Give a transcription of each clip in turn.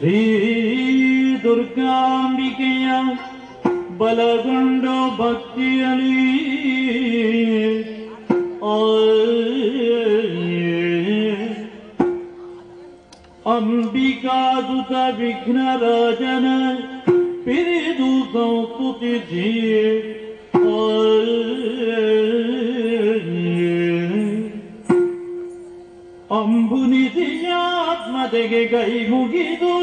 ಶ್ರೀ ದುರ್ಗಾಂಬಿಕೆಯ ಬಲಗೊಂಡ ಭಕ್ತಿಯಲಿ ಅಂಬಿಕಾದುತ ವಿಘ್ನರಾಜನ ಪಿರಿದು ಸಂಸ್ತುತಿಸಿ ಅಂಬುನಿಧಿಯಾತ್ಮತೆಗೆ ಕೈ ಮುಗಿದು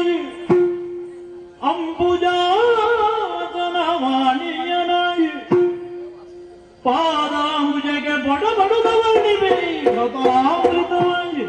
ಅಂಬುಜಾತನವಾಣಿಯನಾಗಿ ಪಾದಾಂಬುಜಗೆ ಬಡಬಡುತ್ತವಣಿವೆ ಕಥಾಮೃತವಾಗಿ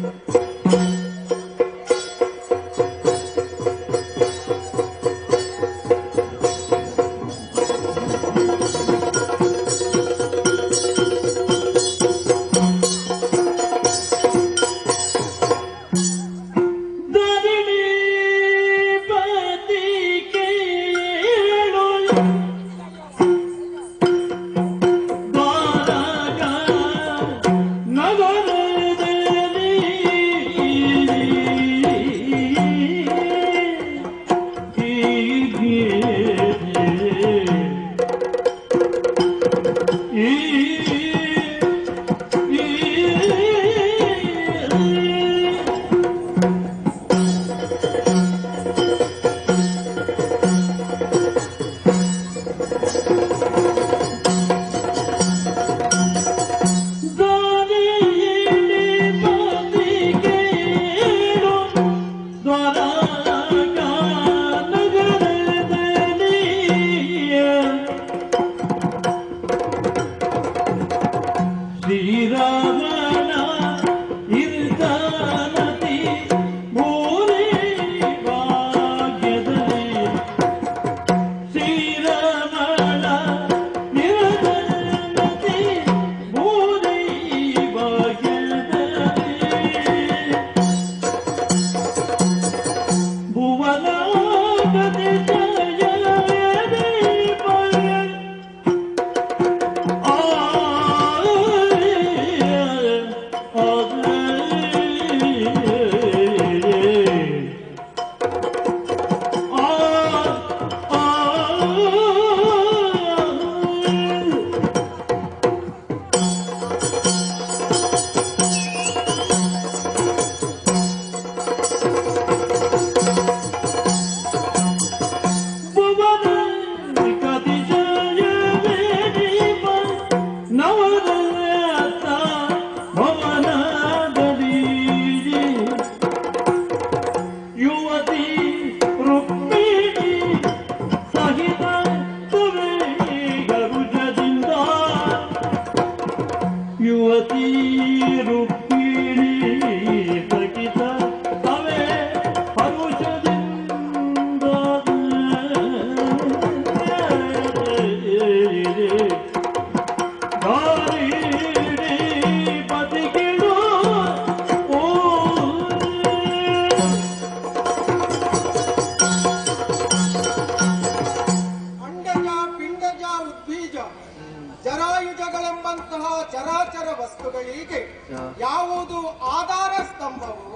ಚರಾಚರ ವಸ್ತುಗಳಿಗೆ ಯಾವುದು ಆಧಾರ ಸ್ತಂಭವು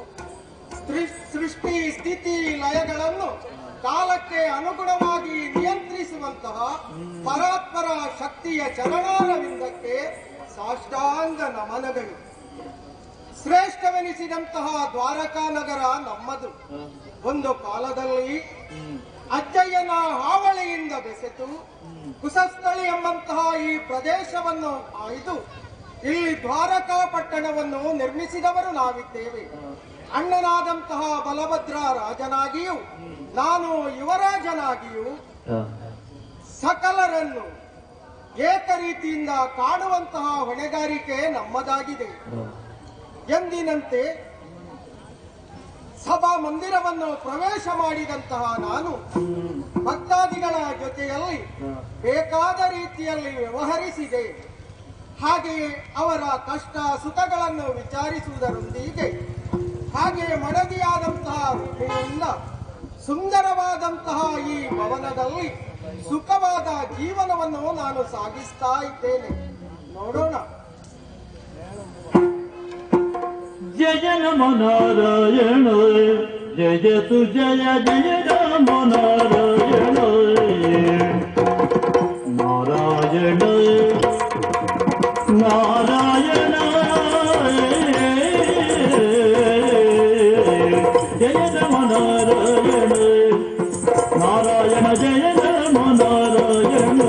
ಸೃಷ್ಟಿ ಸ್ಥಿತಿ ಲಯಗಳನ್ನು ಕಾಲಕ್ಕೆ ಅನುಗುಣವಾಗಿ ನಿಯಂತ್ರಿಸುವಂತಹ ಪರಾತ್ಪರ ಶಕ್ತಿಯ ಚರಣಾರವಿಂದಕ್ಕೆ ಸಾಷ್ಟಾಂಗ ನಮನಗಳು. ಶ್ರೇಷ್ಠವೆನಿಸಿದಂತಹ ದ್ವಾರಕಾ ನಗರ ನಮ್ಮದು. ಒಂದು ಕಾಲದಲ್ಲಿ ಅಜ್ಜಯ್ಯನ ಹಾವಳಿಯಿಂದ ಬೆಸೆತು ಕುಸಸ್ಥಳಿ ಎಂಬಂತಹ ಈ ಪ್ರದೇಶವನ್ನು ಆಯ್ದು ಇಲ್ಲಿ ದ್ವಾರಕಾ ಪಟ್ಟಣವನ್ನು ನಿರ್ಮಿಸಿದವರು ನಾವಿದ್ದೇವೆ. ಅಣ್ಣನಾದಂತಹ ಬಲಭದ್ರ ರಾಜನಾಗಿಯೂ ನಾನು ಯುವರಾಜನಾಗಿಯೂ ಸಕಲರನ್ನು ಏಕರೀತಿಯಿಂದ ಕಾಣುವಂತಹ ಹೊಣೆಗಾರಿಕೆ ನಮ್ಮದಾಗಿದೆ. ಎಂದಿನಂತೆ ಸಭಾ ಮಂದಿರವನ್ನು ಪ್ರವೇಶ ಮಾಡಿದಂತಹ ನಾನು ಭಕ್ತಾದಿಗಳ ಜೊತೆಯಲ್ಲಿ ಬೇಕಾದ ರೀತಿಯಲ್ಲಿ ವ್ಯವಹರಿಸಿದೆ. ಹಾಗೆಯೇ ಅವರ ಕಷ್ಟ ಸುಖಗಳನ್ನು ವಿಚಾರಿಸುವುದರೊಂದಿಗೆ ಹಾಗೆ ಮಡದಿಯಾದಂತಹ ರುಕ್ಮಿಣಿಯಿಂದ ಸುಂದರವಾದಂತಹ ಈ ಭವನದಲ್ಲಿ ಸುಖವಾದ ಜೀವನವನ್ನು ನಾನು ಸಾಗಿಸ್ತಾ ಇದ್ದೇನೆ. ನೋಡೋಣ. ಜಯ ನಮೋ ನಾರಾಯಣ ಜಯತು ಜಯ ಜಯ ರಾಮ ನಾರಾಯಣ ನಾರಾಯಣ ನಾರಾಯಣ ಜಯ ರಾಮ ನಾರಾಯಣ ನಾರಾಯಣ ಜಯ ರಾಮ ನಾರಾಯಣ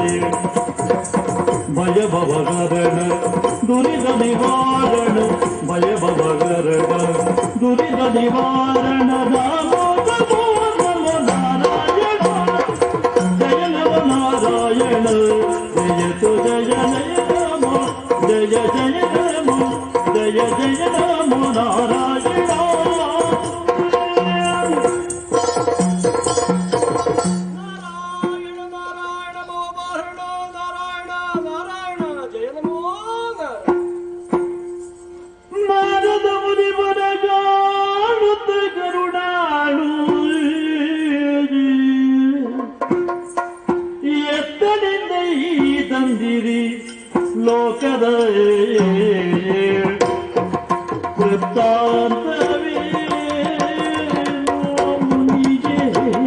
ಭಯ ಭವಗರಣ ದುರಿತ ನಿವಾರಣ ಭಯ ಭವಗರಣ ದುರಿತ ನಿವಾರಣ ನಾರಾಯಣ ಜಯ ನವ ನಾರಾಯಣ ಜಯತು ಜಯ ಜಯ ರಾಮ ಜಯ ಜಯ ರಾಮ ಜಯ ಜಯ ರಾಮ ನಾರಾಯಣ ನಾರಾಯಣ ನಾರಾಯಣ ಮೋಹರಣ ನಾರಾಯಣ ನಾರಾಯಣ ಜಯ ನಮೋ ನಾರದ ಮುನಿ ಮನಗಾಡುತ್ತ ಕರುಣಾಳು ಎತ್ತನಿಂದ ಈ ತಂದಿರಿ ಲೋಕದ ವೃತ್ತಾಂತವೇ ಮುನಿಗೆ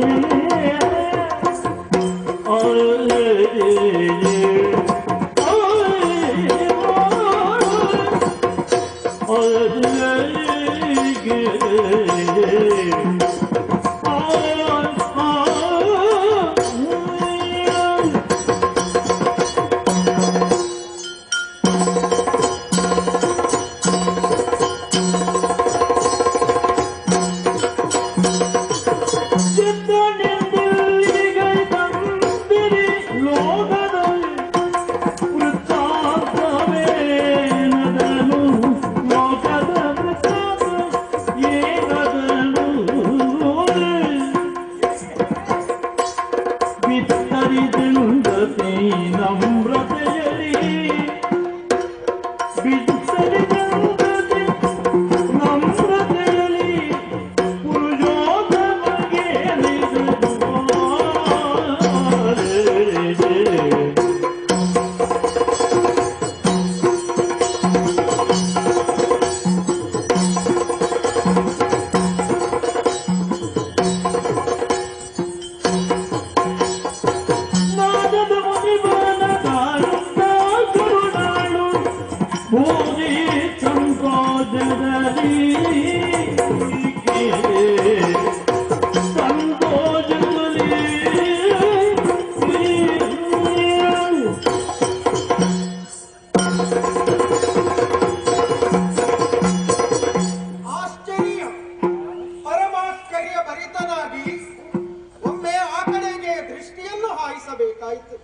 ಆಶ್ಚರ್ಯ ಪರಮಾಶ್ಚರ್ಯ ಭರಿತನಾಗಿ ಒಮ್ಮೆ ಆ ಕಡೆಗೆ ದೃಷ್ಟಿಯನ್ನು ಹಾಯಿಸಬೇಕಾಯಿತು.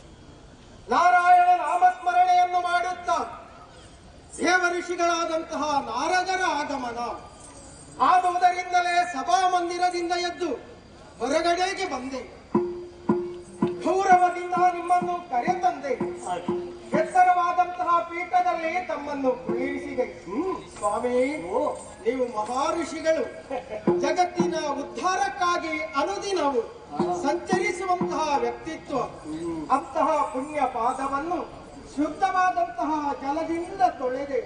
ನಾರಾಯಣ ನಾಮಸ್ಮರಣೆಯನ್ನು ಮಾಡುತ್ತಾ ದೇವ ಋಷಿಗಳಾದಂತಹ ನಾರದರ ಆಗಮನ ಆದುದರಿಂದಲೇ ಸಭಾ ಮಂದಿರದಿಂದ ಎದ್ದು ಹೊರಗಡೆಗೆ ಬಂದೆ. ಗೌರವದಿಂದ ನಿಮ್ಮನ್ನು ಕರೆತಂದೆ. ಎತ್ತರವಾದಂತಹ ಪೀಠದಲ್ಲಿ ತಮ್ಮನ್ನು ಕುಳ್ಳಿರಿಸಿದೆ. ಸ್ವಾಮಿ, ನೀವು ಮಹಾಋಷಿಗಳು, ಜಗತ್ತಿನ ಉದ್ಧಾರಕ್ಕಾಗಿ ಅನುದಿನವು ಸಂಚರಿಸುವಂತಹ ವ್ಯಕ್ತಿತ್ವ. ಅಂತಹ ಪುಣ್ಯ ಪಾದವನ್ನು ಶುದ್ಧವಾದಂತಹ ಜಲದಿಂದ ತೊಳೆದೆ.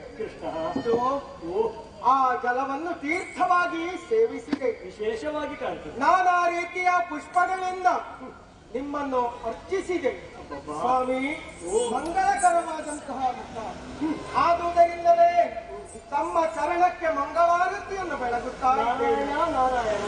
ಆ ಜಲವನ್ನು ತೀರ್ಥವಾಗಿ ಸೇವಿಸಿದೆ. ವಿಶೇಷವಾಗಿ ಕಾಣ್ತದೆ. ನಾನಾ ರೀತಿಯ ಪುಷ್ಪಗಳಿಂದ ನಿಮ್ಮನ್ನು ಅರ್ಚಿಸಿದೆ. ಸ್ವಾಮಿ, ಮಂಗಳಕರವಾದಂತಹ ಮುಖ. ಆದುದರಿಂದಲೇ ತಮ್ಮ ಚರಣಕ್ಕೆ ಮಂಗಳಾರತಿಯನ್ನು ಬೆಳಗುತ್ತಾ ಇದ್ದೇನೆ. ನಾರಾಯಣ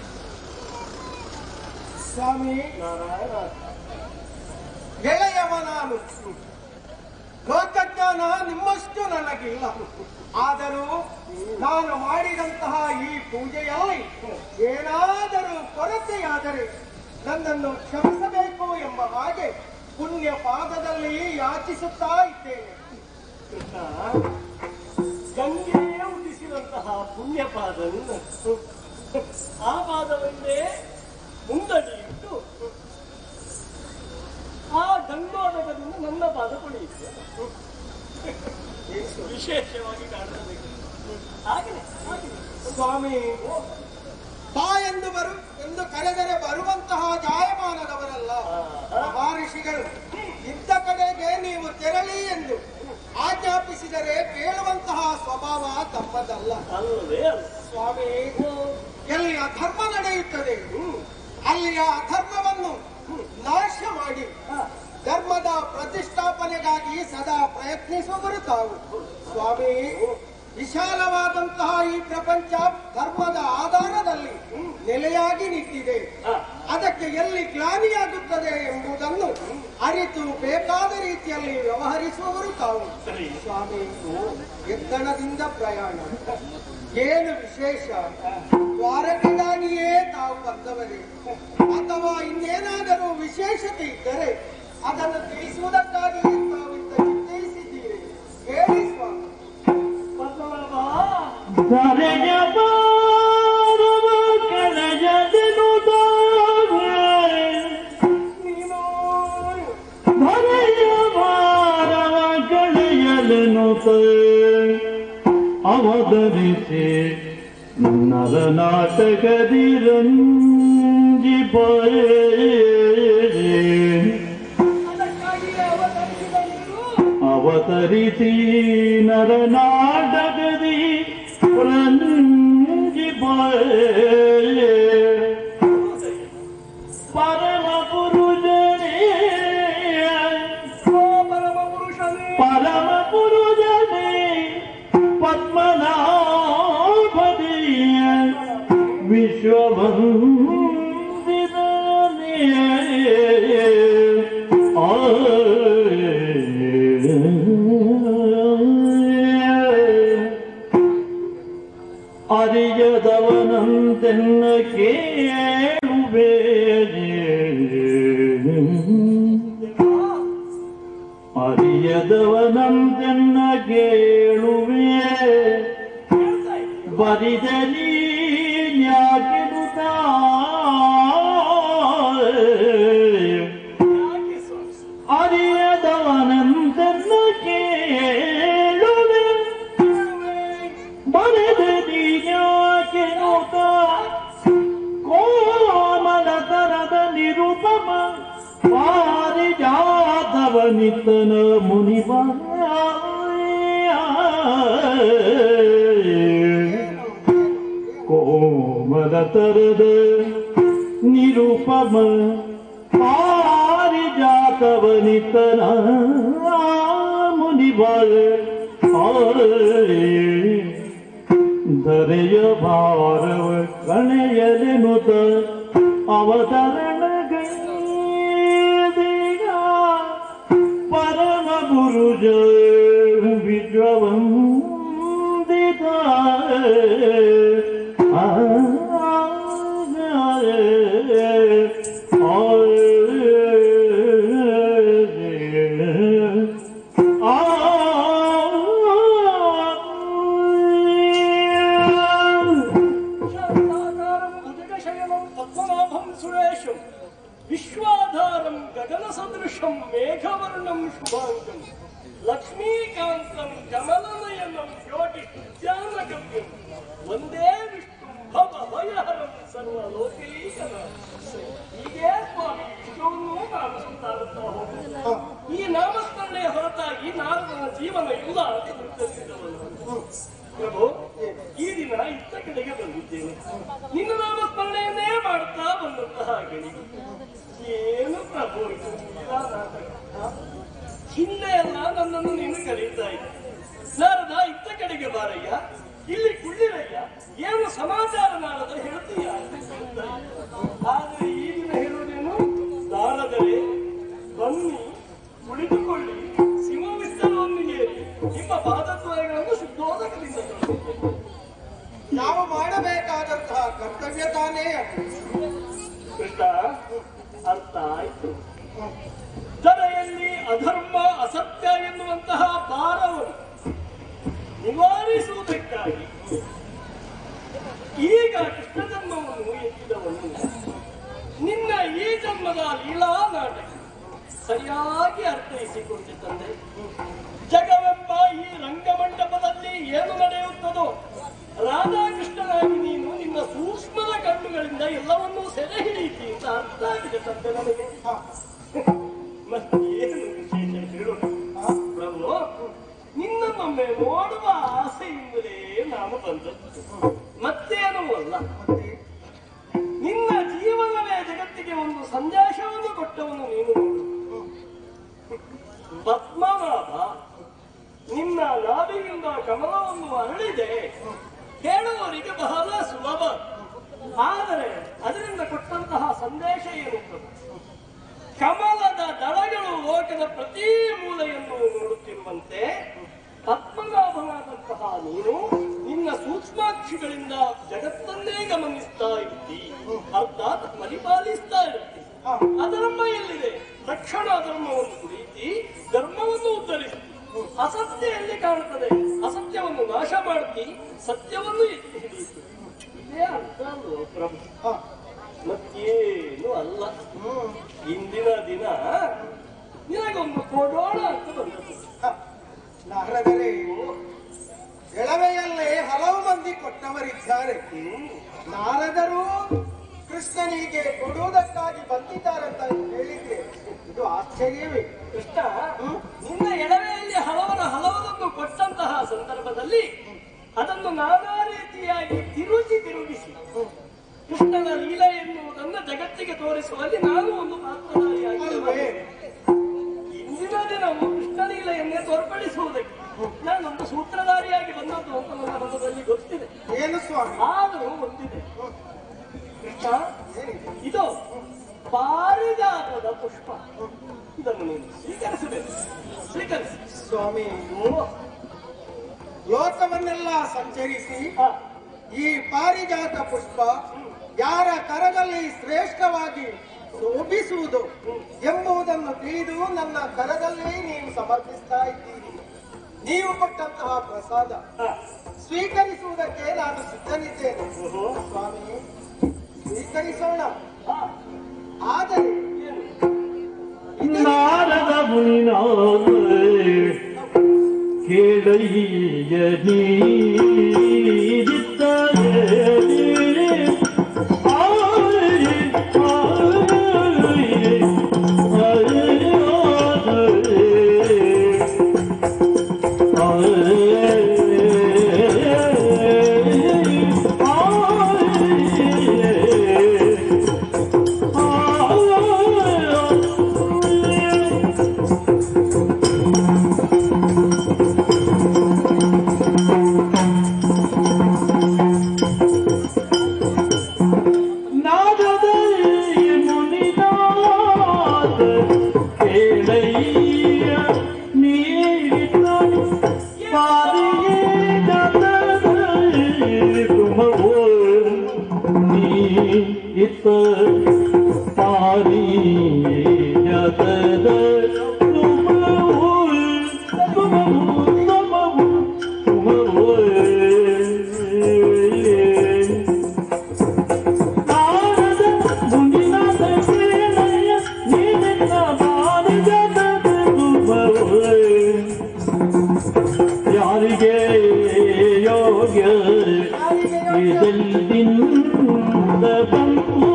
ಸ್ವಾಮಿ, ನಾರಾಯಣ ಗೆಳೆಯವ ನಾನು. ಲೋಕಜ್ಞಾನ ನಿಮ್ಮಷ್ಟು ನನಗಿಲ್ಲ. ಆದರೂ ನಾನು ಮಾಡಿದಂತಹ ಈ ಪೂಜೆಯಲ್ಲಿ ಏನಾದರೂ ಕೊರತೆಯಾದರೆ ನನ್ನನ್ನು ಕ್ಷಮಿಸಬೇಕು ಎಂಬ ಹಾಗೆ ಪುಣ್ಯ ಪಾದದಲ್ಲಿ ಯಾಚಿಸುತ್ತಾ ಇದ್ದೇನೆ. ಗಂಗೆಯೇ ಉದಿಸಿದಂತಹ ಪುಣ್ಯ ಪಾದವನ್ನು ಆ ಪಾದವನ್ನೇ ಮುಂದಡಿ ಇಟ್ಟು ಆ ಗಂಗೋದಕದಿಂದ ನನ್ನ ಪಾದ ಪಡೆಯುತ್ತೆ. ವಿಶೇಷವಾಗಿ ಕಾಣಬೇಕು. ಹಾಗೆ ಸ್ವಾಮಿ, ಬಾ ಎಂದು ಕರೆದರೆ ಬರುವಂತಹ ಜಾಯಮಾನದವರಲ್ಲ ಮಹರ್ಷಿಗಳು. ಇದ್ದ ಕಡೆಗೆ ನೀವು ತೆರಳಿ ಎಂದು ಆಜ್ಞಾಪಿಸಿದರೆ ಕೇಳುವಂತಹ ಸ್ವಭಾವ ತಮ್ಮದಲ್ಲ. ಅಲ್ಲವೇ ಅಲ್ಲ ಸ್ವಾಮಿ, ಎಲ್ಲಿ ಅಧರ್ಮ ನಡೆಯುತ್ತದೆ ಅಲ್ಲಿಯ ಅಧರ್ಮವನ್ನು ನಾಶ ಮಾಡಿ ಧರ್ಮದ ಪ್ರತಿಷ್ಠಾಪನೆಗಾಗಿ ಸದಾ ಪ್ರಯತ್ನಿಸುವರು ತಾವು. ಸ್ವಾಮಿ, ವಿಶಾಲವಾದಂತಹ ಈ ಪ್ರಪಂಚ ಧರ್ಮದ ಆಧಾರದಲ್ಲಿ ನೆಲೆಯಾಗಿ ನಿಂತಿದೆ. ಅದಕ್ಕೆ ಎಲ್ಲಿ ಗ್ಲಾನಿಯಾಗುತ್ತದೆ ಎಂಬುದನ್ನು ಅರಿತು ಬೇಕಾದ ರೀತಿಯಲ್ಲಿ ವ್ಯವಹರಿಸುವವರು ತಾವು. ಸ್ವಾಮಿ, ಎತ್ತಣದಿಂದ ಪ್ರಯಾಣ ಏನು ವಿಶೇಷ? ದ್ವಾರಕೆಗಾಗಿಯೇ ತಾವು ಬಂದವರೇ ಅಥವಾ ಇನ್ನೇನಾದರೂ ವಿಶೇಷತೆ ಇದ್ದರೆ ಅದನ್ನು ತಿಳಿಸುವುದಕ್ಕಾಗಿಯೇ ತಾವು ಇಂತ ನಿಶ್ಚಯಿಸಿದ್ದೀರಿ? ಹೇಳಿ ಸ್ವಾಮಿ. ಅವತರಿಸಿ ನರನಾಟಕದಿ ರಂಜಿಪ ಅವತರಿಸಿ ನರನಾಟಕದಿ ರಂಜಿಪ ಪರಮ ಪುರುಷನೇ ಪರಮ ಪುರುಷನೇ ಪದ್ಮನಾಭದೀಯ ವಿಶ್ವವಂದಿತನೇ ಅರಿಯದವನಂತೆನ್ನ ಕೇಳುವೆ ಅರಿಯದವನಂತೆನ್ನ ಕೇಳುವೆ ಬರಿದಲಿ ನ್ಯಾಕೆನುತ ಅರಿಯದವನಂತೆನ್ನ ಕೇಳುವೆ ಬರಿದಲಿ ನ್ಯಾಕೆನುತ ಕೋಮಲ ತರದ ನಿರುಪಮ ಪಾರಿಜಾತವನಿತನ ಮುನಿವ ಕೋಮಲ ತರದ ನಿರುಪಮ ಪಾರಿಜಾತವನಿತನ ಮುನಿಬಾಳ ಧರೆಯ ಭಾರವ ಕಣೆಯಲೆನುತ ಅವತರಣ ಗೈದಿಗ ಪರಮ ಗುರುಜ ವಿಶ್ವವಂದಿತ ವಿಶ್ವಾಧಾರಂ ಗಗನ ಸದೃಶಂ ಮೇಘವರ್ಣಂ ಶುಭಾಂಗಂ ಲಕ್ಷ್ಮೀಕಾಂತಂ ಕಮಲನಯನಂ ಯೋಗಿ ಜ್ಞಾನಗಮ್ಯಂ ಒಂದೇ ವಿಷ್ಣು ಭವಭಯಹರಂ ಸರ್ವಲೋಕೈಕನಾಥಂ. ಹೀಗೆ ಸ್ವಾಮಿ ವಿಷ್ಣುವನ್ನು ನಾಮಸ್ಮರಿಸುತ್ತಾ ಹೋಗುವುದು. ಈ ನಾಮಸ್ಮರಣೆಯ ಹೊರತಾಗಿ ನಾರದನ ಜೀವನ ಇಲ್ಲ ಅಂತ ತಿಳಿಸಿದವನು. ಪ್ರಭು, ಈ ದಿನ ಇತ್ತ ಕಡೆಗೆ ಬಂದಿದ್ದೇನೆ. ನಿನ್ನ ನಾಮಸ್ಮರಣೆಯನ್ನೇ ಮಾಡುತ್ತಾ ಬಂದಂತಹ ಗಳಿಗೆ ಏನು ಪ್ರಭು ಇದು ನಾಟಕ? ಹಿಂದೆ ಎಲ್ಲ ನನ್ನನ್ನು ನೀನು ಕರೀತಾ ಇದ್ದ. ನಾರದ ಇತ್ತ ಕಡೆಗೆ ಬಾರಯ್ಯ, ಇಲ್ಲಿ ಕುಳ್ಳಿರಯ್ಯ, ಏನು ಸಮಾಚಾರ ನಾರದ ಹೇಳ್ತೀಯ? ಆದ್ರೆ ಈ ದಿನ ಹೇಳುವುದೇನು? ನಾರದರೆ ಬನ್ನಿ, ಕುಳಿತುಕೊಳ್ಳಿ, ಸಿಂಹವಿಸ್ತರವನ್ನು ಏರಿ ನಿಮ್ಮ ಪಾದದ್ವಯಗಳನ್ನು ಶುದ್ಧೋದಕದಿಂದ ನಾವು ಮಾಡಬೇಕಾದಂತಹ ಕರ್ತವ್ಯ ತಾನೇ ಅದು. ಕೃಷ್ಣ, ಅರ್ಥ ಆಯ್ತು. ಧರೆಯಲ್ಲಿ ಅಧರ್ಮ ಅಸತ್ಯ ಎನ್ನುವಂತಹ ಭಾರವನ್ನು ನಿವಾರಿಸುವುದಕ್ಕಾಗಿ ಈಗ ಕೃಷ್ಣ ಜನ್ಮವನ್ನು ಎತ್ತಿದವನು ನಿನ್ನ ಈ ಜನ್ಮದ ಲೀಲಾ ನಾಟಕ ಸರಿಯಾಗಿ ಅರ್ಥೈಸಿಕೊಂಡಿದ್ದಂತೆ. ಜಗವೆಂಬ ಈ ರಂಗಮಂಟಪದಲ್ಲಿ ಏನು ನಡೆಯುತ್ತದೋ ರಾಧಾಕೃಷ್ಣನಾಗಿ ನೀನು ನಿನ್ನ ಸೂಕ್ಷ್ಮದ ಕಣ್ಣುಗಳಿಂದ ಎಲ್ಲವನ್ನೂ ಸೆರೆ ಹಿಡಿಯಿತಿ ಅಂತ ಅರ್ಥ ಆಗಿದೆ ತಂದೆ ನನಗೆ. ಮತ್ತೆ ಏನು ವಿಶೇಷ ಹೇಳು ಪ್ರಭು? ನಿನ್ನನ್ನೊಮ್ಮೆ ನೋಡುವ ಆಸೆಯಿಂದಲೇ ನಾನು ಬಂದದ್ದು, ಮತ್ತೇನೂ ಅಲ್ಲ. ಪದ್ಮನಾಭ, ನಿನ್ನ ನಾಭಿಯಿಂದ ಕಮಲವನ್ನು ಅರಳಿದೆ ಕೇಳುವವರಿಗೆ ಬಹಳ ಸುಲಭ. ಆದರೆ ಅದರಿಂದ ಕೊಟ್ಟಂತಹ ಸಂದೇಶ ಏನುಂಟದು? ಕಮಲದ ದಳಗಳು ಲೋಕದ ಪ್ರತಿ ಮೂಲೆಯನ್ನು ನೋಡುತ್ತಿರುವಂತೆ ಪದ್ಮನಾಭನಾದಂತಹ ನೀನು ನಿನ್ನ ಸೂಕ್ಷ್ಮಾಕ್ಷಿಗಳಿಂದ ಜಗತ್ತನ್ನೇ ಗಮನಿಸ್ತಾ ಇರ್ತಿ, ಅರ್ಥಾತ್ ಪರಿಪಾಲಿಸ್ತಾ ಇರ್ತಿ. ಅಧರ್ಮ ಎಲ್ಲಿದೆ? ತಕ್ಷಣ ಅಧರ್ಮವನ್ನು ಕುರಿತಿ ಧರ್ಮವನ್ನು ಉದ್ಧರಿಸಿ. ಅಸತ್ಯ ಎಲ್ಲಿ ಕಾಣುತ್ತದೆ? ಅಸತ್ಯವನ್ನು ನಾಶ ಮಾಡ್ತಿ, ಸತ್ಯವನ್ನು ಎತ್ತಿ ಹಿಡಿಯಿತು. ಇದೇ ಅರ್ಥ ಅಲ್ವೋ ಪ್ರಭು? ಮತ್ತೇನು ಅಲ್ಲ. ಇಂದಿನ ದಿನ ನಿನಗೊಂದು ಕೊಡೋಣ ಅಂತ ಬಂದದ್ದು. ನಾರದರೆ, ಎಳವೆಯಲ್ಲೇ ಹಲವು ಮಂದಿ ಕೊಟ್ಟವರಿದ್ದಾರೆ. ನಾರದರು ಕೃಷ್ಣನಿಗೆ ಕೊಡುವುದಕ್ಕಾಗಿ ಬಂದಿದ್ದಾರಂತ ಹೇಳಿದ್ರೆ ಇದು ಆಶ್ಚರ್ಯವೇ. ಕೃಷ್ಣ ನಿನ್ನ ಎಡವೆಯಲ್ಲಿ ಹಲವರನ್ನು ಕೊಟ್ಟಂತಹ ಸಂದರ್ಭದಲ್ಲಿ ಅದನ್ನು ನಾನಾ ರೀತಿಯಾಗಿ ತಿರುಗಿಸಿ ಕೃಷ್ಣನ ಲೀಲೆ ಎನ್ನುವುದನ್ನು ಜಗತ್ತಿಗೆ ತೋರಿಸುವಲ್ಲಿ ನಾನು ಒಂದು ಪಾತ್ರಧಾರಿಯಾಗಿರುವೆ. ಇಂದಿನ ದಿನವು ಕೃಷ್ಣ ಲೀಲೆಯನ್ನೇ ತೋರ್ಪಡಿಸುವುದಕ್ಕೆ ನಾನೊಂದು ಸೂತ್ರಧಾರಿಯಾಗಿ ಬಂದದ್ದು ಅಂತ ನನ್ನ ಮನದಲ್ಲಿ ಗೊತ್ತಿದೆ. ಏನು ಸ್ವಾಮಿ? ಆದರೂ ಒಂದಿದೆ ಕೃಷ್ಣ, ಇದು ಪಾರಿಜಾತದ ಪುಷ್ಪ. ಇದನ್ನು ನೀನು ಸ್ವೀಕರಿಸಬೇಕು. ಸ್ವೀಕರಿಸಿ ಸ್ವಾಮಿ. ಲೋಕವನ್ನೆಲ್ಲ ಸಂಚರಿಸಿ ಈ ಪಾರಿಜಾತ ಪುಷ್ಪ ಯಾರ ಕರದಲ್ಲಿ ಶ್ರೇಷ್ಠವಾಗಿ ಶೋಭಿಸುವುದು ಎಂಬುದನ್ನು ತಿಳಿದು ನನ್ನ ಕರದಲ್ಲಿ ನೀವು ಸಮರ್ಪಿಸ್ತಾ ಇದ್ದೀರಿ. ನೀವು ಕೊಟ್ಟಂತಹ ಪ್ರಸಾದ ಸ್ವೀಕರಿಸುವುದಕ್ಕೆ ನಾನು ಸಿದ್ಧನಿದ್ದೇನೆ. ಸ್ವಾಮಿ, ಸ್ವೀಕರಿಸೋಣ. ಆದರೆ ನಾರದ ಮುನಿನಾದ ಕೇಳಯ್ಯ ಯಾರಿಗೆ ಯೋಗ್ಯ ಇದರಿಂದ ಬಂತು,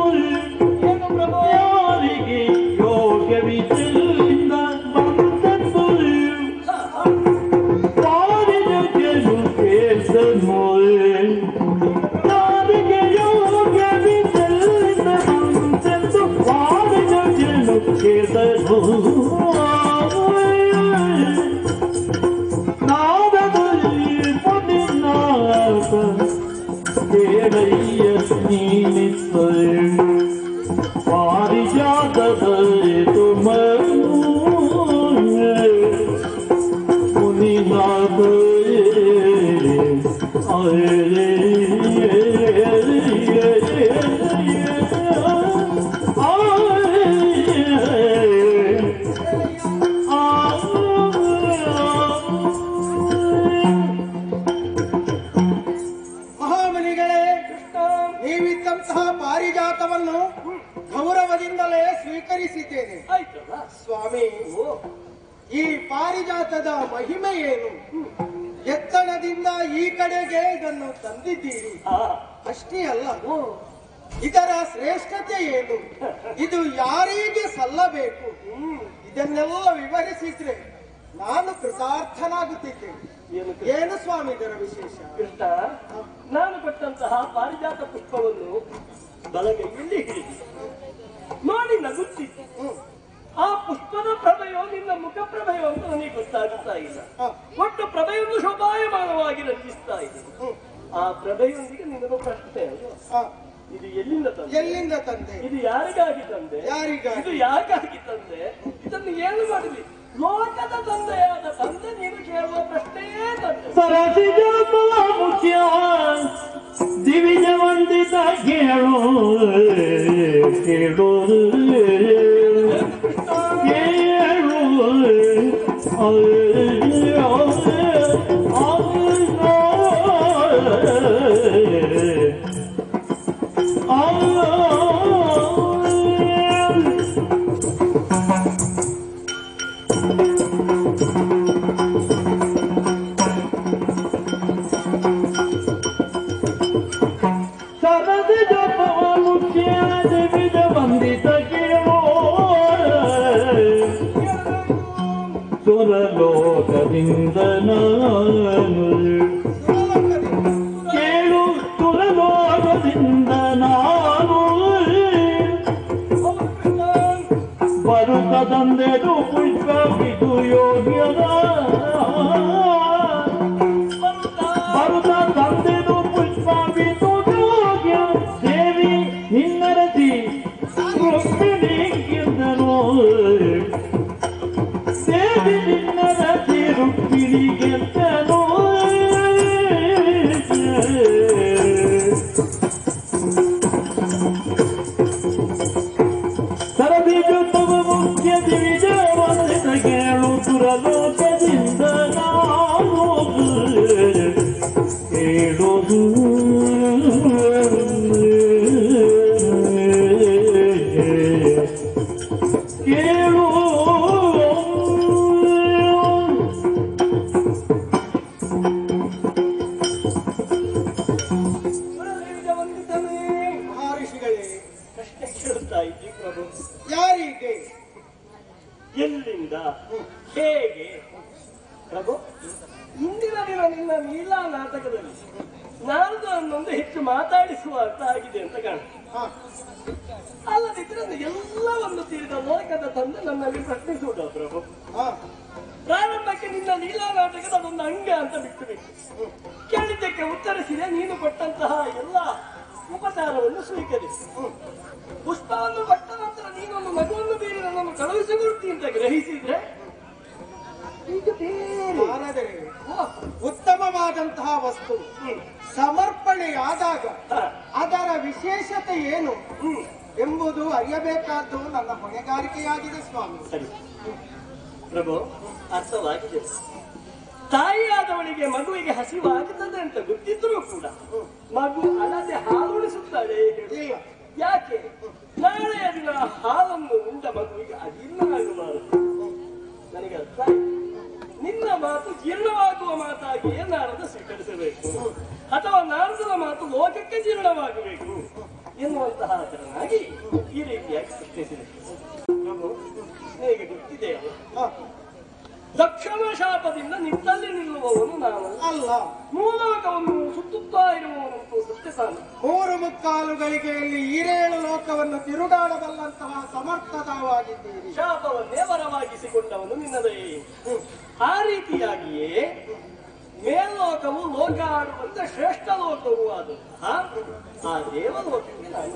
ಯಾರಿಗೆ ಯೋಗ್ಯವಿದರಿಂದ ಬಂದದ್ದು, ಯಾರಿಗೆ ಗೆಲು ಕೇಳಿದನು, ಯಾರಿಗೆ ಯೋಗ್ಯವಿದರಿಂದ ಬಂದದ್ದು, ಯಾರಿಗೆ ಗೆಲು ಕೇಳಿದನು. ಕೇಳಯ್ಯ ನೀನಿತ್ತ ಪಾರಿಜಾತದ ತುಮ ಮುನಿನಾಥ ಪಾರಿಜಾತವನ್ನು ಗೌರವದಿಂದಲೇ ಸ್ವೀಕರಿಸಿದ್ದೇನೆ. ಆಯ್ತಲ್ಲ ಸ್ವಾಮಿ, ಈ ಪಾರಿಜಾತದ ಮಹಿಮೆ ಏನು? ಎತ್ತಣದಿಂದ ಈ ಕಡೆಗೆ ಇದನ್ನು ತಂದಿದ್ದೀರಿ. ಅಷ್ಟೇ ಅಲ್ಲ, ಇದರ ಶ್ರೇಷ್ಠತೆ ಏನು? ಇದು ಯಾರಿಗೆ ಸಲ್ಲಬೇಕು? ಇದನ್ನೆಲ್ಲ ವಿವರಿಸಿದ್ರೆ ನಾನು ಕೃತಾರ್ಥನಾಗುತ್ತಿದ್ದೇನೆ. ಏನು ಸ್ವಾಮಿ ಇದರ ವಿಶೇಷ? ಕೃಷ್ಣ, ನಾನು ಕೊಟ್ಟಂತಹ ಪಾರಿಜಾತ ಪುಷ್ಪವನ್ನು ಬಲಗೈಯಲ್ಲಿ ಹಿಡಿದು ನೋಡಿ ನಗುತ್ತಿದ್ದೆ. ಆ ಪುಷ್ಪದ ಪ್ರಭೆಯೋ ನಿನ್ನ ಮುಖ ಪ್ರಭೆಯೋ ಅಂತ ನನಗೆ ಗೊತ್ತಾಗುತ್ತಾ ಇಲ್ಲ. ಹ. ಒಟ್ಟು ಪ್ರಭೆಯನ್ನು ಶೋಭಾಯಮಾನವಾಗಿ ರಂಜಿಸ್ತಾ ಇದೆ. ಆ ಪ್ರಭೆಯೊಂದಿಗೆ ನಿನ್ನದು ಪ್ರಶ್ನೆ ಅಲ್ವಾ? ಹ. ಇದು ಎಲ್ಲಿಂದ ತಂದೆ? ಎಲ್ಲಿಂದ ತಂದೆ? ಇದು ಯಾರಿಗಾಗಿ ತಂದೆ? ಯಾರಿಗಾಗಿ? ಇದು ಯಾಕಾಗಿ ತಂದೆ? ಇದನ್ನು ಏನು ಮಾಡಲಿ? ಲೋಕದ ತಂದೆಯಾದ ತಂದೆ ನೀನು ಕೇಳುವ ಪ್ರಶ್ನೆಯೇ ತಂದೆ. ಸರಸಿಜ ಮುಖ್ಯ ದಿವಿಜ ವಂದಿತ ಕೇಳು ಕೇಳು ಸುರಲೋಕದಿಂದ ನಾನು ಕೇಳು ಸುರಲೋಕದಿಂದ ನಾನು ಬರುತ್ತ ತಂದೆದು ಪುಷ್ಪವಿದು ಯೋಗ್ಯದ ಬರುತ್ತ ತಂದೆದು ಪುಷ್ಪವಿದು ಯೋಗ್ಯ ದೇವಿ ನಿನ್ನರಸಿ ರುಕ್ಮಿಣಿಗೆಂದನು ದೇವಿ ನಿನ್ನರಸಿ ರುಕ್ಮಿಣಿಗೆಂದನು ಸರಬೀಜ ತವ ಮುಖ್ಯ ದಿವಿಜ ವಂದಿತ ಕೇಳು ಸುರಲೋಕದಿಂದ ನಾನು ಕೇಳುವುದು ಕೇಳು ಮಹರ್ಷಿಗಳೇ, ಪ್ರಶ್ನೆ ಕೇಳುತ್ತಾ ಇದ್ದಿ ಪ್ರಭು. ಯಾರಿಗೆ? ಎಲ್ಲಿಂದ ಹೇಗೆ? ಪ್ರಭು, ಇಂದಿನ ದಿನ ನಿನ್ನ ಲೀಲಾ ನಾಟಕದಲ್ಲಿ ನಾರದನನ್ನೊಂದು ಹೆಚ್ಚು ಮಾತಾಡಿಸುವ ಅಂತ ಆಗಿದೆ ಅಂತ ಕಾಣುತ್ತೆ. ಹ. ಅಲ್ಲದಿದ್ರೆ ಎಲ್ಲವನ್ನು ತಿಳಿದ ಲೋಕದ ತಂದೆ ನನ್ನಲ್ಲಿ ಪ್ರಶ್ನಿಸುವುದು ಪ್ರಭು. ಹ. ಪ್ರಾರಂಭಕ್ಕೆ ನಿನ್ನ ಲೀಲಾ ನಾಟಕದ ಒಂದು ಅಂಗ ಅಂತ ಬಿಟ್ಟು ಕೇಳಿದ್ದಕ್ಕೆ ಉತ್ತರಿಸಿದೆ. ನೀನು ಕೊಟ್ಟಂತಹ ಎಲ್ಲ ಉಪಚಾರವನ್ನು ಸ್ವೀಕರಿಸಿ ಪುಷ್ಪವನ್ನು ಕೊಟ್ಟ ನಂತರ ನೀನೊಂದು ಮಗುವನ್ನು ಬೀರಿ ನನ್ನನ್ನು ಕಳುಹಿಸಿಕೊಡ್ತಿ ಅಂತ ಗ್ರಹಿಸಿದ್ರೆ ಈಗ ಬೇರೆ ಆದರೆ ಉತ್ತಮವಾದಂತಹ ವಸ್ತು ಸಮರ್ಪಣೆಯಾದಾಗ ಅದರ ವಿಶೇಷತೆ ಏನು ಎಂಬುದು ಅರಿಯಬೇಕಾದ್ದು ನನ್ನ ಹೊಣೆಗಾರಿಕೆಯಾಗಿದೆ ಸ್ವಾಮಿ. ಸರಿ ಪ್ರಭು, ಅರ್ಥವಾಗಿದೆ. ತಾಯಿಯಾದವಳಿಗೆ ಮಗುವಿಗೆ ಹಸಿವಾಗುತ್ತದೆ ಅಂತ ಗೊತ್ತಿದ್ರೂ ಕೂಡ ಮಗು ಅಳದೆ ಹಾಲುಣಿಸುತ್ತಾಳೆ. ಇಲ್ಲ. ಯಾಕೆ? ನಾಳೆಯ ದಿನ ಹಾಲನ್ನು ಉಂಡ ಮಗುವಿಗೆ ಅಜೀರ್ಣ ಆಗಬಾರದು. ನನಗೆ ಅರ್ಥ ಆಯ್ತು. ನಿನ್ನ ಮಾತು ಜೀರ್ಣವಾಗುವ ಮಾತಾಗಿಯೇ ನಾರದ ಸ್ವೀಕರಿಸಬೇಕು, ಅಥವಾ ನಾರದನ ಮಾತು ಲೋಕಕ್ಕೆ ಜೀರ್ಣವಾಗಬೇಕು ಎನ್ನುವಂತಹ ತರನಾಗಿ ಈ ರೀತಿಯಾಗಿ ಪ್ರಶ್ನಿಸಿದೆ. ಪ್ರಭು, ನಿನಗೆ ಗೊತ್ತಿದೆ ದಕ್ಷಿಣ ಶಾಪದಿಂದ ನಿಂತಲ್ಲಿ ನಿಲ್ಲುವವನು ನಾನು ಅಲ್ಲ. ಮೂಲೋಕವನ್ನು ಸುತ್ತುತ್ತಾ ಇರುವವನಂತೂ ಸತ್ಯಸಾನ. 3 ಗಳಿಗೆಯಲ್ಲಿ 7 ಲೋಕವನ್ನು ತಿರುಗಾಡಬಲ್ಲಂತಹ ಸಮರ್ಥವಾಗಿದ್ದೀರಿ. ಶಾಪವನ್ನೇ ವರವಾಗಿಸಿಕೊಂಡವನು ನಿನ್ನದೇ. ಆ ರೀತಿಯಾಗಿಯೇ ಮೇಲ್ಲೋಕವು ಲೋಕ ಆಡುವಂತೆ ಶ್ರೇಷ್ಠ ಲೋಕವೂ ಆದಂತಹ ಆ ದೇವಲೋಕಕ್ಕೆ ನಾನು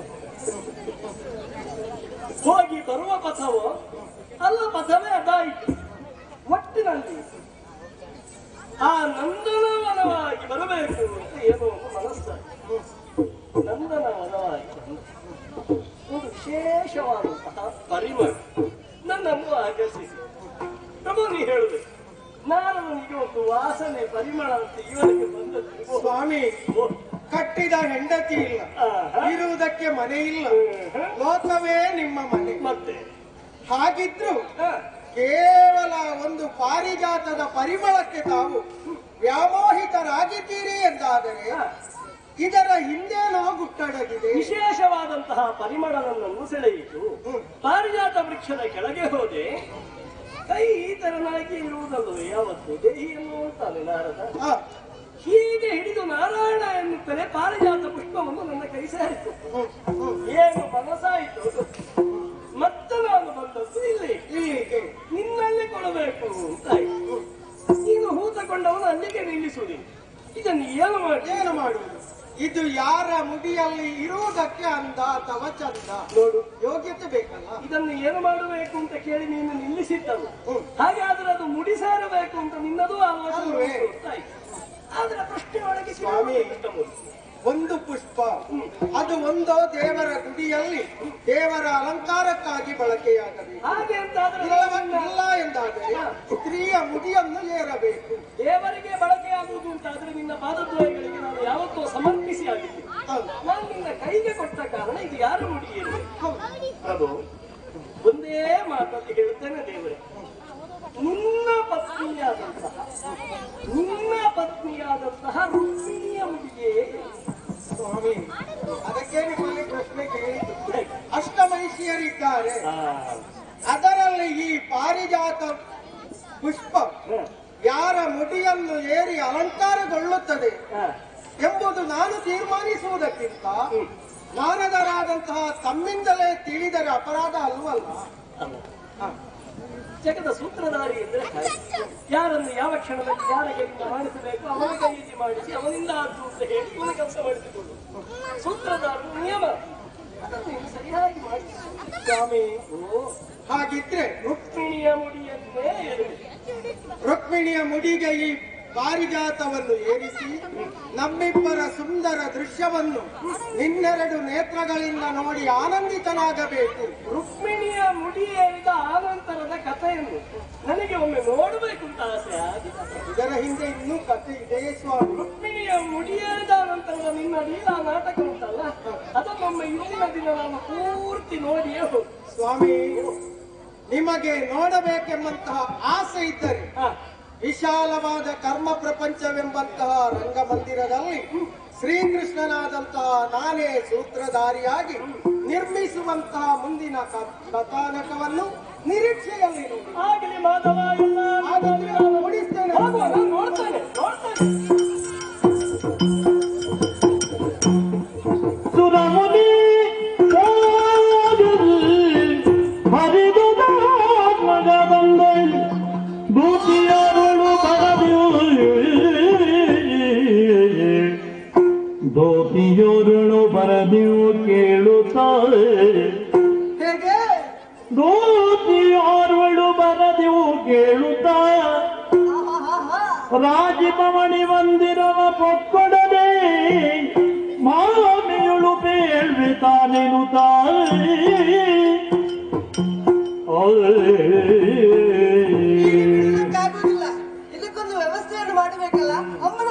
ಹೋಗಿ ಬರುವ ಪಥವೋ ಅಲ್ಲ, ಪಥವೇ ಅದಾಯಿತು. ಒಟ್ಟಿನಲ್ಲಿ ಆ ನಂದನವನವಾಗಿ ಬರಬೇಕು ಅಂತ ಏನೋ ಒಂದು ಮನಸ್ಸಾಯಿತು. ನಂದನವನವಾಗಿ ಒಂದು ವಿಶೇಷವಾದಂತಹ ಪರಿಮಳ ನನ್ನನ್ನು ಆಕರ್ಷಿಸಿ. ಪ್ರಭು, ನೀ ಹೇಳುವೆ ನಾರದನಿಗೆ ಒಂದು ವಾಸನೆ ಪರಿಮಳ ಅಂತ ಇವನಿಗೆ ಬಂದದ್ದು. ಸ್ವಾಮಿ, ಕಟ್ಟಿದ ಹೆಂಡತಿ ಇಲ್ಲ, ಇರುವುದಕ್ಕೆ ಮನೆ ಇಲ್ಲ, ಲೋಕವೇ ನಿಮ್ಮ ಮನೆ. ಮತ್ತೆ ಹಾಗಿದ್ರು ಕೇವಲ ಒಂದು ಪಾರಿಜಾತದ ಪರಿಮಳಕ್ಕೆ ತಾವು ವ್ಯಾಮೋಹಿತರಾಗಿದ್ದೀರಿ ಎಂದಾದರೆ ಇದರ ಹಿಂದೇನೋ ಗುಟ್ಟಡಗಿದೆ. ವಿಶೇಷವಾದಂತಹ ಪರಿಮಳ ನನ್ನನ್ನು ಸೆಳೆಯಿತು. ಪಾರಿಜಾತ ವೃಕ್ಷದ ಕೆಳಗೆ ಹೋದೆ. ಕೈ ಈ ತರನಾಗಿ ಇರುವುದಲ್ಲವೇ ಯಾವತ್ತು ದೇಹಿ ಎನ್ನುವಂತಾನೆ ನಾರದ. ಹೀಗೆ ಹಿಡಿದು ನಾರಾಯಣ ಎನ್ನುತ್ತಲೇ ಪಾರಿಜಾತ ಪುಷ್ಪವನ್ನು ನನ್ನ ಕೈ ಸೇರಿತು. ಏನು ಮನಸ್ಸಾಯಿತು. ಮತ್ತೆ ನಾನು ಬಂದದ್ದು ಇಲ್ಲಿಗೆ. ಮಾಡಿದ ನೋಡು, ಯೋಗ್ಯತೆ ಬೇಕಲ್ಲ. ಇದನ್ನು ಏನು ಮಾಡಬೇಕು ಅಂತ ಕೇಳಿ ನೀನು ನಿಲ್ಲಿಸಿದ್ದವು. ಹಾಗಾದ್ರೆ ಅದು ಮುಡಿ ಸೇರಬೇಕು ಅಂತ ನಿನ್ನದು ಆಲೋಚನೆ ಅಲ್ವೇ? ಗೊತ್ತಾಯ್ತು. ಆದ್ರೆ ಪ್ರಶ್ನೆ ಒಳಗೆ ಸ್ವಾಮಿ, ಒಂದು ಪುಷ್ಪ ಅದು ಒಂದೋ ದೇವರ ಗುಡಿಯಲ್ಲಿ ದೇವರ ಅಲಂಕಾರಕ್ಕಾಗಿ ಬಳಕೆಯಾಗಬೇಕು. ಹಾಗೆ ಅಂತಾದ್ರೆ ಇಲ್ಲ ಎಂದಾದರೆ ಸ್ತ್ರೀಯ ಮುಡಿಯನ್ನು ಏರಬೇಕು. ದೇವರಿಗೆ ಬಳಕೆಯಾಗುವುದು ಅಂತಾದ್ರೆ ನಿನ್ನ ಪಾದದ್ವಯಗಳಿಗೆ ನಾನು ಯಾವತ್ತೂ ಸಮರ್ಪಿಸಿ ಆಗಿದ್ದೀನಿ. ನಾನು ನಿನ್ನ ಕೈಗೆ ಕೊಟ್ಟ ಕಾರಣ ಇದು ಯಾರ ಮುಡಿ ಏರಬೇಕು? ಅದು ಒಂದೇ ಮಾತಲ್ಲಿ ಹೇಳುತ್ತೇನೆ ದೇವರೇ, ನಿನ್ನ ಪತ್ನಿಯಾದಂತಹ ರುಕ್ಮಿಣಿಯ ಮುಡಿಯೇ. ಸ್ವಾಮಿ, ಅದಕ್ಕೆ ನಿಮ್ಮಲ್ಲಿ ಪ್ರಶ್ನೆ ಕೇಳಿದ್ದು. ಅಷ್ಟಮೈಷಿಯರಿದ್ದಾರೆ, ಅದರಲ್ಲಿ ಈ ಪಾರಿಜಾತ ಪುಷ್ಪ ಯಾರ ಮುಡಿಯನ್ನು ಏರಿ ಅಲಂಕಾರಗೊಳ್ಳುತ್ತದೆ ಎಂಬುದು ನಾನು ತೀರ್ಮಾನಿಸುವುದಕ್ಕಿಂತ ನಾರದರಾದಂತಹ ತಮ್ಮಿಂದಲೇ ತಿಳಿದರೆ ಅಪರಾಧ ಅಲ್ವಲ್ಲ? ಜಗದ ಸೂತ್ರಧಾರಿ ಎಂದರೆ ಯಾರನ್ನು ಯಾವ ಕ್ಷಣದಲ್ಲಿ ಯಾರ ಕೈಯಿಂದ ಮಾಡಿಸಬೇಕು ಅವನ ಕೈಯಲ್ಲಿ ಮಾಡಿಸಿ ಅವನಿಂದ ಆದ್ದು ಅಂತ ಹೇಳಿ ಇವನ ಕೆಲಸ ಮಾಡಿಸಿಕೊಳ್ಳು. ಸೂತ್ರಧಾರನ ನಿಯಮ, ಅದನ್ನು ನೀನು ಸರಿಯಾಗಿ ಮಾಡಿ. ಸ್ವಾಮಿ, ಹಾಗಿದ್ರೆ ರುಕ್ಮಿಣಿಯ ಮುಡಿಯನ್ನೇ ಇರಲಿ. ರುಕ್ಮಿಣಿಯ ಮುಡಿಗೆ ಈ ಪಾರಿಜಾತವನ್ನು ಏರಿಸಿ ನಮ್ಮಿಬ್ಬರ ಸುಂದರ ದೃಶ್ಯವನ್ನು ನಿನ್ನೆರಡು ನೇತ್ರಗಳಿಂದ ನೋಡಿ ಆನಂದಿತನಾಗಬೇಕು. ರುಕ್ಮಿಣಿಯ ಮುಡಿ ಏರಿದ ಆನಂತರದ ಕಥೆಯನ್ನು ನನಗೆ ಒಮ್ಮೆ ನೋಡಬೇಕು ಅಂತ ಆಸೆ ಆಗಿದೆ. ಇದರ ಹಿಂದೆ ಇನ್ನೂ ಕಥೆ ಇದೆಯೇ ಸ್ವಾಮಿ? ರುಕ್ಮಿಣಿಯ ಮುಡಿ ಏರಿದ ನಂತರದ ನಿನ್ನ ಲೀಲಾ ನಾಟಕ ಉಂಟಲ್ಲ, ಅದನ್ನೊಮ್ಮೆ ಇಂದಿನ ದಿನ ನಾನು ಪೂರ್ತಿ ನೋಡಿಯೇ ಹೋಗು. ಸ್ವಾಮಿ, ನಿಮಗೆ ನೋಡಬೇಕೆಂಬಂತಹ ಆಸೆ ಇದ್ದರೆ ವಿಶಾಲವಾದ ಕರ್ಮ ಪ್ರಪಂಚವೆಂಬಂತಹ ರಂಗಮಂದಿರದಲ್ಲಿ ಶ್ರೀಕೃಷ್ಣನಾದಂತಹ ನಾನೇ ಸೂತ್ರಧಾರಿಯಾಗಿ ನಿರ್ಮಿಸುವಂತಹ ಮುಂದಿನ ಕಥಾನಕವನ್ನು ನಿರೀಕ್ಷೆಯಲ್ಲಿ ಆಗಲಿ ಮಾಧವ, ಹಾಗಾದ್ರೆ ನಾನು ಮುಡಿಸ್ತೇನೆ. ನೋಡ್ತೇನೆ. ಸುರಮುನಿ ಹರಿದ ಮಗ ಬಂದ ದೂತಿಯರುಳು ಬರದಿಯು ಕೇಳುತ್ತಾರೆ. ಹೇಗೆ? ದೂತಿಯರುಳು ಬರದಿಯು ಕೇಳುತ್ತಾರೆ. ರಾಜಭವನಿ ಮಂದಿರವ ಪೊಕ್ಕೊಡದೆ ಮಾಮಿಯುಳು ಬೇಳ್ವೆ ತಾನೆನುತ್ತಾರೆ. ಇದಕ್ಕೊಂದು ವ್ಯವಸ್ಥೆಯನ್ನು ಮಾಡಬೇಕಲ್ಲ, ಅಮ್ಮನ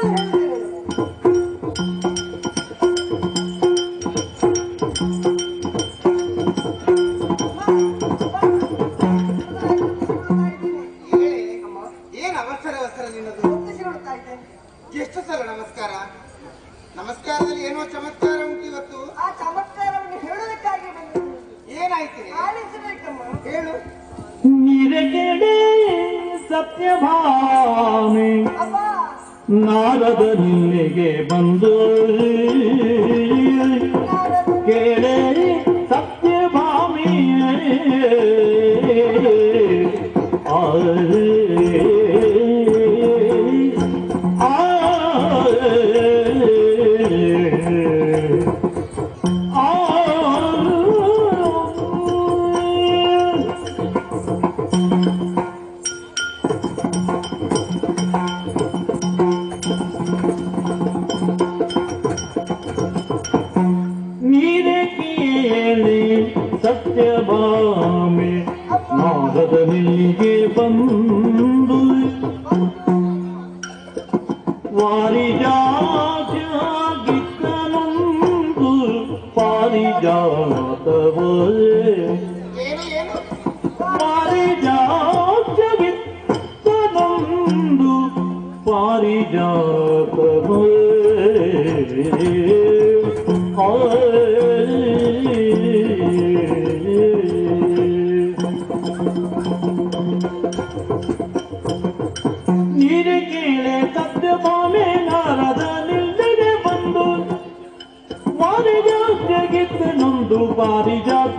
ಏನ್ ಅವಸರ ನಿನ್ನದು? ಎಷ್ಟು ಸಲ ನಮಸ್ಕಾರ? ನಮಸ್ಕಾರದಲ್ಲಿ ಏನೋ ಚಮತ್ಕಾರ ಉಂಟು ಇವತ್ತು. ಆ ಚಮತ್ಕಾರವನ್ನು ಹೇಳುವುದಕ್ಕಾಗಿ ಏನಾಯ್ತು? ಆಲಿಸಬೇಕಮ್ಮ, ಹೇಳು. ನಿರಗೆಡೆ ಸತ್ಯಭಾಮೆ ನಾರದ ನಿನ್ನೆಗೆ ಬಂದು ಕೇಳೆ ಸತ್ಯಭಾಮಿ ಸತ್ಯಭಾಮೆ ನಾರದ ನಿಲ್ಲಿಗೆ ಬಂದು ವಾರಿಜಾತ್ಯಾಗಿತ್ತನೊಂದು ಪಾರಿಜಾತವೇ ಪಾರಿಜಾತ್ಯಗಿತ್ತನೊಂದು ಪಾರಿಜಾತವೇ ನೀರು ಕೇಳೆ ಸತ್ಯಭಾಮೆ ನಾರದ ನಿಲ್ಲಿಗೆ ಬಂದು ಪಾರಿಜಾತ್ಯಗಿತ್ತನೊಂದು ಪಾರಿಜಾತ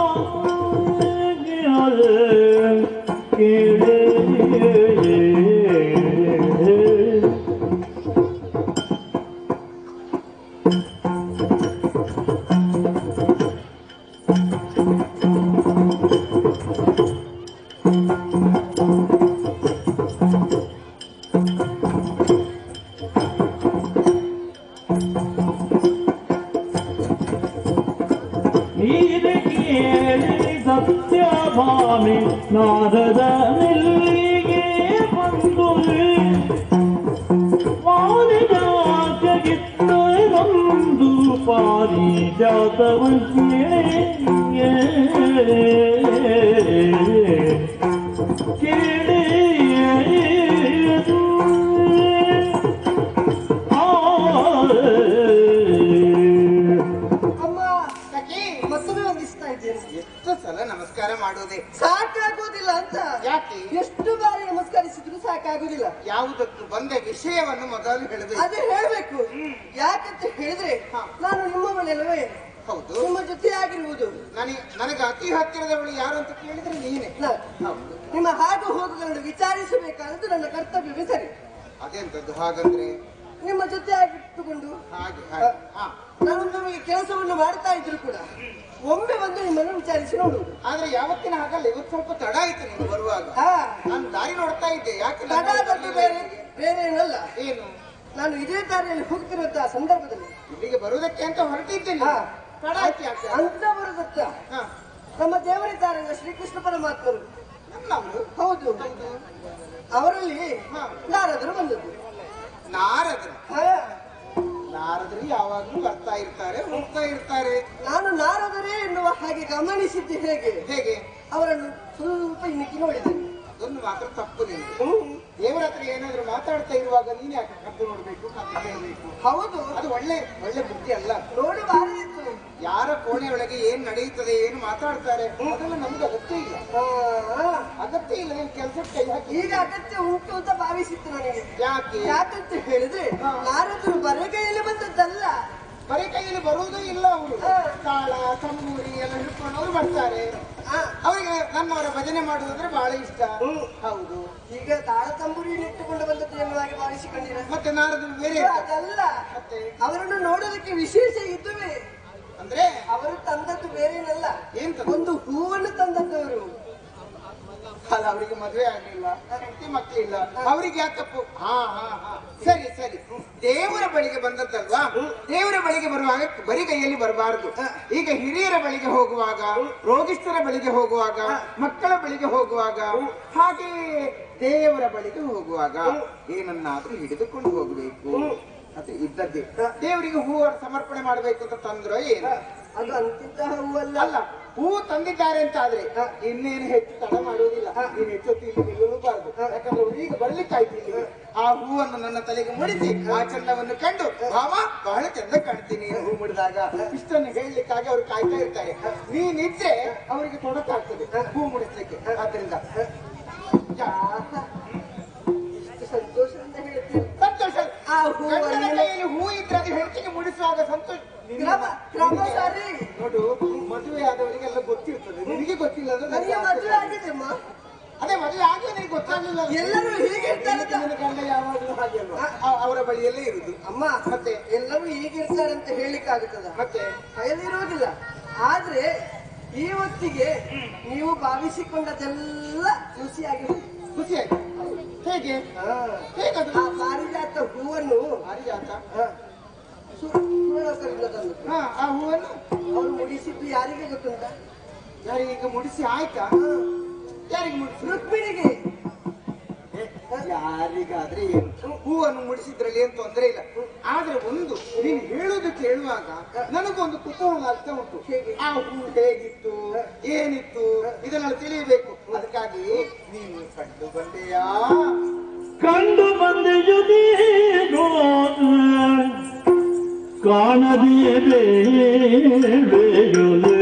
ಕೇಳೆ ಹೀಗೆ ಕೇಳಿ ಸತ್ಯಭಾಮೆ ನಾರದ ನಿಲ್ಲಿಗೆ ಬಂದು ವಾದಿಗಾಗಿತ್ತೊಂದು ಪಾರಿಜಾತವನ್ನೇ ಕೇಳಿ ಅಮ್ಮ ಸಖಿ, ಮತ್ತೊಮ್ಮೆ ವಂದಿಸ್ತಾ ಇದ್ದೇನೆ. ಎಷ್ಟು ಸಲ ನಮಸ್ಕಾರ ಮಾಡುವುದೇ? ಸಾಕಾಗುವುದಿಲ್ಲ ಅಂತ. ಯಾಕೆ? ಎಷ್ಟು ಬಾರಿ ನಮಸ್ಕರಿಸಿದ್ರು ಸಾಕಾಗುದಿಲ್ಲ. ಯಾವುದಕ್ಕೂ ಬಂದ ವಿಷಯವನ್ನು ಮೊದಲು ಹೇಳಬೇಕು. ಅದೇ ಹೇಳ್ಬೇಕು. ಯಾಕಂತ ಹೇಳಿದ್ರೆ ನಾನು ನಿಮ್ಮ ಮನೆಯಲ್ಲವೇ ಹೌದು. ನಿಮ್ಮ ಜೊತೆ ಆಗಿರುವುದು. ನನಗೆ ಅತಿ ಹತ್ತಿರದವಳು ಯಾರು ಅಂತ ಕೇಳಿದ್ರೆ ನೀನೆ. ಹೌದು. ನಿಮ್ಮ ಹಾಗು ಹೋಗುಗಳನ್ನು ವಿಚಾರಿಸಬೇಕಾದಂತ ನನ್ನ ಕರ್ತವ್ಯವೇ ಸರಿ. ಅದೆಂತದ್ದು ಹಾಗಂದ್ರೆ? ನಿಮ್ಮ ಜೊತೆ ಆಗಿಟ್ಟುಕೊಂಡು ಹಾಗೆ ಹಾ. ನಾನು ನಿಮಗೆ ಕೆಲಸವನ್ನು ಮಾಡ್ತಾ ಇದ್ರು ಕೂಡ ಒಮ್ಮೆ ಬಂದು ನಿಮ್ಮನ್ನು ವಿಚಾರಿಸಿ ನೋಡುವುದು. ಆದ್ರೆ ಯಾವತ್ತಿನ ಹಾಗಲ್ಲ, ಇವತ್ತು ಸ್ವಲ್ಪ ತಡ ಆಯ್ತು ನೀನು ಬರುವಾಗ. ನಾನು ದಾರಿ ನೋಡ್ತಾ ಇದ್ದೆ. ಯಾಕೆ ನಾನು ತಡಾದದ್ದು ಬೇರೆ ಏನಲ್ಲ. ಏನು? ನಾನು ಇದೇ ದಾರಿಯಲ್ಲಿ ಹೋಗ್ತಿರುವಂತಹ ಸಂದರ್ಭದಲ್ಲಿ ಇಲ್ಲಿಗೆ ಬರುವುದಕ್ಕೆ ಅಂತ ಹೊರಟಿದ್ದೇನೆ. ತಡ ಆಯ್ತು ಯಾಕೆ? ಅಂತ ಬರುದತ್ತ ಹಾ. ನಮ್ಮ ದೇವರಿದ್ದಾರಲ್ಲ ಶ್ರೀಕೃಷ್ಣ ಪರಮಾತ್ಮರು. ನನ್ನವರು? ಹೌದು. ಅವರಲ್ಲಿ ನಾರದರು ಬಂದದ್ದು. ನಾರದರು? ಹಾ. ನಾರದರು ಯಾವಾಗಲೂ ಬರ್ತಾ ಇರ್ತಾರೆ, ಹೋಗ್ತಾ ಇರ್ತಾರೆ. ನಾನು ನಾರದರೇ ಎನ್ನುವ ಹಾಗೆ ಗಮನಿಸಿದ್ದು ಹೇಗೆ? ಹೇಗೆ? ಅವರನ್ನು ಸ್ವಲ್ಪ ಇಣುಕಿ ನೋಡಿದ್ದೇನೆ. ಅದೊಂದು ಮಾತ್ರ ತಪ್ಪು ನಿಂದು. ದೇವರ ಹತ್ರ ಏನಾದ್ರು ಮಾತಾಡ್ತಾ ಇರುವಾಗ ನೀನ್ ಯಾಕೆ ಕದ್ದು ನೋಡ್ಬೇಕು, ಕದ್ದು ಕೇಳಬೇಕು? ಹೌದು. ಅದು ಒಳ್ಳೆ ಬುದ್ಧಿ ಅಲ್ಲ. ನೋಡಿ ಬಾರಿತ್ತು. ಯಾರ ಕೋಣೆಯೊಳಗೆ ಏನ್ ನಡೆಯುತ್ತದೆ, ಏನು ಮಾತಾಡ್ತಾರೆ ಅದೆಲ್ಲ ನಮ್ಗೆ ಅಗತ್ಯ ಇಲ್ಲ. ಅಗತ್ಯ ಇಲ್ಲ. ನೀವು ಕೆಲಸಕ್ಕೆ ಕೈ ಹಾಕಿ. ಈಗ ಅಗತ್ಯ ಉಂಟು ಅಂತ ಭಾವಿಸಿತ್ತು ನನಗೆ. ಯಾಕೆ? ಯಾಕಂತ ಹೇಳಿದ್ರೆ ನಾರದರು ಬರಗೈಯಲ್ಲಿ ಬಂದದ್ದಲ್ಲ. ಬರೀ ಕೈಯಲ್ಲಿ ಬರುವುದೂ ಇಲ್ಲ. ಅವರು ತಾಳ ತಂಬೂರಿ ಎಲ್ಲ ಹಿಡ್ಕೊಂಡು ಅವರು ಬರ್ತಾರೆ. ಅವರಿಗೆ ನಮ್ಮವರ ಭಜನೆ ಮಾಡುವುದಂದ್ರೆ ಬಹಳ ಇಷ್ಟ. ಹೌದು. ಈಗ ತಾಳ ತಂಬೂರಿ ಇಟ್ಟುಕೊಂಡು ಬಂದದ್ದು ಎನ್ನುವಾಗಿ ಭಾವಿಸಿಕೊಂಡಿರ. ಮತ್ತೆ ನಾರದರು ಬೇರೆ ಅದಲ್ಲ. ಮತ್ತೆ ಅವರನ್ನು ನೋಡೋದಕ್ಕೆ ವಿಶೇಷ ಇದ್ದುವೆ. ಅಂದ್ರೆ ಅವರು ತಂದದ್ದು ಬೇರೇನಲ್ಲ, ಏನ್ ಒಂದು ಹೂವನ್ನು ತಂದದ್ದವರು. ಅಲ್ಲ, ಅವರಿಗೆ ಮದುವೆ ಆಗ್ಲಿಲ್ಲ, ಹೆಂಡತಿ ಮಕ್ಕಳಿಲ್ಲ, ಅವರಿಗೆ ಯಾಕಪ್ಪು? ಸರಿ ಸರಿ. ದೇವರ ಬಳಿಗೆ ಬಂದದ್ದಲ್ವಾ? ದೇವರ ಬಳಿಗೆ ಬರುವಾಗ ಬರೀ ಕೈಯಲ್ಲಿ ಬರಬಾರದು. ಈಗ ಹಿರಿಯರ ಬಳಿಗೆ ಹೋಗುವಾಗ, ರೋಗಿಷ್ಠರ ಬಳಿಗೆ ಹೋಗುವಾಗ, ಮಕ್ಕಳ ಬಳಿಗೆ ಹೋಗುವಾಗ, ಹಾಗೆ ದೇವರ ಬಳಿಗೆ ಹೋಗುವಾಗ ಏನನ್ನಾದ್ರೂ ಹಿಡಿದುಕೊಂಡು ಹೋಗಬೇಕು. ಅದು ಇದ್ದದ್ದೇ. ದೇವರಿಗೆ ಹೂವು ಸಮರ್ಪಣೆ ಮಾಡಬೇಕು ಅಂತ ತಂದ್ರು ಏನು? ಅದು ಅಂತಿಂತಹ ಹೂವಲ್ಲ. ಅಲ್ಲ, ಹೂ ತಂದಿದ್ದಾರೆ ಅಂತ ಆದ್ರೆ ಇನ್ನೇನು ಹೆಚ್ಚು ತಡ ಮಾಡುವುದಿಲ್ಲ. ನೀನು ಹೆಚ್ಚೊತ್ತು ಇಲ್ಲಿ ನಿಲ್ಲಬಾರದು. ಯಾಕಂದ್ರೆ ಅವ್ರು ಈಗ ಬರ್ಲಿಕ್ಕಾಯ್ತು ಇಲ್ಲಿ. ಆ ಹೂವನ್ನು ನನ್ನ ತಲೆಗೆ ಮುಡಿಸಿ ಆ ಚಂದವನ್ನು ಕಂಡು ಭಾವ ಬಹಳ ಚಂದ ಕಾಣ್ತೀನಿ ಹೂ ಮುಡಿದಾಗ, ಇಷ್ಟನ್ನು ಹೇಳಲಿಕ್ಕಾಗಿ ಅವ್ರು ಕಾಯ್ತಾ ಇರ್ತಾರೆ. ನೀನಿದ್ರೆ ಅವರಿಗೆ ತೊಡಕಾಗ್ತದೆ ಹೂ ಮುಡಿಸ್ಲಿಕ್ಕೆ. ಆದ್ರಿಂದ ಸಂತೋಷದಿಂದ ಹೇಳ್ತೀನಿ. ಸಂತೋಷ. ಆ ಹೂವನ್ನು ಕೈಯಲ್ಲಿ ಹೂ ಇದ್ರೆ ಅದು ಹೆಂಡತಿಗೆ ಮುಡಿಸುವಾಗ ಸಂತೋಷ. ಕ್ರಮ ಸರಿ. ನೋಡು, ಮದುವೆ ಆದವರಿಗೆಲ್ಲ ಗೊತ್ತಿರ್ತದೆ, ನಿನಗೆ ಗೊತ್ತಿಲ್ಲ. ನನಗೆ ಮದುವೆ ಆಗಿದೆಮ್ಮ. ಅದೇ ಮದುವೆ ಆಗಿ ನನಗೆ ಗೊತ್ತಾಗಲಿಲ್ಲ. ಎಲ್ಲರೂ ಹೀಗೆ ಇರ್ತಾರೆ. ನನ್ನ ಗಂಡ ಯಾವಾಗಲೂ ಹಾಗೆ ಅಲ್ವಾ, ಅವರ ಬಳಿಯಲ್ಲೇ ಇರುದು. ಅಮ್ಮ ಮತ್ತೆ ಎಲ್ಲರೂ ಹೀಗಿರ್ತಾರೆ ಅಂತ ಹೇಳಿಕ್ಕಾಗುತ್ತದ? ಮತ್ತೆ ಇರುವುದಿಲ್ಲ. ಆದ್ರೆ ಈ ಹೊತ್ತಿಗೆ ನೀವು ಭಾವಿಸಿಕೊಂಡದೆಲ್ಲ ಖುಷಿಯಾಗಿ ಖುಷಿಯಾಗಿ. ಹೇಗೆ? ಹೇಗದು? ಆ ಪಾರಿಜಾತ ಹೂವನ್ನು ಪಾರಿಜಾತ ಸುರಳಕರಿಂದ ತಂದು ಆ ಹೂವನ್ನು ಅವರು ಮುಡಿಸಿದ್ದು ಯಾರಿಗೆ ಗೊತ್ತುಂಟ? ಯಾರೀಗ ಮುಡಿಸಿ ಆಯ್ತಾ? ಯಾರಿಗೆ ಮುಡಿಸಿ? ರುಕ್ಮಿಣಿಗೆ. ಯಾರಿಗಾದ್ರೆ ಏನು, ಹೂವನ್ನು ಮುಡಿಸಿದ್ರಲ್ಲಿ ಏನ್ ತೊಂದರೆ ಇಲ್ಲ. ಆದ್ರೆ ಒಂದು ನೀನು ಹೇಳುದು ಕೇಳುವಾಗ ನನಗೊಂದು ಕುತೂಹಲ ಆಗ್ತಾ ಉಂಟು. ಆ ಹೂ ಹೇಗಿತ್ತು, ಏನಿತ್ತು, ಇದನ್ನೆಲ್ಲ ತಿಳಿಯಬೇಕು. ಅದಕ್ಕಾಗಿ ನೀನು ಕಂಡು ಬಂದೆಯಾ? ಕಂಡು ಬಂದೆಯುದೇನೋ ಕಾಣದಿಯೇ ಬೇಯುಲೆ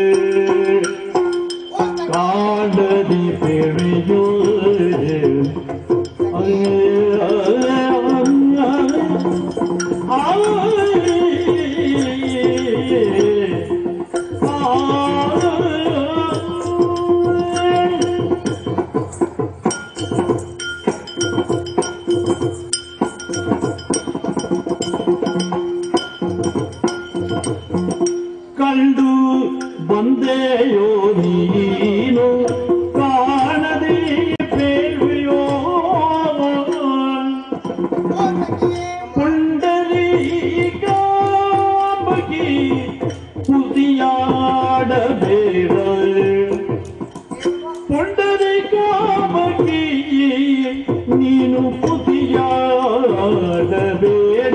ಕಾಣದಿ ಬೇಯುಲೆ ಕಂಡು ಬಂದ ಬಂದೆಯೋ ನೀನು ಕಾಣದೆ ಬೇವೆಯೋ ಪುಂಡರೀಕಾಂಬಗಿ ಕುಸಿಯಾಡಬೇಡ ಪುಂಡರೀಕಾಂಬಗಿ ನೀನು ಕುಸಿಯಾಡಬೇಡ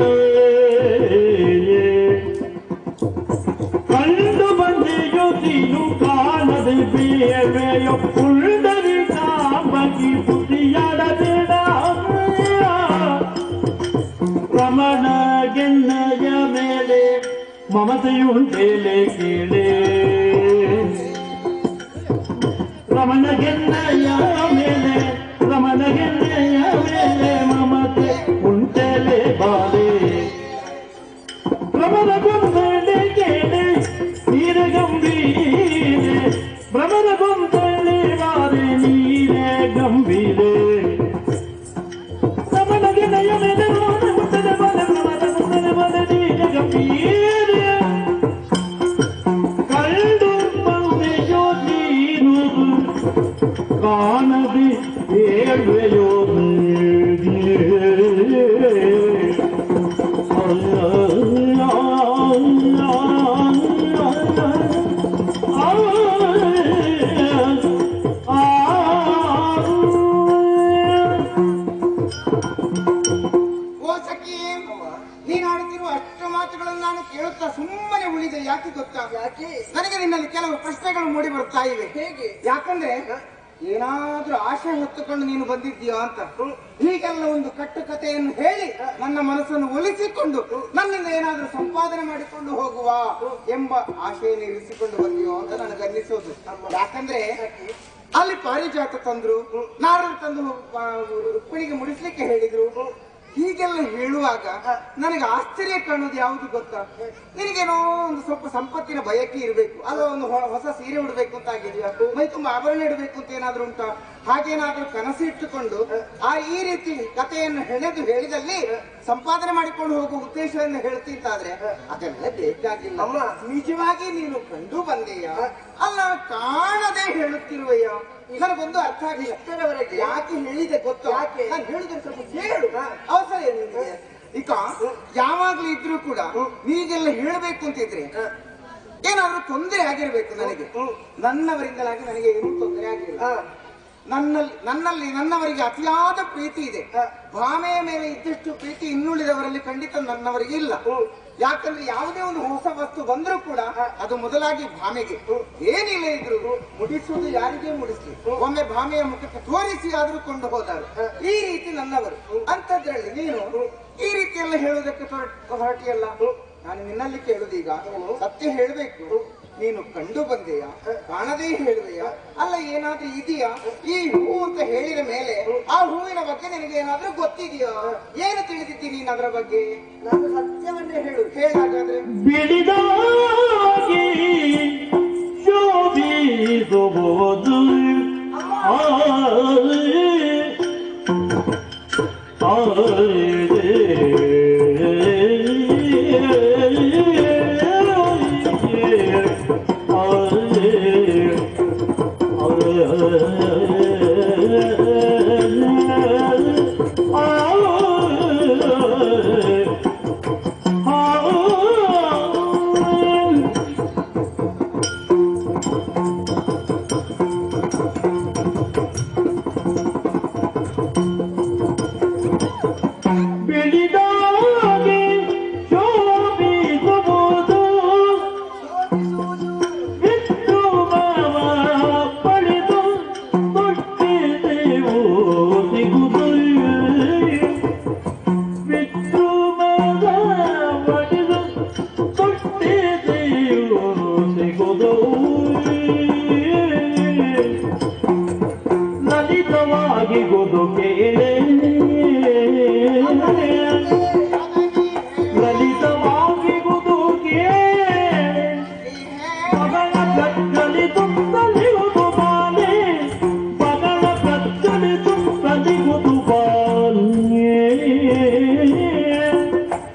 ಕಂಡು ಬಂದೆಯೋ ನೀನು ಕಾಣದೆ ಬೇವೆಯೋ ಪುಂಡರೀಕಾಂಬಗಿ ಕುಸಿಯಾಡಬೇಡ ರಮಣ ಗೆನ್ನಯ ಮೇಲೆ ಮಮತೆಯುಂಟೇಲೆ ಕೇಳೆ ರಮಣ ಗೆನ್ನಯ ಮೇಲೆ ಮಮತೆ ಉಂಟೇಲೆ ಬಾಲೆ ಭ್ರಮರ ಗೊಂದಳೆ ಕೇಳೆ ನೀರ ಗಂಭೀರೆ ಭ್ರಮರ ಗೊಂದಳೆ ಬಾರೆ ನೀರೇ ಗಂಭೀರೆ ರಮಣ ಗೆನ್ನಯ ಮೇಲೆ ಮುಟ್ಟದೆ ಬಾಲೆ ಭ್ರಮರ ಗೊಂದಳೆ ಬಾರೆ ನೀರ ಗಂಭೀರೆ ಕಂಡು ಬಂದೆಯೋ ನೀನು ಕಾಣದೆ ಬೇವೆಯೋ ನೀನಾಡುತ್ತಿರುವ ಅಷ್ಟು ಮಾತುಗಳನ್ನು ನಾನು ಕೇಳುತ್ತಾ ಸುಮ್ಮನೆ ಉಳಿದೆ. ಯಾಕೆ ಗೊತ್ತಾ? ಯಾಕೆ ನನಗೆ ನಿನ್ನಲ್ಲಿ ಕೆಲವು ಪ್ರಶ್ನೆಗಳು ಮೂಡಿ ಬರ್ತಾ ಇವೆ. ಹೇಗೆ? ಯಾಕಂದ್ರೆ ಏನಾದ್ರೂ ಆಶೆ ಹೊತ್ತುಕೊಂಡು ನೀನು ಬಂದಿದ್ದೀಯಾ ಅಂತ. ಹೀಗೆಲ್ಲ ಒಂದು ಕಟ್ಟುಕತೆಯನ್ನು ಹೇಳಿ ನನ್ನ ಮನಸ್ಸನ್ನು ಒಲಿಸಿಕೊಂಡು ನನ್ನಿಂದ ಏನಾದ್ರೂ ಸಂಪಾದನೆ ಮಾಡಿಕೊಂಡು ಹೋಗುವ ಎಂಬ ಆಶೆಯನ್ನು ಇರಿಸಿಕೊಂಡು ಬಂದಿಯೋ ಅಂತ ನನಗನ್ನಿಸೋದು. ಯಾಕಂದ್ರೆ ಅಲ್ಲಿ ಪಾರಿಜಾತ ತಂದ್ರು, ನಾರದು ತಂದು ರುಕ್ಮಿಣಿಗೆ ಮುಡಿಸ್ಲಿಕ್ಕೆ ಹೇಳಿದ್ರು. ಹೀಗೆಲ್ಲ ಹೇಳುವಾಗ ನನಗೆ ಆಶ್ಚರ್ಯ ಕಾಣೋದು ಯಾವುದು ಗೊತ್ತಾ? ನಿನಗೇನೋ ಒಂದು ಸ್ವಲ್ಪ ಸಂಪತ್ತಿನ ಬಯಕೆ ಇರಬೇಕು ಅಲ್ವಾ? ಒಂದು ಹೊಸ ಸೀರೆ ಉಡ್ಬೇಕು ಅಂತ ಆಗಿದೆಯಾ? ಮೈ ತುಂಬಾ ಆಭರಣ ಇಡಬೇಕು ಅಂತ ಏನಾದ್ರೂ ಉಂಟಾ? ಹಾಗೇನಾದ್ರೂ ಕನಸು ಇಟ್ಟುಕೊಂಡು ಈ ರೀತಿ ಕಥೆಯನ್ನು ಹೆಣೆದು ಹೇಳಿದಲ್ಲಿ ಸಂಪಾದನೆ ಮಾಡಿಕೊಂಡು ಹೋಗುವ ಉದ್ದೇಶವನ್ನು ಹೇಳ್ತಿಂತಾದ್ರೆ ಅದೆಲ್ಲ ಬೇಕಾಗಿಲ್ಲ. ನಿಜವಾಗಿ ನೀನು ಕಂಡು ಬಂದೆಯಾ ಅಲ್ಲ ಕಾಣದೆ ಹೇಳುತ್ತಿರುವೆಯಾ? ನನಗೊಂದು ಅರ್ಥ ಆಗಿಲ್ಲ. ಯಾಕೆ ಹೇಳಿದೆ ಗೊತ್ತಾ? ನಾನು ಹೇಳಿದ್ರೆ ಸ್ವಲ್ಪ ಹೇಳು. ಅವಸರ ಏನಿದೆ? ಈಗ ಯಾವಾಗ್ಲೂ ಇದ್ರೂ ಕೂಡ ನೀಗೆಲ್ಲ ಹೇಳಬೇಕು ಅಂತಿದ್ರೆ ಏನಾದ್ರೂ ತೊಂದರೆ ಆಗಿರ್ಬೇಕು ನನಗೆ. ನನ್ನವರಿಂದಲಾಗಿ ನನಗೆ ಏನೂ ತೊಂದರೆ ಆಗಿಲ್ಲ. ನನ್ನವರಿಗೆ ಅತಿಯಾದ ಪ್ರೀತಿ ಇದೆ. ಭಾಮೆಯ ಮೇಲೆ ಇದ್ದಷ್ಟು ಪ್ರೀತಿ ಇನ್ನುಳಿದವರಲ್ಲಿ ಖಂಡಿತ ನನ್ನವರಿಗೆ ಇಲ್ಲ. ಯಾಕಂದ್ರೆ ಯಾವುದೇ ಒಂದು ಹೊಸ ವಸ್ತು ಬಂದ್ರೂ ಕೂಡ ಅದು ಮೊದಲಾಗಿ ಭಾಮೆಗೆ. ಏನಿಲ್ಲ ಇದ್ರು ಮುಡಿಸುವುದು ಯಾರಿಗೆ ಮುಡಿಸ್ಲಿ, ಒಮ್ಮೆ ಭಾಮೆಯ ಮುಖಕ್ಕೆ ತೋರಿಸಿ ಆದ್ರೂ ಕೊಂಡು ಹೋದರು. ಈ ರೀತಿ ನನ್ನವರು. ಅಂಥದ್ರಲ್ಲಿ ನೀನು ಈ ರೀತಿಯೆಲ್ಲ ಹೇಳುವುದಕ್ಕೆ ಹೊರಟಿಯಲ್ಲ. ನಾನು ನಿನ್ನಲ್ಲಿ ಕೇಳುದೀಗ ಸತ್ಯ ಹೇಳಬೇಕು. ನೀನು ಕಂಡು ಬಂದೆಯಾ ಕಾಣದೇ ಹೇಳುವೆಯಾ ಅಲ್ಲ ಏನಾದ್ರೂ ಇದೆಯಾ? ಈ ಹೂ ಅಂತ ಹೇಳಿದ ಮೇಲೆ ಆ ಹೂವಿನ ಬಗ್ಗೆ ನಿನಗೆ ಏನಾದ್ರೂ ಗೊತ್ತಿದೆಯಾ? ಏನು ತಿಳಿದಿದ್ದೀನಿ ನೀನು ಅದರ ಬಗ್ಗೆ? ನಾನು ಸತ್ಯವನ್ನೇ ಹೇಳಾಗಾದ್ರೆ ಬಿಡಿದಾಗಿ ಶೋಭಿಸಬಹುದು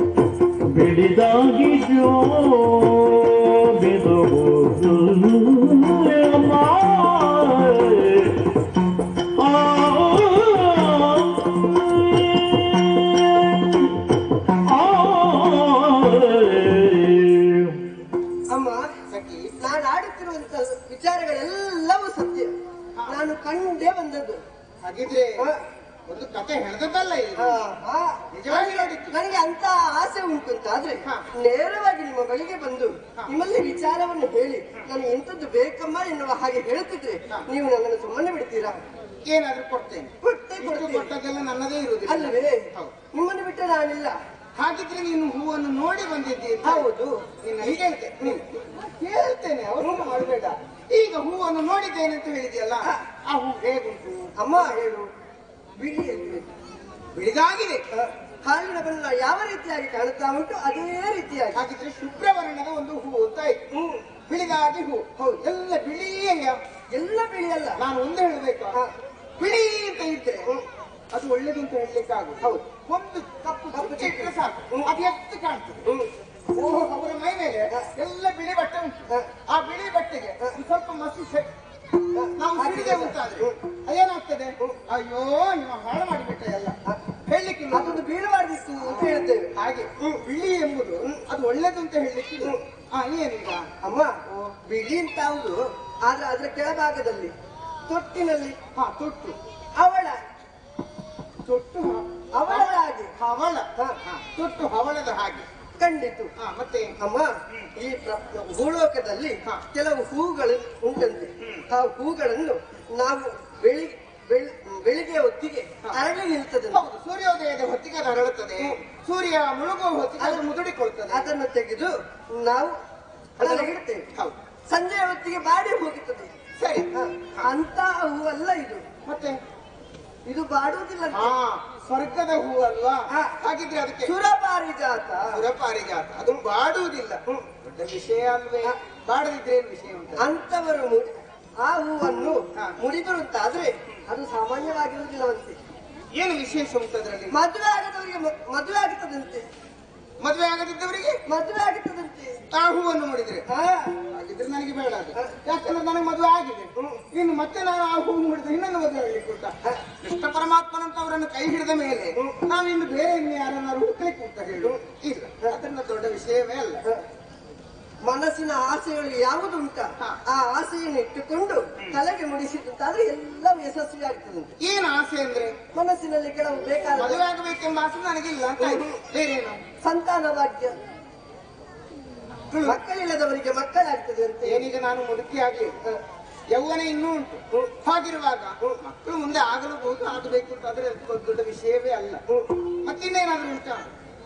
ಬಿಡಿದಾಗಿ ಶೋಭಿಸಬಹುದು ವಿಚಾರಗಳೆಲ್ಲವೂ ಸತ್ಯ. ನಾನು ಕಂಡೇ ಬಂದದ್ದು. ಹಾಗಿದ್ರೆ ಒಂದು ಕತೆ ಹೇಳ್ದದ್ದಲ್ಲ ಇದು. ನಿಜವಾಗಿ ನೋಡಿದ್ದು. ನನಗೆ ಅಂತ ಆಸೆ ಉಂಟು ಅಂತ ಆದ್ರೆ ನೇರವಾಗಿ ನಿಮ್ಮ ಬಳಿಗೆ ಬಂದು ನಿಮ್ಮಲ್ಲಿ ವಿಚಾರವನ್ನು ಹೇಳಿ ನಾನು ಎಂತದ್ದು ಬೇಕಮ್ಮ ಎನ್ನುವ ಹಾಗೆ ಹೇಳ್ತಿದ್ರೆ ನೀವು ನನ್ನನ್ನು ಸುಮ್ಮನೆ ಬಿಡ್ತೀರಾ? ಏನಾದ್ರೂ ಕೊಡ್ತೇನೆ. ಕೊಟ್ಟದೆಲ್ಲ ನನ್ನದೇ ಇರುವುದಿಲ್ಲ ಅಲ್ಲವೇ? ನಿಮ್ಮನ್ನು ಬಿಟ್ಟು ನಾನಿಲ್ಲ. ಹಾಗಿದ್ರೆ ನೀನು ಹೂವನ್ನು ನೋಡಿ ಬಂದಿದ್ದೀಯ. ಹೌದು. ಹೇಳ್ತೇನೆ, ಅವರು ಮಾಡಬೇಡ. ಈಗ ಹೂವನ್ನು ನೋಡಿದ್ದೇನೆ ಅಂತ ಹೇಳಿದೆಯಲ್ಲ, ಆ ಹೂ ಹೇಗುಂಟು? ಅಮ್ಮ ಹೇಳು. ಬಿಳಿಯಲ್ಲಿ ಬಿಳಿದಾಗಿದೆ. ಹಾಲಿನ ಬಣ್ಣ ಯಾವ ರೀತಿಯಾಗಿ ಕಾಣುತ್ತಾ ಉಂಟು ಅದೇ ರೀತಿಯಾಗಿ. ಹಾಗಿದ್ರೆ ಶುಭ್ರವರ್ಣದ ಒಂದು ಹೂ ಅಂತ ಆಯ್ತು. ಬಿಳಿದಾಗಿ ಹೂ. ಹೌದು, ಎಲ್ಲ ಬಿಳಿಯ. ಎಲ್ಲ ಬಿಳಿಯಲ್ಲ. ನಾನು ಒಂದು ಹೇಳಬೇಕಾ? ಬಿಳಿ ಅಂತ ಇದ್ರೆ ಅದು ಒಳ್ಳೇದು ಅಂತ ಹೇಳಲಿಕ್ಕೆ ಆಗುದು. ಹೌದು, ಒಂದು ಕಪ್ಪು ಕಪ್ಪು ಇಟ್ಟರೆ ಸಾಕು, ಅದು ಎಷ್ಟು ಕಾಣ್ತದೆ. ಓಹೋ, ಅವರ ಮೈ ಮೇಲೆ ಎಲ್ಲ ಬಿಳಿ ಬಟ್ಟೆ ಉಂಟು. ಆ ಬಿಳಿ ಬಟ್ಟೆಗೆ ಸ್ವಲ್ಪ ಮಸಿ ನಾವು ಸಿಡಿದೆ ಉಂಟಾದ್ರೆ ಏನಾಗ್ತದೆ? ಅಯ್ಯೋ, ನೀವು ಹಾಳು ಮಾಡಿಬಿಟ್ಟ ಎಲ್ಲ ಹೇಳಲಿಕ್ಕೆ. ಅದೊಂದು ಬೀಳಬಾರ್ದಿತ್ತು ಅಂತ ಹೇಳ್ತೇವೆ. ಹಾಗೆ ಬಿಳಿ ಎಂಬುದು ಅದು ಒಳ್ಳೇದು ಅಂತ ಹೇಳಲಿಕ್ಕೆ. ಏನೀಗ ಅಮ್ಮ, ಬಿಳಿ ಅಂತ ಹೌದು, ಆದ್ರೆ ಅದರ ಕೆಳಭಾಗದಲ್ಲಿ ತೊಟ್ಟಿನಲ್ಲಿ ತೊಟ್ಟು ಅವಳ ತೊಟ್ಟು ಅವಳ ಹಾಗೆ ಹವಳ. ತೊಟ್ಟು ಹವಳದ ಹಾಗೆ ಕಂಡಿತು. ಮತ್ತೆ ಅಮ್ಮ, ಈ ಭೂಲೋಕದಲ್ಲಿ ಕೆಲವು ಹೂಗಳು ಉಂಟಂತೆ. ಆ ಹೂಗಳನ್ನು ನಾವು ಬೆಳಿಗ್ಗೆ ಹೊತ್ತಿಗೆ ಅರಳಿ ನಿಲ್ತದೆ. ಸೂರ್ಯೋದಯದ ಹೊತ್ತಿಗೆ ಅದು ಅರಳುತ್ತದೆ. ಸೂರ್ಯ ಮುಳುಗುವ ಹೊತ್ತಿಗೆ ಅದು ಮುದುಡಿಕೊಳ್ತದೆ. ಅದನ್ನು ತೆಗೆದು ನಾವು ಇಡ್ತೇವೆ. ಸಂಜೆಯ ಹೊತ್ತಿಗೆ ಬಾಡಿ ಹೋಗುತ್ತದೆ. ಸರಿ, ಅಂತ ಹೂವಲ್ಲ ಇದು. ಮತ್ತೆ ಇದು ಬಾಡುವುದಿಲ್ಲ. ಸ್ವರ್ಗದ ಹೂ ಅಲ್ವಾ? ಹಾಗಿದ್ರೆ ಅದಕ್ಕೆ ಸುರಪಾರಿಜಾತ. ಸುರಪಾರಿಜಾತ ಅದು ಬಾಡುವುದಿಲ್ಲ. ದೊಡ್ಡ ವಿಷಯ ಅಲ್ವೇ? ಬಾಡದಿದ್ರೆ ಏನು ವಿಷಯ ಉಂಟು? ಅಂತವರು ಆ ಹೂವನ್ನು ಮುಡಿದರು ಅಂತ ಆದ್ರೆ ಅದು ಸಾಮಾನ್ಯವಾಗಿರುವುದಿಲ್ಲವಂತೆ. ಏನು ವಿಶೇಷ ಉಂಟು ಅದರಲ್ಲಿ? ಮದುವೆ ಆಗದವರಿಗೆ ಮದುವೆ ಆಗುತ್ತದಂತೆ. ಮದುವೆ ಆಗದಿದ್ದವರಿಗೆ ಮದುವೆ ಆಗುತ್ತದಂತೆ ಆ ಹೂವನ್ನು ಮುಡಿದ್ರೆ. ಹಾಗಿದ್ರೆ ನನಗೆ ಬೇಡ ಅದು. ಯಾಕಂದ್ರೆ ನನಗೆ ಮದುವೆ ಆಗಿದೆ. ಇನ್ನು ಮತ್ತೆ ನಾನು ಆ ಹೂ ಮುಡಿದ್ರೆ ಇನ್ನೊಂದು ಮದುವೆ ಆಗಲಿಕ್ಕೆ ಉಂಟ. ಕೃಷ್ಣ ಪರಮಾತ್ಮನಂತ ಅವರನ್ನು ಕೈ ಹಿಡಿದ ಮೇಲೆ ನಾವು ಇನ್ನು ಬೇರೆ ಇನ್ನು ಯಾರನ್ನಾರು ಹುಡುಕ್ಲಿಕ್ಕೆ ಅಂತ ಹೇಳು ಇಲ್ಲ. ಅದರಿಂದ ದೊಡ್ಡ ವಿಷಯವೇ ಅಲ್ಲ. ಮನಸ್ಸಿನ ಆಸೆಗಳು ಯಾವುದು ಉಂಟ ಆ ಆಸೆಯನ್ನು ಇಟ್ಟುಕೊಂಡು ತಲೆಗೆ ಮುಡಿಸಿದಂತಾದ್ರೆ ಎಲ್ಲವೂ ಯಶಸ್ವಿಯಾಗ್ತದೆ. ಏನು ಆಸೆ ಅಂದ್ರೆ? ಮನಸ್ಸಿನಲ್ಲಿ ಕೆಲವು ಬೇಕಾದ ಮದುವೆ ಆಗಬೇಕೆಂಬ ಆಸೆ ನನಗಿಲ್ಲ. ಬೇರೇನು? ಸಂತಾನ ಭಾಗ್ಯ. ಮಕ್ಕಳಿಲ್ಲದವರಿಗೆ ಮಕ್ಕಳಾಗ್ತದೆ ಅಂತ. ಏನೀಗ ನಾನು ಮುದುಕಿ ಆಗ್ಲಿ, ಯೌವನ ಇನ್ನೂ ಉಂಟು. ಹಾಗಿರುವಾಗ ಮಕ್ಕಳು ಮುಂದೆ ಆಗಲೂಬಹುದು, ಆಗಬೇಕು ಅಂತ ಆದ್ರೆ ದೊಡ್ಡ ವಿಷಯವೇ ಅಲ್ಲ. ಮತ್ತಿನ್ನೇನಾದ್ರೂ ಉಂಟಾ?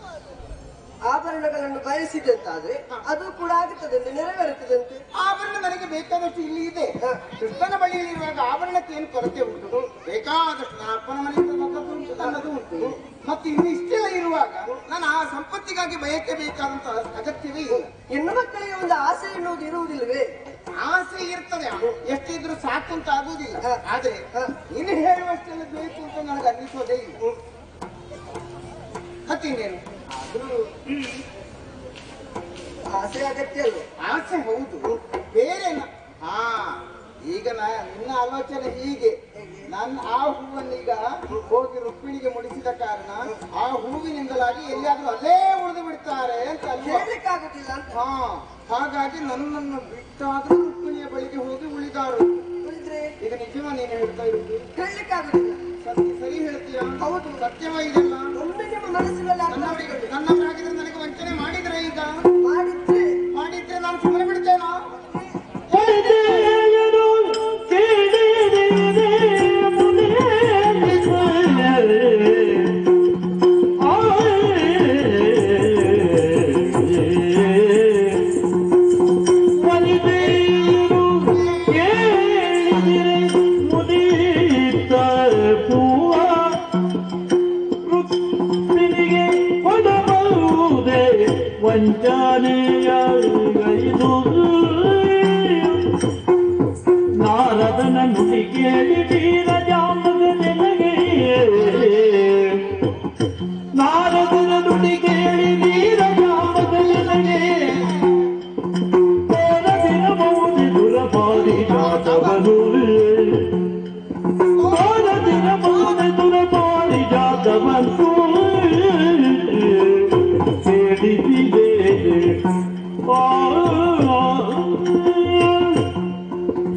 ಆಭರಣಗಳನ್ನು ಬಯಸಿದಂತಾದ್ರೆ ಅದು ಕೂಡ ಆಗುತ್ತದೆ, ನೆರವೇರುತ್ತದಂತೆ. ಆಭರಣ ನನಗೆ ಬೇಕಾದಷ್ಟು ಇಲ್ಲಿ ಇದೆ. ಕೃಷ್ಣನ ಬಳಿಯಲ್ಲಿರುವಾಗ ಆಭರಣಕ್ಕೆ ಏನು ಕೊರತೆ ಉಂಟು? ಬೇಕಾದಷ್ಟು. ನನ್ನ ಅಪ್ಪನ ಮನೆಯಿಂದ ಮಕ್ಕಳು ಉಂಟು, ನನ್ನದು ಉಂಟು. ಮತ್ತೆ ಇನ್ನು ಇಷ್ಟೆಲ್ಲ ಇರುವಾಗ ನಾನು ಆ ಸಂಪತ್ತಿಗಾಗಿ ಬಯಕೆ ಬೇಕಾದಂತ ಅಗತ್ಯವೇ ಇಲ್ಲ. ಹೆಣ್ಣು ಮಕ್ಕಳಿಗೆ ಒಂದು ಆಸೆ ಎನ್ನುವುದು ಇರುವುದಿಲ್ಲವೇ? ಆಸೆ ಇರ್ತದೆ, ಎಷ್ಟಿದ್ರು ಸಾಕು ಅಂತ ಆಗುವುದಿಲ್ಲ. ಆದ್ರೆ ನೀನು ಹೇಳುವಷ್ಟೆಲ್ಲ ಬೇಕು ಅಂತ ನನಗೆ ಅನ್ನಿಸೋದೇ ಇಲ್ಲ. ಮತ್ತಿನ್ನೇನು ಆಸೆ ಅಗತ್ಯ ಅಲ್ವ? ಆಸೆ ಹೌದು, ಬೇರೆ ಈಗ ನಿನ್ನ ಆಲೋಚನೆ ಹೀಗೆ. ನಾನು ಆ ಹೂವನ್ನೀಗ ಹೋಗಿ ರುಕ್ಮಿಣಿಗೆ ಮುಡಿಸಿದ ಕಾರಣ ಆ ಹೂವಿನಿಂದಲಾಗಿ ಎಲ್ಲಿಯಾದ್ರೂ ಅಲ್ಲೇ ಉಳಿದು ಬಿಡ್ತಾರೆ ಅಂತ ಹೇಳಲಿಕ್ಕಾಗುದಿಲ್ಲ ಅಂತ. ಹಾಗಾಗಿ ನನ್ನನ್ನು ಬಿಟ್ಟಾದ್ರೂ ರುಕ್ಮಿಣಿಯ ಬಳಿಗೆ ಹೋಗಿ ಉಳಿದಾರು. ಈಗ ನಿಜವಾ ನೀನು ಹೇಳ್ತಾ ಇರುವುದು? ಹೇಳಲಿಕ್ಕಾಗುದಿಲ್ಲ. ಸರಿ ಹೇಳ್ತೀರಾ? ಹೌದು, ಸತ್ಯವ ಇದೆಲ್ಲ. ಒಮ್ಮೆ ನಿಮ್ಮ ಮನಸ್ಸಿನಲ್ಲಿ ನನ್ನವರಾಗಿದ್ರೆ ನನಗೆ ವಂಚನೆ ಮಾಡಿದ್ರೆ, ಈಗ ಮಾಡಿದ್ರೆ ನಾನು ಸುಮ್ಮನೆ ಬಿಡ್ತೇನಾ? ನಾರದನ ನುಡಿ ಕೇಳಿ ವೀರಜಾಂಬದ ನೆನಗೆ, ನಾರದನ ನುಡಿ ಕೇಳಿ ವೀರಜಾಂಬದ ನೆನಗೆ, ತೋರದಿರಬಹುದು ದುರಪಾರಿಜಾತವನು, ತೋರದಿರಬಹುದು ದುರಪಾರಿಜಾತವನು ಕೇಳಿದಿದೆ.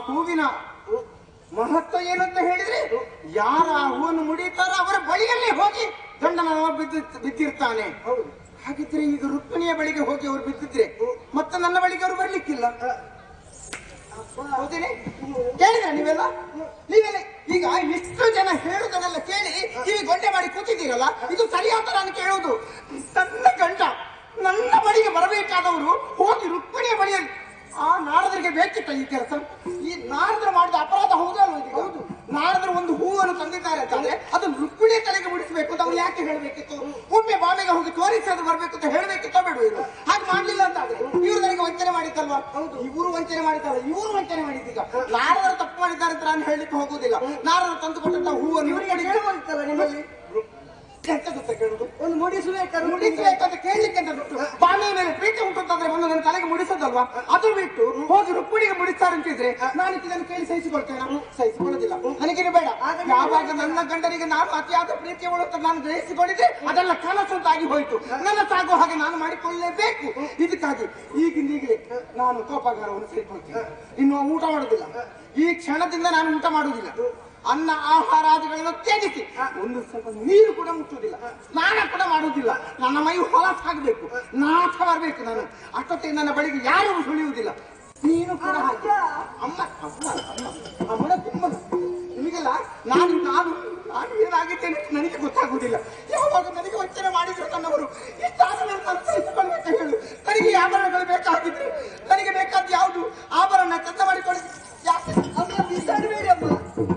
ಹೂವಿನ ಮಹತ್ವ ಏನಂತ ಹೇಳಿದ್ರೆ, ಯಾರ ಆ ಹೂವನ್ನು ಮುಡಿತಾರೋ ಅವರ ಬಳಿಯಲ್ಲೇ ಹೋಗಿ ಗಂಡನ ಬಿದ್ದಿರ್ತಾನೆ. ಹಾಗಿದ್ರೆ ಈಗ ರುಕ್ಮಿಣಿಯ ಬಳಿಗೆ ಹೋಗಿ ಅವರು ಬಿದ್ದಿದ್ರೆ ಮತ್ತೆ ನನ್ನ ಬಳಿಗೆ ಅವರು ಬರ್ಲಿಕ್ಕಿಲ್ಲ. ಹೌದೇನೆ? ಕೇಳಿದ್ರ ನೀವೆಲ್ಲ ಈಗ ಇಷ್ಟು ಜನ ಹೇಳುದನ್ನೆಲ್ಲ ಕೇಳಿ ಕಿವಿ ಗೊಂಡೆ ಮಾಡಿ ಕೂತಿದ್ದೀರಲ್ಲ, ಇದು ಸರಿಯಾದ ನಾನು ಕೇಳುವುದು. ನನ್ನ ಗಂಡ ನನ್ನ ಬಳಿಗೆ ಬರಬೇಕಾದವರು ಹೋಗಿ ರುಕ್ಮಿಣಿಯ ಬಳಿಯಲ್ಲಿ ಆ ನಾರದರಿಗೆ ಬೇಕಿತ್ತ ಈ ಕೆಲಸ? ಈ ನಾರದರು ಮಾಡಿದ ಅಪರಾಧ ಹೌದಲ್ವ? ಹೌದು. ನಾರದರು ಒಂದು ಹೂವನ್ನು ತಂದಿದ್ದಾರೆ ಅಂತಂದ್ರೆ ಅದನ್ನು ರುಕ್ಮಿಣಿಯ ತಲೆಗೆ ಮುಡಿಸಬೇಕು ಅಂತ ಅವ್ರು ಯಾಕೆ ಹೇಳ್ಬೇಕಿತ್ತು? ಒಮ್ಮೆ ಬಾವಿಗೆ ಹೋಗಿ ತೋರಿಸಿ ಅದು ಬರ್ಬೇಕು ಅಂತ ಹೇಳ್ಬೇಕಿತ್ತೋ ಬೇಡ? ಇದು ಹಾಗೆ ಮಾಡ್ಲಿಲ್ಲ ಅಂತ ಆದ್ರೆ ಇವರು ನನಗೆ ವಂಚನೆ ಮಾಡಿದ್ದಲ್ವಾ? ಹೌದು, ಇವರು ವಂಚನೆ ಮಾಡಿದ್ದಾರೆ, ಇವರು ವಂಚನೆ ಮಾಡಿದ್ದೀಗ. ನಾರದರು ತಪ್ಪು ಮಾಡಿದ್ದಾರೆ ಅಂತ ನಾನು ಹೇಳಲಿಕ್ಕೆ ಹೋಗುವುದಿಲ್ಲ. ನಾರದರು ತಂದು ಕೊಟ್ಟಂತ ಹೂವನ್ನು ಕೇಳಬಹುದಿತ್ತಲ್ಲ ನಿಮ್ಮಲ್ಲಿ? ಕೇಳುದು ಒಂದು ಮುಡಿಸಬೇಕಂತ ಕೇಳಲಿಕ್ಕೆ ಅಂತ ಬಿಟ್ಟು ಬಾವಿಯ ಮೇಲೆ ಪ್ರೀತಿ ಹುಟ್ಟುತ್ತಂದ್ರೆ ಒಂದು ನನ್ನ ತಲೆಗೆ ಮುಡಿಸೋದಲ್ವಾ? ಅದು ಬಿಟ್ಟು ಹೋಗಿ ರುಕ್ಮಿಣಿಗೆ ಮುಡಿಸ್ತಾರೆ ಅಂತಿದ್ರೆ ನಾನು ಇದನ್ನು ಕೇಳಿ ಸಹಿಸಿಕೊಳ್ತೇನೆ? ಸಹಿಸಿಕೊಳ್ಳೋದಿಲ್ಲ. ನನಗೇನು ಬೇಡ. ಯಾವಾಗ ನನ್ನ ಗಂಡನಿಗೆ ನಾನು ಅತಿಯಾದ ಪ್ರೀತಿ ಒಳಗೆ ನಾನು ಗ್ರಹಿಸಿಕೊಂಡಿದ್ರೆ ಅದೆಲ್ಲ ಕನಸು ಅಂತಾಗಿ ಹೋಯ್ತು. ನನ್ನ ಸಾಗುವ ಹಾಗೆ ನಾನು ಮಾಡಿಕೊಳ್ಳಲೇಬೇಕು. ಇದಕ್ಕಾಗಿ ಈಗಲೇ ನಾನು ಕೋಪಗಾರವನ್ನು ಸೇರಿಕೊಳ್ತೇನೆ. ಇನ್ನು ಊಟ ಮಾಡುವುದಿಲ್ಲ. ಈ ಕ್ಷಣದಿಂದ ನಾನು ಊಟ ಮಾಡುವುದಿಲ್ಲ. ಅನ್ನ ಆಹಾರಾದಿಗಳನ್ನು ತ್ಯಜಿಸಿ ಒಂದು ಸ್ವಲ್ಪ ನೀರು ಕೂಡ ಮುಟ್ಟುವುದಿಲ್ಲ, ಸ್ನಾನ ಕೂಡ ಮಾಡುವುದಿಲ್ಲ. ನನ್ನ ಮೈ ಹೊಲಸಾಗಬೇಕು, ನಾಶ ಬರಬೇಕು. ನಾನು ಅಷ್ಟೊತ್ತಿಗೆ ನನ್ನ ಬಳಿಗೆ ಯಾರು ಸುಳಿಯುವುದಿಲ್ಲ. ನೀನು ಕೂಡ ಹಾಗೆ. ಅಮ್ಮನ ತುಂಬ ನಿಮಗೆಲ್ಲ ನಾನು ನಾನು ನಾನು ಏನಾಗಿದ್ದೇನೆ ನನಗೆ ಗೊತ್ತಾಗುವುದಿಲ್ಲ. ಯಾವಾಗ ನನಗೆ ವಂಚನೆ ಮಾಡಿದ್ರು ತನ್ನವರು ಇಷ್ಟಾದ ಮೇಲೆ ನಾನು ಸಹಿಸಿಕೊಳ್ಳಬೇಕು ಹೇಳು. ನನಗೆ ಆಭರಣಗಳು ಬೇಕಾಗಿದ್ರೆ ನನಗೆ ಬೇಕಾದ ಯಾವುದು ಆಭರಣ ಚಂದ ಮಾಡಿಕೊಳ್ಳಿ. ಯಾಕೆ ಅಮ್ಮ ಬಿಸಾಡಬೇಡಿ ಅಮ್ಮ.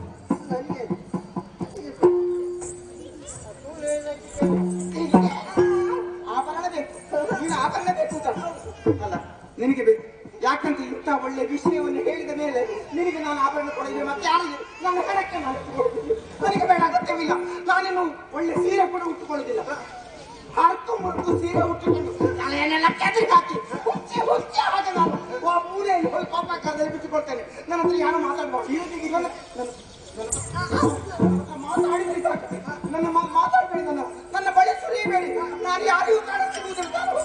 ಆಭರಣ ಬೇಕು, ನೀನು ಆಭರಣ ಬೇಕು ಅಲ್ಲ ನಿನಗೆ ಬೇಕು. ಯಾಕಂತ ಇಂಥ ಒಳ್ಳೆ ವಿಷಯವನ್ನು ಹೇಳಿದ ಮೇಲೆ ನಿನಗೆ ನಾನು ಆಭರಣ ಕೊಡಿದ್ರೆ ಮತ್ತೆ ಯಾರಿಗೆ ನನ್ನ ಹಣಕ್ಕೆ ನಾನು ನನಗೆ ಬೇಡ, ಅಗತ್ಯವಿಲ್ಲ. ನಾನೇನು ಒಳ್ಳೆ ಸೀರೆ ಕೂಡ ಉಟ್ಟುಕೊಳ್ಳುವುದಿಲ್ಲ. ಹರತು ಮುಟ್ಟು ಸೀರೆ ಉಟ್ಟುಕೊಂಡು ತಲೆಯನ್ನೆಲ್ಲ ಕೆದರಿ ಹಾಕಿ ಹುಚ್ಚಿ ಹುಚ್ಚಿ ಹಾಗೆ ನಾನು ಮೂಲೆಯಲ್ಲಿ ಹೋಗಿ ಕೋಪಕ್ಕಾದಲ್ಲಿ ಬಿಟ್ಟುಕೊಳ್ತೇನೆ. ನನ್ನ ಹತ್ರ ಯಾರು ಮಾತಾಡ್ಬಾರ್ದು. ಮಾತಾಡಿದ್ರೆ ನನ್ನ ಮಾತಾಡಬೇಡಿ. ನನ್ನ ಬಳಿ ಸುರಿಯಬೇಡಿ. ನಾನು ಯಾರಿಗೂ ಕಾಣಿಸುವುದಿಲ್ಲ.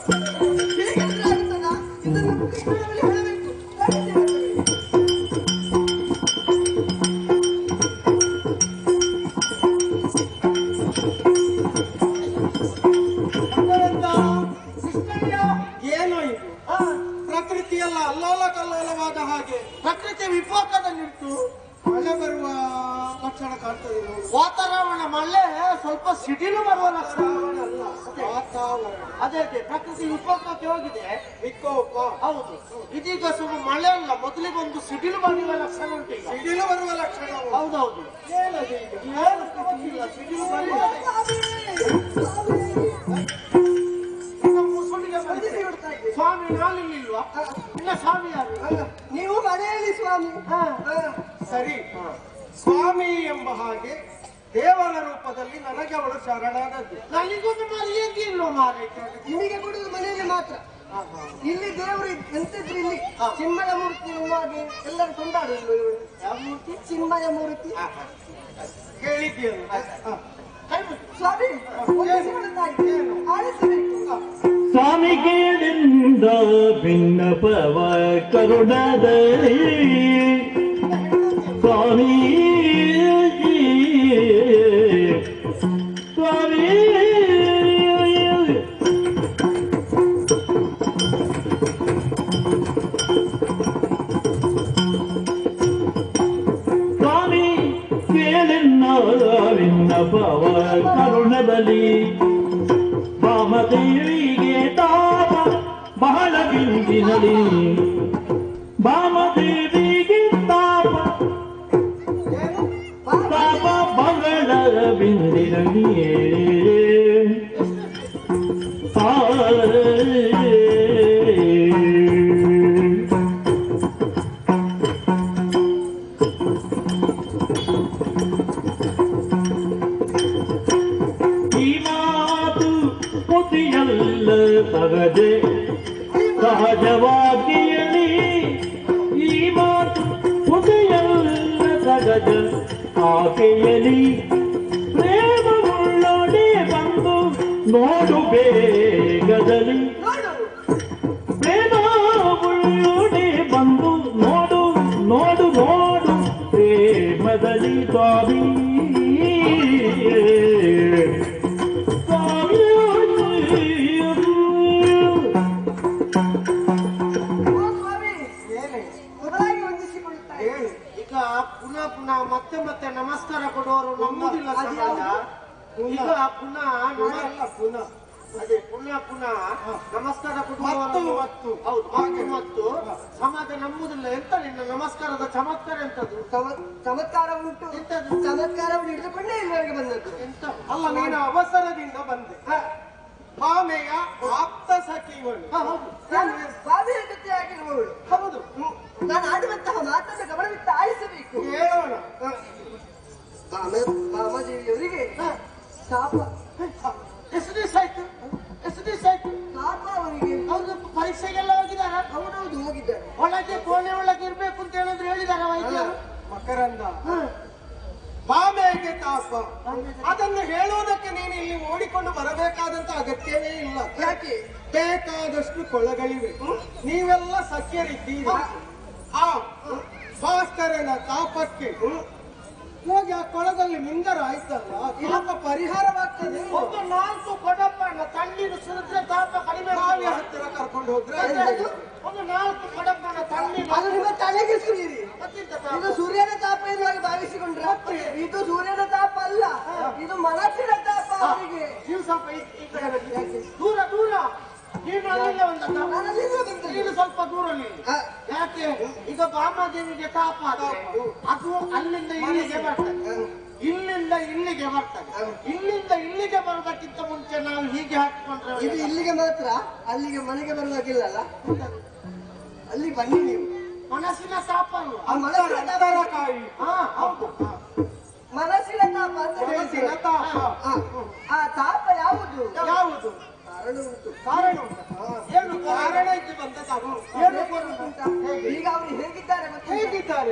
ಇದನ್ನು ಕೃಷ್ಣನಲ್ಲಿ ಹೇಳಬೇಕು. ಏನೋ ಇದು ಪ್ರಕೃತಿಯಲ್ಲ ಅಲ್ಲೋಲ ಕಲ್ಲೋಲವಾದ ಹಾಗೆ ಪ್ರಕೃತಿ ವಿಕೋಪದಲ್ಲಿಟ್ಟು ಮಳೆ ಬರುವ ಲಕ್ಷಣ ಕಾಣ್ತದೆ. ವಾತಾವರಣ ಮಳೆ ಸ್ವಲ್ಪ ಸಿಡಿಲು ಬರುವ ಲಕ್ಷಣ ಅಲ್ಲ, ವಾತಾವರಣ ಅದೇ ಪ್ರಕೃತಿ ವಿಕೋಪಕ್ಕೆ ಹೋಗಿದೆ. ವಿಕೋಪ ಹೌದು. ಇದೀಗ ಸ್ವಲ್ಪ ಮಳೆ ಅಲ್ಲ, ಮೊದಲಿಗೆ ಒಂದು ಸಿಡಿಲು ಬರುವ ಲಕ್ಷಣ ಉಂಟು. ಈಗ ಸಿಡಿಲು ಬರುವ ಲಕ್ಷಣ. ಹೌದೌದು. ಏನದು ಇದು? ಸಿಡಿಲು ಬರಲಿಲ್ಲ. ಸ್ವಾಮಿ ನಾನಿಲ್ಲಿಲ್ವಾ? ಇಲ್ಲ ಸ್ವಾಮಿ ಯಾರು? ನೀವು ಮನೆಯಲ್ಲಿ ಸ್ವಾಮಿ. ಸರಿ, ಸ್ವಾಮಿ ಎಂಬ ಹಾಗೆ ದೇವರ ರೂಪದಲ್ಲಿ ನನಗೆ ಅವಳು ಶರಣಾದದ್ದು. ನನಗೊಂದು ಮರ್ಯಾದೆ ಇಲ್ವ ಮಾರೈತೆ? ನಿಮಗೆ ಕೊಡುವುದು ಮನೆಯಲ್ಲಿ ಮಾತ್ರ. ಇಲ್ಲಿ ದೇವರು ಎಂತಿದ್ರು ಇಲ್ಲಿ ಚಿನ್ಮಯ ಮೂರ್ತಿ ಹಾಗೆ ಎಲ್ಲರೂ ಕೊಂಡಾಡುದು. ಯಾವ ಮೂರ್ತಿ? ಚಿನ್ಮಯ ಮೂರ್ತಿ. ಹೇಳಿದ್ದೀಯಲ್ಲ. ಸ್ವಾಮಿ ಆಲಿಸಬೇಕು. ಸ್ವಾಮಿ ಕೇಳಿಂದ ಭಿನ್ನಪವ ಕರುಣದಲ್ಲಿ ಸ್ವಾಮಿ ಸ್ವಾಮಿ ಸ್ವಾಮಿ ಕೇಳಿನ್ನ ಭಿನ್ನಪವ ಕರುಣದಲ್ಲಿ ವಾಮದೇವಿಗೆ ತಾಪ ಬಹಳ ಬಿಂದಿನಲಿ ವಾಮದೇವಿಗೆ ತಾಪ ಬಹಳ ಬಿಂದಿನಲಿಯೇ ಸಹಜೆ ಸಹಜವಾಗಿಯಲಿ ಈ ಮಾತು ಪುದೆಯಲ್ಲ ಸಹಜ ಆಕೆಯಲಿ ಪ್ರೇಮವುಳ್ಳೊಡೆ ಬಂದು ನೋಡು ಬೇಗದಲ್ಲಿ ಪ್ರೇಮವುಳ್ಳೊಡೆ ಬಂದು ನೋಡು ನೋಡು ನೋಡು ಈಗ ಪುನಃ ಪುನಃ ಅದೇ ಪುನಃ ನಮಸ್ಕಾರ ಮತ್ತು ಹೌದು ಮತ್ತು ಸಮಾಜ ನಂಬುದಿಲ್ಲ. ಎಂತ ನಿನ್ನ ನಮಸ್ಕಾರದ ಚಮತ್ಕಾರ ಎಂತದ್ದು? ಚಮತ್ಕಾರ ಉಂಟು. ಚಮತ್ಕಾರವನ್ನು ಹಿಡಿದುಕೊಂಡೇ ಇಲ್ಲಿವರೆಗೆ ಬಂದದ್ದು. ಎಂತ ಅಲ್ಲ, ನೀನು ಅವಸರದಿಂದ ಬಂದೆ. ಮಾಮೆಯ ಆಪ್ತ ಸಖಿವಳು. ಸ್ವಾಮಿಯ ಜೊತೆ ಆಗಿರುವವಳು. ಹೌದು, ನಾನು ಆಡುವಂತಹ ಮಾತನ್ನು ಗಮನವಿಟ್ಟು ಆಲಿಸಬೇಕು. ಹೇಳೋಣ. ಮಾಮಾದೇವಿಯವರಿಗೆ ಶಾಪ. ಎಷ್ಟು ದಿವಸ ಆಯ್ತು? ಶಾಪ ಅವರಿಗೆ. ಅವ್ರಿಗೆ ಪರೀಕ್ಷೆಗೆಲ್ಲ ಹೋಗಿದಾರ? ಹೌದೌದು ಹೋಗಿದ್ದಾರೆ. ಒಳಗೆ ಕೋಣೆ ಒಳಗೆ ಇರ್ಬೇಕು ಅಂತ ಹೇಳಿದ್ರೆ ಹೇಳಿದಾರ ವೈದ್ಯರು. ಮಕರಂದ, ಮಾಮೆಗೆ ತಾಪ. ಅದನ್ನು ಹೇಳುವುದಕ್ಕೆ ನೀನು ಇಲ್ಲಿ ಓಡಿಕೊಂಡು ಬರಬೇಕಾದಂತ ಅಗತ್ಯವೇ ಇಲ್ಲ. ಯಾಕೆ? ಬೇಕಾದಷ್ಟು ಕೊಳಗಳಿವೆ. ನೀವೆಲ್ಲ ಸಖ್ಯರಿದ್ದೀರಿ. ಆ ಭಾಸ್ಕರನ ತಾಪಕ್ಕೆ ಹೋಗಿ ಆ ಕೊಳದಲ್ಲಿ ಮಿಂಗರ ಆಯ್ತಲ್ಲ, ತಾಪ ಪರಿಹಾರವಾಗ್ತದೆ. ಒಂದು 4 ಕೊಡಪ್ಪಣ್ಣ ತಣ್ಣೀರು ಸುರಿದ್ರೆ ತಾಪ ಕಡಿಮೆ. ಬಾವಿಯ ಹತ್ತಿರ ಕರ್ಕೊಂಡು ಹೋದ್ರೆ ಒಂದು 4 ಕೊಡಪ್ಪಣ್ಣ ತಣ್ಣೀರು. ಅದು ನಿಮ್ಮ ತಲೆಗೆ ಸುರಿಯಿರಿ. ಇದು ಸೂರ್ಯನ ತಾಪ ಎನ್ನುವಾಗಿ ಭಾವಿಸಿಕೊಂಡ್ರೆ ಇದು ಸೂರ್ಯನ ತಾಪ ಅಲ್ಲ, ಇದು ಮನಸ್ಸಿನ ತಾಪ ಅವರಿಗೆ. ನೀವು ಸ್ವಲ್ಪ ಈ ಕಡೆ ಬನ್ನಿ. ದೂರ ನೀನು ಅಲ್ಲಿಂದ ಬಂದದ್ದು. ನೀನು ಸ್ವಲ್ಪ ದೂರ ನೀನು. ಯಾಕೆ? ಈಗ ಬಾಮಾದೇವಿಗೆ ತಾಪ ಅದು ಅಲ್ಲಿಂದ ಇಲ್ಲಿಗೆ ಬರ್ತದೆ, ಇಲ್ಲಿಂದ ಇಲ್ಲಿಗೆ ಬರ್ತದೆ. ಇಲ್ಲಿಂದ ಇಲ್ಲಿಗೆ ಬರೋದಕ್ಕಿಂತ ಮುಂಚೆ ನಾವು ಹೀಗೆ ಹಾಕಿಕೊಂಡ್ರೆ ಇದು ಇಲ್ಲಿಗೆ ಮಾತ್ರ, ಅಲ್ಲಿಗೆ ಮನೆಗೆ ಬರುವಾಗಿಲ್ಲಲ್ಲ. ಅಲ್ಲಿ ಬನ್ನಿ ನೀವು. ಮನಸ್ಸಿನ ತಾಪ ಅಲ್ವಾ? ಆ ಮನಸ್ಸಿನ ತಾಪ. ಹೌದು, ಮನಸ್ಸಿನ ತಾಪ ಅಂತ ಮನಸ್ಸಿನ ತಾಪ. ಆ ತಾಪ ಯಾವುದು? ಕಾರಣ ಉಂಟು. ಕಾರಣ ಏನು? ಕಾರಣ ಇದ್ದು ಬಂದದ್ದು ಏನು? ಈಗ ಅವರು ಹೇಗಿದ್ದಾರೆ? ಹೇಗಿದ್ದಾರೆ?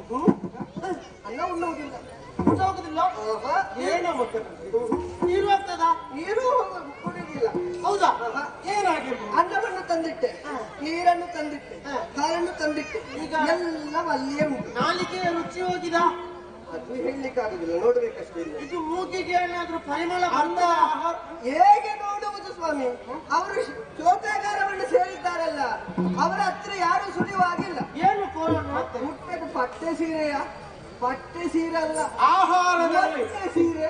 ಅನ್ನ ಉಣ್ಣುವುದಿಲ್ಲ. ಹೋಗುದಿಲ್ಲ. ಏನೋ ನೀರು ಆಗ್ತದ? ನೀರು ಕುಡಿಯುವುದಿಲ್ಲ. ಹೌದಾ? ಏನಾಗಿರ್ಬೋದು? ಅನ್ನವನ್ನು ತಂದಿಟ್ಟೆ, ನೀರನ್ನು ತಂದಿಟ್ಟೆ, ಹಾಲನ್ನು ತಂದಿಟ್ಟೆ, ಈಗ ಎಲ್ಲ ಅಲ್ಲಿಯೇ ಉಂಟು. ನಾಲಿಗೆ ರುಚಿ ಹೋಗಿದ? ಅದು ಹೇಳಲಿಕ್ಕೆ ಆಗುದಿಲ್ಲ, ನೋಡ್ಬೇಕಷ್ಟೇ. ಇದು ಮೂಗಿಗೆ ಏನಾದ್ರೂ ಪರಿಮಳ ಬಂದ? ಹೇಗೆ ನೋಡುವುದು ಸ್ವಾಮಿ? ಅವರು ಶೋಕಾಗಾರವನ್ನು ಸೇರಿದ್ದಾರಲ್ಲ, ಅವರ ಹತ್ರ ಯಾರು ಸುಳಿವಾಗಿಲ್ಲ. ಏನು ಕೊರೋನಾ? ಮುಟ್ಟದು ಪಟ್ಟೆ ಸೀರೆಯ? ಪಟ್ಟೆ ಸೀರೆ ಅಲ್ಲ, ಆಹಾರದಲ್ಲಿ ಸೀರೆ.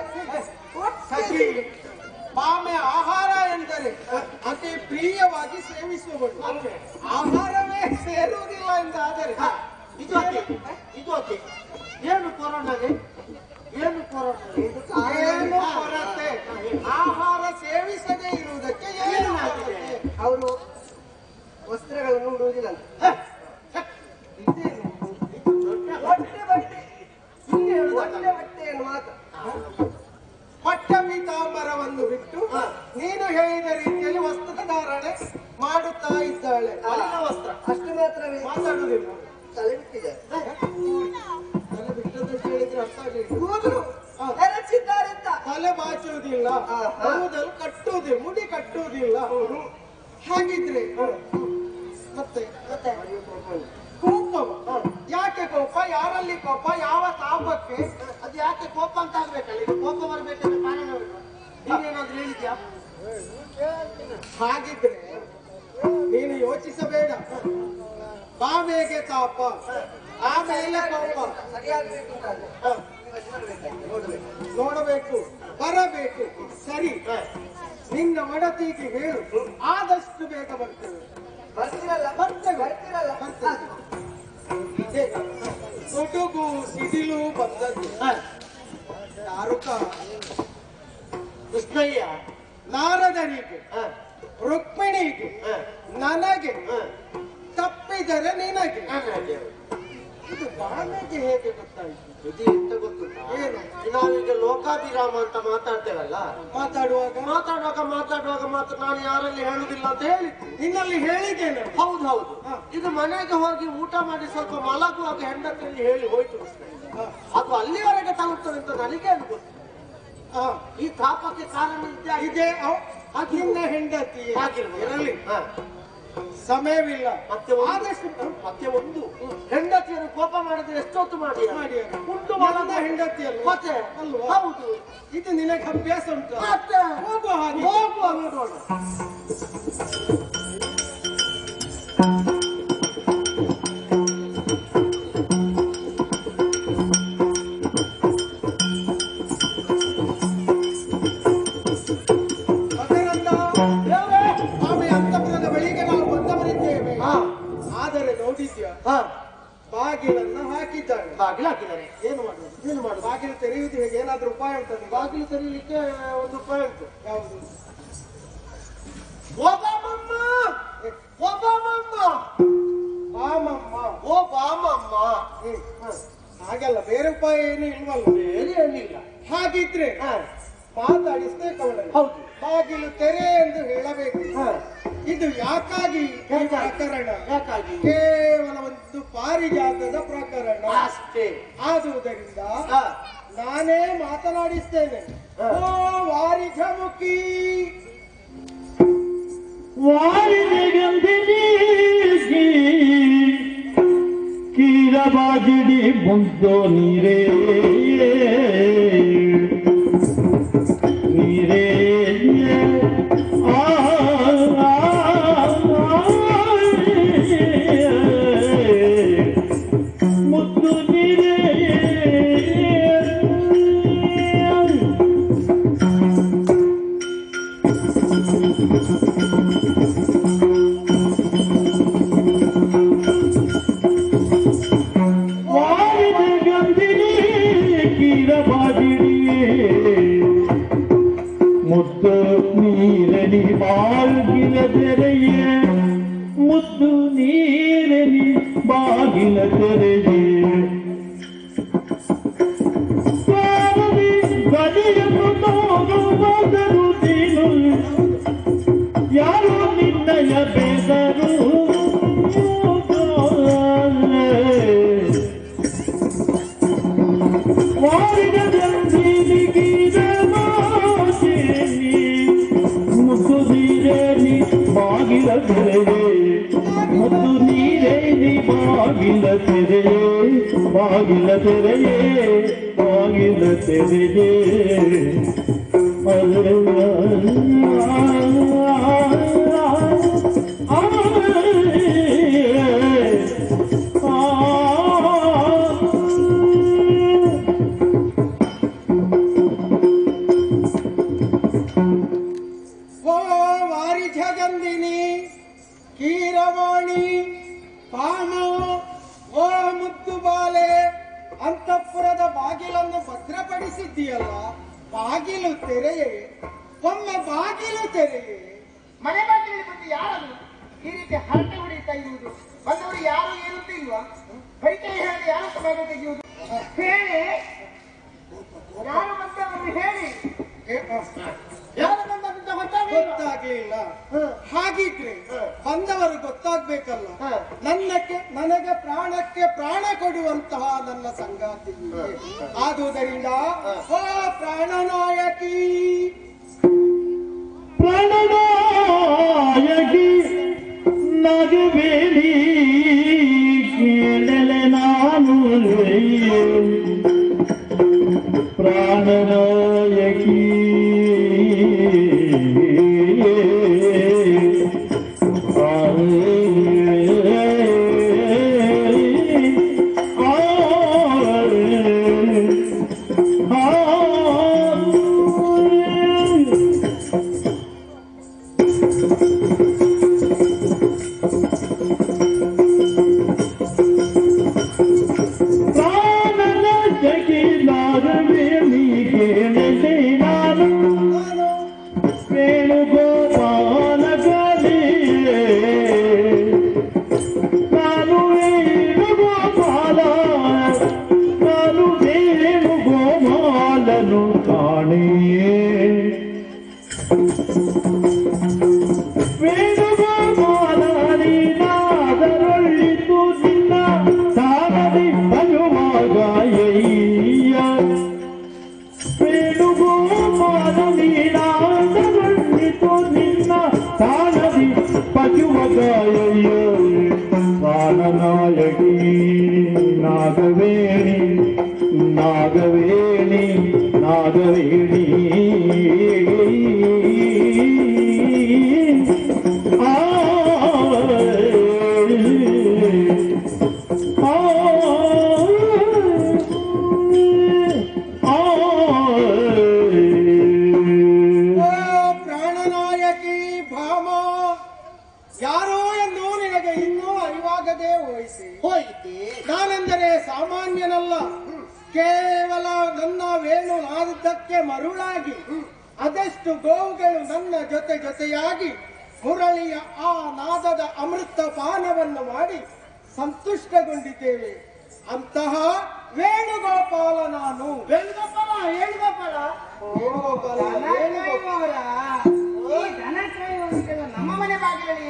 ಮಾಮೆ ಆಹಾರ ಎಂದರೆ ಅತಿ ಪ್ರಿಯವಾಗಿ ಸೇವಿಸುವುದು. ಆಹಾರವೇ ಸೇರುವುದಿಲ್ಲ ಎಂದಾದರೆ ಇದು ಅತಿ. ಏನು ಕೊರೋನಾಗೆ? ಏನು ಕೊರತೆ? ಆಹಾರ ಸೇವಿಸದೇ ಇರುವುದಕ್ಕೆ ಏನು ಕೊರತೆ? ಅವರು ವಸ್ತ್ರಗಳನ್ನು ಉಡುವುದಿಲ್ಲ ಅಂತ. ಬಟ್ಟೆಯನ್ನು ಮಾತ್ರ. ಪಟ್ಟಪೀತಾಂಬರವನ್ನು ಬಿಟ್ಟು ನೀನು ಹೇಳಿದ ರೀತಿಯಲ್ಲಿ ವಸ್ತ್ರಧಾರಣೆ ಮಾಡುತ್ತಾ ಇದ್ದಾಳೆ. ವಸ್ತ್ರ ಅಷ್ಟು ಮಾತ್ರವೇ ಮಾತಾಡುವುದಿಲ್ಲ. ತಲೆ ಬಿಟ್ಟಿದ್ದಾರೆ. ತಲೆ ಬಿಟ್ಟದ್ದು ಹೇಳಿದ್ರೆ ಅರ್ಥ ಆಗಲಿಲ್ಲ. ಕೂದಲು ಎರಚಿದ್ದಾರೆ ಅಂತ. ತಲೆ ಬಾಚುವುದಿಲ್ಲ, ಕೂದಲು ಕಟ್ಟುವುದಿಲ್ಲ, ಮುಡಿ ಕಟ್ಟುವುದಿಲ್ಲ. ಹಾಗಿದ್ರೆ ಮತ್ತೆ ಕೋಪ? ಯಾಕೆ ಕೋಪ? ಯಾರಲ್ಲಿ ಕೋಪ? ಯಾವ ತಾಪಕ್ಕೆ? ಅದು ಯಾಕೆ ಕೋಪ ಅಂತ ಆಗ್ಬೇಕಲ್ಲ? ಇದು ಕೋಪ ಬರ್ಬೇಕಂತ ಕಾರಣ ನೀನೇನಾದ್ರೂ ಹೇಳಿದ್ಯಾ? ಹಾಗಿದ್ರೆ ನೀನು ಯೋಚಿಸಬೇಡ. ಬಾವೆಗೆ ತಾಪ, ಆಮೇಲೆ ಕೋಪ. ಸರಿಯಾಗಬೇಕು ನೋಡಬೇಕು, ಬರಬೇಕು. ಸರಿ, ನಿನ್ನ ಒಡತಿಗೆ ಹೇಳು, ಆದಷ್ಟು ಬೇಗ ಬರ್ತೇವೆ. ಬರ್ತಿರಲ್ಲ. ಕೊಡುಗು ಸಿಡಿಲು ಬಂದದ್ದು ಯಾರುಕ? ಕೃಷ್ಣಯ್ಯ ನಾರದರಿಗೆ, ರುಕ್ಮಿಣಿಗೆ, ನನಗೆ, ತಪ್ಪಿದರೆ ನಿನಗೆ. ಇದು ಬಾಣಕ್ಕೆ ಹೇಗೆ ಗೊತ್ತಾಯಿತು? ಇದು ಎಂತ ಗೊತ್ತುಂಟಾ? ಏನು? ನಾವೀಗ ಲೋಕಾಭಿರಾಮ ಅಂತ ಮಾತಾಡ್ತೇವಲ್ಲ, ಮಾತಾಡುವಾಗ ಮಾತ್ರ ನಾನು ಯಾರಲ್ಲಿ ಹೇಳುದಿಲ್ಲ ಅಂತ ಹೇಳಿದ್ದು. ನಿನ್ನಲ್ಲಿ ಹೇಳಿದ್ದೇನೆ. ಹೌದು. ಇದು ಮನೆಗೆ ಹೋಗಿ ಊಟ ಮಾಡಿ ಸ್ವಲ್ಪ ಮಲಗುವಾಗ ಹೆಂಡತಿಯಲ್ಲಿ ಹೇಳಿ ಹೋಯ್ತು. ಅದು ಅಲ್ಲಿವರೆಗೆ ತಲುಪ್ತದೆ ಅಂತ ನನಗೇನು ಗೊತ್ತು. ಈ ತಾಪಕ್ಕೆ ಕಾರಣ ಇದೆ. ನಿನ್ನ ಹೆಂಡತಿ ಆಗಿರಲಿ. ಸಮಯವಿಲ್ಲ. ಮತ್ತೆ ಒಂದು ಹೆಂಡತಿಯನ್ನು ಕೋಪ ಮಾಡಿದ್ರೆ ಎಷ್ಟೊತ್ತು ಮಾಡಿ ಉಂಟು ಹೆಂಡತಿಯಲ್ಲಿ ಮತ್ತೆ ಹೌದು. ಇದು ನಿನಗೆ ಅಭ್ಯಾಸ ಉಂಟು. ಮತ್ತೆ ಹೋಗುವ ನೋಡೋಣ. ಸ್ವಾಮಿ ಅಂತಪುರದ ಬಳಿಗೆ ನಾವು ಬಂದವರಿದ್ದೇವೆ. ಆದರೆ ನೋಡಿದ್ಯಾ, ಬಾಗಿಲನ್ನ ಹಾಕಿದ್ದಾಳೆ. ಬಾಗಿಲು ಹಾಕಿದ್ದಾರೆ. ಏನು ಮಾಡುದು ಬಾಗಿಲು ತೆರೆಯುವುದು ಹೇಗೆ? ಏನಾದ್ರೂ ಉಪಾಯ ಉಂಟು? ಬಾಗಿಲು ತೆರೀಲಿಕ್ಕೆ ಒಂದು ಉಪಾಯ ಉಂಟು. ಯಾವುದು? ಒಬ್ಬಮ್ಮ ಬಾಮಮ್ಮ. ಓ ಬಾಮಮ್ಮ. ಹಾಗೆಲ್ಲ ಬೇರೆ ಉಪಾಯ ಏನು ಇಲ್ವಲ್ಲ? ಬೇರೆ ಏನಿಲ್ಲ. ಹಾಗಿದ್ರೆ ಮಾತಾಡಿಸ್ಬೇಕು ಅವಳನ್ನು. ಹೌದು. ಬಾಗಿಲು ತೆರೆ ಎಂದು ಹೇಳಬೇಕು. ಇದು ಯಾಕಾಗಿ ಈ ಪ್ರಕರಣ? ಯಾಕಾಗಿ? ಕೇವಲ ಒಂದು ಪಾರಿಜಾತದ ಪ್ರಕರಣ ಅಷ್ಟೇ. ಆದುದರಿಂದ ನಾನೇ ಮಾತನಾಡಿಸ್ತೇನೆ. ಓ ವಾರಿಜಮುಖಿ, ವಾರಿಜಗಂಧಿನಿ ಕೀರಬಾಜಿಡಿ ಮುಗ್ದೋ ನೀರೇ ನೀರೇ ಮುದ್ದು ನೀರೇ ಮುದ್ದು ನೀರನಿ ಬಾಗಿಲ ತೆರೆಯೇ ಮುದ್ದು ನೀರನಿ ಬಾಗಿಲ ತೆರೆಯೇ ಸ್ವಾಮಿ ಗಡಿಯನ್ನು ನೋಡುವುದರು ನೀನು ಯಾರು ನಿನ್ನಯ ಬೇಸರು ಮುದ್ದು ನೀರೇನಿ ಬಾಗಿಲ ತೆರೆಯೇ ಮುದ್ದು ನೀರೇನಿ ಬಾಗಿಲ ತೆರೆಯೇ ಬಾಗಿಲ ತೆರೆಯೇ ಬಾಗಿಲ ತೆರೆಯೇ ಓ ವಾರಿಜಗಂಧಿನಿ ಕೀರವಾಣಿ ಪಾಮ, ಓ ಮುದ್ದು ಬಾಲೆ, ಅಂತಃಪುರದ ಬಾಗಿಲನ್ನು ಭದ್ರಪಡಿಸಿದ್ದೀಯಲ್ಲ, ಬಾಗಿಲು ತೆರೆಯೇ, ಒಮ್ಮೆ ಬಾಗಿಲು ತೆರೆಯೇ. ಮನೆ ಬಾಗಿಲಿಗೆ ಬಂದು ಯಾರು ಈ ರೀತಿ ಹರಟೆ ಹೊಡಿತಾ ಇರುವುದು? ಬಂದವರು ಯಾರು ಇರುತ್ತಿಲ್ವಾ? ಕೈಕೈ ಹೇಳಿ ಯಾರು ಮನೆ ತೆಗೆಯುವುದು? ಹೇಳಿ, ಯಾರು ಬಂದವರು ಹೇಳಿ. ಯಾರು ಬಂದಂತ ಗೊತ್ತಾಗ್ಲಿಲ್ಲ. ಹಾಗಿದ್ರೆ ಬಂದವರು ಗೊತ್ತಾಗ್ಬೇಕಲ್ಲ. ನನಗೆ ಪ್ರಾಣಕ್ಕೆ ಪ್ರಾಣ ಕೊಡುವಂತಹ ನನ್ನ ಸಂಗಾತಿ. ಆದುದರಿಂದ ಓ ಪ್ರಾಣನಾಯಕಿ, ಪ್ರಾಣನಾಯಕಿ ನಗಬೇಡಿ ಕೇಳಲೆ ನಾನು ಪ್ರಾಣನಾಯಕಿ ಪ್ರಾಣನಾಯ ನಾಯಕಿ ಭಾಮ ಯಾರೋ ಎಂದು ನಿನಗೆ ಇನ್ನೂ ಅರಿವಾಗದೆ ಹೋಯಿತೆ. ನಾನೆಂದರೆ ಸಾಮಾನ್ಯನಲ್ಲ, ಕೇವಲ ನನ್ನ ವೇಣು ನಾದಕ್ಕೆ ಮರುಳಾಗಿ ಅದೆಷ್ಟು ಗೋವುಗಳು ನನ್ನ ಜೊತೆಯಾಗಿ ಮುರಳಿಯ ಆ ನಾದದ ಅಮೃತ ಪಾನವನ್ನು ಮಾಡಿ ಸಂತುಷ್ಟಗೊಂಡಿದ್ದೇವೆ. ಅಂತಹ ವೇಣುಗೋಪಾಲ ನಾನು. ವೇಣುಗೋಪಾಲ ನಮ್ಮ ಮನೆ ಬಾಗಿಲಲ್ಲಿ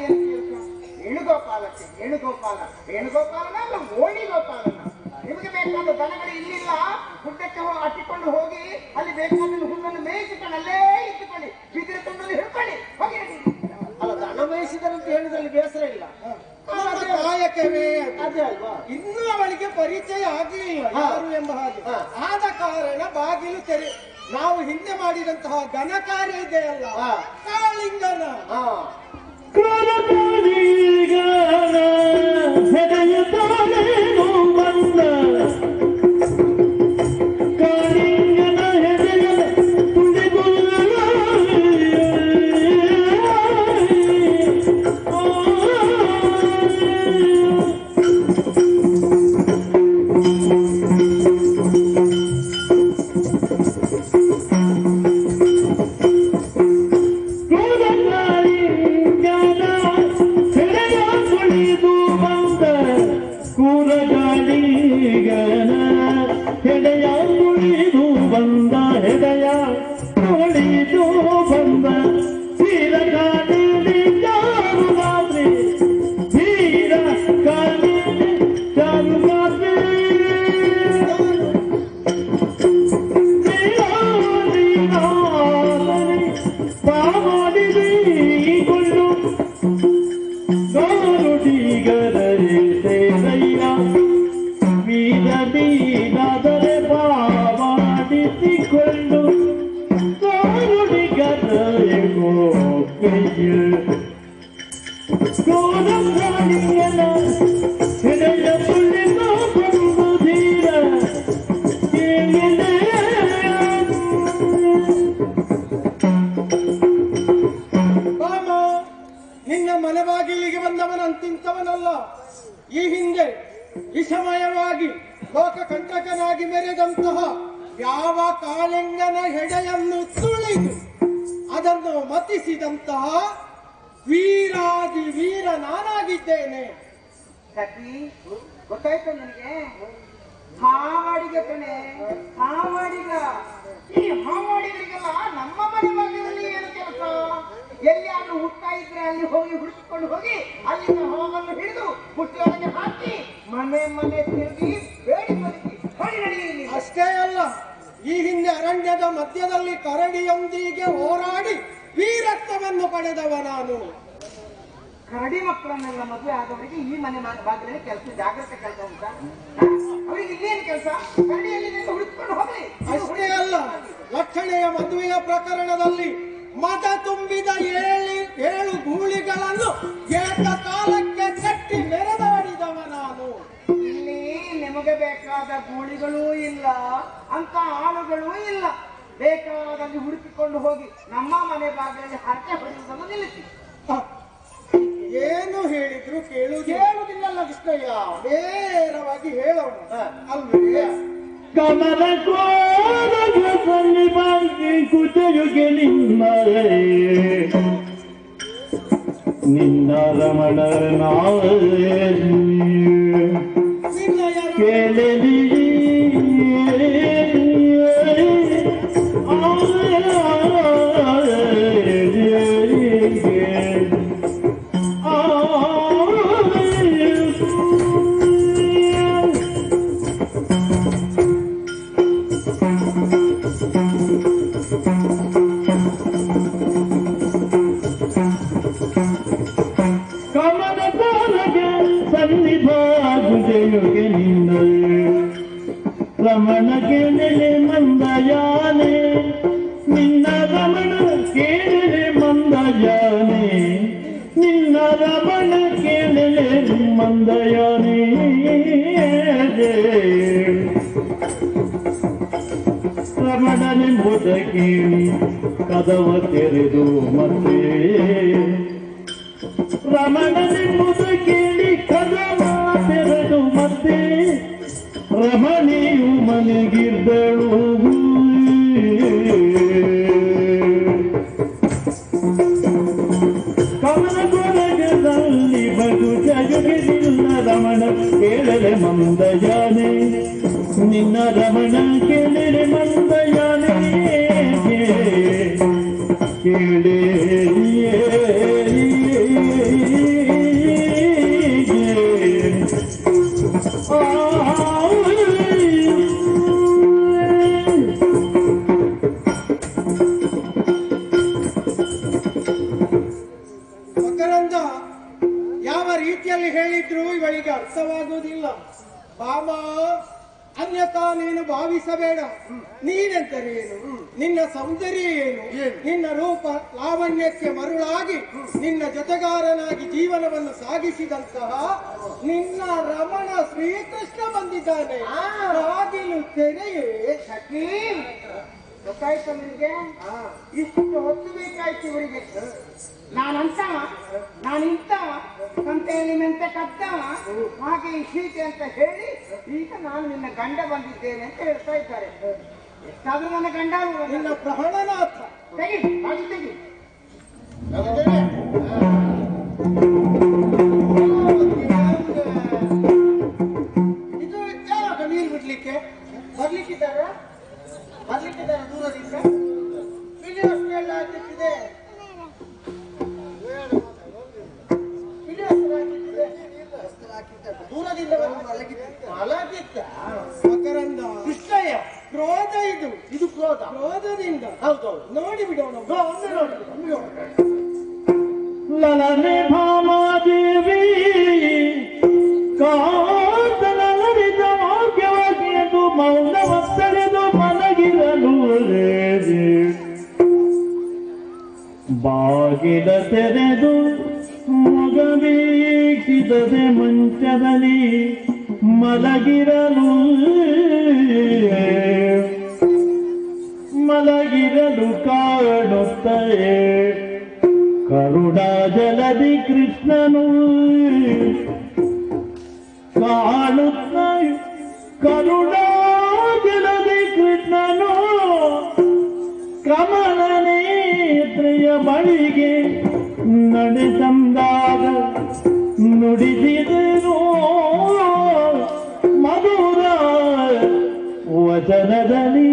ವೇಣುಗೋಪಾಲನ ಓಣಿಗೋಪಾಲನ. ನಿಮಗೆ ಬೇಕಾದ ದನಗಳು ಇಲ್ಲಿಲ್ಲ, ಗುಡ್ಡಕ್ಕೆ ಅಟ್ಟಿಕೊಂಡು ಹೋಗಿ ಅಲ್ಲಿ ಬೇಕಾದ ಹುಲ್ಲನ್ನು ಮೇಯಿಸಿಕೊಂಡು ಅಲ್ಲೇ ಇಟ್ಟುಕೊಳ್ಳಿ, ಬಿದಿರು ತುಂಡಲ್ಲಿ ಹಿಡ್ಕೊಳ್ಳಿ ಹೋಗಿ. ಅಲ್ಲ, ದನ ಮೇಯಿಸಿದರಂತ ಹೇಳಿದ್ರಲ್ಲಿ ಬೇಸರ ಇಲ್ಲ, ಕಾಯಕವೇ ಅದೇ ಅಲ್ವಾ. ಇನ್ನೂ ಅವಳಿಗೆ ಪರಿಚಯ ಆಗಲಿಲ್ಲ ಯಾರು ಎಂಬ ಹಾಗೆ. ಆದ ಕಾರಣ ಬಾಗಿಲು ತೆರೆ. ನಾವು ಹಿಂದೆ ಮಾಡಿದಂತಹ ಘನ ಕಾರ್ಯ ಇದೆಯಲ್ಲ, ಕಾಳಿಂಗನ ನಿನ್ನ ಮನೆ ಬಾಗಿಲಿಗೆ ಬಂದವನಂತಿಂತವನಲ್ಲ. ಈ ಹಿಂದೆ ವಿಷಮಯವಾಗಿ ಲೋಕ ಕಂಟಕನಾಗಿ ಮೆರೆದಂತಹ ಯಾವ ಕಾಳಿಂಗನ ಹೆಡೆಯನ್ನು ತುಳಿದು ಅದನ್ನು ಮತಿಸಿದಂತಹ ವೀರಾದಿ ವೀರ ನಾನಾಗಿದ್ದೇನೆ. ಗೊತ್ತಾಯ್ತು ನನಗೆ. ಹಾವಾಡಿಗ ಕಣೆ, ಹಾವಾಡಿಗ. ಈ ಹಾವಾಡಿಗರಿಗೆಲ್ಲ ನಮ್ಮ ಮನೆ ಬಾಗಿಲಲ್ಲಿ ಏನು ಕೆಲಸ? ಎಲ್ಲಿಯಾದ್ರೂ ಹುಟ್ಟ ಇದ್ರೆ ಅಲ್ಲಿ ಹೋಗಿ ಹುಡುಕಿಕೊಂಡು ಹೋಗಿ ಅಲ್ಲಿಂದ ಹೋಗನ್ನು ಹಿಡಿದು ಪುಟ್ಟಿಯೊಳಗೆ ಹಾಕಿ ಮನೆ ಮನೆ ತಿರುಗಿ ಬೇಡಿ ಬದುಕಿ ಹೊಡಿ ನಡೆಯಲಿ. ಅಷ್ಟೇ ಅಲ್ಲ, ಈ ಹಿಂದೆ ಅರಣ್ಯದ ಮಧ್ಯದಲ್ಲಿ ಕರಡಿಯೊಂದಿಗೆ ಹೋರಾಡಿ ವೀರತ್ವವನ್ನು ಪಡೆದವ ನಾನು. ಕರಡಿ ಮಕ್ಕಳನ್ನೆಲ್ಲ ಮದುವೆ ಆದವರಿಗೆ ಈ ಮನೆ ಬಾಗಿಲಲ್ಲಿ ಕೆಲಸ, ಜಾಗ್ರತೆ ಕೆಲಸ ಉಂಟಾ? ಅವರಿಗೆ ಇಲ್ಲೇನು ಕೆಲಸ? ಕರಡಿಯಲ್ಲಿ ಹುಡುಕಿಕೊಂಡು ಹೋಗಲಿ. ಅಷ್ಟೇ ಅಲ್ಲ, ಲಕ್ಷಣೆಯ ಮದುವೆಯ ಪ್ರಕರಣದಲ್ಲಿ ಮತ ತುಂಬಿದ ಏಳು ಗೂಳಿಗಳನ್ನು ಏಕಕಾಲಕ್ಕೆ ಕಟ್ಟಿ ಮೆರೆದಾಡಿದವ ನಾನು. ಇಲ್ಲಿ ನಿಮಗೆ ಬೇಕಾದ ಗೂಳಿಗಳೂ ಇಲ್ಲ, ಅಂತ ಆಳುಗಳೂ ಇಲ್ಲ. ಬೇಕಾದಲ್ಲಿ ಹುಡುಕಿಕೊಂಡು ಹೋಗಿ ನಮ್ಮ ಮನೆ ಬಾಗಿಲಲ್ಲಿ ಹರಟೆ ಹೊಡೆಯುವುದನ್ನು ನಿಲ್ಲಿಸಿ. ಏನು ಹೇಳಿದ್ರು ಕೇಳುವುದಿಲ್ಲ ಕೃಷ್ಣಯ್ಯ, ನೇರವಾಗಿ ಹೇಳೋಣ ಅಲ್ವೇ? ಕಮಲ ಕೋರದಲ್ಲಿ ಬಾಗಿ ಕುಟಯುಗೆ ನಿನ್ನ ರಮಣ ಕೇಳಲಿ ರಮಣ ಕೇಳಲೆ ಮಂದಯಾನೆ, ನಿನ್ನ ರಮಣ ಕೇಳಲೆ ಮಂದಯಾನೆ, ನಿನ್ನ ರಮಣ ಕೇಳಲೆ ಮಂದಯಾನೆ. ರಮಣನೆ ರಮಣನೆಂಬುದ ಕೇಳಿ ಕದವ ತೆರೆದು ಮತ್ತೆ ರಮಣನೆಂಬುದ ಕೇಳಿ ಕದವ ತೆರೆದು ಮತ್ತೆ ರಮಣಿಯು ಮನೆಗಿದ್ದಳು ಕಮಲ ಕೊರಗದಲ್ಲಿ ಬಗು ಜಗಲಿಲ್ಲ ರಮಣ ಕೇಳಲೆ ಮಂದಯಾನೆ ನಿನ್ನ ರಮಣ ಕೇಳಲೆ ಮಂದಯಾನೆ ಕೇಳೇ ಮಕರಂದ ಯಾವ ರೀತಿಯಲ್ಲಿ ಹೇಳಿದ್ರು ಇವಳಿಗೆ ಅರ್ಥವಾಗುವುದಿಲ್ಲ. ಬಾಮ, ಅನ್ಯತಾ ನೀನು ಭಾವಿಸಬೇಡ. ನೀನೆಂತರೇನು, ನಿನ್ನ ಸೌಂದರ್ಯ ಏನು, ನಿನ್ನ ರೂಪ ಲಾವಣ್ಯಕ್ಕೆ ಮರುಳಾಗಿ ನಿನ್ನ ಜೊತೆಗಾರನಾಗಿ ಜೀವನವನ್ನು ಸಾಗಿಸಿದಂತಹ ನಿನ್ನ ರಮಣ ಶ್ರೀಕೃಷ್ಣ ಬಂದಿದ್ದಾನೆ. ಬಾಗಿಲು ತೆರೆಯೇ ಸಖಿ. ಗೊತ್ತಾಯ್ತು ನಿಮಗೆ? ಇಷ್ಟು ಹೊತ್ತು ಬೇಕಾಯ್ತು ಇವರಿಗೆ. ನಾನಿಂತ ಸಂತೆಯಲ್ಲಿ ಮೆಂತೆ ಕದ್ದವ, ಹಾಗೆ ಹೀಗೆ ಅಂತ ಹೇಳಿ ಈಗ ನಾನು ನಿನ್ನ ಗಂಡ ಬಂದಿದ್ದೇನೆ ಅಂತ ಹೇಳ್ತಾ ಇದ್ದಾರೆ. ಎಷ್ಟಾದ್ರೂ ನನ್ನ ಗಂಡ ನಿನ್ನ ಪ್ರಾಣನಾಥ. ತೆಗಿ ಬಾಗಿ ತೆಗಿ. ಇದು ಯಾವಾಗ ನೀರು ಬಿಡ್ಲಿಕ್ಕೆ ಬರ್ಲಿಕ್ಕಿದ್ದಾರೆ ದೂರದಿಂದ ಇಲ್ಲಿ ಅಷ್ಟೆಲ್ಲ ಹಾಕಿಟ್ಟಿದೆ. ದೂರದಿಂದ ಮಲಗಿದ್ದ ಮಕರಂದ. ಕೃಷ್ಣಯ್ಯ, ಕ್ರೋಧ ಇದು ಕ್ರೋಧದಿಂದ. ಹೌದೌದು, ನೋಡಿ ಬಿಡೋಣ. ಲಲನೆ ಭಾಮಾದೇವಿ ಕಾಂತನರಿದ ವಾಕ್ಯವಾಗಿಯದು ಮೌನವತ್ತರೆದು ಮಲಗಿರಲು ಬಾಗಿಲ ತೆರೆದು ಮಗವೀಕ್ಷಿಸದೆ ಮಂಚದಲ್ಲಿ ಮಲಗಿರಲು ಕಾಣುತ್ತಯೇ ಕರುಣಾ ಜಲದಿ ಕೃಷ್ಣನು ಕಾಣುತ್ತ ಕರುಣಾ ಜಲದಿ ಕೃಷ್ಣನು ಕಮಲ ನೇತ್ರೆಯ ಬಳಿಗೆ ನಡೆಸಂದಾಗ ನುಡಿಸಿದನು ಮಧುರ ವಚನದಲ್ಲಿ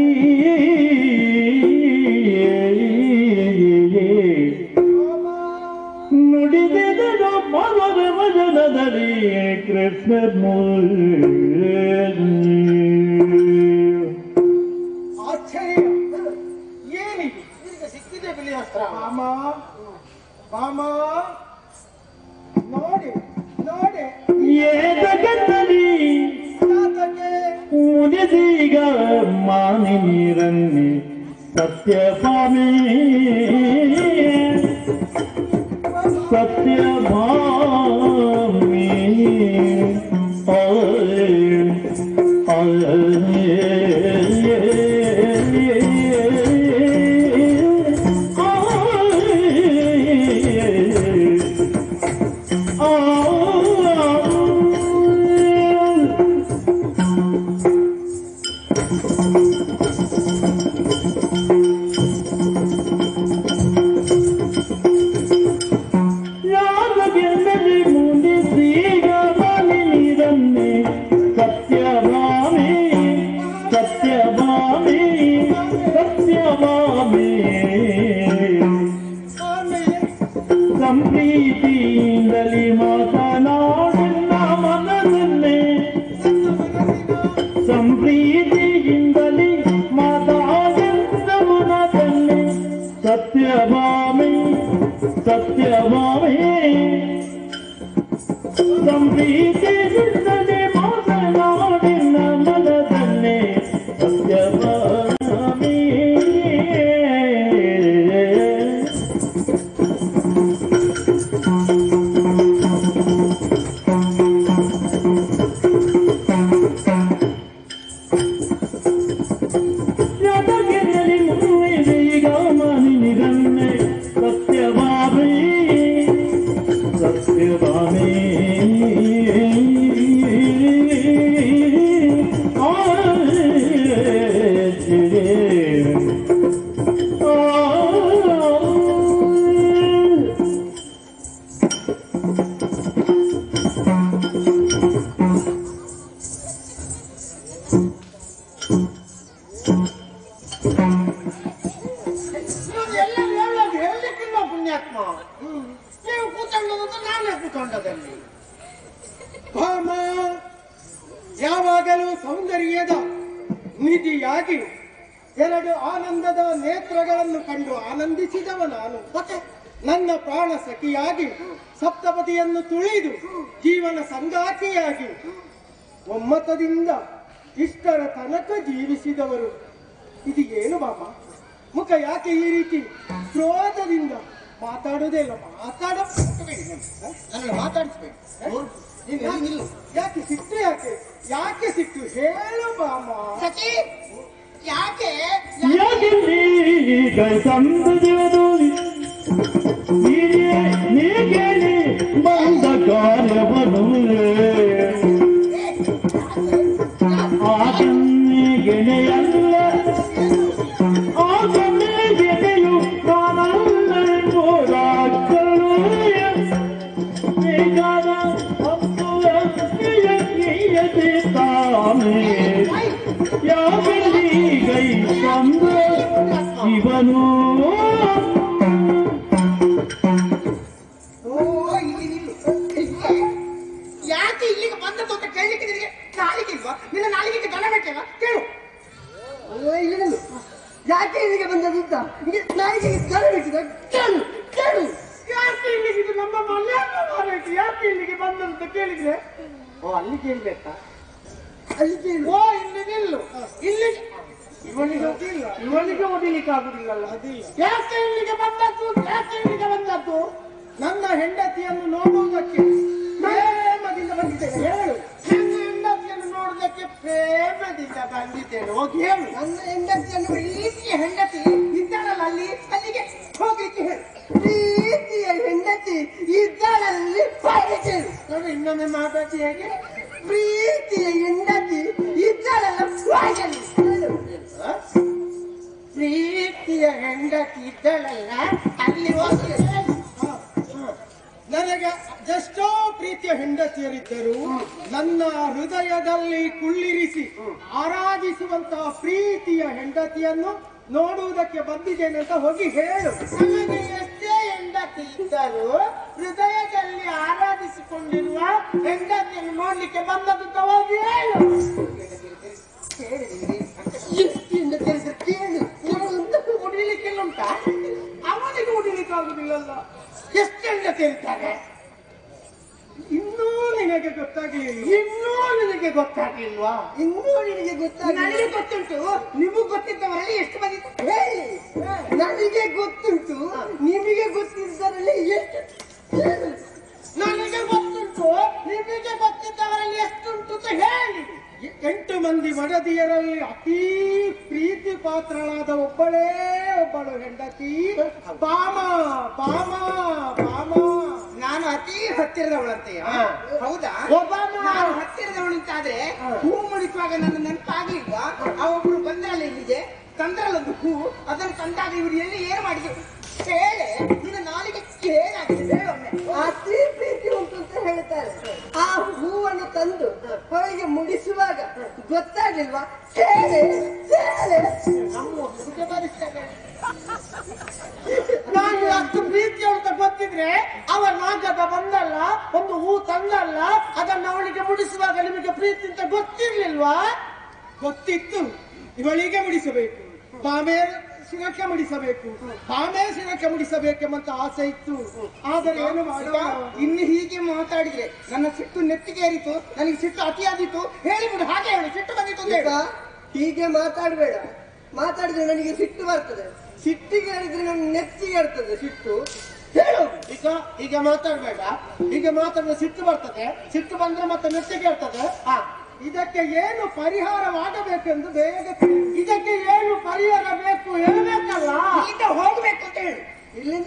ನುಡಿದಿದನು ಮಧುರ ವಚನದಲ್ಲಿ ಕೃಷ್ಣನು. ಆಶ್ಚರ್ಯ ಏನಿದು? ಈಗ ಸಿಕ್ಕಿದೆ ಬಿಳಿಯಸ್ತ್ರ. ಬಾಮ ನೋಡಿ ಏತಕತ್ತಲಿ ಮುನಿದೀಗ ಮಾನಿ ನೀರನ್ನಿ ಸತ್ಯಭಾಮಿ ಸಂಪ್ರೀತಿಯಿಂದಲೇ ಮಾತನಾಡಿನ ಮನದನ್ನೇ ಸಂಪ್ರೀತಿಯಿಂದಲೇ ಮಾತಾಡಿನ ಮನದನ್ನೇ ಸತ್ಯಭಾಮಿ ಸಂಪ್ರೀತಿಯಿಂದಲೇ ಮಾತನಾಡಿನ ಮನದನ್ನೇ ಸತ್ಯಭಾಮಿ. ಯಾದಗಿರಿಯಲ್ಲಿ ಹೇಳುವುದು ನಾನು ಎದ್ದುಕೊಂಡದಲ್ಲಿ. ಭಾಮ ಯಾವಾಗಲೂ ಸೌಂದರ್ಯದ ನಿಧಿಯಾಗಿ ಎರಡು ಆನಂದದ ನೇತ್ರಗಳನ್ನು ಕಂಡು ಆನಂದಿಸಿದವ ನಾನು. ಮತ್ತೆ ನನ್ನ ಪ್ರಾಣ ಸಖಿಯಾಗಿ ಸಪ್ತಪದಿಯನ್ನು ತುಳಿದು ಜೀವನ ಸಂಗಾತಿಯಾಗಿ ಒಮ್ಮತದಿಂದ ಇಷ್ಟರ ತನಕ ಜೀವಿಸಿದವರು. ಇದು ಏನು ಬಾಬಾ, ಮುಖ ಯಾಕೆ ಈ ರೀತಿ ಕ್ರೋಧದಿಂದ ಮಾತಾಡುವುದೇ ಇಲ್ಲ? ಮಾತಾಡಿಸ್ಬೇಕು. ಯಾಕೆ ಸಿಟ್ಟು? ಯಾಕೆ ಸಿಟ್ಟು ಹೇಳು ಬಾಮ. ಸಖಿ ಯಾಕೆ ಬಂದ ಕಾರ್ಯವನ್ನು ಗೆಳೆಯಲ್ಲ ಗೆಳೆಯು ಕಾನೂರಾಗಲು ಬೇಕಾದ ತಾಮೇ ಯಾವಲ್ಲಿ ಗೈ ತಂದ ಇವನು ಯಾಕೆ ಇಲ್ಲಿಗೆ ಬಂದದ್ದು ಅಂತ ಕೇಳಲಿಕ್ಕೆ ನಿನಗೆ ನಾಲಿಗೆ ಇಲ್ವಾ? ನಿನ್ನ ನಾಲಿಗೆಗೆ ದನ ಬೇಕಲ್ಲ? ಕೇಳು. ಯಾಕೆ ಇಲ್ಲಿಗೆ ಬಂದದ್ದು ಅಂತ ನಾಯಿಗೆ ಜ್ಞಾನ ಬೇಕಿದೆ. ಕೇಳು ಕೇಳು. ಯಾಕೆ ಇಲ್ಲಿಗೆ ನಮ್ಮ ಮನೆಯಲ್ಲ ಮಾರೈತಿ? ಯಾಕೆ ಇಲ್ಲಿಗೆ ಬಂದಂತ ಕೇಳಿದ್ರೆ ಓ ಅಲ್ಲಿ ಕೇಳ್ಬೇಕಾ? ಅಲ್ಲಿ ಕೇಳು. ಓ ಇಲ್ಲಿ ನಿಲ್ಲು. ಇಲ್ಲಿಗೆ ಇವನಿಗೆ ಓದಿಲಿಕ್ಕೆ ಆಗುದಿಲ್ಲಲ್ಲ. ಅದಿಲ್ಲ. ಯಾಕೆ ಇಲ್ಲಿಗೆ ಬಂದದ್ದು? ನನ್ನ ಹೆಂಡತಿಯನ್ನು ನೋಡುವುದಕ್ಕೆ ಪ್ರೇಮದಿಂದ ಬಂದಿದ್ದೇನೆ. ಹೇಳು. ನನ್ನ ಹೆಂಡತಿಯನ್ನು ನೋಡುವುದಕ್ಕೆ ಪ್ರೇಮದಿಂದ ಬಂದಿದ್ದೇನೆ. ಹೋಗಿ ಹೇಳು. ನನ್ನ ಹೆಂಡತಿಯನ್ನು ಪ್ರೀತಿಯ ಹೆಂಡತಿ ಇದ್ದಾಳಲ್ಲ ಅಲ್ಲಿಗೆ ಹೋಗ್ಲಿಕ್ಕೆ ಹೇಳು. ಪ್ರೀತಿಯ ಹೆಂಡತಿ ಇದ್ದಾಳಲ್ಲಿ ಕೇಳು. ನೋಡಿ ಇನ್ನೊಮ್ಮೆ ಮಾತಾಡಿ. ಹೇಗೆ? ಪ್ರೀತಿಯ ಹೆಂಡತಿ ಇದ್ದಾಳಲ್ಲ ಪ್ರೀತಿಯ ಹೆಂಡತಿ ಇದ್ದಳಲ್ಲ ಅಲ್ಲಿ ಹೋಗಿ. ನನಗೆ ಎಷ್ಟೋ ಪ್ರೀತಿಯ ಹೆಂಡತಿಯರಿದ್ದರು. ನನ್ನ ಹೃದಯದಲ್ಲಿ ಕುಳ್ಳಿರಿಸಿ ಆರಾಧಿಸುವಂತಹ ಪ್ರೀತಿಯ ಹೆಂಡತಿಯನ್ನು ನೋಡುವುದಕ್ಕೆ ಬಂದಿದ್ದೇನೆ ಅಂತ ಹೋಗಿ ಹೇಳು. ನನಗೆ ಎಷ್ಟೇ ಹೆಂಡತಿ ಇದ್ದರು ಹೃದಯದಲ್ಲಿ ಆರಾಧಿಸಿಕೊಂಡಿರುವ ಹೆಂಡತಿಯನ್ನು ನೋಡ್ಲಿಕ್ಕೆ ಬಂದದ್ದು ಅಂತ ಹೋಗಿ ಹೇಳು. ಎಷ್ಟಿಂದ ತಿಳಿದ್ರೆ ಕೇಳು. ಹೊಡಿಲಿಕ್ಕೆಲ್ಲ ಉಂಟಾ? ಅವನಿಗೆ ಹೊಡಿಲಿಕ್ಕೆ ಆಗುದಿಲ್ಲಲ್ಲ. ಎಷ್ಟು ಹೆಂಡತಿ ಇರ್ತಾರೆ? ಇನ್ನೂ ನಿನಗೆ ಗೊತ್ತಾಗಲಿಲ್ಲ. ಇನ್ನೂ ನಿನಗೆ ಗೊತ್ತಾಗಿಲ್ವಾ? ಇನ್ನೂ ನಿನಗೆ ಗೊತ್ತಾಗ. ನನಗೆ ಗೊತ್ತುಂಟು. ನಿಮಗ್ ಗೊತ್ತಿದ್ದವರಲ್ಲಿ ಎಷ್ಟು ಮಂದಿ ಹೇಳಿ. ನನಗೆ ಗೊತ್ತುಂಟು, ನಿಮಗೆ ಗೊತ್ತಿದ್ದರಲ್ಲಿ ಎಷ್ಟು? ನನಗೆ ಗೊತ್ತುಂಟು, ನಿಮಗೆ ಗೊತ್ತಿದ್ದವರಲ್ಲಿ ಎಷ್ಟುಂಟು ಅಂತ ಹೇಳಿ. 8 ಮಂದಿ ಮಡದಿಯರಲ್ಲಿ ಅತೀ ಪ್ರೀತಿ ಪಾತ್ರಳಾದ ಒಬ್ಬಳು ಹೆಂಡತಿ ಬಾಮ. ನಾನು ಅತಿ ಹತ್ತಿರದವಳಂತೆ. ಹೌದಾ? ನಾನು ಹತ್ತಿರದವಳಂತಾದ್ರೆ ಹೂ ಮುಡಿಸುವಾಗ ನನ್ನ ನೆನಪಾಗಿಲ್ವಾ? ಅವೊಬ್ರು ಬಂದ್ರಲ್ಲ ಇಲ್ಲಿಗೆ, ತಂದ್ರಲ್ಲೊಂದು ಹೂ. ಅದನ್ನು ತಂದಾಗ ಇವರು ಎಲ್ಲಿ ಏನು ಮಾಡಿದ್ರು ಹೇಳೆ. ನಿನ್ನ ನಾಲಿಗೆ ಏನಾಗಿದೆ ಹೇಳೊಮ್ಮೆ. ಅತಿ ಪ್ರೀತಿ ಉಂಟು ಅಂತ ಹೇಳ್ತಾರೆ. ಆ ಹೂವನ್ನು ತಂದು ಅವಳಿಗೆ ಮುಡಿಸುವಾಗ ಗೊತ್ತಾಗಿಲ್ವಾ? ಕೇಳೆ ಕೇಳೆ. ನಾನು ಅಷ್ಟು ಪ್ರೀತಿ ಅಂತ ಗೊತ್ತಿದ್ರೆ ಅವ ನಾಗದ ಬಂದಲ್ಲ, ಒಂದು ಹೂ ತಂದಲ್ಲ, ಅದನ್ನು ಅವಳಿಗೆ ಮುಡಿಸುವಾಗ ನಿಮಗೆ ಪ್ರೀತಿ ಅಂತ ಗೊತ್ತಿರ್ಲಿಲ್ವಾ? ಗೊತ್ತಿತ್ತು. ಇವಳಿಗೆ ಮುಡಿಸಬೇಕು, ಬಾಮೆ ಶಿರಕ್ಕೆ ಮುಡಿಸಬೇಕೆಂಬಂತ ಆಸೆ ಇತ್ತು. ಆದರೆ ಏನು ಮಾಡುವ? ಇನ್ನು ಹೀಗೆ ಮಾತಾಡಿದ್ರೆ ನನ್ನ ಸಿಟ್ಟು ನೆತ್ತಿಗೆ ಏರಿತು. ನನಗೆ ಸಿಟ್ಟು ಅತಿಯಾದಿತ್ತು. ಹೇಳಿಬಿಡು, ಹಾಗೆ ಹೇಳು. ಸಿಟ್ಟು ಬಂದಿತ್ತು ಅಂತ ಹೇಳು. ಹೀಗೆ ಮಾತಾಡಬೇಡ. ಮಾತಾಡಿದ್ರೆ ನನಗೆ ಸಿಟ್ಟು ಬರ್ತದೆ. ಸಿಟ್ಟಿಗೆ ಹೇಳಿದ್ರೆ ನನಗೆ ನೆತ್ತಿಗೆ ಇರ್ತದೆ ಸಿಟ್ಟು. ಹೇಳು. ಈಗ ಮಾತಾಡ್ಬೇಡ. ಈಗ ಮಾತಾಡಿದ್ರೆ ಸಿಟ್ಟು ಬರ್ತದೆ. ಸಿಟ್ಟು ಬಂದ್ರೆ ಮತ್ತೆ ನೆತ್ತಿಗೆ ಇರ್ತದೆ. ಇದಕ್ಕೆ ಏನು ಪರಿಹಾರವಾಗಬೇಕೆಂದು ಬೇಗ ಇದಕ್ಕೆ ಏನು ಪರಿಹಾರ ಬೇಕು ಹೇಳಬೇಕಲ್ಲ. ಇಲ್ಲಿಂದ ಹೋಗ್ಬೇಕು ಅಂತ ಹೇಳು. ಇಲ್ಲಿಂದ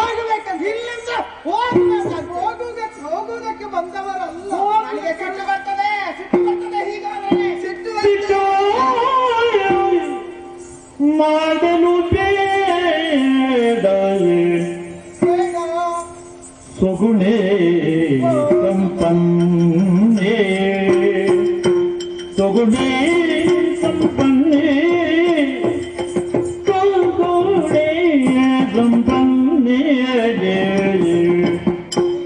ಹೋಗುವುದಕ್ಕೆ ಬಂದವರಲ್ಲ. ನನಗೆ ಸಿಟ್ಟು ಬರ್ತದೆ ಹೀಗಾದ್ರೆ. ಸಿಟ್ಟು ಮಾಡಲು ಸೊಗುಣೆ ಸಂಪನ್ನೆ ಸಂಪನ್ನೆ ಸೊಗುಣೆ ಸಂಪನ್ನೆ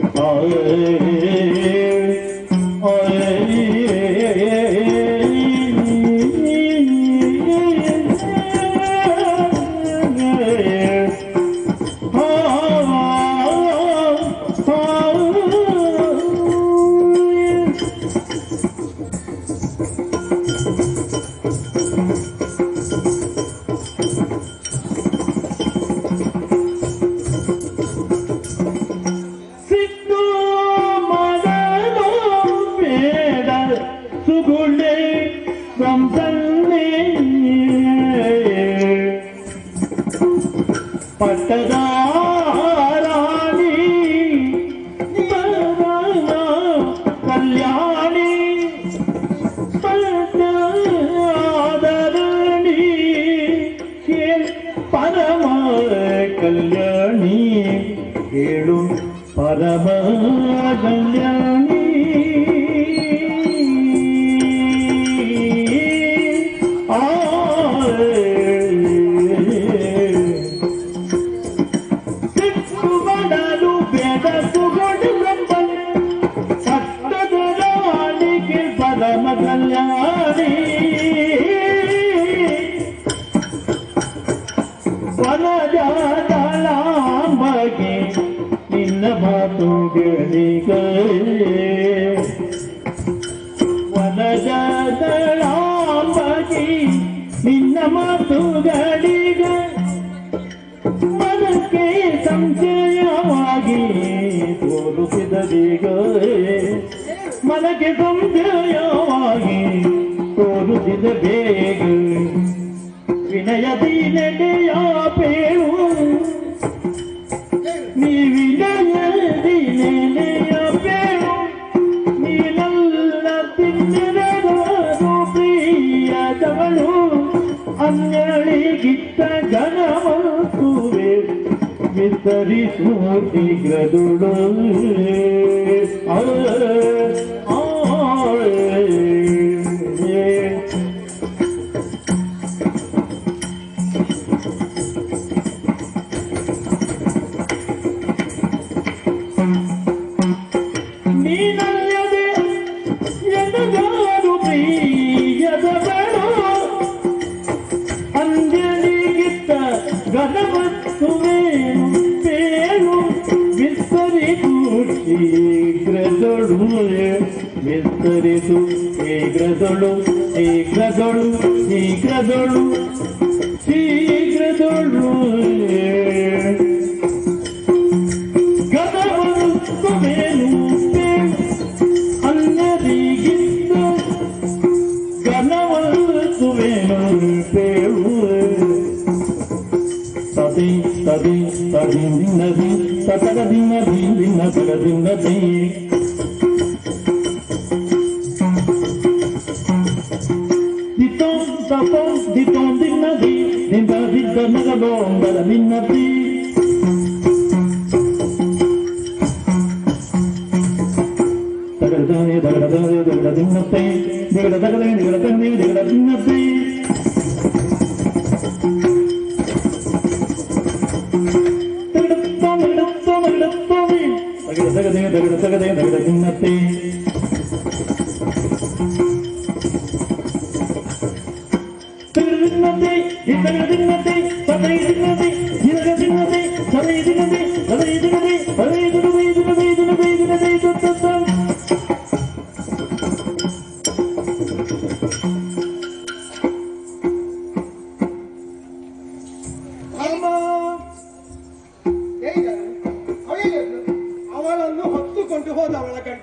ಅವಳನ್ನು ಹೊತ್ತುಕೊಂಡು ಹೋದ ಅವಳ ಗಂಟ.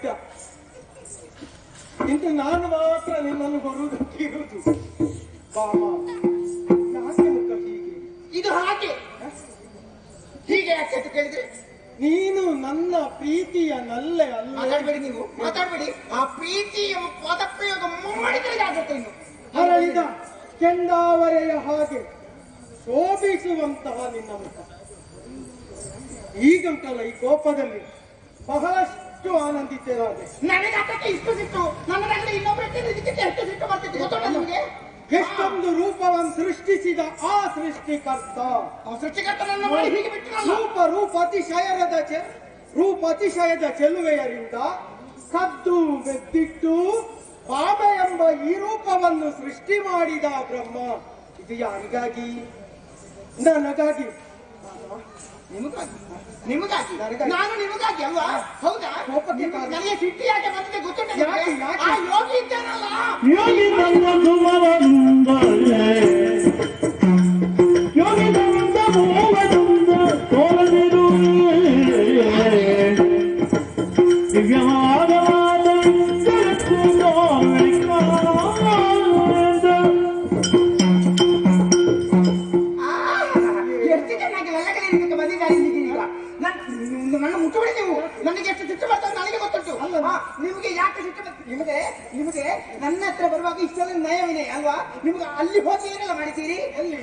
ಇಂದು ನಾನು ಮಾತ್ರ ನಿನ್ನನ್ನು ಬರುವುದಕ್ಕೆ ಇರುವುದು. ಬಾಮ, ಯಾಕೆ ಮುಖ ಹೀಗೆ? ಇದು ಹಾಗೆ ಹೀಗೆ ಯಾಕೆ ಅಂತ ಕೇಳಿದ್ರೆ, ನೀನು ನನ್ನ ಪ್ರೀತಿಯ ನಲ್ಲೆ ಅಲ್ಲ. ಮಾತಾಡ್ಬೇಡಿ, ನೀವು ಮಾತಾಡ್ಬೇಡಿ. ಆ ಪ್ರೀತಿಯ ಪದಪ್ರಯೋಗ ಮಾಡಿದ್ರೆ ಆಗುತ್ತೆ. ಇನ್ನು ಹರಳಿದ ಕೆಂದಾವರೆಯ ಹಾಗೆ ಶೋಭಿಸುವಂತಹ ನಿನ್ನ ಮುಖ ಈಗುಂಟಲ್ಲ, ಈ ಕೋಪದಲ್ಲಿ ಬಹಳಷ್ಟು ಆನಂದಿತರಾದೆ. ನನಗೆ ಅದಕ್ಕೆ ಇಷ್ಟು ಸಿಟ್ಟು, ನನ್ನದಾಗಲೇ ಇನ್ನೊಬ್ಬರಿಗೆ ಇದಕ್ಕೆ ಎಷ್ಟು ಸಿಟ್ಟು ಬರ್ತಿತ್ತು ಗೊತ್ತುಂಟ ನಿಮಗೆ? ಎಷ್ಟೊಂದು ರೂಪವನ್ನು ಸೃಷ್ಟಿಸಿದ ಆ ಸೃಷ್ಟಿಕರ್ತ, ಆ ಸೃಷ್ಟಿಕರ್ತನನ್ನು ಮಾಡಿ ಹೀಗೆ ಬಿಟ್ಟು ರೂಪ ರೂಪ ಅತಿಶಯರದ ರೂಪತಿಶಯದ ಚೆಲುವೆಯರಿಂದ ಕದ್ದು ಬೆದ್ದಿಟ್ಟು ಬಾಬ ಎಂಬ ಈ ರೂಪವನ್ನು ಸೃಷ್ಟಿ ಮಾಡಿದ ಬ್ರಹ್ಮ ಇದು ಯಾರಿಗಾಗಿ? ನನಗಾಗಿ. ನಿಮಗಾಗಿ? ನಿಮಗಾಗಿ? ನನಗಾಗಿ. ನಾನು ನಿಮಗಾಗಿ ಅಲ್ವಾ? ಹೌದಾ? ಕೋಪಕ್ಕೆ ಕಾರಣ. ನನಗೆ ಸಿಟ್ಟಿ ಯಾಕೆ ಬಂದಿದೆ ಗೊತ್ತುಂಟ ನಿಮಗೆ? ಯಾಕೆ? ಯಾಕೆ? ಆ ಯೋಗಿ ಇದ್ದಾನಲ್ಲ, ಯೋಗಿ ಬಂದ ಸುಮವಂದರೆ ಯೋಗಿ ಬಂದ ಮೋಹದಿಂದ ತೋರದಿರು ದಿವ್ಯವಾದ ಜಗತ್ತು ಎಷ್ಟು ಚೆನ್ನಾಗಿ ಎಲ್ಲ ಕಡೆ ಇದಕ್ಕೆ ಬಂದಿದ್ದಾರೆ ಈಗ. ನನ್ನ ಮುಟ್ಟುಬಿಡಿ ನೀವು. ನನಗೆ ಎಷ್ಟು ಸಿಟ್ಟು ಬರ್ತದೆ ನನಗೆ ಗೊತ್ತುಂಟು. ಹಾ, ನಿಮಗೆ ಯಾಕೆ ಸಿಟ್ಟು ಬರ್ತದೆ? ನಿಮಗೆ ನಿಮಗೆ ನನ್ನ ಹತ್ರ ಬರುವಾಗ ಇಷ್ಟೆಲ್ಲ ನಯವಿದೆ ಅಲ್ವಾ? ನಿಮ್ಗೆ ಅಲ್ಲಿ ಹೋಗಿ ಏನೆಲ್ಲ ಮಾಡಿದ್ದೀರಿ? ಎಲ್ಲಿ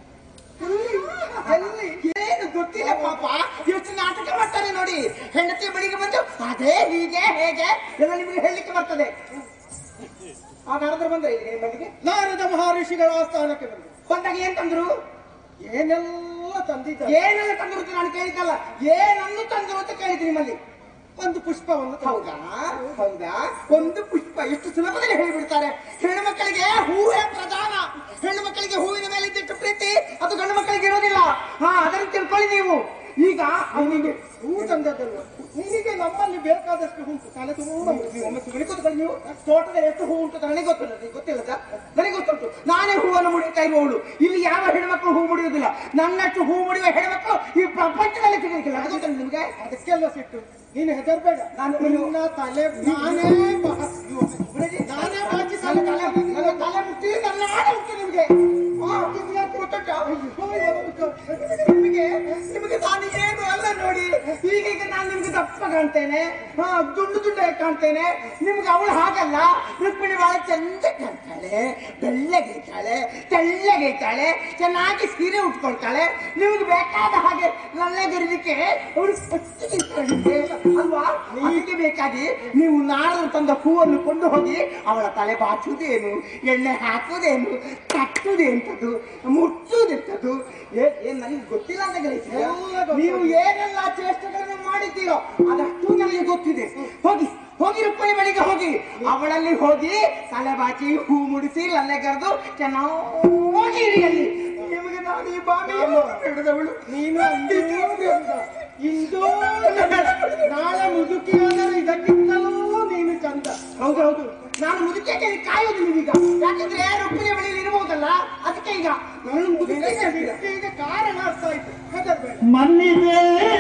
ಎಲ್ಲಿ ಏನು ಗೊತ್ತಿಲ್ಲ ಪಾಪ. ಎಷ್ಟು ನಾಟಕ ಮಾಡ್ತಾರೆ ನೋಡಿ. ಹೆಂಡತಿಯ ಬಳಿಗೆ ಬಂದು ಅದೇ ಹೀಗೆ ಹೇಗೆ ಎಲ್ಲ ನಿಮಗೆ ಹೇಳಲಿಕ್ಕೆ ಬರ್ತದೆ. ಆ ನಾರದರು ಬಂದ್ರೆ ಇಲ್ಲಿ ಬಳಿಗೆ ನಾರದ ಮಹರ್ಷಿಗಳ ಆಸ್ಥಾನಕ್ಕೆ ಬಂದರು. ಬಂದಾಗ ಏನ್ ತಂದ್ರು? ಏನೆಲ್ಲ ತಂದಿದ್ದಾರೆ. ಏನೆಲ್ಲ ತಂದ್ರು ಅಂತ ನಾನು ಕೇಳಿದ್ದಲ್ಲ, ಏನನ್ನು ತಂದ್ರು ಅಂತ ಕೇಳಿದ್ರಿ ನಿಮ್ಮಲ್ಲಿ. ಒಂದು ಪುಷ್ಪವನ್ನು ತಂದರು. ಹೌದಾ? ಹೌದಾ? ಒಂದು ಪುಷ್ಪ ಎಷ್ಟು ಸುಲಭದಲ್ಲಿ ಹೇಳಿಬಿಡ್ತಾರೆ. ಹೆಣ್ಣು ಮಕ್ಕಳಿಗೆ ಹೂವೇ ಪ್ರಧಾನ. ಹೆಣ್ಣು ಮಕ್ಕಳಿಗೆ ಹೂವಿನ ಮೇಲೆ ಇದ್ದಿಟ್ಟು ಪ್ರೀತಿ ಅದು ಗಂಡು ಮಕ್ಕಳಿಗೆ ಇರೋದಿಲ್ಲ. ಹಾ, ಅದನ್ನು ತಿಳ್ಕೊಳ್ಳಿ ನೀವು. ಈಗ ಅವನಿಗೆ ಹೂ ತಂದದ್ದಲ್ಲ, ನಿನಗೆ ನಮ್ಮಲ್ಲಿ ಬೇಕಾದಷ್ಟು ಉಂಟು. ತಲೆ ತುಂಬ ಒಮ್ಮೆ ಸುಮ್ಮನೆ ಕೂತ್ಕೊಳ್ಳಿ ನೀವು. ತೋಟದಲ್ಲಿ ಎಷ್ಟು ಹೂ ಉಂಟು ನನಗೆ ಗೊತ್ತಿಲ್ಲ. ಗೊತ್ತಿಲ್ಲದ ನನಗೆ ಗೊತ್ತುಂಟು. ನಾನೇ ಹೂವನ್ನು ಮುಡಿತಾ ಇರುವವಳು. ಇಲ್ಲಿ ಯಾವ ಹೆಣ್ಮಕ್ಳು ಹೂ ಮುಡಿಯುವುದಿಲ್ಲ. ನನ್ನಷ್ಟು ಹೂ ಮುಡಿಯುವ ಹೆಣ್ಮಕ್ಳು ಈ ಪ್ರಪಂಚದಲ್ಲಿ ಸಿಗಲಿಕ್ಕಿಲ್ಲ. ಅದು ಗೊತ್ತಿಲ್ಲ ನಿಮ್ಗೆ? ಅದಕ್ಕೆಲ್ಲ ಸಿಟ್ಟು. ನೀನು ಹೆದರ್ಬೇಡ. ನಾನು ನಿನ್ನ ತಲೆ ನಾನೇ ನಾನೇ ಬಾಚಿ ನನ್ನ ತಲೆ ಮುಟ್ಟಿ ನನ್ನ ಆಡ ಉಂಟು ನಿಮ್ಗೆ. ನಿಮಗೆ ನಿಮಗೆ ನಾನು ಏನು ಅಲ್ಲ ನೋಡಿ. ಈಗೀಗ ನಾನು ನಿಮ್ಗೆ ದಪ್ಪ ಕಾಣ್ತೇನೆ, ದುಂಡು ದುಂಡಾಗಿ ಕಾಣ್ತೇನೆ. ನಿಮ್ಗೆ ಅವಳು ಹಾಗಲ್ಲ. ರುಕ್ಮಿಣಿ ಬಹಳ ಚಂದ ಕಾಣ್ತಾಳೆ, ಬೆಳ್ಳಗಿರ್ತಾಳೆ, ತೆಳ್ಳಗಿರ್ತಾಳೆ, ಚೆನ್ನಾಗಿ ಸೀರೆ ಉಟ್ಕೊಳ್ತಾಳೆ. ನಿಮ್ಗೆ ಬೇಕಾದ ಹಾಗೆ ನಲ್ಲಗಿರಲಿಕ್ಕೆ ಅವಳು ಅಲ್ವಾ? ಅದಕ್ಕೆ ಬೇಕಾಗಿ ನೀವು ನಾಳೆ ತಂದ ಹೂವನ್ನು ಕೊಂಡು ಹೋಗಿ ಅವಳ ತಲೆ ಬಾಚುವುದೇನು, ಎಣ್ಣೆ ಹಾಕುವುದೇನು, ಕಟ್ಟುವುದೇಂಥದ್ದು, ಮುಟ್ಟುವುದೆಂಥದ್ದು ಏನ್ ನನಗೆ ಗೊತ್ತಿಲ್ಲ ಅಂತ ಗ್ರಹಿಸಿದೆ. ನೀವು ಏನೆಲ್ಲ ಚೇಷ್ಟೆಗಳನ್ನು ಮಾಡಿದ್ದೀರೋ ಅದಷ್ಟು ನನಗೆ ಗೊತ್ತಿದೆ. ಹೋಗಿ ಹೋಗಿ ರುಕ್ಮಿಣಿ ಬಳಿಗೆ ಹೋಗಿ ಅವಳಲ್ಲಿ ಹೋಗಿ ತಲೆ ಬಾಚಿ ಹೂ ಮುಡಿಸಿ ಲಲ್ಲೆಗರೆದು ಚೆನ್ನಾಗಿ ಇರಿಯಲ್ಲಿ. ನಿಮಗೆ ನಾನು ಈ ಬಾವಿ ಹಿಡಿದವಳು. ನೀನು ಇಂದು ನಾಳೆ ಮುದುಕಿಯಾದರೆ ಇದಕ್ಕಿಂತಲೂ ನೀನು ಚಂದ. ಹೌದೌದು, ನಾನು ಮುದುಕಿಗೆ ಕಾಯೋದು ನೀವೀಗ. ಯಾಕಂದ್ರೆ ರುಕ್ಮಿಣಿ ಬಳಿಯಲ್ಲಿ ಇರಬಹುದಲ್ಲ, ಅದಕ್ಕೆ ಈಗ ನಾನು ಮುದುಕಿ. ಈಗ ಕಾರಣ ಅರ್ಥ ಆಯ್ತು. ಹೆದರ್ಬೇಡ. ಮನ್ನಿದೆ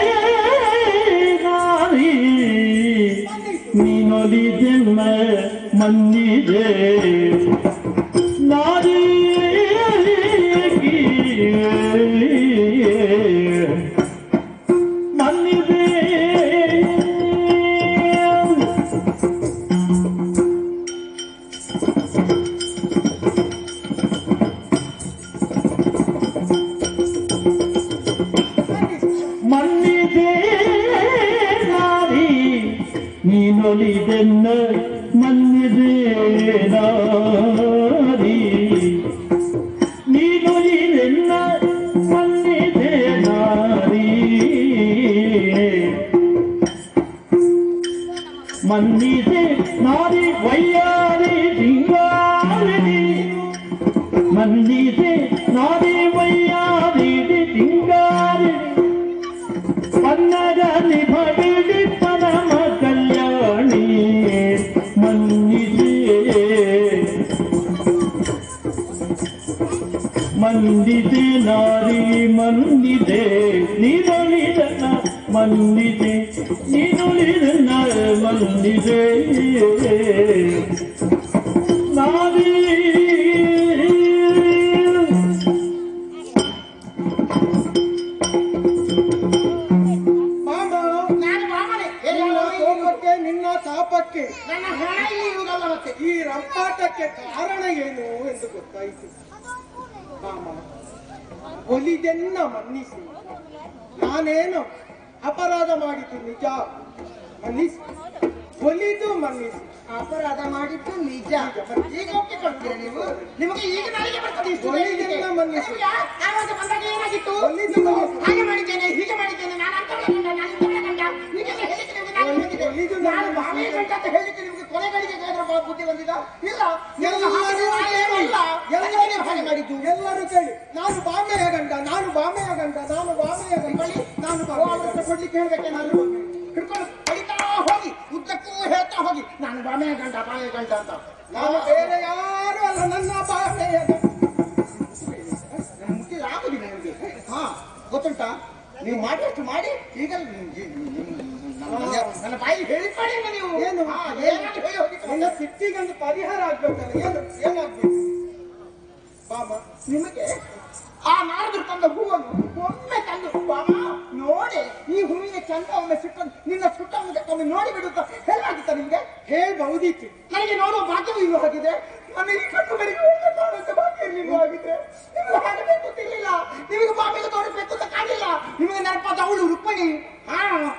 ನಾರಿ ನೀನೊಲಿದೆನ್ನ ಮನ್ನಿದೆ ನಾರಿ ಮನ್ನಿದೆ ಮನ್ನಿದೆ ನಾರಿ ನೀನೊಲಿದೆನ್ನ ಮನ್ನಿದೆ ನಾರಿ ನೀನೊಲಿದೆನ್ನ ಮನ್ನಿದೆ ನಾರಿ ಮನ್ನಿದೆ ನಾರಿ ವಯ್ಯಾರಿ ಸಿಂಗಾರಿ ಮನ್ನಿದೆ ನಾರಿ ವಯ್ಯಾರಿ ಸಿಂಗಾರಿ ಪನ್ನಗಲಿ ಭಗಲಿ ಪರಮ ಕಲ್ಯಾಣಿ ಮನ್ನಿದೆ ಮಂದಿದೆ ನಾರಿ ಮಂದಿದೆ ನೀನೊಲಿದನ ಮಂದಿದೆ ನೀನೊಲಿದನ ಮಂದಿದೆ ನಾರಿ ನಾನು ಬಾಮನೆ. ನಿನ್ನ ಕೋಪಕ್ಕೆ ನಿನ್ನ ತಾಪಕ್ಕೆ ನನ್ನ ಹಣ ಇಲ್ಲಿ ಇರುವುದಲ್ಲ ಮತ್ತೆ. ಈ ರಂಪಾಟಕ್ಕೆ ಕಾರಣ ಏನು ಎಂದು ಗೊತ್ತಾಯಿತು. ಮಾಮ ಒಲಿದೆನ್ನ ಮನ್ನಿಸಿ. ನಾನೇನು ಅಪರಾಧ ಮಾಡಿದ್ದು ನಿಜ, ಮನ್ನಿಸಿ. ಒಲಿದು ಮನ್ನಿಸಿ. ಅಪರಾಧ ಮಾಡಿದ್ದು ನಿಜ. ಈಗ ಒಪ್ಪಿಕೊಳ್ತೀರಾ ನೀವು? ನಿಮಗೆ ಈಗ ನಾಳೆಗೆ ಬರ್ತದೆ ಇಷ್ಟು ಒಲಿದೆನ್ನ ಮನ್ನಿಸಿ. ನಿಮ್ಗೆ ಆವಾಗ ಬಂದಾಗ ಏನಾಗಿತ್ತು? ಒಲಿದು ಮನ್ನಿಸಿ. ಹಾಗೆ ಮಾಡಿದ್ದೇನೆ, ಹೀಗೆ ಮಾಡಿದ್ದೇನೆ, ನಾನು ಅಂತ ಗಂಡ, ನಾನು ಇಂಥ ಗಂಡ, ಹೀಗೆಲ್ಲ ನಿಮಗೆ ಇದು ನಾನು ಬಾಮೆ ಗಂಟ ಅಂತ ಹೇಳಿಕ್ಕೆ ನಿಮಗೆ ಕೊನೆಗಳಿಗೆ ಏನಾದ್ರೂ ಬುದ್ಧಿ ಬಂದಿದ ಇಲ್ಲ ಹಾಗೆ ಮಾಡಿದ್ದು ಎಲ್ಲರೂ ಕೇಳಿ ನಾನು ಬಾಮೆಯ ಗಂಡ ನಾನು ಬಾಮೆಯ ಗಂಡ ನಾನು ಬಾಮೆಯ ಗಂಡ ನಾನು ಕೊಡ್ಲಿಕ್ಕೆ ಹೇಳ್ಬೇಕೆ ನಾನು ಹಿಡ್ಕೊಂಡು ಬಳಿತಾ ಹೋಗಿ ಉದ್ದಕ್ಕೂ ಹೇಳ್ತಾ ಹೋಗಿ ನಾನು ಬಾಮೆಯ ಗಂಡ ಅಂತ ನಾನು ಬೇರೆ ಯಾರು ಅಲ್ಲ ನನ್ನ ಬಾಮೆಯ ಮುಟ್ಟಿದ್ರೆ ಆಗುದಿಲ್ಲ ನಿಮಗೆ ಹಾ ಗೊತ್ತುಂಟಾ ನೀವು ಮಾಡಿದಷ್ಟು ಮಾಡಿ ಈಗ ನನ್ನ ಬಾಯಿ ಹೇಳಿಕೊಳ್ಳಿ ನೀವು ಏನು ನನ್ನ ಸಿಟ್ಟಿಗೊಂದು ಪರಿಹಾರ ಆಗ್ಬೇಕಲ್ಲ ಏನಾಗ್ಬೇಕು ಬಾಮ ನಿಮಗೆ ಆ ನಾರದ್ರು ತಂದ ಹೂವನ್ನು ಒಮ್ಮೆ ತಂದು ಬಾಮ ನೋಡಿ ಈ ಹೂವಿನ ಚಂದ ಒಮ್ಮೆ ಸುಟ್ಟ ನಿನ್ನ ಸುಟ್ಟ ಒಮ್ಮೆ ನೋಡಿ ಬಿಡುತ್ತ ಹೇಗಾಗಿತ್ತ ನಿಮ್ಗೆ ಹೇಳ್ಬಹುದಿತ್ತು ನನಗೆ ನೋಡುವ ಭಾಗ್ಯವೂ ಇಲ್ಲೂ ಆಗಿದೆ ನನ್ನ ಈ ಕಣ್ಣುಗಳಿಗೆ ಒಮ್ಮೆ ಕಾಣುವಂತ ಭಾಗ್ಯ ಇರ್ಲಿಲ್ಲ ಆಗಿದೆ ನಿಮ್ಗೆ ಹಾಗಬೇಕು ತಿಳಿಲ್ಲ ನಿಮಗೆ ಬಾಮಿಗೆ ತೋರಿಸ್ಬೇಕು ಅಂತ ಕಾಣಿಲ್ಲ ನಿಮಗೆ ನೆನಪಾದ ಅವಳು ರುಕ್ಮಿಣಿ ಹಾ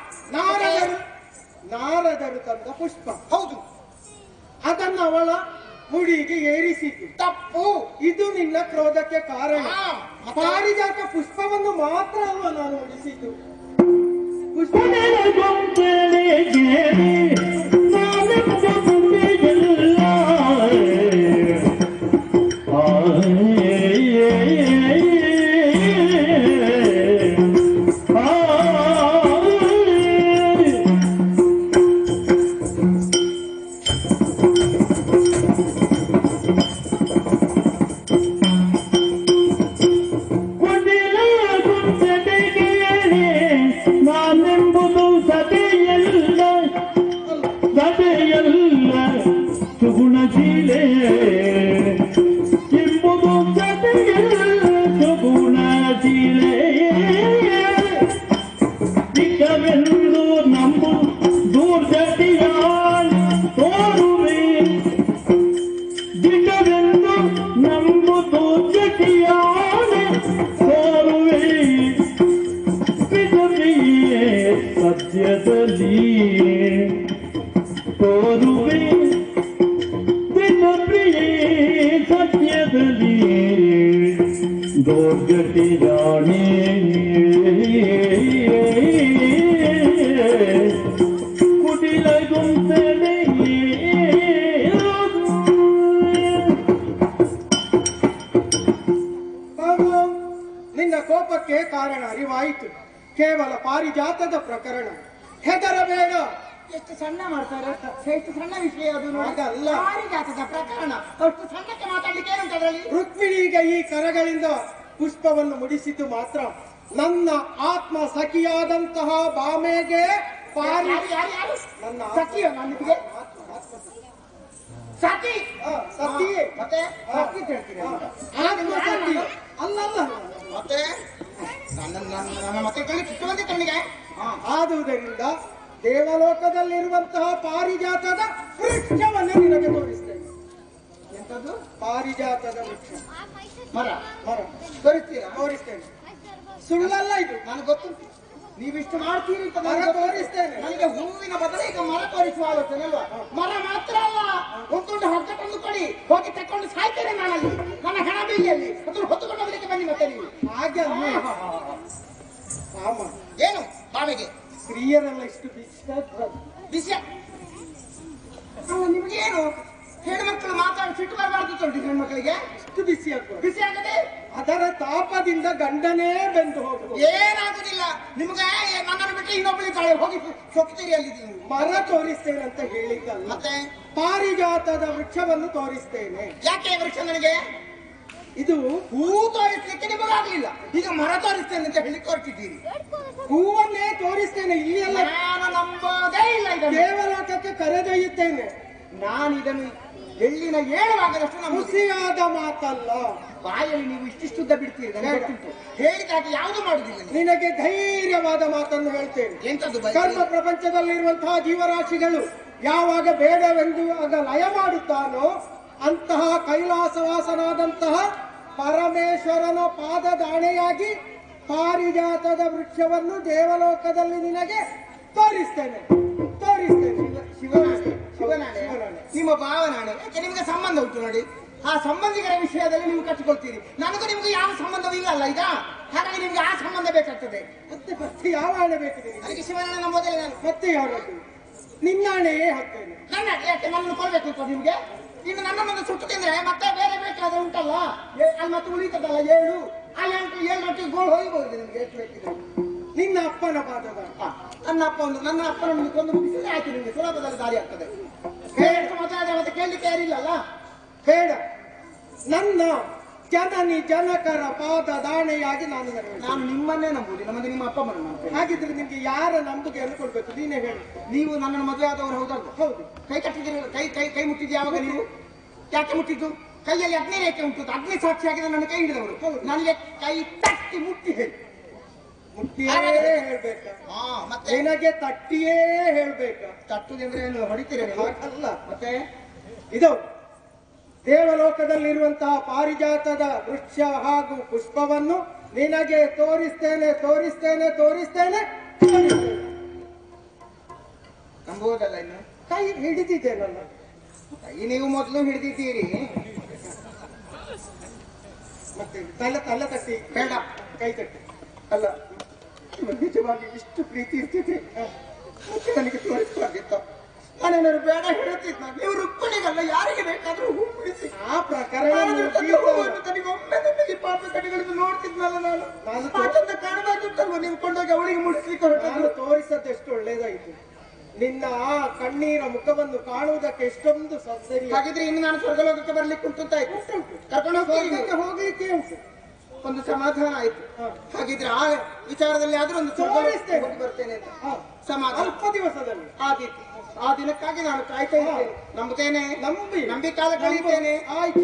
ನಾರದರು ತಂದ ಪುಷ್ಪ ಹೌದು ಅದನ್ನು ಅವಳ ಮುಡಿಗೆ ಏರಿಸಿತು ತಪ್ಪು ಇದು ನಿನ್ನ ಕ್ರೋಧಕ್ಕೆ ಕಾರಣ ಹಾ, ಮತ್ತೆ? ಪಾರಿಜಾತ ಪುಷ್ಪವನ್ನು ಮಾತ್ರ ಅಲ್ವಾ ನಾನು ಉಳಿಸಿದ್ದು ಪುಷ್ಪ ನಿನ್ನ ಕೋಪಕ್ಕೆ ಕಾರಣ ಅರಿವಾಯಿತು ಕೇವಲ ಪಾರಿಜಾತದ ಪ್ರಕರಣ ಹೆದರಬೇಡ ಎಷ್ಟು ಸಣ್ಣ ಮಾಡ್ತಾರೆ ಎಷ್ಟು ಸಣ್ಣ ವಿಷಯ ಅದು ಹಾಗಲ್ಲ. ಪಾರಿಜಾತದ ಪ್ರಕರಣ ಅಷ್ಟು ಸಣ್ಣಕ್ಕೆ ಮಾತಾಡ್ಲಿಕ್ಕೆ ಏನು ಅದರಲ್ಲಿ ರುಕ್ಮಿಣಿಗೆ ಈ ಕರಗಳಿಂದ ಪುಷ್ಪವನ್ನು ಮುಡಿಸಿದ್ದು ಮಾತ್ರ ನನ್ನ ಆತ್ಮ ಸಖಿಯಾದಂತಹ ಬಾಮೆಗೆ ಪಾರಿ ಯಾರು ನನ್ನ ಸಖಿಯೋ ನನಗೆ ಸಖಿ ಸಖಿ ಮತ್ತೆ ಸಖಿ ಅಂತ ಹೇಳ್ತೀನಿ ಆತ್ಮ ಸಖಿ ಅಲ್ಲಲ್ಲ ಮತ್ತೆ ನನ್ನ ಮತ್ತೆ ಕಿತ್ತು ಬಂದಿತ್ತು ನನಗೆ ಆದುದರಿಂದ ದೇವಲೋಕದಲ್ಲಿರುವಂತಹ ಪಾರಿಜಾತದ ವೃಕ್ಷವನ್ನು ನಿನಗೆ ತೋರಿಸ್ತೇನೆ ಎಂತದ್ದು ಪಾರಿಜಾತದ ವೃಕ್ಷ ಮರ ಮರ ತೋರಿಸ್ತೀರಾ ತೋರಿಸ್ತೇನೆ ಸುಳ್ಳಲ್ಲ ಇದು ನನಗೆ ಗೊತ್ತುಂಟು ನೀವಿಷ್ಟು ಮಾಡ್ತೀರಿ ಅಂತ ಮರ ತೋರಿಸ್ತೇನೆ ನನಗೆ ಹೂವಿನ ಬದಲು ಈಗ ಮರ ತೋರಿಸುವ ಆಲೋಚನೆ ಅಲ್ವಾ ಮರ ಮಾತ್ರ ಅಲ್ಲ ಒಂದೊಂದು ಹೊಟ್ಟೆ ತಂದು ಕೊಡಿ ಹೋಗಿ ತಕೊಂಡು ಸಾಯ್ತೇನೆ ನಾನಲ್ಲಿ ನನ್ನ ಹಣ ಬೀಳಿಯಲ್ಲಿ ಅದನ್ನು ಹೊತ್ತುಕೊಂಡು ಹೋಗ್ಲಿಕ್ಕೆ ಬನ್ನಿ ಮತ್ತೆ ನೀವು ಹಾಗೆ ಅಲ್ಲ ಆಮ ಏನು ಬಾವಿಗೆ ಸ್ತ್ರೀಯರೆಲ್ಲ ಇಷ್ಟು ಬಿಸಿ ಅಲ್ಲ ನಿಮ್ಗೆ ಏನು ಹೆಣ್ಮಕ್ಳು ಮಾತಾಡಿ ಸಿಟ್ಟು ಬರಬಾರ್ದು ತೊಂಡಿ ಹೆಣ್ಮಕ್ಳಿಗೆ ಇಷ್ಟು ಬಿಸಿ ಆಗ್ಬೋದು ಬಿಸಿ ಆಗದೆ ಅದರ ತಾಪದಿಂದ ಗಂಡನೇ ಬೆಂದು ಹೋಗುವುದು ಏನಾಗುದಿಲ್ಲ ನಿಮ್ಗೆ ನನ್ನನ್ನು ಬಿಟ್ಟರೆ ಇನ್ನೊಬ್ಬಳಿದ್ದಾಳೆ ಹೋಗಿ ಸೊಕ್ತೀರಿ ಅಲ್ಲಿದ್ದೀನಿ ಮರ ತೋರಿಸ್ತೇನೆ ಅಂತ ಹೇಳಿದ್ದಲ್ಲ ಮತ್ತೆ ಪಾರಿಜಾತದ ವೃಕ್ಷವನ್ನು ತೋರಿಸ್ತೇನೆ ಯಾಕೆ ವೃಕ್ಷ ನನಗೆ ಇದು ಹೂ ತೋರಿಸ್ಲಿಕ್ಕೆ ನಿಮಗಾಗ್ಲಿಲ್ಲ ಈಗ ಮರ ತೋರಿಸ್ತೇನೆ ಅಂತ ಹೇಳಿ ಹೊರಟಿದ್ದೀರಿ ಹೂವನ್ನೇ ತೋರಿಸ್ತೇನೆ ಇಲ್ಲಿ ಎಲ್ಲ ನಾನು ನಂಬೋದೇ ಇಲ್ಲ ಇದನ್ನು ದೇವಲೋಕಕ್ಕೆ ಕರೆದೊಯ್ಯುತ್ತೇನೆ ನಾನು ಇದನ್ನು ಎಳ್ಳಿನ ಏಳುವಾಗದಷ್ಟು ನಮ್ಮ ಹುಸಿಯಾದ ಮಾತಲ್ಲ ಬಾಯಲ್ಲಿ ನೀವು ಇಷ್ಟಿಷ್ಟುದ್ದ ಬಿಡ್ತೀರಿ ನನಗೆ ಗೊತ್ತುಂಟು ಹೇಳಿದಾಗ ಯಾವುದು ಮಾಡುದಿಲ್ಲ ನೀವು. ನಿನಗೆ ಧೈರ್ಯವಾದ ಮಾತನ್ನು ಹೇಳ್ತೇನೆ ಎಂತದ್ದು ಕರ್ಮ ಪ್ರಪಂಚದಲ್ಲಿರುವಂತಹ ಜೀವರಾಶಿಗಳು ಯಾವಾಗ ಬೇಡವೆಂದು ಆಗ ಲಯ ಮಾಡುತ್ತಾನೋ ಅಂತಹ ಕೈಲಾಸವಾಸನಾದಂತಹ ಪರಮೇಶ್ವರನ ಪಾದದಾಣೆಯಾಗಿ ಪಾರಿಜಾತದ ವೃಕ್ಷವನ್ನು ದೇವಲೋಕದಲ್ಲಿ ನಿನಗೆ ತೋರಿಸ್ತೇನೆ ಶಿವನಾಣೆ ನಿಮ್ಮ ಭಾವನಾಣೆ ಯಾಕೆ ನಿಮ್ಗೆ ಸಂಬಂಧ ಉಂಟು ನೋಡಿ ಆ ಸಂಬಂಧಿಕರ ವಿಷಯದಲ್ಲಿ ನೀವು ಕಟ್ಟಿಕೊಳ್ತೀರಿ ನನಗೂ ನಿಮ್ಗೆ ಯಾವ ಸಂಬಂಧವೂ ಇಲ್ಲ ಅಲ್ಲ ಈಗ ಹಾಗಾಗಿ ನಿಮ್ಗೆ ಆ ಸಂಬಂಧ ಬೇಕಾಗ್ತದೆ ಮತ್ತೆ ಯಾವ ಹಣ ಬೇಕು ನಿನಗೆ? ಅದಕ್ಕೆ ಶಿವನಾಣೆ ನಂಬೋದಿಲ್ಲ ನಾನು ಮತ್ತೆ ಯಾವುದು ನಿನ್ನಾಣೆಯೇ ಹಾಕ್ತೇನೆ. ನನ್ನ ಯಾಕೆ ನನ್ನನ್ನು ಕೊಡ್ಬೇಕು ಅಂತ ನಿಮ್ಗೆ? ಇನ್ನು ನನ್ನನ್ನು ಸುಟ್ಟು ತಿಂದ್ರೆ ಮತ್ತೆ ಬೇರೆ ಬೇಕಾದ್ರೆ ಉಂಟಲ್ಲ, ಅಲ್ಲಿ ಮತ್ತೆ ಉಳಿತದಲ್ಲ 7 ಅಲ್ಲಿ 7 ರೊಟ್ಟಿ ಗೋಳು ಹೋಗ್ಬೋದು ನಿಮ್ಗೆ ಎಷ್ಟು ಬೇಕಿದೆ. ನಿನ್ನ ಅಪ್ಪನ ಪಾದದ ನನ್ನ ಅಪ್ಪನನ್ನು ಕೊಂದು ಮುಗಿಸಿದ್ರೆ ಆಯ್ತು, ನಿಮ್ಗೆ ಸುಲಭದಲ್ಲಿ ದಾರಿ ಆಗ್ತದೆ. ಬೇಡ ಮತ್ತೆ ಕೇಳಲಿಕ್ಕೆ ಯಾರಿಲ್ಲಲ್ಲ. ಬೇಡ, ನನ್ನ ಜನನಿ ಜನಕರ ಪಾದ ದಾಣೆಯಾಗಿ ನಾನು ನೆರವೇರಿಸ್ತೇನೆ. ನಾನು ನಿಮ್ಮನ್ನೇ ನಂಬುದು, ನಮಗೆ ನಿಮ್ಮ ಅಪ್ಪ ಅಮ್ಮನ ನಂಬುತ್ತೇನೆ. ಹಾಗಿದ್ರೆ ನಿಮ್ಗೆ ಯಾರ ನಂಬಿಕೆಯನ್ನು ಕೊಡ್ಬೇಕು ನೀನೇ ಹೇಳಿ. ನೀವು ನನ್ನನ್ನು ಮದುವೆ ಆದವರು ಹೌದಲ್ವ? ಹೌದು. ಕೈ ಕಟ್ಟಿದ್ದೀರಿ, ಕೈ ಮುಟ್ಟಿದ್ದು ಯಾವಾಗ ನೀವು? ಯಾಕೆ ಮುಟ್ಟಿದ್ದು? ಕೈಯಲ್ಲಿ ಅಗ್ನಿ ರೇಖೆ ಉಂಟು, ಅಗ್ನಿ ಸಾಕ್ಷಿಯಾಗಿ ನನ್ನ ಕೈ ಹಿಡಿದವರು. ನನಗೆ ಕೈ ತಟ್ಟಿ ಮುಟ್ಟಿ ಹೇಳಿ. ಮುಟ್ಟಿಯೇ ಹೇಳ್ಬೇಕಾ? ಮತ್ತೆ ನಿನಗೆ ತಟ್ಟಿಯೇ ಹೇಳ್ಬೇಕಾ? ತಟ್ಟುದಂದ್ರೆ ಏನು ಹೊಡಿತೀರ? ಅಲ್ಲ, ಮತ್ತೆ ಇದು ದೇವಲೋಕದಲ್ಲಿರುವಂತಹ ಪಾರಿಜಾತದ ವೃಕ್ಷ ಹಾಗೂ ಪುಷ್ಪವನ್ನು ನಿನಗೆ ತೋರಿಸ್ತೇನೆ ತೋರಿಸ್ತೇನೆ ತೋರಿಸ್ತೇನೆ ತೋರಿಸ್ತೇನೆ. ನಂಬುವುದಲ್ಲ ಇನ್ನು? ಕೈ ಹಿಡಿದಿದ್ದೇನಲ್ಲ. ಕೈ ನೀವು ಮೊದಲು ಹಿಡಿದಿದ್ದೀರಿ. ಮತ್ತೆ ತಲ್ಲ ತಟ್ಟಿ ಬೇಡ, ಕೈ ತಟ್ಟಿ. ಅಲ್ಲ ನಿಜವಾಗಿ ಇಷ್ಟು ಪ್ರೀತಿ ಇರ್ತಿದೆ ಮತ್ತೆ ನನಗೆ ತೋರಿಸಬಾರ್ದಿತ್ತು. ನಾನೇನಾದ್ರು ಬೇಡ ಹೇಳುತ್ತಿದ್ದ. ನೀವು ರುಕ್ಮಿಣಿಗಲ್ಲ, ಯಾರಿಗೆ ಬೇಕಾದ್ರೂ ಹೂ ಬಿಡಿಸಿ. ಆ ಪ್ರಕರಣ ನನಗೆ ಪಾಪ ಕಡೆಗಳನ್ನು ನೋಡ್ತಿದ್ನಲ್ಲ ನಾನು. ಮಾತನ್ನ ಕಾಣಬಾರ್ದು. ನೀವು ಕೊಂಡೋಗಿ ಅವಳಿಗೆ ಮುಡಿಸ್ಲಿಕ್ಕೆ ನಾನು ತೋರಿಸದೆಷ್ಟು ಒಳ್ಳೇದಾಯಿತು. ನಿನ್ನ ಆ ಕಣ್ಣೀರ ಮುಖವನ್ನು ಕಾಣುವುದಕ್ಕೆ ಎಷ್ಟೊಂದು ಸೌಂದರ್ಯ. ಹಾಗಿದ್ರೆ ಇನ್ನು ನಾನು ಸ್ವರ್ಗಲೋಕಕ್ಕೆ ಬರ್ಲಿಕ್ಕೆ ಉಂಟು. ಕರ್ಕೊಂಡು ಸ್ವರ್ಗಕ್ಕೆ ಹೋಗ್ಲಿಕ್ಕೆ ಉಂಟು. ಒಂದು ಸಮಾಧಾನ ಆಯ್ತು. ಹಾಗಿದ್ರೆ ಆ ವಿಚಾರದಲ್ಲಿ ಆದ್ರೂ ಒಂದು ತೋರಿಸ್ತೇನೆ, ಹೋಗಿ ಬರ್ತೇನೆ ಅಂತ ಸಮಾಧಾನ. ಅಲ್ಪ ದಿವಸದಲ್ಲಿ ಆದೀತು. ಆ ದಿನಕ್ಕಾಗಿ ನಾನು ಕಾಯ್ತಾ ಇದ್ದೇನೆ. ನಂಬುತ್ತೇನೆ, ನಂಬಿ ಕಾಲ ಕಳೀತೇನೆ. ಆಯ್ತು.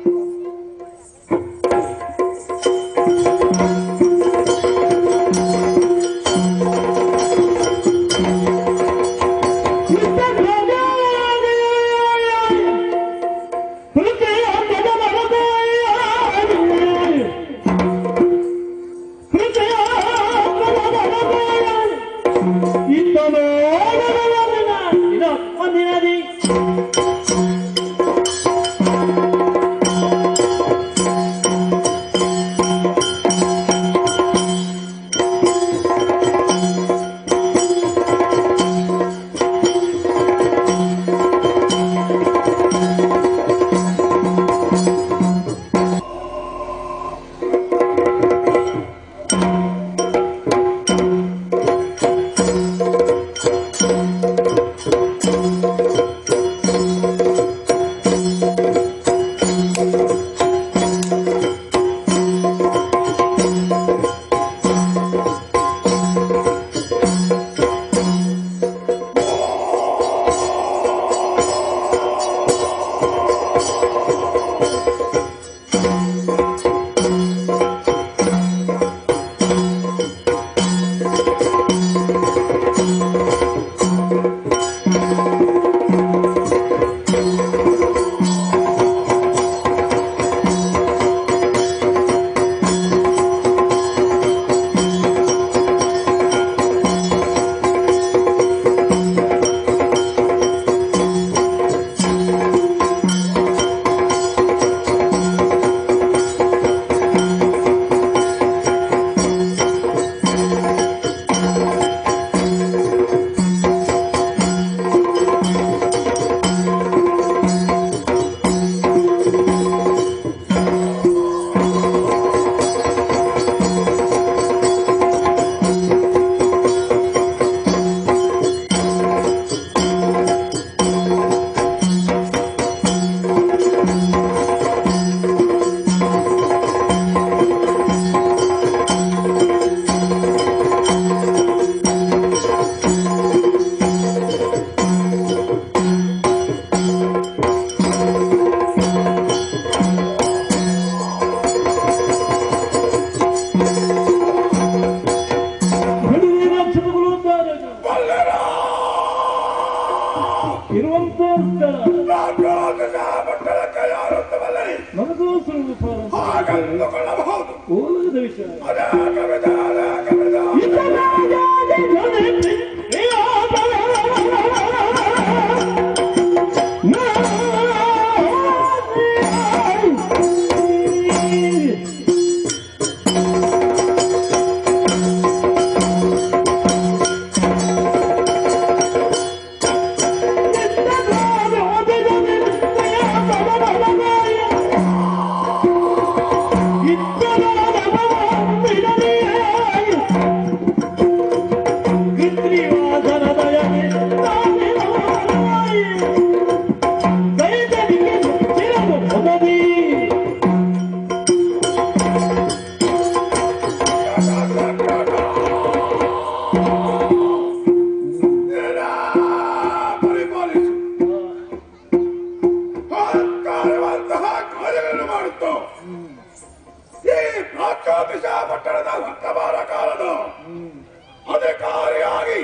ಓಲದ ವಿಷಯ ಪ್ರಾಗ್ಜ್ಯೋತಿಷ ಪಟ್ಟಣದ ವರ್ತಮಾನ ಕಾಲದ ಅಧಿಕಾರಿಯಾಗಿ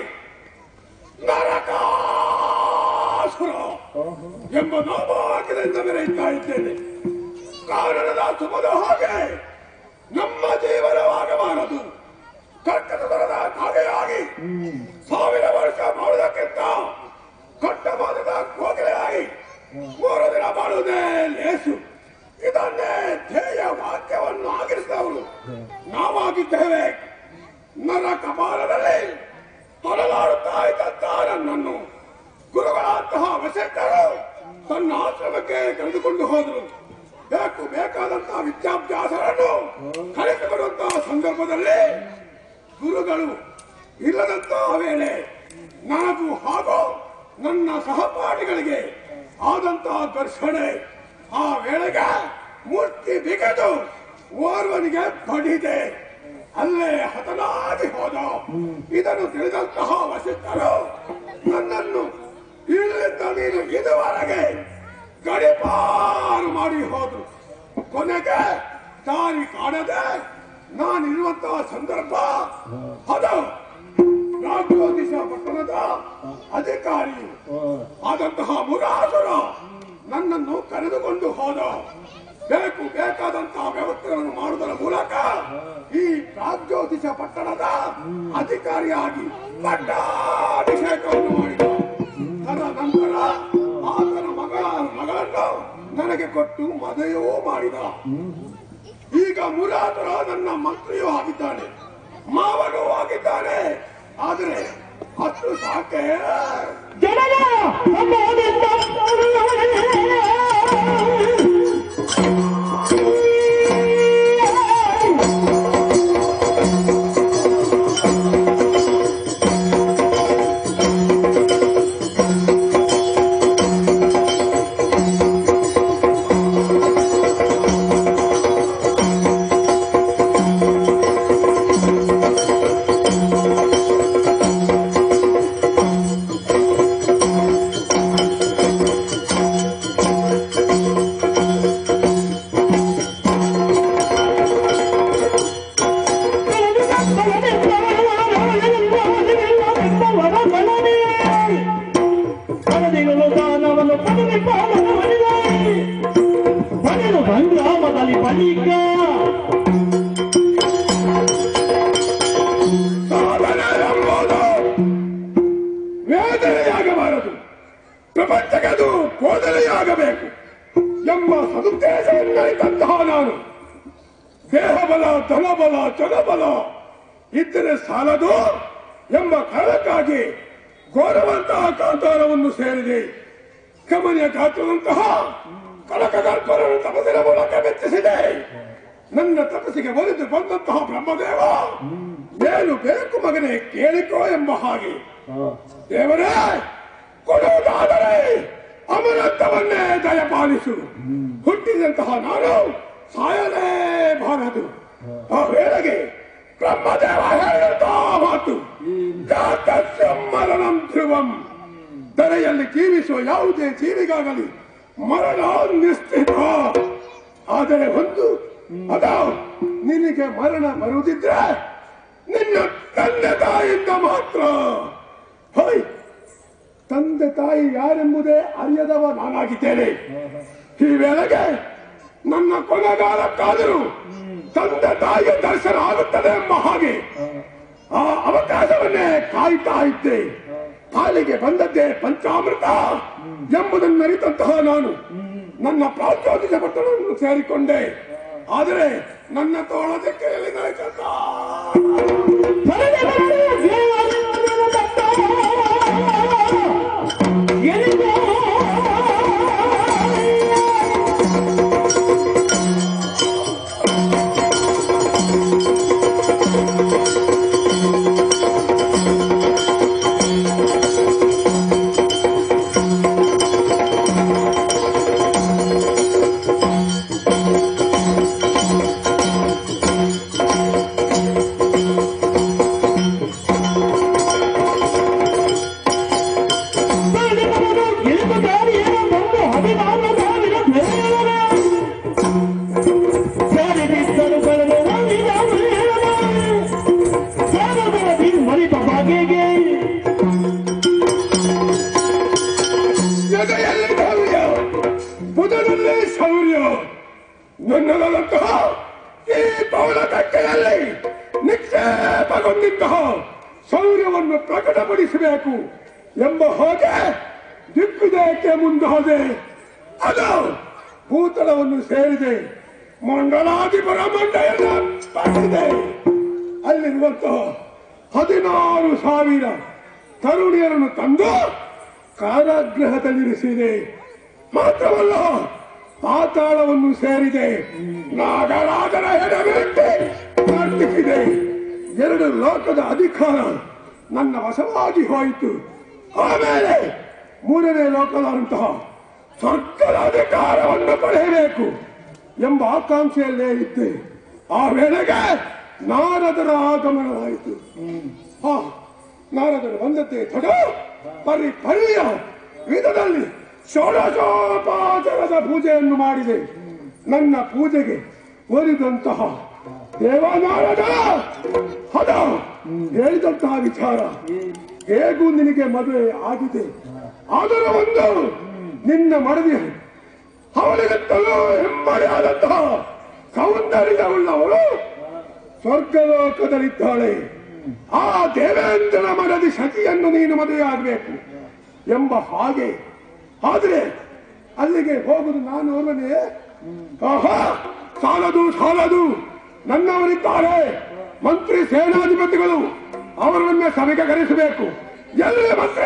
ನರಕಾಸುರ ಎಂಬ ನಾಮವಾಕ್ಯದಿಂದ ಮೆರೆಯುತ್ತಾ ಇದ್ದೇನೆ. ಕಾರಣದ ಸುಮದ ಹಾಗೆ ನಮ್ಮ ಜೀವನವಾಗಬಾರದು. ಕಟ್ಟಡದ ಕಾಗೆಯಾಗಿ 1000 ವರ್ಷ ಮಾಡುವುದಕ್ಕಿಂತ ಕಟ್ಟಮಾನದ ಕೋಗಿಲೆಯಾಗಿ 3 ದಿನ ಮಾಡುವುದೇ ಲೇಸು. ಇದನ್ನೇ ಧ್ಯೇಯ ವಾಕ್ಯವನ್ನು ಆಗಿರಿಸಿದವರು ನಾವಾಗಿದ್ದೇವೆ. ನರ ಕಪಾಲದಲ್ಲಿ ತೊಲಲಾಡುತ್ತಾ ಇದ್ದಂತ ನನ್ನನ್ನು ಗುರುಗಳಂತಹ ವಸಿಷ್ಠರು ತನ್ನ ಆಶ್ರಮಕ್ಕೆ ಕರೆದುಕೊಂಡು ಹೋದರು. ಬೇಕಾದಂತಹ ವಿದ್ಯಾಭ್ಯಾಸಗಳನ್ನು ಕಲಿಸಿಕೊಡುವಂತಹ ಸಂದರ್ಭದಲ್ಲಿ ಗುರುಗಳು ಇಲ್ಲದಂತಹ ವೇಳೆ ನನಗೂ ಹಾಗೂ ನನ್ನ ಸಹಪಾಠಿಗಳಿಗೆ ಆದಂತಹ ಘರ್ಷಣೆ. ಆ ವೇಳೆಗೆ ಮೂರ್ತಿ ಬಿಗಿದು ಓರ್ವನಿಗೆ ಬಡಿದೆ, ಅಲ್ಲೇ ಹತನಾಗಿ ಹೋದ. ಇದನ್ನು ತಿಳಿದಂತಹ ವಸಿಷ್ಠರು ನನ್ನನ್ನು ಇಲ್ಲಿಂದ ನೀನು ಇದುವರೆಗೆ ಗಡಿಪಾರು ಮಾಡಿ ಹೋದ್ರು. ಕೊನೆಗೆ ದಾರಿ ಕಾಣದೆ ನಾನಿರುವಂತಹ ಸಂದರ್ಭ ಅದು ಪ್ರಾಗ್ಜ್ಯೋತಿಷ ಪಟ್ಟಣದ ಅಧಿಕಾರಿ ಆದಂತಹ ಮುರಾಸುರ ನನ್ನನ್ನು ಕರೆದುಕೊಂಡು ಹೋದ. ಬೇಕಾದಂತಹ ವ್ಯವಸ್ಥೆಗಳನ್ನು ಮಾಡುವುದರ ಮೂಲಕ ಈ ಪ್ರಾಗ್ಜ್ಯೋತಿಷ ಪಟ್ಟಣದ ಅಧಿಕಾರಿಯಾಗಿ ಪಟ್ಟಾಭಿಷೇಕವನ್ನು ಮಾಡಿದ. ತದನಂತರ ಆತನ ಮಗಳನ್ನು ನನಗೆ ಕೊಟ್ಟು ಮದುವೆಯೂ ಮಾಡಿದ. ಈಗ ಮುರಾಸುರ ನನ್ನ ಮಂತ್ರಿಯೂ ಆಗಿದ್ದಾನೆ, ಮಾವನೂ ಆಗಿದ್ದಾನೆ. ಆದರೆ ಅಷ್ಟು ಸಾಕೆ ವೇದನೆಯಾಗಬಾರದು, ಪ್ರಪಂಚಕ್ಕೆ ಅದು ಬೋಧನೆಯಾಗಬೇಕು ಎಂಬ ಸದುದ್ದೇಶದಂತಹ ನಾನು ದೇಹಬಲ, ಧನಬಲ, ಜನಬಲ ಇದ್ದರೆ ಸಾಲದು ಎಂಬ ಕಾರಣಕ್ಕಾಗಿ ಘೋರವಂತಹ ಕಾಂತಾರವನ್ನು ಸೇರಿದೆ. ಕಮನೀಯ ಗಾತ್ರದಂತಹ ಕನಕಗರ್ಭರನ್ನು ತಪಸ್ಸಿನ ಮೂಲಕ ಮೆಚ್ಚಿಸಿದೆ. ನನ್ನ ತಪಸ್ಸಿಗೆ ಒಲಿದು ಬಂದಂತಹ ಬ್ರಹ್ಮದೇವ ಏನು ಬೇಕು ಮಗನೇ ಕೇಳಿಕೋ ಎಂಬ ಹಾಗೆ ದೇವರೇ ಕೊಡುವುದಾದರೆ ಅಮರತ್ವವನ್ನೇ ದಯಪಾಲಿಸು. ಹುಟ್ಟಿದಂತಹ ನಾನು ಸಾಯಲೇಬಾರದು. ಆ ವೇಳೆಗೆ ಬ್ರಹ್ಮದೇವ ಹೇಳಿದಂತಹ ಮಾತು ಮರಣಂ ಧ್ರುವಂ. ಧರೆಯಲ್ಲಿ ಜೀವಿಸುವ ಯಾವುದೇ ಜೀವಿಗಾಗಲಿ ಮರಣ ನಿಶ್ಚಿತ. ಆದರೆ ಒಂದು ಅದ ನಿನಗೆ ಮರಣ ಬರುವುದಿದ್ರೆ ನಿನ್ನ ತಂದೆ ತಾಯಿಯಿಂದ ಮಾತ್ರ. ಹೋಯ್, ತಂದೆ ತಾಯಿ ಯಾರೆಂಬುದೇ ಅರಿಯದವ ನಾನಾಗಿದ್ದೇನೆ. ಈ ವೇಳೆಗೆ ನನ್ನ ಕೊನೆಗಾಲಕ್ಕಾದರೂ ತಂದೆ ತಾಯಿಯ ದರ್ಶನ ಆಗುತ್ತದೆ ಎಂಬ ಹಾಗೆ ಆ ಅವಕಾಶವನ್ನೇ ಕಾಯ್ತಾ ಇದ್ದೆ. ಕಾಲಿಗೆ ಬಂದದ್ದೇ ಪಂಚಾಮೃತ ಎಂಬುದನ್ನು ಅರಿತಂತಹ ನಾನು ನನ್ನ ಪ್ರಾಗ್ಜ್ಯೋತಿಷ ಪಟ್ಟಣವನ್ನು ಸೇರಿಕೊಂಡೆ. ಆದರೆ ನನ್ನ ತೋಳದಕ್ಕೆ ಎಲ್ಲಿ ನಡೆಸಲ್ಲ. ನನ್ನದಂತಹ ಈ ಪೌಳಗಟ್ಟೆಯಲ್ಲಿ ನಿಕ್ಷೇಪಗೊಂಡಿದ್ದ ಶೌರ್ಯವನ್ನು ಪ್ರಕಟಪಡಿಸಬೇಕು ಎಂಬ ಹಾಗೆ ದಿಗ್ವಿಜಯಕ್ಕೆ ಮುಂದಾದೆ. ಅದು ಭೂತಳವನ್ನು ಸೇರಿದೆ. ಮಂಡಲಾಧಿಪರ ಮಂಡೆಯನ್ನು ಪಡೆದಿದೆ. ಅಲ್ಲಿರುವಂತಹ 16,000 ತರುಣಿಯರನ್ನು ತಂದು ಕಾರಾಗೃಹದಲ್ಲಿರಿಸಿದೆ. ಮಾತ್ರವಲ್ಲ, ಪಾತಾಳವನ್ನು ಸೇರಿದೆ. ನಾಗರಾಜರ ಹೆಡವಿಟ್ಟು ಪ್ರಾರ್ಥಿಸಿದೆ. 2 ಲೋಕದ ಅಧಿಕಾರ ನನ್ನ ವಶವಾಗಿ ಹೋಯಿತು. ಆಮೇಲೆ 3ನೇ ಲೋಕದಂತಹ ಸ್ವರ್ಗದ ಅಧಿಕಾರವನ್ನು ಪಡೆಯಬೇಕು ಎಂಬ ಆಕಾಂಕ್ಷೆಯಲ್ಲೇ ಇದ್ದೆ. ಆ ವೇಳೆಗೆ ನಾರದರ ಆಗಮನವಾಯಿತು. ನಾರದರು ಬಂದದ್ದೇ ತಡ ಪರಿಯ ವಿಧದಲ್ಲಿ ಷೋಡಶೋಪಚಾರದ ಪೂಜೆಯನ್ನು ಮಾಡಿದೆ. ನನ್ನ ಪೂಜೆಗೆ ಒಲಿದಂತಹ ದೇವನಾರದ ಹದ ಹೇಳಿದಂತಹ ವಿಚಾರ, ಹೇಗೂ ನಿನಗೆ ಮದುವೆ ಆಗಿದೆ, ಅದರ ಒಂದು ನಿನ್ನ ಮಡದಿ ಅವಳಿಗತ್ತಲೂ ಹೆಮ್ಮರೆಯಾದಂತಹ ಸೌಂದರ್ಯವುಳ್ಳವಳು ಸ್ವರ್ಗಲೋಕದಲ್ಲಿದ್ದಾಳೆ. ಆ ದೇವೇಂದ್ರನ ಮಡದಿ ಸತಿಯನ್ನು ನೀನು ಮದುವೆಯಾಗಬೇಕು ಎಂಬ ಹಾಗೆ. ಆದರೆ ಅಲ್ಲಿಗೆ ಹೋಗುದು ನಾನು ಅವರನ್ನೇ. ಸಾಲದು ನನ್ನವರಿದ್ದಾರೆ ಮಂತ್ರಿ ಸೇನಾಧಿಪತಿಗಳು, ಅವರನ್ನ ಸಭೆಗೆ ಕರೆಸಬೇಕು. ಎಲ್ಲ ಮಂತ್ರಿ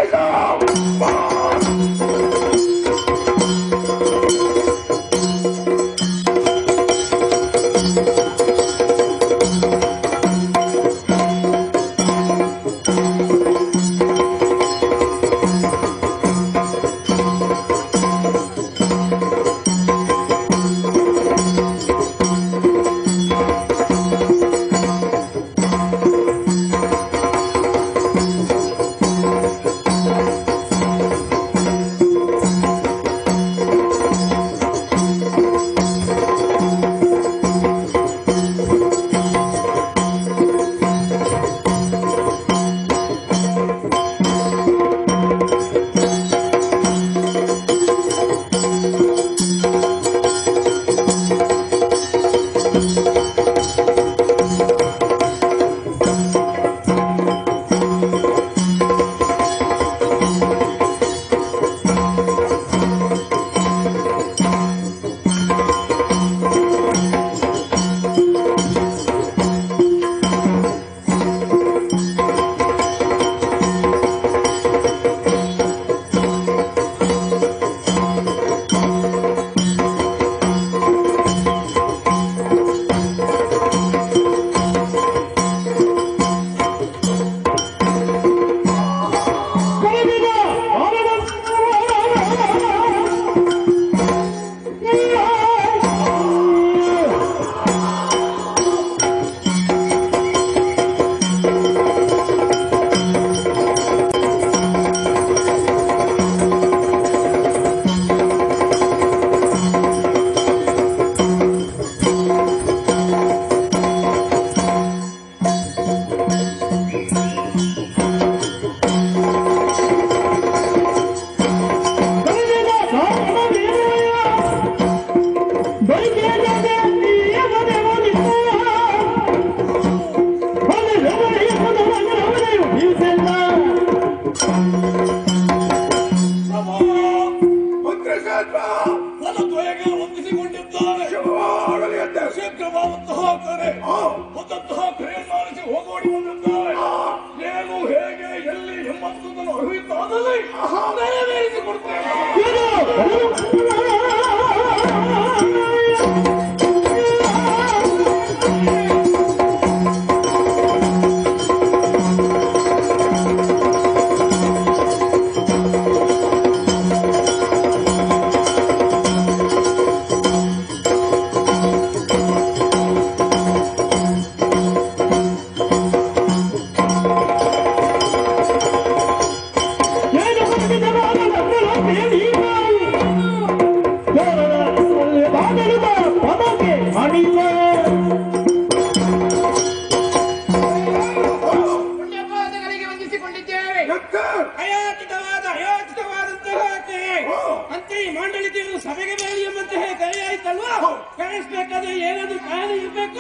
ಮಾಂಡಳಿಕೆಗಳು ಸಭೆಗೆ ಬರಲಿ ಎಂಬಂತೆ ಕರೆ ಆಯ್ತಲ್ವಾ? ಕರೆಸ್ಬೇಕಾದ್ರೆ ಏನಾದ್ರೂ ಕಾರಣ ಇರ್ಬೇಕು.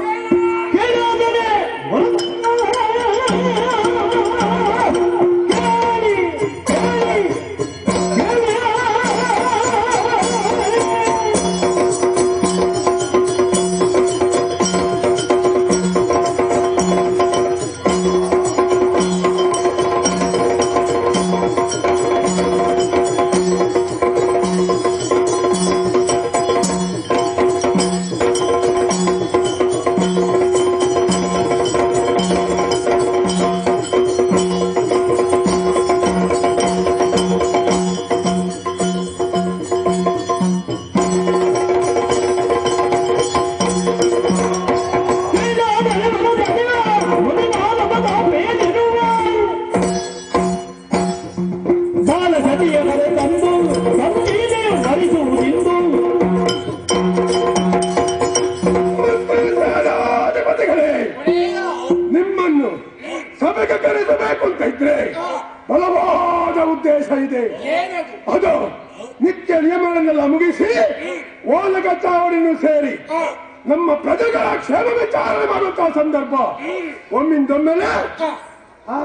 ನಿಮ್ಮನ್ನು ಸಭೆಗೆ ಕರೆಸಬೇಕು ಅಂತ ಇದ್ರೆ ಬಲವಾದ ಉದ್ದೇಶ ಇದೆ. ಅದು ನಿತ್ಯ ನಿಯಮಗಳನ್ನೆಲ್ಲ ಮುಗಿಸಿ ಓಲಗ ಚಾವಡಿಯನ್ನು ಸೇರಿ ನಮ್ಮ ಪ್ರಜೆಗಳ ಕ್ಷೇಮ ವಿಚಾರಣೆ ಮಾಡುವಂತಹ ಸಂದರ್ಭ ಒಮ್ಮಿಂದೊಮ್ಮೆಲೆ ಆ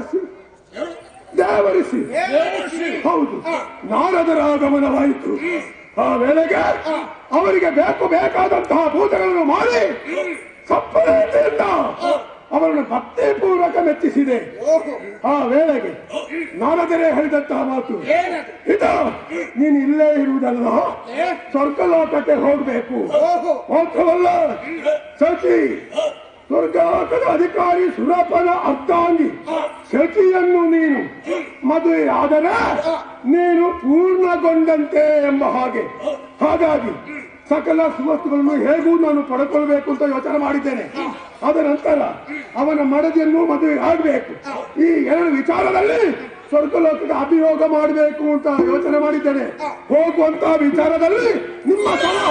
ದೇವರಿಸಿ ಹೌದು ನಾರದರ ಆಗಮನವಾಯಿತು. ಆ ವೇಳೆಗೆ ಅವರಿಗೆ ಬೇಕಾದಂತಹ ಭೂತಗಳನ್ನು ಮಾಡಿ ಸಪ್ಪಳೆಯಿಂದ ಅವರನ್ನು ಭಕ್ತಿಪೂರ್ವಕ ಮೆಚ್ಚಿಸಿದೆ. ಆ ವೇಳೆಗೆ ನಾರದರೇ ಹೇಳಿದಂತಹ ಮಾತು, ಇದು ನೀನು ಇಲ್ಲೇ ಇರುವುದಲ್ಲ, ಸ್ವರ್ಗಲೋಕಕ್ಕೆ ಹೋಗಬೇಕು. ಮಾತ್ರವಲ್ಲ, ಸಚಿ ಸ್ವರ್ಗಲೋಕದ ಅಧಿಕಾರಿ ಸುರಪನ ಅರ್ಧಾಂಗಿ ಸಚಿಯನ್ನು ನೀನು ಮದುವೆ ಆದರೆ ನೀನು ಪೂರ್ಣಗೊಂಡಂತೆ ಎಂಬ ಹಾಗೆ. ಹಾಗಾಗಿ ಸಕಲ ಸುವಸ್ತುಗಳನ್ನು ಹೇಗೂ ನಾನು ಪಡ್ಕೊಳ್ಬೇಕು ಅಂತ ಯೋಚನೆ ಮಾಡಿದ್ದೇನೆ. ಅದರ ನಂತರ ಅವನ ಮಡದಿಯನ್ನು ಮದುವೆ ಆಗಬೇಕು. ಈ ಎರಡು ವಿಚಾರದಲ್ಲಿ ಸ್ವರ್ಗಲೋಕದ ಅಭಿಯೋಗ ಮಾಡಬೇಕು ಅಂತ ಯೋಚನೆ ಮಾಡಿದ್ದೇನೆ. ಹೋಗುವಂತ ವಿಚಾರದಲ್ಲಿ ನಿಮ್ಮ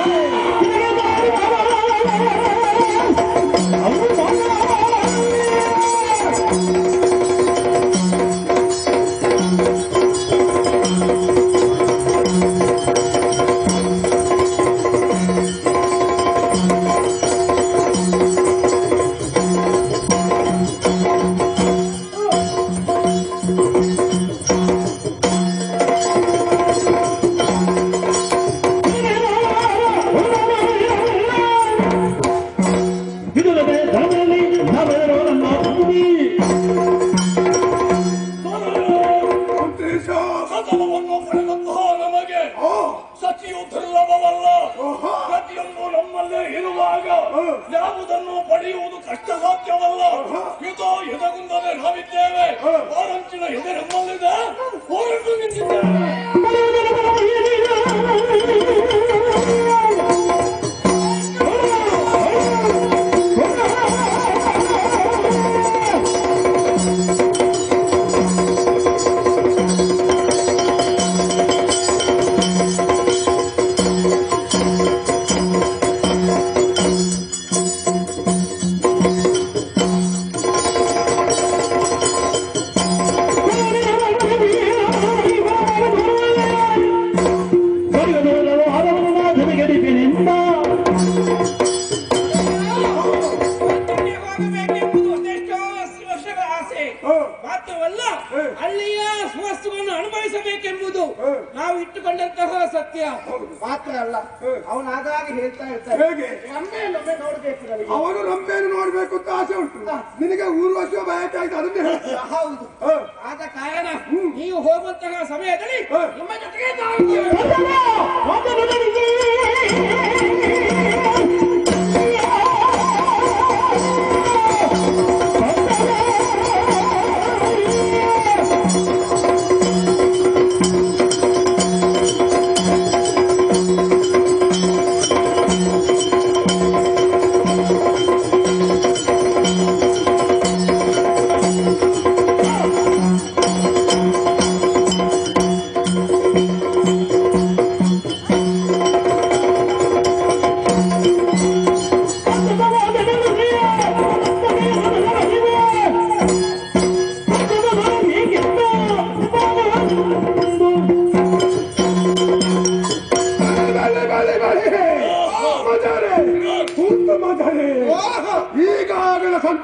ಯಾವುದನ್ನು ಪಡೆಯುವುದು ಕಷ್ಟ ಸಾಧ್ಯವಲ್ಲ. ಇದು ಎದಗುಂದಲೇ ನಾವಿದ್ದೇವೆ. ಓರಂಚಿನ ಎದೆ ನಮ್ಮಲ್ಲಿದೆ. ಓರಂಟು ನಿಂತಿದ್ದೇವೆ. ಮಾತ್ರವಲ್ಲ, ಅಲ್ಲಿಯ ಸುವಸ್ತುಗಳನ್ನು ಅನುಭವಿಸಬೇಕೆಂಬುದು ನಾವು ಇಟ್ಟುಕೊಂಡಂತಹ ಸತ್ಯ. ಮಾತ್ರ ಅಲ್ಲ, ಅವನಾದಾಗ ಹೇಳ್ತಾ ಇರ್ತಾರೆ, ರಂಬೆಯನ್ನೊಮ್ಮೆ ನೋಡ್ಬೇಕು ನನಗೆ. ಅವನು ರಂಬೆಯನ್ನು ನೋಡ್ಬೇಕು ಅಂತ ಆಸೆ ಉಂಟು. ನಿನಗೆ ಊರ್ವಶಿಯ ಬಯಕೆ ಆಯ್ತು, ಅದನ್ನೇ ಹೇಳ್ತೀಯ. ಹೌದು. ಆದ ಕಾರಣ ನೀವು ಹೋಗುವಂತಹ ಸಮಯದಲ್ಲಿ ನಿಮ್ಮ ಜೊತೆಗೆ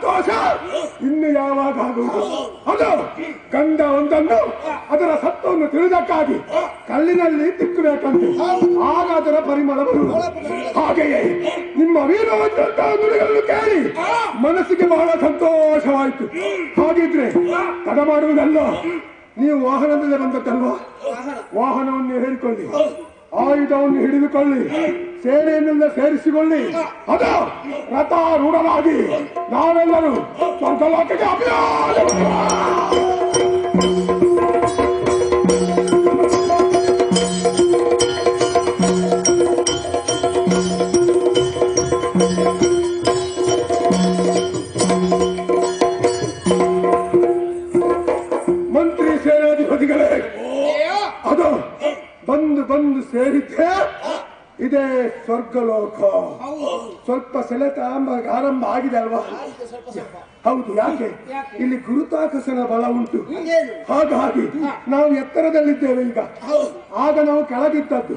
ಸಂತೋಷ ಇನ್ನು ಯಾವಾಗ ಆಗುವುದು? ಅದು ಗಂಧ ಒಂದನ್ನು ಅದರ ಸತ್ವವನ್ನು ತಿಳಿದಕ್ಕಾಗಿ ಕಲ್ಲಿನಲ್ಲಿ ತಿಕ್ಕಬೇಕಂತೆ, ಆಗ ಅದರ ಪರಿಮಳ ಬರುವುದು. ಹಾಗೆಯೇ ನಿಮ್ಮ ವೀರವಜ್ರಂತಹ ನುಡಿಗಳನ್ನು ಕೇಳಿ ಮನಸ್ಸಿಗೆ ಬಹಳ ಸಂತೋಷವಾಯಿತು. ಹಾಗಿದ್ರೆ ತಡ ಮಾಡುವುದಲ್ಲ, ನೀವು ವಾಹನದಲ್ಲೇ ಬಂದದ್ದಲ್ವಾ? ವಾಹನವನ್ನು ಹೇಳಿಕೊಳ್ಳಿ, ಆಯುಧವನ್ನು ಹಿಡಿದುಕೊಳ್ಳಿ, ಸೇನೆಯನ್ನೆಲ್ಲ ಸೇರಿಸಿಕೊಳ್ಳಿ. ಅದ ರಥಾರೂಢರಾಗಿ ನಾವೆಲ್ಲರೂ ಸ್ವರ್ಗಲೋಕಕ್ಕೆ ಅಭಿಯಾನ. ಮಂತ್ರಿ ಸೇನಾಧಿಪತಿಗಳೇ, ಅದು ಬಂದು ಸೇರಿದ್ದೆ ಇದೇ ಸ್ವರ್ಗಲೋಕ. ಸ್ವಲ್ಪ ಸೆಳೆತ ಆರಂಭ ಆಗಿದೆ ಅಲ್ವಾ? ಹೌದು. ಯಾಕೆ? ಇಲ್ಲಿ ಗುರುತ್ವಾಕರ್ಷಣ ಬಲ ಉಂಟು. ಹಾಗಾಗಿ ನಾವು ಎತ್ತರದಲ್ಲಿದ್ದೇವೆ ಈಗ. ಆಗ ನಾವು ಕೆಳಗಿದ್ದದ್ದು.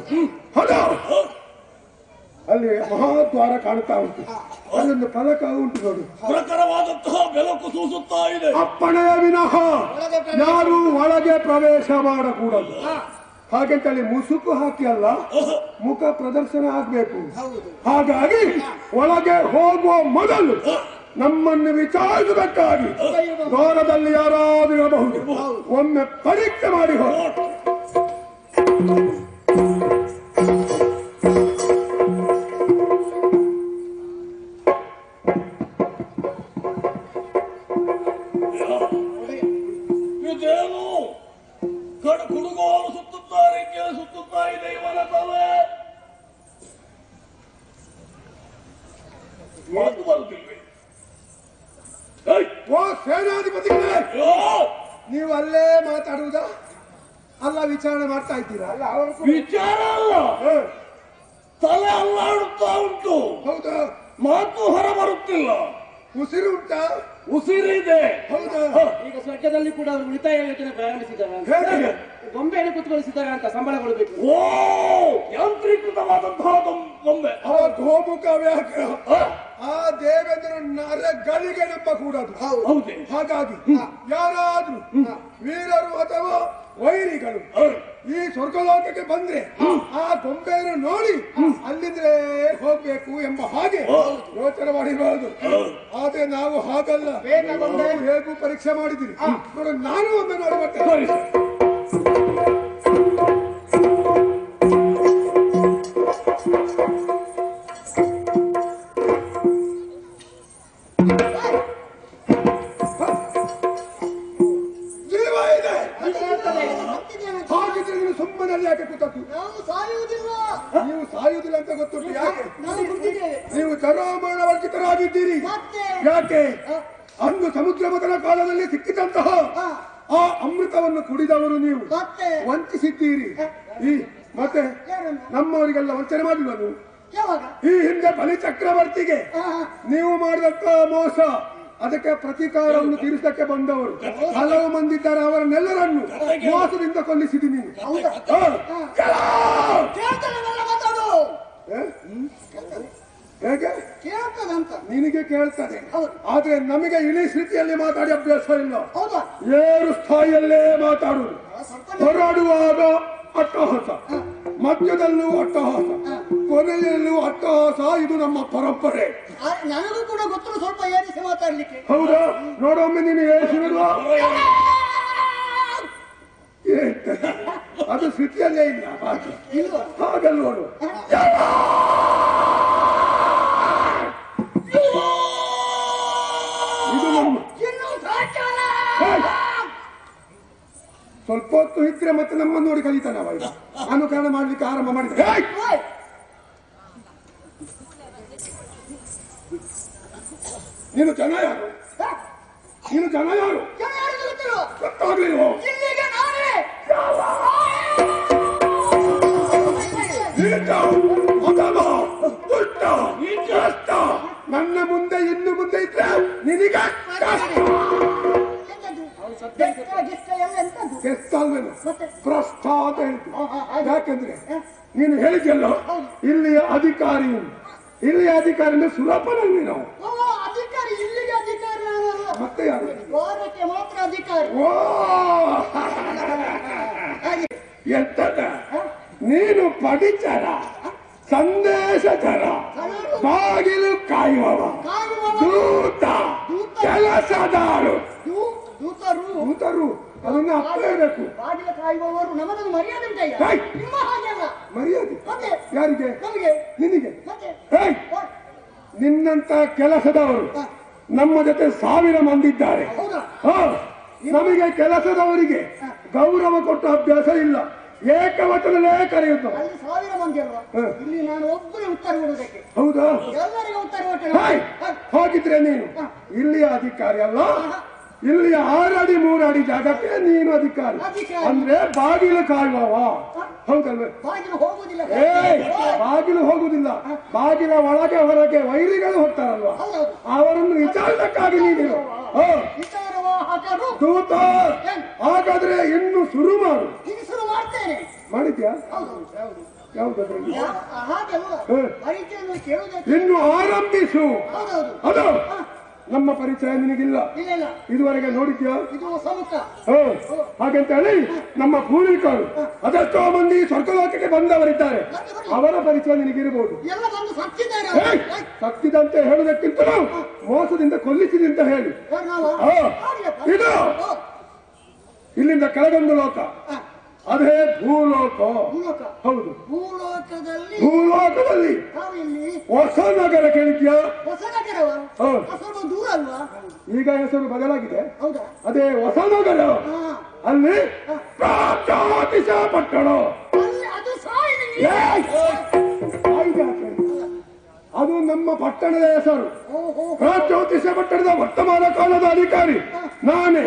ಅಲ್ಲಿ ಮಹಾದ್ವಾರ ಕಾಣ್ತಾ ಉಂಟು, ಅಲ್ಲೊಂದು ಫಲಕ ಉಂಟು ನೋಡಿ, ಪ್ರಖರವಾದಂತಹ ಬೆಳಕು ಸೂಸುತ್ತಾ ಇದೆ. ಅಪ್ಪಣೆಯ ವಿನಃ ಯಾರು ಒಳಗೆ ಪ್ರವೇಶ ಮಾಡಕೂಡದು. ಹಾಗೆಂತಲ್ಲಿ ಮುಸುಕು ಹಾಕಿ ಅಲ್ಲ, ಮುಖ ಪ್ರದರ್ಶನ ಆಗ್ಬೇಕು. ಹಾಗಾಗಿ ಒಳಗೆ ಹೋಗುವ ಮೊದಲು ನಮ್ಮನ್ನು ವಿಚಾರಿಸಬೇಕಾಗಿ ದ್ವಾರದಲ್ಲಿ ಯಾರಾದರೂ ಇರಬಹುದು, ಒಮ್ಮೆ ಪರೀಕ್ಷೆ ಮಾಡಿ ಹೋಗಿ. ಇದೇನು ಹುಡುಗರು ಸುತ್ತುತ್ತಾರೆ, ಸುತ್ತುತ್ತಾ ಇದೆ ಇವನ ತಲೆ. ಮಾತು ಬರುತ್ತಿಲ್ವೇ? ಓ ಸೇನಾಧಿಪತಿಗಳೇ, ನೀವು ಅಲ್ಲೇ ಮಾತಾಡುವುದಾ? ಅಲ್ಲ ವಿಚಾರಣೆ ಮಾಡ್ತಾ ಇದ್ದೀರಾ? ವಿಚಾರ ಅಲ್ಲ, ತಲೆ ಅಲ್ಲಾಡುತ್ತಾ ಉಂಟು. ಹೌದಾ? ಮಾತು ಹೊರ ಬರುತ್ತಿಲ್ಲ. ಉಸಿರು ಉಂಟಾ? ಉಸಿರಿದೆ. ಹೌದಾ? ಈಗ ಸ್ವರ್ಗದಲ್ಲಿ ಕೂಡ ಅವರು ಉಳಿತಾಯ ಯೋಜನೆ ಪ್ರಾರಂಭಿಸಿದ್ದಾರೆ. ಹೇಗೆ? ಗೊಂಬೆಯನ್ನು ಕುತ್ಕೊಳಿಸಿದ್ದಾರೆ ಅಂತ ಸಂಬಳ ಕೊಡಬೇಕು. ಓ, ಯಾಂತ್ರೀಕೃತವಾದಂತಹ ಗೊಂಬೆ. ಅವ ಗೋಮುಖ ವ್ಯಾಘ್ರ. ಆ ದೇವೇಂದ್ರ ನರಗಳಿಗೆ ನಂಬ ಕೂಡದು. ಹೌದೇ? ಹಾಗಾಗಿ ಯಾರಾದ್ರೂ ವೀರರು ಅಥವಾ ವೈರಿಗಳು ಈ ಸ್ವರ್ಗಲೋಕಕ್ಕೆ ಬಂದ್ರೆ ಆ ಗೊಂಬೆಯನ್ನು ನೋಡಿ ಅಲ್ಲಿಂದ್ರೆ ಹೋಗ್ಬೇಕು ಎಂಬ ಹಾಗೆ ಯೋಚನೆ ಮಾಡಿರಬಹುದು. ಆದ್ರೆ ನಾವು ಹಾಗಲ್ಲ, ನಾವು ಹೇಗೂ ಪರೀಕ್ಷೆ ಮಾಡಿದಿರಿ ನೋಡ. ನಾನು ಒಮ್ಮೆ ನೋಡ್ಬರ್ತೇನೆ. ಜೀವ ಇದೆ. ಹಾಗಿದ್ರೆ ನೀನು ಸುಮ್ಮನಲ್ಲಿ ಯಾಕೆ ಕೂತದ್ದು? ನೀವು ಸಾಯುವುದಿಲ್ಲ ಅಂತ ಗೊತ್ತುಂಟು. ಯಾಕೆ? ನೀವು ಜರಾಮರಣವರ್ಜಿತರಾಗಿದ್ದೀರಿ. ಯಾಕೆ? ಅಂದು ಸಮುದ್ರ ಮಥನ ಕಾಲದಲ್ಲಿ ಸಿಕ್ಕಿದಂತಹ ಆ ಅಮೃತವನ್ನು ಕುಡಿದವರು ನೀವು ವಂಚಿಸಿದ್ದೀರಿ. ಈ ಮತ್ತೆ ನಮ್ಮವರಿಗೆಲ್ಲ ವಂಚನೆ ಮಾಡಿಲ್ಲ ನೀವು. ಈ ಹಿಂದೆ ಬಲಿ ಚಕ್ರವರ್ತಿಗೆ ನೀವು ಮಾಡಿದಂತ ಮೋಸ, ಅದಕ್ಕೆ ಪ್ರತೀಕಾರವನ್ನು ತೀರಿಸಕ್ಕೆ ಬಂದವರು ಹಲವು ಮಂದಿ ಇದ್ದಾರೆ. ಅವರನ್ನೆಲ್ಲರನ್ನು ಮೋಸದಿಂದ ಕೊಲ್ಲಿಸಿದಿ ನೀನು. ಹೇಗೆ? ನಿನಗೆ ಕೇಳ್ತದೆ, ಆದ್ರೆ ನಮಗೆ ಇಳಿ ಸ್ಥಿತಿಯಲ್ಲಿ ಮಾತಾಡಿ ಅಭ್ಯಾಸ ಇಲ್ಲ. ಏರು ಸ್ಥಾಯಿಯಲ್ಲೇ ಮಾತಾಡುವುದು. ಹೋರಾಡುವಾಗ ಅಟ್ಟಹಾಸ, ಮಧ್ಯದಲ್ಲೂ ಅಟ್ಟಹಾಸ, ಕೊನೆಯಲ್ಲೂ ಅಟ್ಟಹಾಸ. ಇದು ನಮ್ಮ ಪರಂಪರೆ. ನನಗೂ ಕೂಡ ಗೊತ್ತು ಸ್ವಲ್ಪ ಏರಿಸಿ ಮಾತಾಡ್ಲಿಕ್ಕೆ. ಹೌದಾ? ನೋಡೊಮ್ಮೆ ನೀನು ಏರಿಸಿರುವ ಅದು ಸ್ಥಿತಿಯಲ್ಲೇ ಇಲ್ಲ. ಹಾಗಲ್ಲ ನೋಡು. ಇದು ನಮ್ಮ ಸ್ವಲ್ಪ ಹೊತ್ತು ಇದ್ರೆ ಮತ್ತೆ ನಮ್ಮನ್ನು ನೋಡಿ ಕಲಿತಾನೆ ಅವ. ಈಗ ಅನುಕರಣ ಮಾಡ್ಲಿಕ್ಕೆ ಆರಂಭ ಮಾಡಿದ. ನೀನು ಜನ ಯಾರು? ನೀನು ಜನ ಯಾರು ಗೊತ್ತಾಗ್ಲಿಲ್ವೋ? ನನ್ನ ಮುಂದೆ ಇನ್ನು ಮುಂದೆ ಇದ್ರೆ ನಿನಗೆ ಕೆಸ್ತಲ್ವೇನು ಭ್ರಷ್ಟ ಅಂತ ಹೇಳ್ತೀನಿ. ಯಾಕೆಂದ್ರೆ ನೀನು ಹೇಳಿದ್ಯಲ್ಲ ಇಲ್ಲಿಯ ಅಧಿಕಾರಿ, ಇಲ್ಲಿಯ ಅಧಿಕಾರಿ ಅಂದ್ರೆ ಸುರಪನಲ್ಲಿ ನಾವು ಅಧಿಕಾರಿ ಇಲ್ಲಿಗೆ ಅಧಿಕಾರಿ ಮತ್ತೆ ಯಾರು? ವಾರಕ್ಕೆ ಮಾತ್ರ ಅಧಿಕಾರಿ. ಓ ಎಂತದ ನೀನು ಪಡಿಚರ, ಸಂದೇಶಚರ, ಬಾಗಿಲು ಕಾಯುವವ, ದೂತ, ಕೆಲಸದಾರು. ದೂತರು ಅದನ್ನ ಅಪ್ಪಲೇಬೇಕು. ಬಾಗಿಲ ಕಾಯುವವರು ನಮ್ಮದೊಂದು ಮರ್ಯಾದೆ ಉಂಟಯ್ಯ. ನಿಮ್ಮ ಹಾಗೆಲ್ಲ ಮರ್ಯಾದೆ ಮತ್ತೆ ಯಾರಿಗೆ? ನಮಗೆ. ನಿನಗೆ? ಮತ್ತೆ ನಿನ್ನಂತ ಕೆಲಸದವರು ನಮ್ಮ ಜೊತೆ 1000 ಮಂದಿ ಇದ್ದಾರೆ. ನಮಗೆ ಕೆಲಸದವರಿಗೆ ಗೌರವ ಕೊಟ್ಟ ಅಭ್ಯಾಸ ಇಲ್ಲ. ಏಕವಚನಲ್ಲೇ ಕರೆಯುತ್ತ. ಅಲ್ಲಿ 1000 ಮಂದಿ ಅಲ್ವಾ? ಇಲ್ಲಿ ನಾನು ಒಬ್ಬನೇ ಉತ್ತರ ಕೊಡುವುದಕ್ಕೆ. ಹೌದಾ? ಎಲ್ಲರಿಗೂ ಉತ್ತರ ಕೊಟ್ಟೆ. ಹೋಗಿದ್ರೆ ನೀನು ಇಲ್ಲಿಯ ಅಧಿಕಾರಿ ಅಲ್ಲ, ಇಲ್ಲಿಯ 6 ಅಡಿ 3 ಅಡಿ ಜಾಗಕ್ಕೆ ನೀನು ಅಧಿಕಾರಿ. ಅಂದ್ರೆ ಬಾಗಿಲು ಕಾಯುವವ. ಹೌದಲ್ವೇ? ಬಾಗಿಲು ಹೋಗುವುದಿಲ್ಲ. ಬಾಗಿಲು ಹೋಗುದಿಲ್ಲ. ಬಾಗಿಲ ಒಳಗೆ ಹೊರಗೆ ವೈರಿಗಳು ಹೋಗ್ತಾರಲ್ವಾ, ಅವರನ್ನು ವಿಚಾರಕ್ಕಾಗಿ ನೀನು ದೂತ. ಹಾಗಾದ್ರೆ ಇನ್ನು ಶುರು ಮಾಡು. ಶುರು ಮಾಡ್ತೇನೆ. ಮಾಡಿದ್ಯಾ? ಯಾವ್ದಾದ್ರಲ್ಲಿ ಇನ್ನು ಆರಂಭಿಸು. ಅದು ನಮ್ಮ ಪರಿಚಯ ನಿನಗಿಲ್ಲ, ಇದುವರೆಗೆ ನೋಡಿದ್ಯಾ? ಹಾಗಂತ ಹೇಳಿ ನಮ್ಮ ಪೂರ್ವಿಕರು ಅದೆಷ್ಟೋ ಮಂದಿ ಸ್ವರ್ಗಲೋಕಕ್ಕೆ ಬಂದವರಿದ್ದಾರೆ, ಅವರ ಪರಿಚಯ ನಿನಗಿರಬಹುದು. ಸತ್ತಿದಂತೆ ಹೇಳುವುದಕ್ಕಿಂತಲೂ ಮೋಸದಿಂದ ಕೊಲ್ಲಿಸಿದೆ ಅಂತ ಹೇಳಿ. ಇದು ಇಲ್ಲಿಂದ ಕೆಳಗೊಂದು ಲೋಕ, ಅದೇ ಭೂಲೋಕ. ಹೌದು, ಭೂಲೋಕದಲ್ಲಿ ಹೊಸ ನಗರ ಕೇಳಿದ್ಯಾ? ಈಗ ಹೆಸರು ಬದಲಾಗಿದೆ, ಅದೇ ಹೊಸ ನಗರ. ಅಲ್ಲಿ ಪ್ರಾಚೋತಿಸ ಪಟ್ಟಣ. ಅದು ನಮ್ಮ ಪಟ್ಟಣದ ಹೆಸರು. ಪ್ರಾಚೋತಿಸ ಪಟ್ಟಣದ ವರ್ತಮಾನ ಕಾಲದ ಅಧಿಕಾರಿ ನಾನೇ.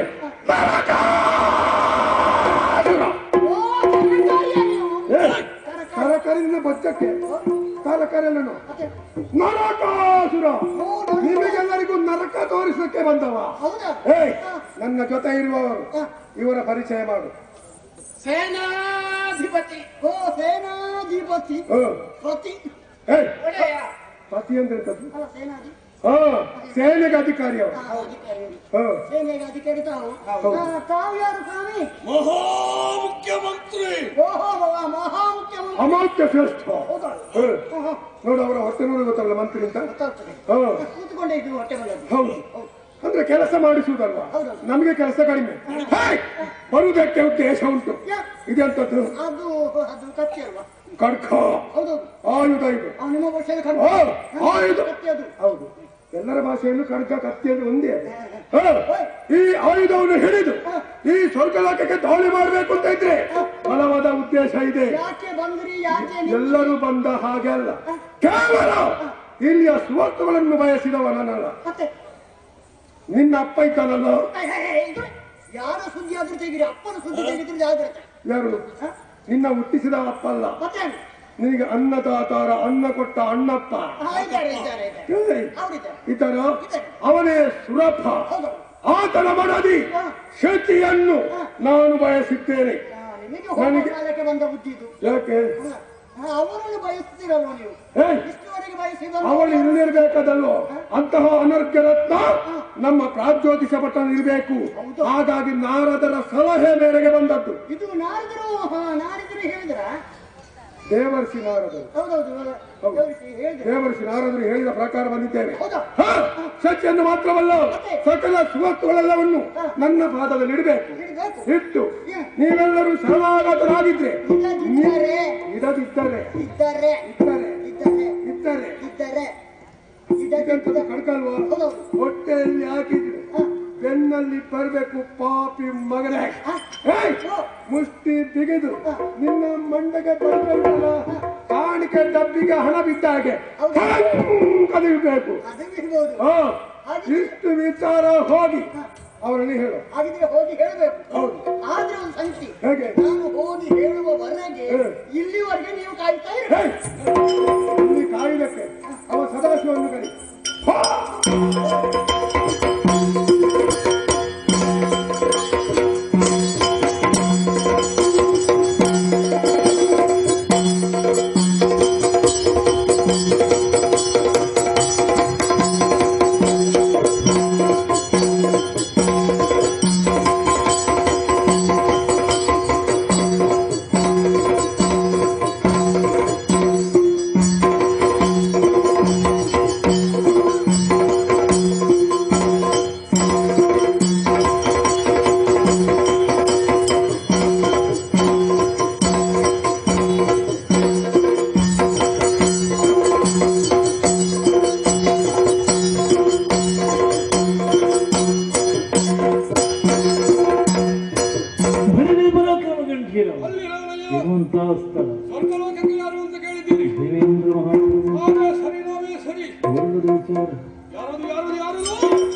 ತರಕಾರಿನ ಬಚ್ಚಕ್ಕೆ ತರಕಾರಿಯನ್ನು ನರಕಾಸುರ. ನಿಮಗೆಲ್ಲರಿಗೂ ನರಕ ತೋರಿಸಕ್ಕೆ ಬಂದವ. ನನ್ನ ಜೊತೆ ಇರುವವರು ಇವರ ಪರಿಚಯ ಮಾಡು. ಸೇನಾಧಿಪತಿ. ಸೇನಾಧಿಪತಿ ಪತಿ ಅಂದ್ರೆ ಸೇನೆಗೆ ಅಧಿಕಾರಿ ಅವರು. ಸೇನೆಗೆ ಅಧಿಕಾರಿ ತಾವು. ತಾವು ಯಾರು ಸ್ವಾಮಿ? ಮಹಾಮುಖ್ಯಮಂತ್ರಿ. ಅಮಾತ್ಯ ಶ್ರೇಷ್ಠ. ನೋಡು, ಅವರ ಹೊಟ್ಟೆ ನೋಡಿ ಗೊತ್ತಲ್ಲ ಮಂತ್ರಿ ಅಂತ. ಕೂತ್ಕೊಂಡೇ ಇದ್ದು ಹೊಟ್ಟೆ ಬಂದದ್ದು. ಹೌದು, ಅಂದ್ರೆ ಕೆಲಸ ಮಾಡಿಸುವುದಲ್ವ, ನಮಗೆ ಕೆಲಸ ಕಡಿಮೆ. ಬರುವುದಕ್ಕೆ ಉದ್ದೇಶ ಉಂಟು. ಇದೆಂತದ್ದು? ಅದು ಕತ್ತಿ ಅಲ್ವಾ? ಖಡ್ಗ, ಆಯುಧ. ಇದು ನಿಮ್ಮ ಭಾಷೆಯಲ್ಲಿ ಆಯುಧ. ಹೌದು, ಎಲ್ಲರ ಭಾಷೆಯಲ್ಲೂ ಖಡ್ಗ ಕತ್ತಿ ಅಂದ್ರೆ ಒಂದೇ. ಈ ಆಯುಧವನ್ನು ಹಿಡಿದು ಈ ಸ್ವರ್ಗಲೋಕಕ್ಕೆ ದಾಳಿ ಮಾಡಬೇಕು ಅಂತ ಇದ್ರೆ ಬಲವಾದ ಉದ್ದೇಶ ಇದೆ. ಎಲ್ಲರೂ ಬಂದ ಹಾಗೆ ಅಲ್ಲ, ಕೇವಲ ಇಲ್ಲಿಯ ಸುವಸ್ತುಗಳನ್ನು ಬಯಸಿದವನಲ್ಲ. ನಿನ್ನ ಅಪ್ಪ ಇದ್ದಾನಲ್ಲ, ಯಾರ ಸುದ್ದಿ ಆದ್ರೂ ತೆಗಿರಿ, ಅಪ್ಪನ ಸುದ್ದಿ ತೆಗಿದ್ರೆ ಜಾಗ್ರತೆ. ಯಾರು? ನಿನ್ನ ಹುಟ್ಟಿಸಿದ ಅಪ್ಪ ಅಲ್ಲ, ನಿನಗೆ ಅನ್ನದಾತಾರ, ಅನ್ನ ಕೊಟ್ಟ ಅಣ್ಣಪ್ಪ ಇದ್ದಾರ. ಅವನೇ ಸುರಪ್ಪ. ಆತನ ಮಡದಿ ಶಚಿಯನ್ನು ನಾನು ಬಯಸಿದ್ದೇನೆ. ನನಗೆ ಬಂದ ಬುದ್ಧಿ ಇದು. ಯಾಕೆ? ಅವರನ್ನು ಬಯಸ್ತೀರಲ್ವ ನೀವು? ಅವಳು ಇರಲಿರ್ಬೇಕಾದಲ್ವ? ಅಂತಹ ಅನರ್ಘ್ಯ ರತ್ನ ನಮ್ಮ ಪ್ರಾಜ್ಯೋತಿಷ ಪಟ್ಟಣ ಇರಬೇಕು. ಹಾಗಾಗಿ ನಾರದರ ಸಲಹೆ ಮೇರೆಗೆ ಬಂದದ್ದು. ಇದು ನಾರದರು ಹೇಳಿದ್ರ? ದೇವರ್ಷಿ ನಾರದರು. ದೇವರ್ಷಿ ನಾರದರು ಹೇಳಿದ ಪ್ರಕಾರ ಬಂದಿದ್ದೇವೆ. ಶಚಿಯನ್ನು ಮಾತ್ರವಲ್ಲ, ಸಕಲ ಸುವಸ್ತುಗಳೆಲ್ಲವನ್ನು ನನ್ನ ಪಾದದಲ್ಲಿ ಇಡಬೇಕು. ಇಟ್ಟು ನೀವೆಲ್ಲರೂ ಶರಣಾಗತರಾಗಿದ್ರೆ, ಕಡ್ಕಲ್ವಾ? ಹೊಟ್ಟೆಯಲ್ಲಿ ಹಾಕಿದ್ರೆ ಬೆನ್ನಲ್ಲಿ ಬರ್ಬೇಕು ಪಾಪಿ ಮಗನೇ. ಮುಷ್ಟಿ ಬಿಗಿದು ನಿನ್ನ ಮಂಡಗೆ ಬರ್ಬೇಕಲ್ಲ, ಕಾಣಿಕೆ ಡಬ್ಬಿಗೆ ಹಣ ಬಿದ್ದಾಗೆ ಕದಿಬೇಕು. ಇಷ್ಟು ವಿಚಾರ ಹೋಗಿ ಅವರಲ್ಲಿ ಹೇಳು. ಹೋಗಿ ಹೇಳಬೇಕು. ಹೌದು, ಆದ್ರೆ ಒಂದು ಸಂಖ್ಯೆ, ಹೇಗೆ? ನಾನು ಹೋಗಿ ಹೇಳುವವರೆಗೆ ಇಲ್ಲಿವರೆಗೆ ನೀವು ಕಾಯ್ತಾ ಇರಿ. ಇಲ್ಲಿ ಕಾಯುವುದಕ್ಕೆ ಅವ ಸದಾಶಿವನ್ನು ಕರಿ. ಇರುವಂತ ಸ್ಥಳ ಸ್ವರ್ಗಲೋಕಕ್ಕೆ ಯಾರು ಅಂತ ಕೇಳಿದ್ದೀನಿ. ದೇವೇಂದ್ರ ಮಹಾರಾಜ ನಾವೇ ಸರಿ, ನಾವೇ ಸರಿ. ಒಳ್ಳೆದು ವಿಚಾರ. ಯಾರದು ಯಾರದು ಯಾರದು?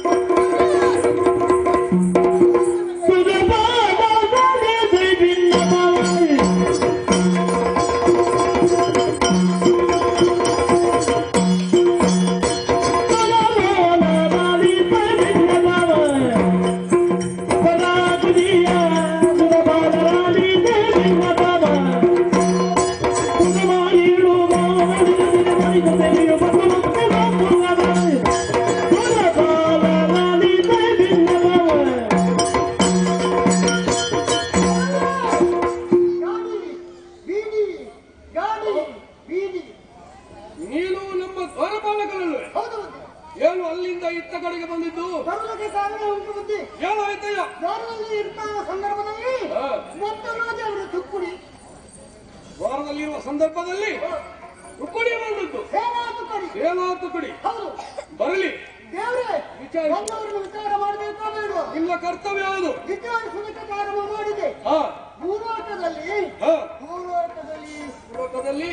ನೀನು ನಮ್ಮ ದ್ವಾರಪಾಲಕರಲ್ಲೇ? ಏನು ಅಲ್ಲಿಂದ ಇತ್ತ ಕಡೆಗೆ ಬಂದಿದ್ದು? ಬರುವುದಕ್ಕೆ ಕಾರಣ ಉಂಟು ಬುದ್ಧಿ. ಏನು ಆಯ್ತಯ್ಯ? ದ್ವಾರದಲ್ಲಿ ಇರ್ತಾ ಸಂದರ್ಭದಲ್ಲಿ ಮೊತ್ತರಾಜ ಅವರು ತುಕ್ಕುಡಿ ದ್ವಾರದಲ್ಲಿರುವ ಸಂದರ್ಭದಲ್ಲಿ ತುಕಡಿ ಬಂದದ್ದು. ಸೇನಾ ತುಕ್ಕಡಿ. ಸೇನಾ ತುಕಡಿ ಹೌದು. ಬರಲಿ. ದೇವರೇ ವಿಚಾರ ಬಂದವರನ್ನು ವಿಚಾರ ಮಾಡಬೇಕಾ ಬೇಡವಾ? ನಿಮ್ಮ ಕರ್ತವ್ಯ ಯಾವುದು? ವಿಚಾರಿಸುವುದಕ್ಕೆ ಪ್ರಾರಂಭ ಮಾಡಿದೆ. ಹಾ ಮೂರೋಟದಲ್ಲಿ ಹಾ ಮೂರೋಟದಲ್ಲಿ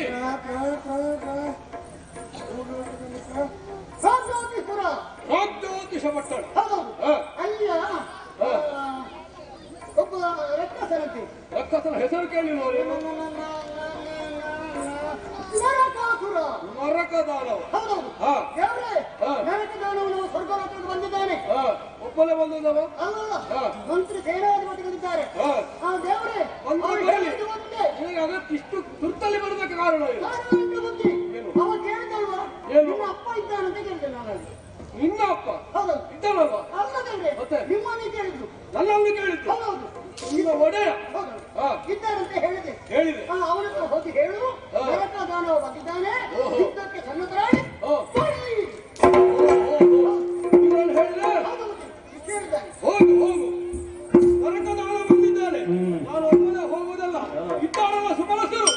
ರಾಜ್ಯೋತೀಶ್ವರ ರಾಜ್ಯೋತಿಷ ಪಟ್ಟಣ. ಹೌದು. ಹಾ. ಅಲ್ಲಿಯ ಒಬ್ಬ ರಕ್ಕಸರಂತೆ ರಕ್ಕಸನ ಹೆಸರು ಕೇಳಿ ನೋಡಿ. ನರಕಾಸುರ. ನರಕದಾನವ. ಹೌದೌದು. ಹಾ. ದೇವರೇ ಹಾ. ನರಕದಾನವನು ಸ್ವರ್ಗಲೋಕಕ್ಕೆ ಬಂದಿದ್ದಾನೆ. ಹಾ ಒಬ್ಬನೇ ಬಂದದವ. ಅಲ್ಲ ಹಾ. ಮಂತ್ರಿ ಸೇನಾಧಿಪತಿಗಳಿದ್ದಾರೆ. ಹಾ ಆ ದೇವರೇ ಒಂದು ಅವರು ಬರಲಿ. ಹೇಳಿದ್ದು ಒಂದೇ. ನಿನಗೆ ಅದಕ್ಕೆ ಇಷ್ಟು ತುರ್ತಲ್ಲಿ ಬರಬೇಕು ಕಾರಣ ಏನು? ಕಾರಣ ಉಂಟು ಬುದ್ಧಿ. ಏನು? ಅವ ಕೇಳಿದಲ್ವಾ ಏನು? ನಿಮ್ಮ ಅಪ್ಪ ಇದ್ದಾನಂತ ಕೇಳಿದೆ ನಾನು. ನಿನ್ನ ಅಪ್ಪ ಹೌದೌದು. ಇದ್ದಾನಲ್ವಾ? ಅಲ್ಲ ದೇವ್ರೆ ಮತ್ತೆ? ನಿಮ್ಮನ್ನೇ ಕೇಳಿದ್ರು. ನನ್ನನ್ನು ಕೇಳಿದ್ದು. ಹೌದೌದು. ನಿನ್ನ ಒಡೆಯ ಹೌದೌದು. ಹಾ ಇದ್ದಾರಂತ ಹೇಳಿದೆ. ಹೇಳಿದೆ. ಅವನ ಹತ್ರ ಹೋಗಿ ಹೇಳು ಹಾ. ನರಕದಾನವ ಬಂದಿದ್ದಾನೆ. ಓಹೋ. ಯುದ್ಧಕ್ಕೆ ಸನ್ನದ್ಧರಾಗಿ ಓ. ಬರ್ರಿ. ಇದನ್ನು ಹೇಳಿದೆ. ಹೌದು ಬುದ್ಧಿ. ಕೇಳಿದ್ದಾನೆ. ಹೋಗು ಹೋಗು. ನರಕದಾನ ಬಂದಿದ್ದಾನೆ. ನಾನು ಒಬ್ಬನೇ ಹೋಗುವುದಲ್ಲ. ಇದ್ದಾರಲ್ಲ ಸುಮನಸ್ಸರು.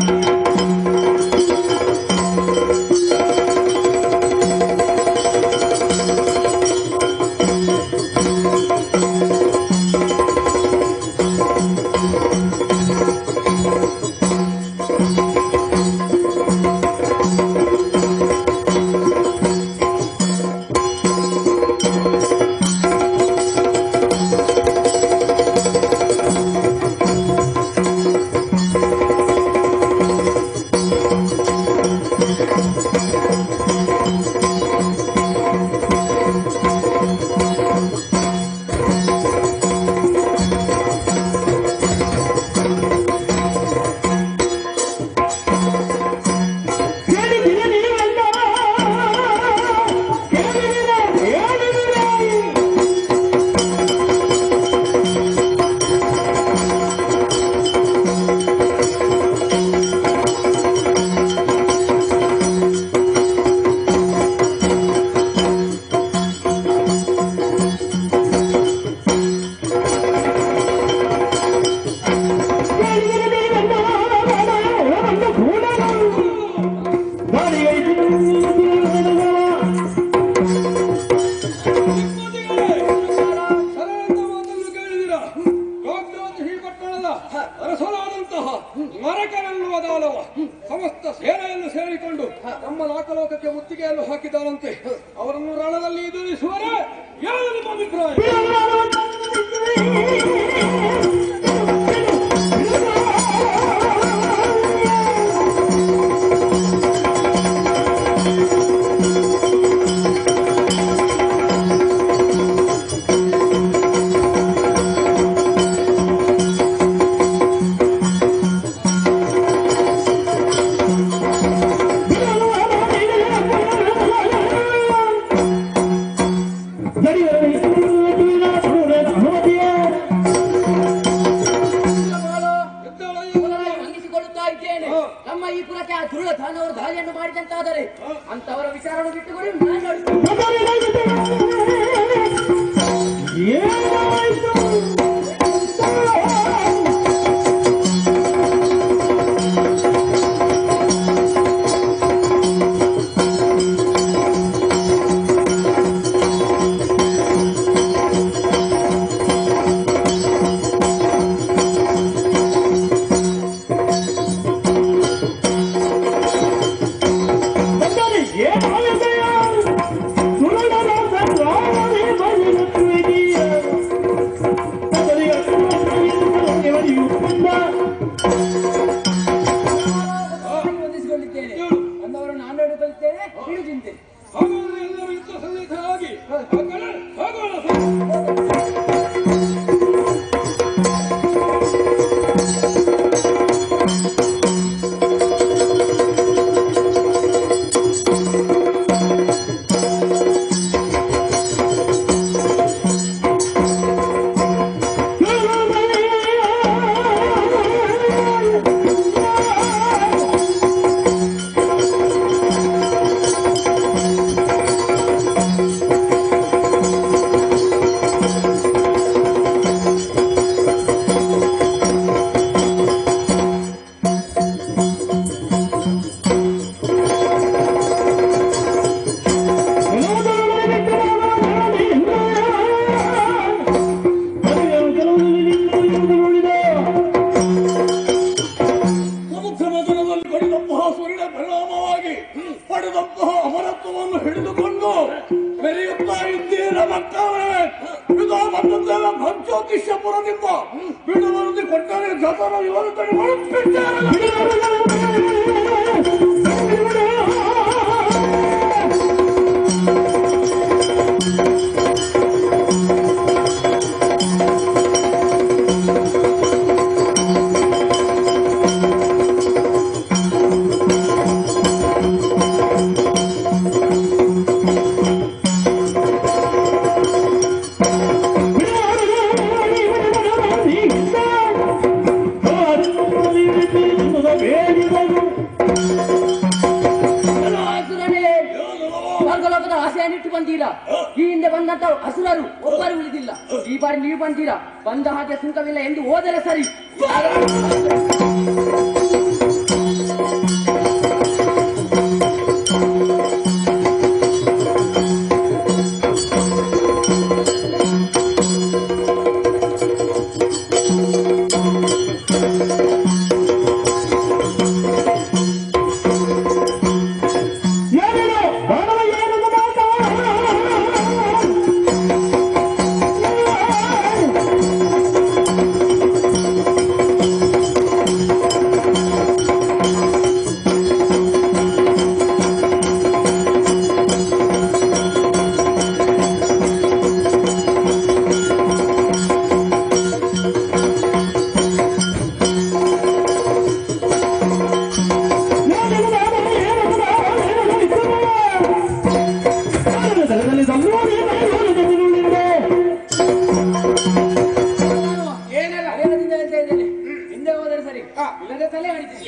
ಅರಸನಾದಂತಹ ನರಕನನ್ನುವ ದಾನವ ಸಮಸ್ತ ಸೇನೆಯನ್ನು ಸೇರಿಕೊಂಡು ನಮ್ಮ ನಾಕಲೋಕಕ್ಕೆ ಮುತ್ತಿಗೆಯನ್ನು ಹಾಕಿದ್ದಾನಂತೆ. ಅವರನ್ನು ರಣದಲ್ಲಿ ಎದುರಿಸುವರೆ ಏನು ನಿಮ್ಮ ಅಭಿಪ್ರಾಯ? ನಮ್ಮ ಈ ಪುರಕ್ಕೆ ಆ ದುರ್ಯೋಧನವರು ದಾಳಿಯನ್ನು ಮಾಡಿದಂತಾದರೆ ಅಂತವರ ವಿಚಾರವನ್ನು ಬಿಟ್ಟುಕೊಡಿ ನಾನು ನಡೆಸ್ತೇನೆ. ಕಿಶಪುರದಿಂದ ಬಿಡುವಲ್ಲಿ ಕೊಟ್ಟರೆ ಜತರ ಇವರು ಆಸೆಯನ್ನಿಟ್ಟು ಬಂದೀರಾ? ಈ ಹಿಂದೆ ಬಂದಂತ ಹಸುರರು ಒಬ್ಬರು ಉಳಿದಿಲ್ಲ. ಈ ಬಾರಿ ನೀವು ಬಂದೀರಾ, ಬಂದ ಹಾಗೆ ಸುಂಕವಿಲ್ಲ ಎಂದು ಹೋದರೆ ಸರಿ. ಹಿಂದೆ ಹೋದರೆ ಸರಿ, ಇಲ್ಲದೆ ತಲೆ ಹಿಡಿತೀನಿ.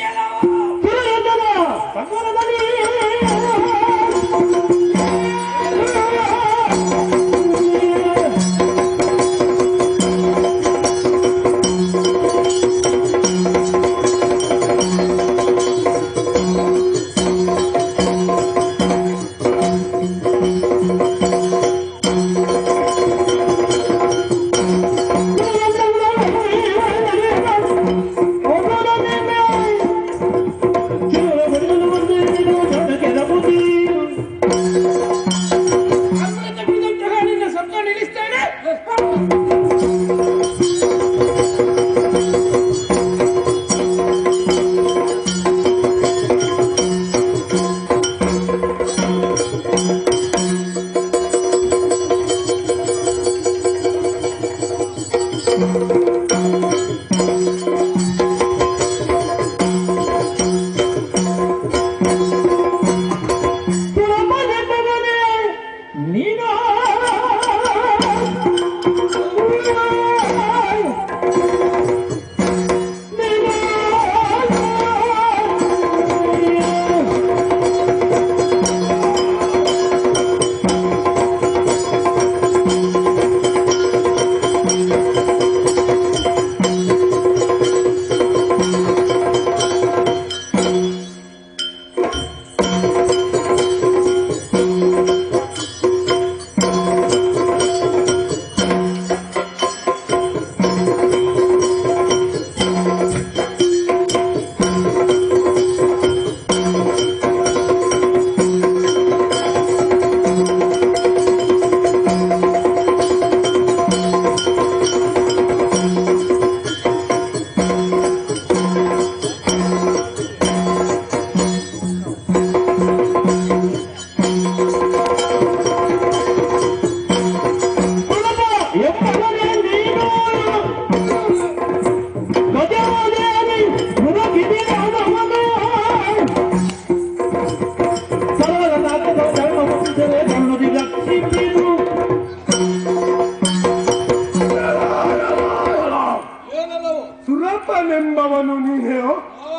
ಸುರಪನೆಂಬವನು ನೀನೆಯೋ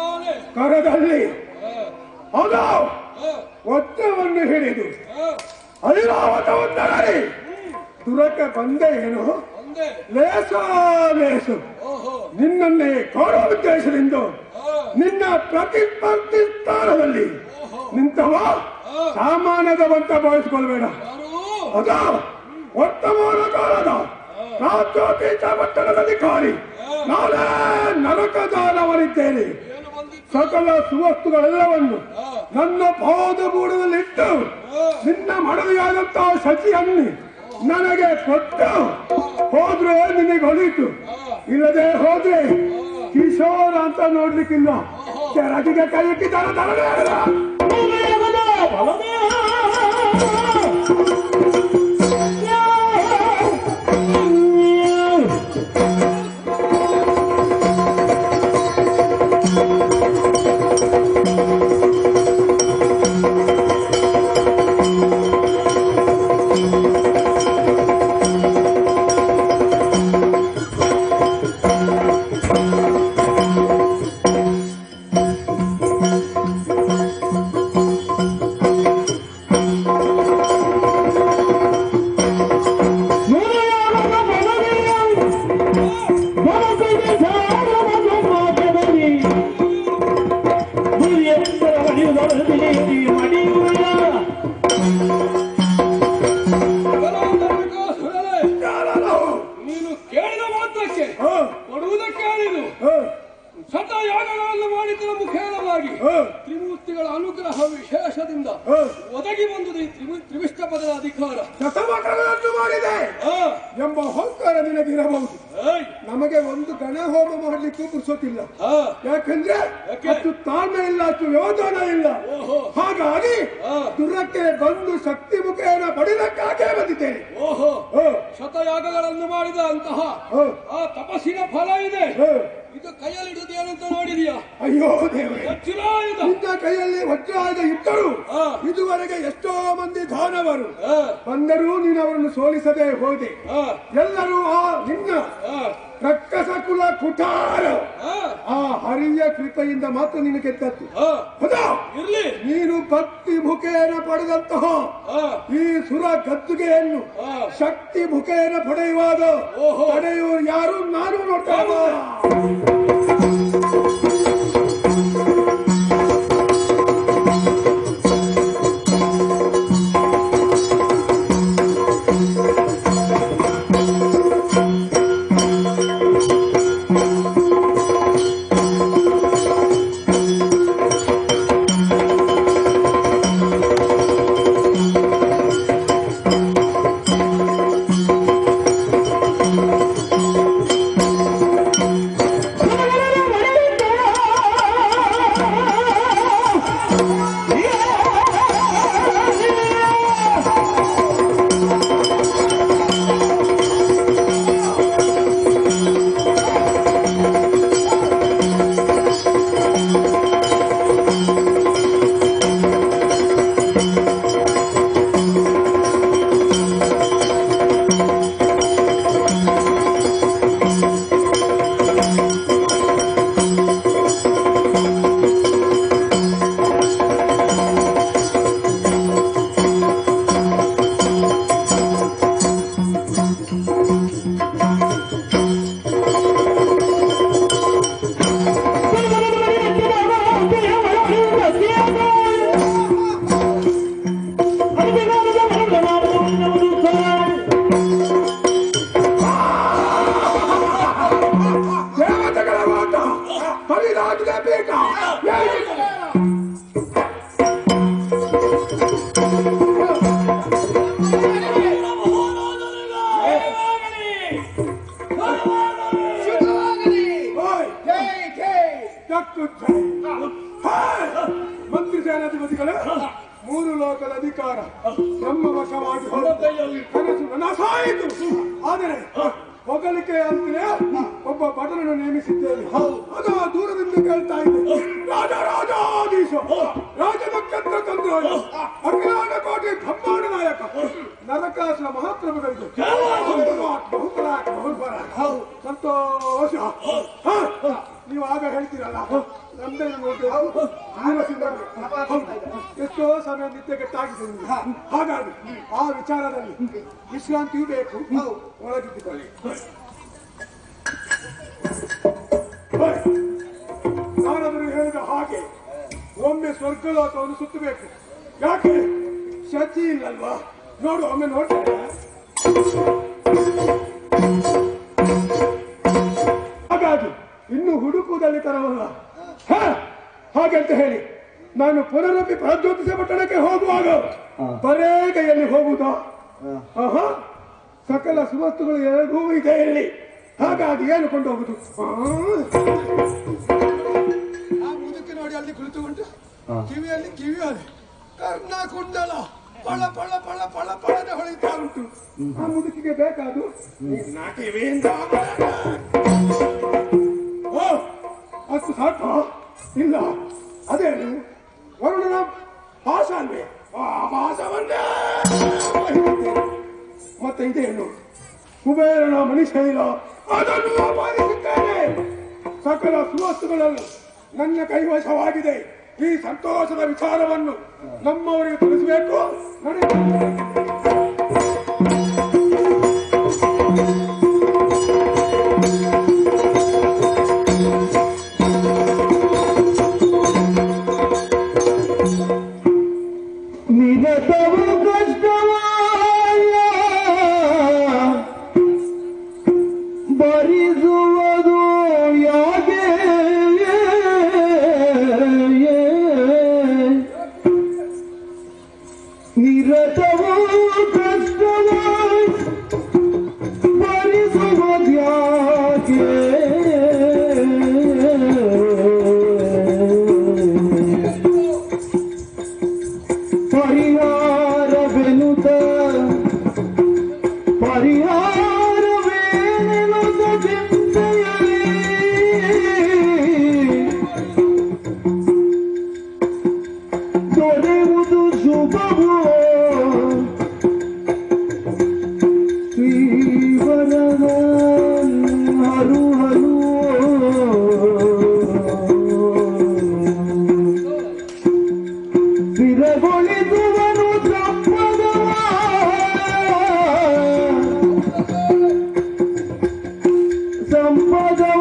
ಕರದಲ್ಲಿ ಅದು ಒತ್ತವನ್ನು ಹಿಡಿದು ಐರಾವತವೊಂದರಲ್ಲಿ ದುರಕ್ಕೆ ಬಂದೆ ಏನು ಲೇಸು ನಿನ್ನನ್ನೇ ಕಾಣುವ ಉದ್ದೇಶದಿಂದ ನಿನ್ನ ಪ್ರತಿಸ್ಪರ್ಧಿ ಸ್ಥಾನದಲ್ಲಿ ನಿಂತವ ಸಾಮಾನ್ಯದವಂತ ಭಾವಿಸಿಕೊಳ್ಬೇಡ. ಅದ ವರ್ತಮಾನ ಕಾಲದ ರಾಜ್ಯೋಪೇತ ಪಟ್ಟಣದ ಅಧಿಕಾರಿ ನಾನೇ ನರಕದಾನವನಿದ್ದೇನೆ. ಸಕಲ ಸುವಸ್ತುಗಳೆಲ್ಲವನ್ನು ನನ್ನ ಪಾದ ಬೂಡದಲ್ಲಿಟ್ಟು ನಿನ್ನ ಮಡದಿಯಾದಂತಹ ಶಚಿಯನ್ನು ನನಗೆ ಕೊಟ್ಟು ಹೋದ್ರೆ ನಿನಗೆ ಹೊಳಿತು, ಇಲ್ಲದೆ ಹೋದ್ರೆ ಕಿಶೋರ ಅಂತ ನೋಡ್ಲಿಕ್ಕಿಲ್ಲ. ಕೆಳಗಿಗೆ ಕೈ ಇಟ್ಟಿದ್ದಾರೆ ನೀನು ಕೇಳಿದ ಮಾತ್ರಕ್ಕೆ ಕೊಡುವುದಕ್ಕೆ ನೀನು ಶತಯಾಗಗಳನ್ನು ಮಾಡಿದ ಮುಖೇನವಾಗಿ ತ್ರಿಮೂರ್ತಿಗಳ ಅನುಗ್ರಹ ವಿಶೇಷದಿಂದ ಒದಗಿ ಬಂದುದು ಈ ತ್ರಿವಿಷ್ಟ ಪದದ ಅಧಿಕಾರ ಮಾಡಿದೆ ಎಂಬ ಹೊಂಕಾರ ನಿನಗಿರಬಹುದು. ನಮಗೆ ಒಂದು ಗಣ ಹೋಮ ಮಾಡ್ಲಿಕ್ಕೂ ಪುರ್ಸೋತಿಲ್ಲ. ಯಾಕಂದ್ರೆ ಅಷ್ಟು ತಾಳ್ಮೆ ಇಲ್ಲ, ಅಷ್ಟು ಯೋಧನ ಇಲ್ಲ. ಹಾಗಾಗಿ ದುರಕ್ಕೆ ಬಂದು ಶಕ್ತಿ ಮುಖೇನ ಪಡೆದಕ್ಕಾಗೇ ಬಂದಿದ್ದೇನೆ. ಶತಯಾಗಗಳನ್ನು ಮಾಡಿದ ಅಂತಹ ಆ ತಪಸ್ಸಿನ ಫಲ ಇದೆ. ಇದು ಕೈಯಲ್ಲಿ ಹಿಡಿದೇನಂತ ನೋಡಿದೀಯಾ? ಅಯ್ಯೋ ದೇವರೇ, ವಜ್ರಾಯುಧ ನಿನ್ನ ಕೈಯಲ್ಲಿ ವಜ್ರಾಯುಧ ಇದ್ದರು. ಇದುವರೆಗೆ ಎಷ್ಟೋ ಮಂದಿ ದಾನವರು ಬಂದರೂ ನೀನು ಅವರನ್ನು ಸೋಲಿಸದೆ ಹೋದೆ. ಎಲ್ಲರೂ ಆ ನಿನ್ನ ರಕ್ಕಸ ಕುಲ ಕುಠಾರ ಆ ಹರಿಯ ಕೃಪೆಯಿಂದ ಮಾತ್ರ ನೀನು ಗೆದ್ದದ್ದು. ಹೌದಾ? ನೀನು ಭಕ್ತಿ ಮುಖೇನ ಪಡೆದಂತಹ ಈ ಸುರ ಗದ್ದುಗೆಯನ್ನು ಶಕ್ತಿ ಮುಖೇನ ಪಡೆಯುವಾಗ ಪಡೆಯುವ ಯಾರು ನಾನು ನೋಡ್ತಾ ಮಂತ್ರಿ ಸೇನಾಧಿಪತಿಗಳ ಮೂರು ಲೋಕದ ಅಧಿಕಾರ ನಮ್ಮ ವಶವಾಗಿ ಕನಸು ನನಸಾಯಿತು. ಆದರೆ ಹೊಗಳಿಕೆ ಅಂತಲೇ ಒಬ್ಬ ಭಟನನ್ನು ನೇಮಿಸಿದ್ದೇನೆ. ಅದು ದೂರದಿಂದ ಕೇಳ್ತಾ ಇದೆ. ರಾಜಾಧೀಶ ರಾಜ ನಕ್ಷತ್ರ ಚಂದ್ರೋಯ ಅಜ್ಞಾನ ಕೋಟೆ ಬ್ರಹ್ಮಾಂಡ ನಾಯಕ ನರಕಾಸುರ ಮಹಾಪ್ರಭುಗಳಿಗೆ ಸಂತೋಷ. ನೀವು ಆಗ ಹೇಳ್ತೀರಲ್ಲ, ನಮ್ದೇನು ನೋಡ್ತೇವೆ, ಎಷ್ಟೋ ಸಮಯ ನಿದ್ದೆಗೆಟ್ಟಾಗಿದೆ. ಹಾಗಾಗಿ ಆ ವಿಚಾರದಲ್ಲಿ ವಿಶ್ರಾಂತಿಯೂ ಬೇಕು. ಒಳಗಿದ್ದುಕೊಳ್ಳಿ. ನಾನಾದರೂ ಹೇಳಿದ ಹಾಗೆ ಒಮ್ಮೆ ಸ್ವರ್ಗಲೋಕವನ್ನು ಸುತ್ತಬೇಕು. ಯಾಕೆ ಶಚಿ ಇಲ್ಲಲ್ವಾ? ನೋಡು, ಒಮ್ಮೆ ನೋಡ್ತೇನೆ. ಹಾಗಾಗಿ ಇನ್ನು ಹುಡುಕುವುದಲ್ಲಿ ತರವಲ್ಲ. ಹಾಗಂತ ಹೇಳಿ ನಾನು ಪುನರಪಿ ಪ್ರಾಜ್ಯೋತಿಸ ಪಟ್ಟಣಕ್ಕೆ ಹೋಗುವಾಗ ಬರೇ ಕೈಯಲ್ಲಿ ಹೋಗುವುದಾ? ಸಕಲ ಸುವಸ್ತುಗಳು ಎರಡೂ ಇದೆ ಇಲ್ಲಿ. ಹಾಗಾಗಿ ಏನು ಕೊಂಡು ಹೋಗುದು? ಆ ಮುದುಕಿ ನೋಡಿ ಅಲ್ಲಿ ಕುಳಿತುಕೊಂಡು ಕಿವಿಯಲ್ಲಿ ಕಿವಿಯಲ್ಲಿ ಕರ್ಣಕುಂಡಲ ಪಳ ಪಳ ಪಳ ಪಳ ಪಳನೆ ಹೊಳಿತಾ ಉಂಟು. ಆ ಮುದುಕಿಗೆ ಬೇಕಾದು ಕಿವಿಯಿಂದ ಅಷ್ಟು ಸಾಕ? ಇಲ್ಲ, ಅದೇನು ವರುಣನ ಭಾಷ ಅಲ್ವೇ? ಆ ಭಾಷವನ್ನೇ ಮತ್ತೆ ಇದೇನು ಕುಬೇರನ ಮನುಷ್ಯನಿಲ್ಲ, ಅದನ್ನು ಅಪಹರಿಸುತ್ತೇನೆ. ಸಕಲ ಸುವಸ್ತುಗಳನ್ನು ನನ್ನ ಕೈವಶವಾಗಿದೆ. ಈ ಸಂತೋಷದ ವಿಚಾರವನ್ನು ನಮ್ಮವರಿಗೆ ತಿಳಿಸಬೇಕು. ನಿರತವು ಕಷ್ಟವಾಯ ಭರಿಸುವುದು ಯಾಕೆ? ನಿರತವು ಕಷ್ಟವಾಯ ಭರಿಸುವುದು ಯಾಕೆ? ಪರಿಹಾರವೆನುತ ಚಿಂತೆಯಲ್ಲಿ ದೊರೆಯುವುದು ಶುಭವೋ ಶ್ರೀವರದ ಹರು ಹರು ಸ್ಥಿರಗೊಳಿಸುವನು ಸಂಪದವ ಸಂಪದವ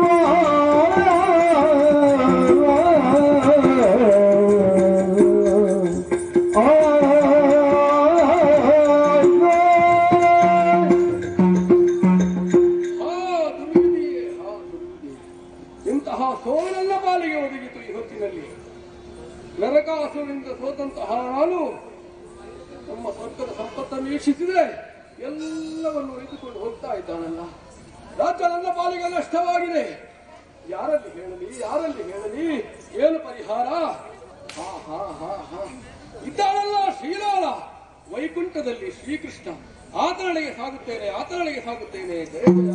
ಇಂತಹ ಸೋಲನ್ನ ಪಾಲಿಗೆ ಒದಗಿತು ಈ ಹೊತ್ತಿನಲ್ಲಿ. ನರಕಾಸುರನಿಂದ ಸೋತಂತಹ ನಾನು ನಮ್ಮ ಸ್ವರ್ಗದ ಸಂಪತ್ತನ್ನು ವೀಕ್ಷಿಸಿದರೆ ಎಲ್ಲವನ್ನು ಒಯ್ದುಕೊಂಡು ಹೋಗ್ತಾ ಇದ್ದಾನಲ್ಲ. ರಾಜ್ಯ ನನ್ನ ಪಾಲಿಗೆ ನಷ್ಟವಾಗಿದೆ. ಯಾರಲ್ಲಿ ಹೇಳಲಿ? ಏನು ಪರಿಹಾರ? ಇದ್ದಾನಲ್ಲ ಶ್ರೀಲಾಲ ವೈಕುಂಠದಲ್ಲಿ ಶ್ರೀಕೃಷ್ಣ. ಆತನಿಗೆ ಸಾಗುತ್ತೇನೆ. ಜಯ ಜಯ.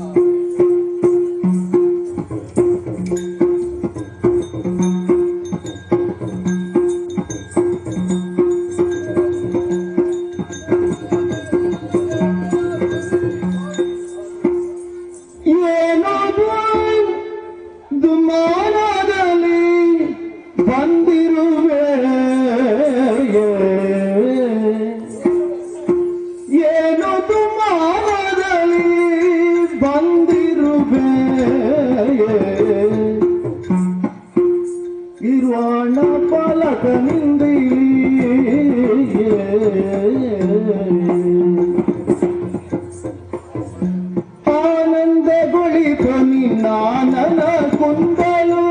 ದುಮಾನದಲ್ಲಿ ಬಂದಿರುವೆ, ಏನು ದುಮಾನದಲ್ಲಿ ಬಂದಿರುವೆ, ಇರುವಾಣ ಫಲಕನಿಂದ ಆನಂದಗೊಳಿಪನಿ ನಾನನ ಕುಂದಲು,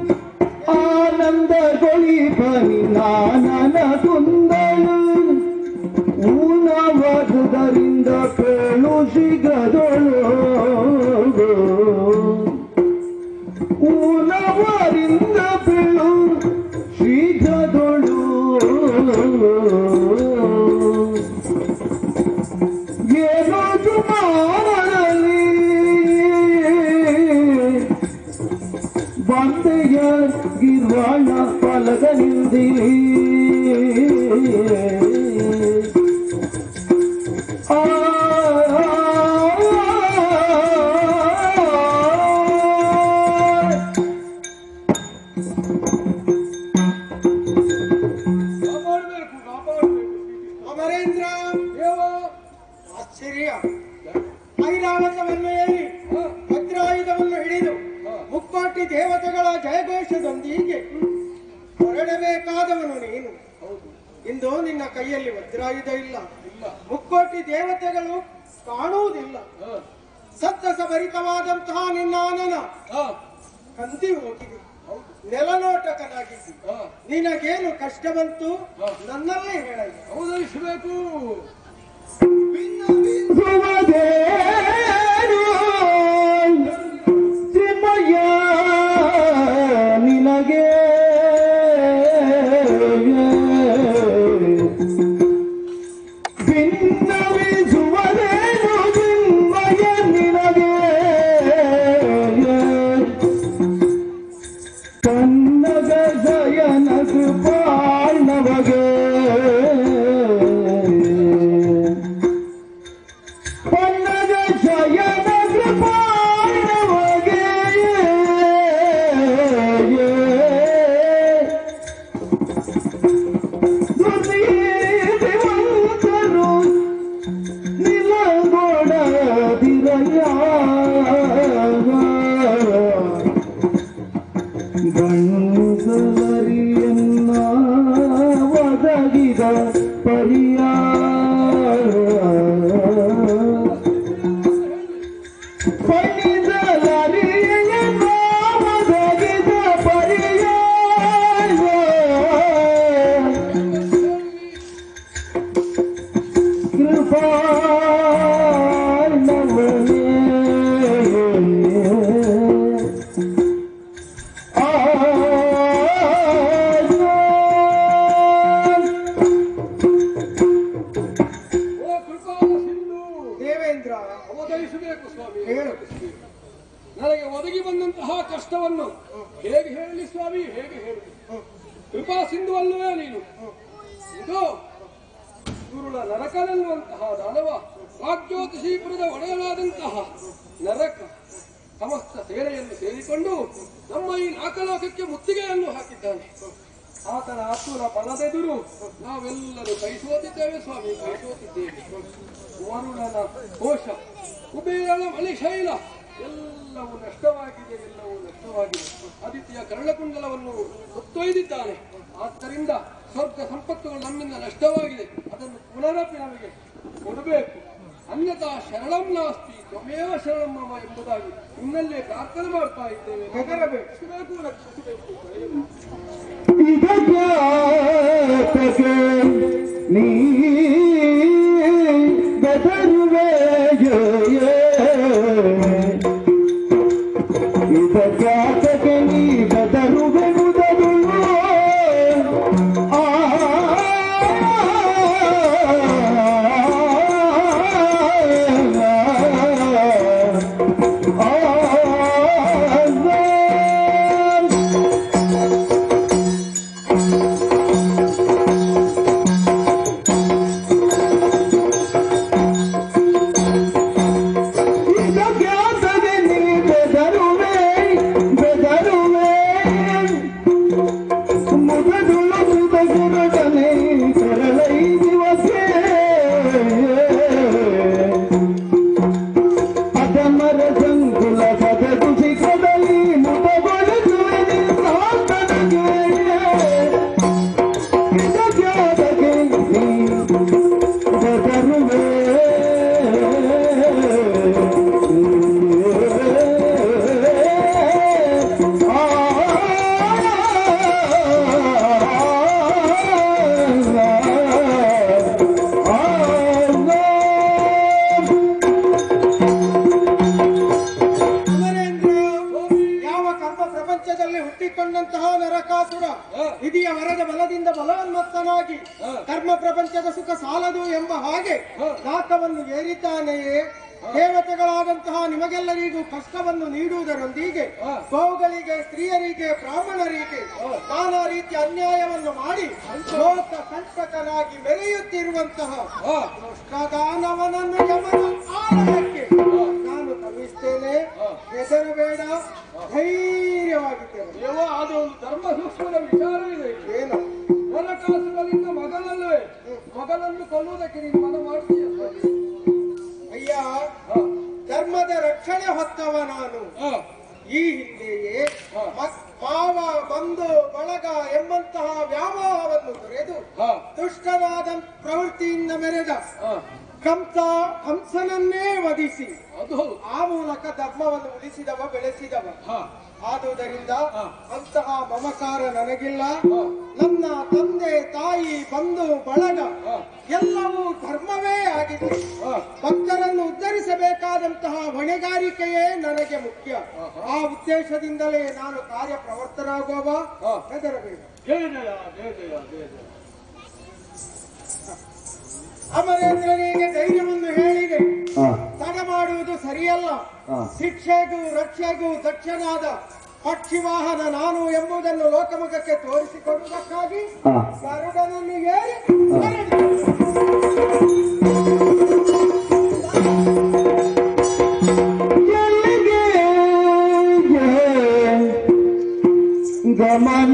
ಆನಂದಗೊಳಿಪನಿ ನಾನನ ಕುಂದಲು, ಊನವಾದುದರಿಂದ ಕೇಳು ಶೀಘ್ರದೊಳು, ಊನವರಿಂದ ಬೀಳು ಶೀಘ್ರದೊಳು, ಏನೋ ದುಮಾನದಲ್ಲಿ ಬಂದೆಯ ಗಿರ್ವಾಣ ಫಲಕನಿಂದಿ ಅಮರೇಂದ್ರ ಆಶ್ಚರ್ಯ. ಐರಾವತವನ್ನು ಏರಿ ವಜ್ರಾಯುಧವನ್ನು ಹಿಡಿದು ಮುಕ್ಕೋಟಿ ದೇವತೆಗಳ ಜಯಘೋಷದೊಂದಿಗೆ ಹೊರಡಬೇಕಾದವನು ನೀನು. ಇಂದು ನಿನ್ನ ಕೈಯಲ್ಲಿ ವಜ್ರಾಯುಧ ಇಲ್ಲ, ಮುಕ್ಕೋಟಿ ದೇವತೆಗಳು ಕಾಣುವುದಿಲ್ಲ. ಸಂತಸ ಭರಿತವಾದಂತಹ ನಿನ್ನ ಆನನ ಕಂದಿ ಹೋಗಿದೆ, ನೆಲನೋಟಕನಾಗಿದ್ದು. ನಿನಗೇನು ಕಷ್ಟ ಬಂತು ನನ್ನಲ್ಲೇ ಹೇಳ. ಹೌದಲಿಸಬೇಕು. ಭಿನ್ನ ಅವತರಿಸಬೇಕು ಸ್ವಾಮಿ. ನನಗೆ ಒದಗಿ ಬಂದಂತಹ ಕಷ್ಟವನ್ನು ಹೇಗೆ ಹೇಳಲಿ ಸ್ವಾಮಿ, ಹೇಗೆ ಹೇಳಲಿ? ಕೃಪಾ ಸಿಂಧುವಲ್ಲವೇ ನೀನು. ಇದು ಗುರುಳ ನರಕನೆನ್ನುವಂತಹ ದಾನವ ವಾಗ್ಜ್ಯೋತಿಷೀಪುರದ ಒಡೆಯಲಾದಂತಹ ನರಕ ಸಮಸ್ತ ಸೇನೆಯನ್ನು ಸೇರಿಕೊಂಡು ನಮ್ಮ ಈ ನಾಕಲೋಕಕ್ಕೆ ಮುತ್ತಿಗೆಯನ್ನು ಹಾಕಿದ್ದಾನೆ. ಆತನ ಅಸುರ ಬಲದೆದುರು ನಾವೆಲ್ಲರೂ ಕೈಸೋತಿದ್ದೇವೆ ಸ್ವಾಮಿ, ಕೈಸೋತಿದ್ದೇವೆ. ವರುಣನ ಕೋಶ, ಕುಬೇರನ ಮಲಿಶೈಲ ಎಲ್ಲವೂ ನಷ್ಟವಾಗಿದೆ, ಎಲ್ಲವೂ ನಷ್ಟವಾಗಿದೆ. ಆದಿತ್ಯ ಕರ್ಣಕುಂಡಲವನ್ನು ಹೊತ್ತೊಯ್ದಿದ್ದಾನೆ. ಆದ್ದರಿಂದ ಸ್ವರ್ಗ ಸಂಪತ್ತುಗಳು ನಮ್ಮಿಂದ ನಷ್ಟವಾಗಿದೆ. ಅದನ್ನು ಪುನರಪಿ ನಮಗೆ ಕೊಡಬೇಕು. ಅನ್ಯತಾ ಶರಣಂ ನಾಸ್ತಿ ತ್ವಮೇವ ಶರಣಂ ಮಮ ಎಂಬುದಾಗಿ ನಿನ್ನಲ್ಲೇ ಪ್ರಾರ್ಥನೆ ಮಾಡ್ತಾ ಇದ್ದೇವೆ. ರಕ್ಷಿಸಬೇಕು, ರಕ್ಷಿಸಬೇಕು. ನೀ ಬೆದರುವೆ ಇದಕ್ಕೆ ನೀ ಬೆದರುವೆ ಮುದಲು ವಿಧಿಯ ವರದ ಬಲದಿಂದ ಬಲವನ್ಮತ್ತನಾಗಿ ಕರ್ಮ ಪ್ರಪಂಚದ ಸುಖ ಸಾಲದು ಎಂಬ ಹಾಗೆ ನಾಕವನ್ನು ಏರಿದ್ದಾನೆಯೇ. ದೇವತೆಗಳಾದಂತಹ ನಿಮಗೆಲ್ಲರಿಗೂ ಕಷ್ಟವನ್ನು ನೀಡುವುದರೊಂದಿಗೆ ಗೋವುಗಳಿಗೆ, ಸ್ತ್ರೀಯರಿಗೆ, ಬ್ರಾಹ್ಮಣರಿಗೆ ನಾನಾ ರೀತಿಯ ಅನ್ಯಾಯವನ್ನು ಮಾಡಿ ಲೋಕ ಸಂಕಟನಾಗಿ ಮೆರೆಯುತ್ತಿರುವಂತಹ ದಾನವನನ್ನು ಯಮನ ಆಲಯಕ್ಕೆ ನಾನು ತಪ್ಪಿಸ್ತೇನೆ. ಹೆಸರಬೇಡ, ಧೈರ್ಯವಾಗಿದ್ದೇನೆ. ಆದ ಒಂದು ಧರ್ಮ ಸೂಕ್ಷ್ಮದ ವಿಚಾರ ಇದೆ. ಏನು? ನರಕಾಸುರಲಿಂಗ ಮಗನಲ್ಲವೇ, ಮಗನನ್ನು ಕೊಲ್ಲುವುದಕ್ಕೆ ನೀನು ಮನ ಮಾಡ್ತೀಯ? ಅಯ್ಯ, ಧರ್ಮದ ರಕ್ಷಣೆ ಹೊತ್ತವ ನಾನು. ಈ ಹಿಂದೆಯೇ ಮಾವ, ಬಂಧು, ಬಳಗ ಎಂಬಂತಹ ವ್ಯಾಮೋಹವನ್ನು ತೊರೆದು ದುಷ್ಟನಾದ ಪ್ರವೃತ್ತಿಯಿಂದ ಮೆರೆದ ಕಂಸನನ್ನೇ ವಧಿಸಿ ಆ ಮೂಲಕ ಧರ್ಮವನ್ನು ಉಳಿಸಿದವ, ಬೆಳೆಸಿದವ. ಆದುದರಿಂದ ಅಂತಹ ಮಮಕಾರ ನನಗಿಲ್ಲ. ನನ್ನ ತಂದೆ ತಾಯಿ ಬಂಧು ಬಳಗ ಎಲ್ಲವೂ ಧರ್ಮವೇ ಆಗಿದೆ. ಭಕ್ತರನ್ನು ಉದ್ಧರಿಸಬೇಕಾದಂತಹ ಹೊಣೆಗಾರಿಕೆಯೇ ನನಗೆ ಮುಖ್ಯ. ಆ ಉದ್ದೇಶದಿಂದಲೇ ನಾನು ಕಾರ್ಯಪ್ರವರ್ತನಾಗುವ. ಹೆದರಬೇಕು. ಅಮರೇಂದ್ರನಿಗೆ ಧೈರ್ಯವನ್ನು ಹೇಳಿದೆ. ತಡ ಮಾಡುವುದು ಸರಿಯಲ್ಲ. ಶಿಕ್ಷೆಗೂ ರಕ್ಷೆಗೂ ದಕ್ಷನಾದ ಪಕ್ಷಿವಾಹನ ನಾನು ಎಂಬುದನ್ನು ಲೋಕಮುಖಕ್ಕೆ ತೋರಿಸಿಕೊಡುವುದಕ್ಕಾಗಿ ಗರುಡನನ್ನು ಏರಿ ಗಮನ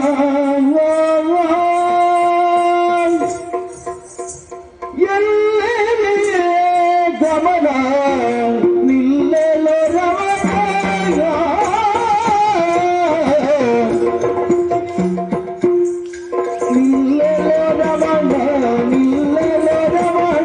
ಗಮನ ನಿಲ್ಲೆಲೋ ರಮಣ ನಿಲ್ಲೆಲೋ ರಮಣ ನಿಲ್ಲೆಲೋ ರಮಣ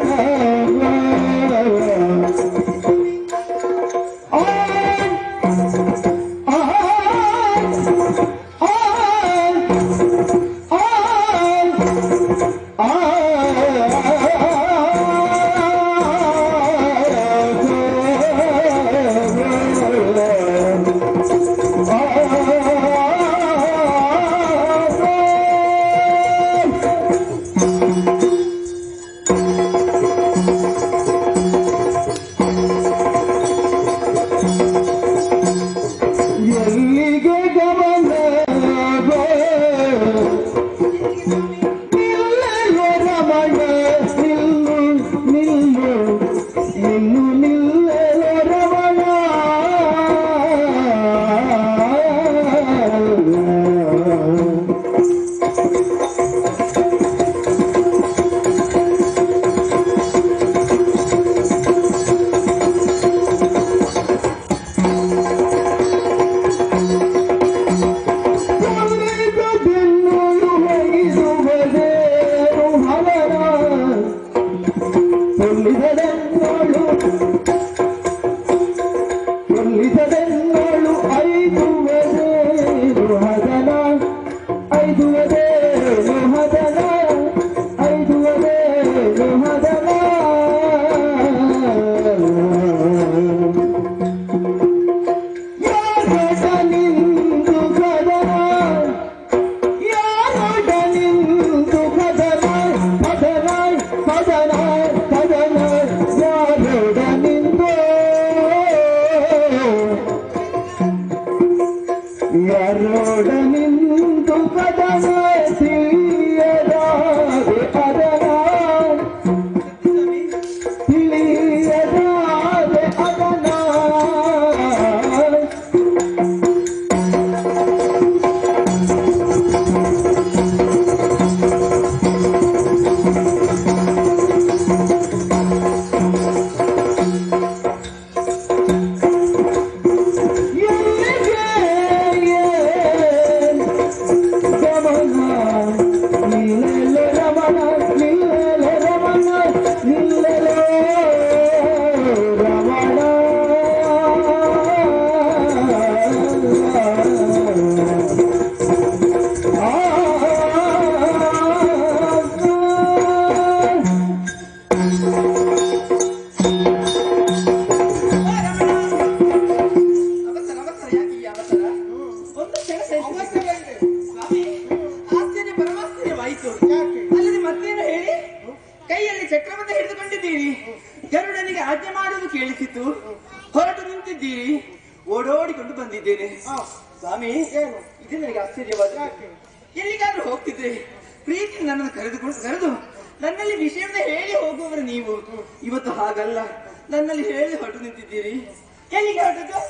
ಓಡೋಡಿಕೊಂಡು ಬಂದಿದ್ದೇನೆ. ಸ್ವಾಮಿ, ಇದು ನನಗೆ ಆಶ್ಚರ್ಯವಾದ. ಎಲ್ಲಿಗಾದ್ರೂ ಹೋಗ್ತಿದ್ರೆ ಪ್ರೀತಿ ನನ್ನನ್ನು ಕರೆದು ನನ್ನಲ್ಲಿ ವಿಷಯವನ್ನು ಹೇಳಿ ಹೋಗುವವರು ನೀವು. ಇವತ್ತು ಹಾಗಲ್ಲ, ನನ್ನಲ್ಲಿ ಹೇಳಿ ಹೊರಟು ನಿಂತಿದ್ದೀರಿ. ಎಲ್ಲಿಗೆ ಹೊರಟದ್ದು?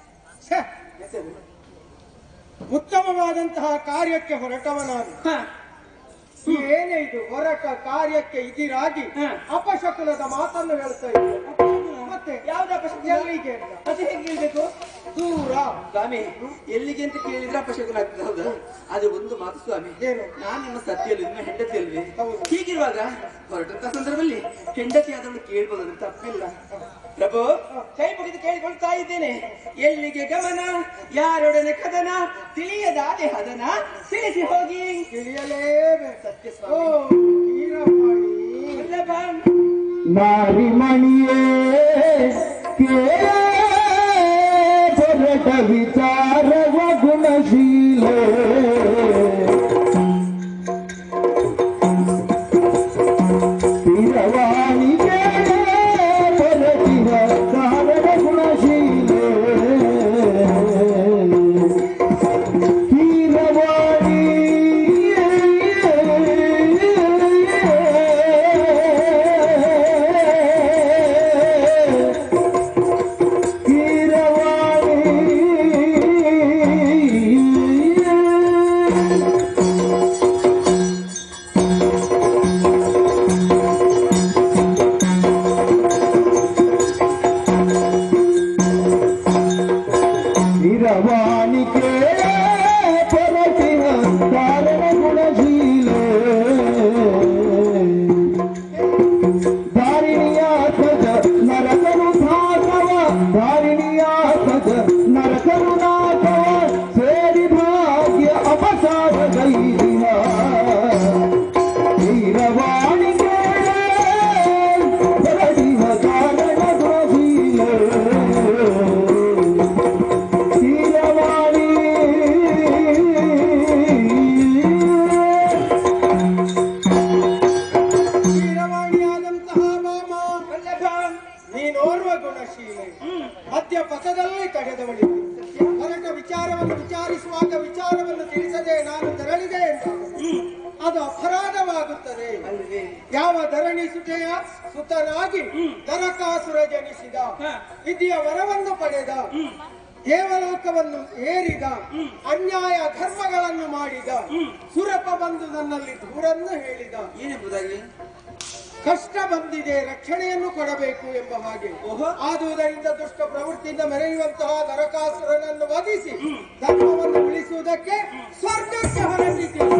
ಉತ್ತಮವಾದಂತಹ ಕಾರ್ಯಕ್ಕೆ ಹೊರಟವ ನಾನು. ಏನೇ ಇದು ಹೊರಟ ಕಾರ್ಯಕ್ಕೆ ಇದಿರಾಗಿ ಅಪಶಕುನದ ಮಾತನ್ನು ಹೇಳ್ತಾ ಇದ್ದೆ. ಮತ್ತೆ ಯಾವ್ದು ಅಪಶಕುನ? ಎಲ್ಲಿಗೆ ಅಂತ? ಅದು ಹೇಗೆ ಹೇಳ್ಬೇಕು? ದೂರ. ಸ್ವಾಮಿ, ಎಲ್ಲಿಗೆ ಅಂತ ಕೇಳಿದ್ರೆ ಅಪಶಕುನ ಆಗ್ತದೆ. ಹೌದಾ? ಅದು ಒಂದು ಮಾತು ಸ್ವಾಮಿ, ಏನು? ನಾನು ನಿಮ್ಮ ಸತಿಯಲ್ಲಿ ನಿಮ್ಮ ಹೆಂಡತಿ ಅಲ್ವೇ? ಹೌದು. ಹೀಗಿರುವಾಗ ಹೊರಟಂತ ಸಂದರ್ಭದಲ್ಲಿ ಹೆಂಡತಿ ಆದವಳು ಕೇಳ್ಬೋದು, ತಪ್ಪಿಲ್ಲ. ಪ್ರಭು, ಕೈ ಮುಗಿದು ಕೇಳಿಕೊಳ್ತಾ ಇದ್ದೇನೆ. ಎಲ್ಲಿಗೆ ಗಮನ, ಯಾರೊಡನೆ ಕದನ, ತಿಳಿಯದಾದೆ ಹದನ, ತಿಳಿಸಿ ಹೋಗಿ. ತಿಳಿಯಲೇಬೇಕು. ಸತ್ಯ ಓ ಸ್ವಾಮಿ. ವೀರಮಣಿ. ವಲ್ಲಭ. ನಾರಿಮಣಿಯೇ ಹೊರಟ ವಿಚಾರವ ಗುಣಶೀಲೆ ಸ್ಥಿರವಾಣಿಗೆ ಹೊರಟಿನ ಕಾರಣ ಗುಣಶೀಲೆ ಸ್ಥಿರವಾಣಿ ರವಾನಿಕೆ ಪರಟಿನ ಕಾರಣ ಗುಣಶೀಲೆ ಧಾರಿಣಿಯ ಸಜ ನರಕರು ನಾಥವ ಧಾರಿಣಿಯ ಸಜ ನರಕರು ನಾಥವ ಸೇರಿ ಭಾಗ್ಯ ಅಪಸಾರ ಗೈರಿನ ರವಾನಿಕೆ ಪರಟಿನ ಕಾರಣ ಗುಣಶೀಲೆ ನೀನೋರ್ವ ಗುಣಶೀಲೆ ಮಧ್ಯ ಪಥದಲ್ಲಿ ತಡೆದವಳಿ ಹೊರಟ ವಿಚಾರವನ್ನು ವಿಚಾರಿಸುವಾಗ ವಿಚಾರವನ್ನು ತಿಳಿಸದೆ ನಾನು ತೆರಳಿದೆ ಅಂತ ಅದು ಅಪರಾಧವಾಗುತ್ತದೆ. ಯಾವ ಧರಣಿ ಸುತೆಯ ಸುತನಾಗಿ ನರಕಾಸುರ ಜನಿಸಿದ, ವಿಧಿಯ ವರವನ್ನು ಪಡೆದ, ದೇವಲೋಕವನ್ನು ಏರಿದ, ಅನ್ಯಾಯ ಧರ್ಮಗಳನ್ನು ಮಾಡಿದ, ಸುರಪ ಬಂದು ನನ್ನಲ್ಲಿ ದೂರನ್ನು ಹೇಳಿದ. ಏನೆಂಬುದಾಗಿ? ಕಷ್ಟ ಬಂದಿದೆ, ರಕ್ಷಣೆಯನ್ನು ಕೊಡಬೇಕು ಎಂಬ ಹಾಗೆ. ಆದುದರಿಂದ ದುಷ್ಟ ಪ್ರವೃತ್ತಿಯಿಂದ ಮೆರೆಯುವಂತಹ ನರಕಾಸುರನನ್ನು ವಧಿಸಿ ಧರ್ಮವನ್ನು ಉಳಿಸುವುದಕ್ಕೆ ಸ್ವರ್ಗಕ್ಕೆ ಹೊರಟಿದ್ದೇನೆ.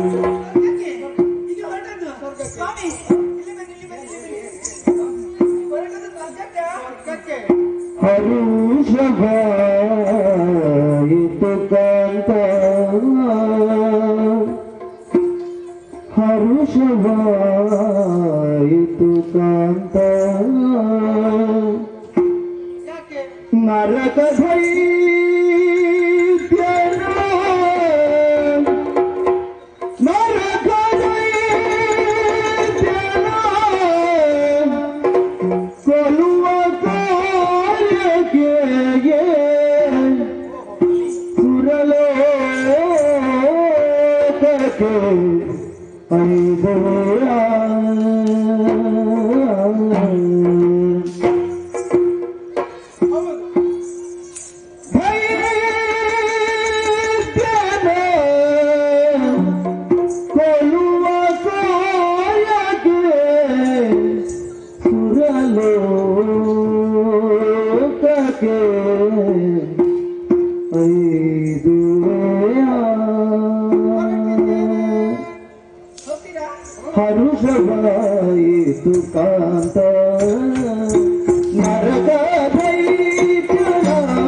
ಸ್ವರ್ಗಕ್ಕೆ ಹರುಷವಾಯಿತು ಕಾಂತ ಹರುಷವಾಯಿತು ಕಾಂತ ಯಾಕೆ? ನರಕ ದೈತ್ಯನ ನರಕ ದೈತ್ಯನ ಕೊಲ್ಲುವ ಕಾರ್ಯಕ್ಕೆ ಸುರಲೋಕಕ್ಕೆ ಐದೋರ ಕೊಲ್ಲುವ ಕಾರ್ಯಕ್ಕೆ ಸುರಲೋಕಕ್ಕೆ ಹರುಷವಾಯಿತು ಕಾಂತ ನರಕ ದೈತ್ಯನ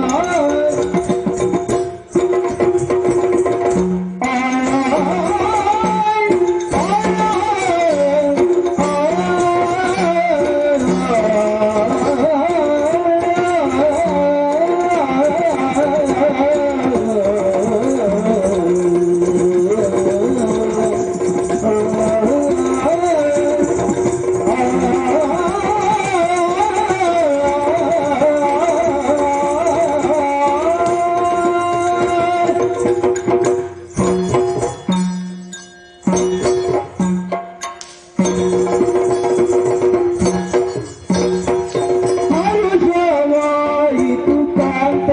ಹರುಷವಾಯಿತು ಕಾಂತ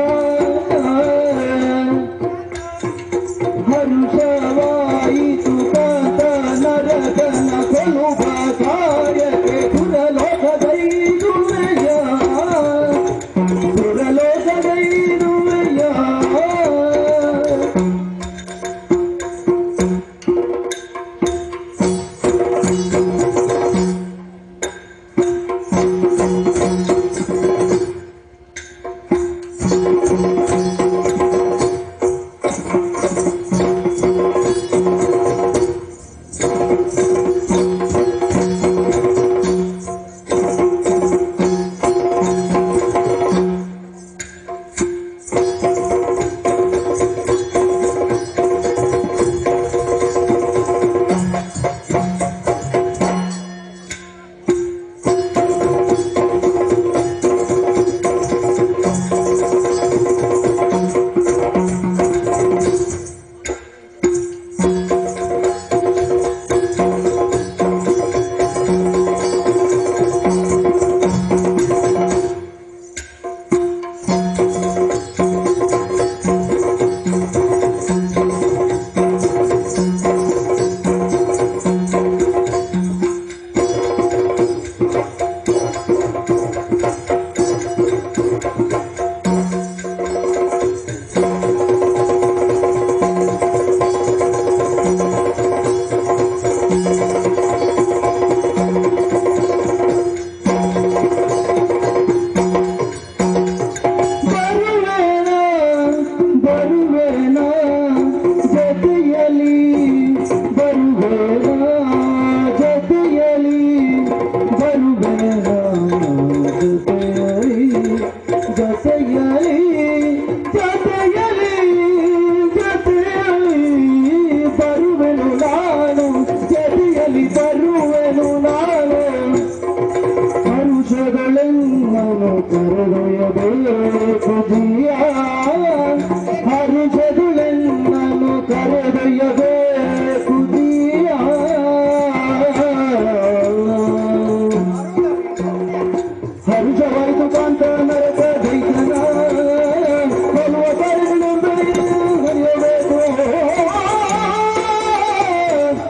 ಹರುಷವಾಯಿತು ಕಾಂತ ನರಕನ ಕೊಲ್ಲುವ ಕಾರ್ಯಕ್ಕೆ ಸುರಲೋಕದೈದುಮೆಯ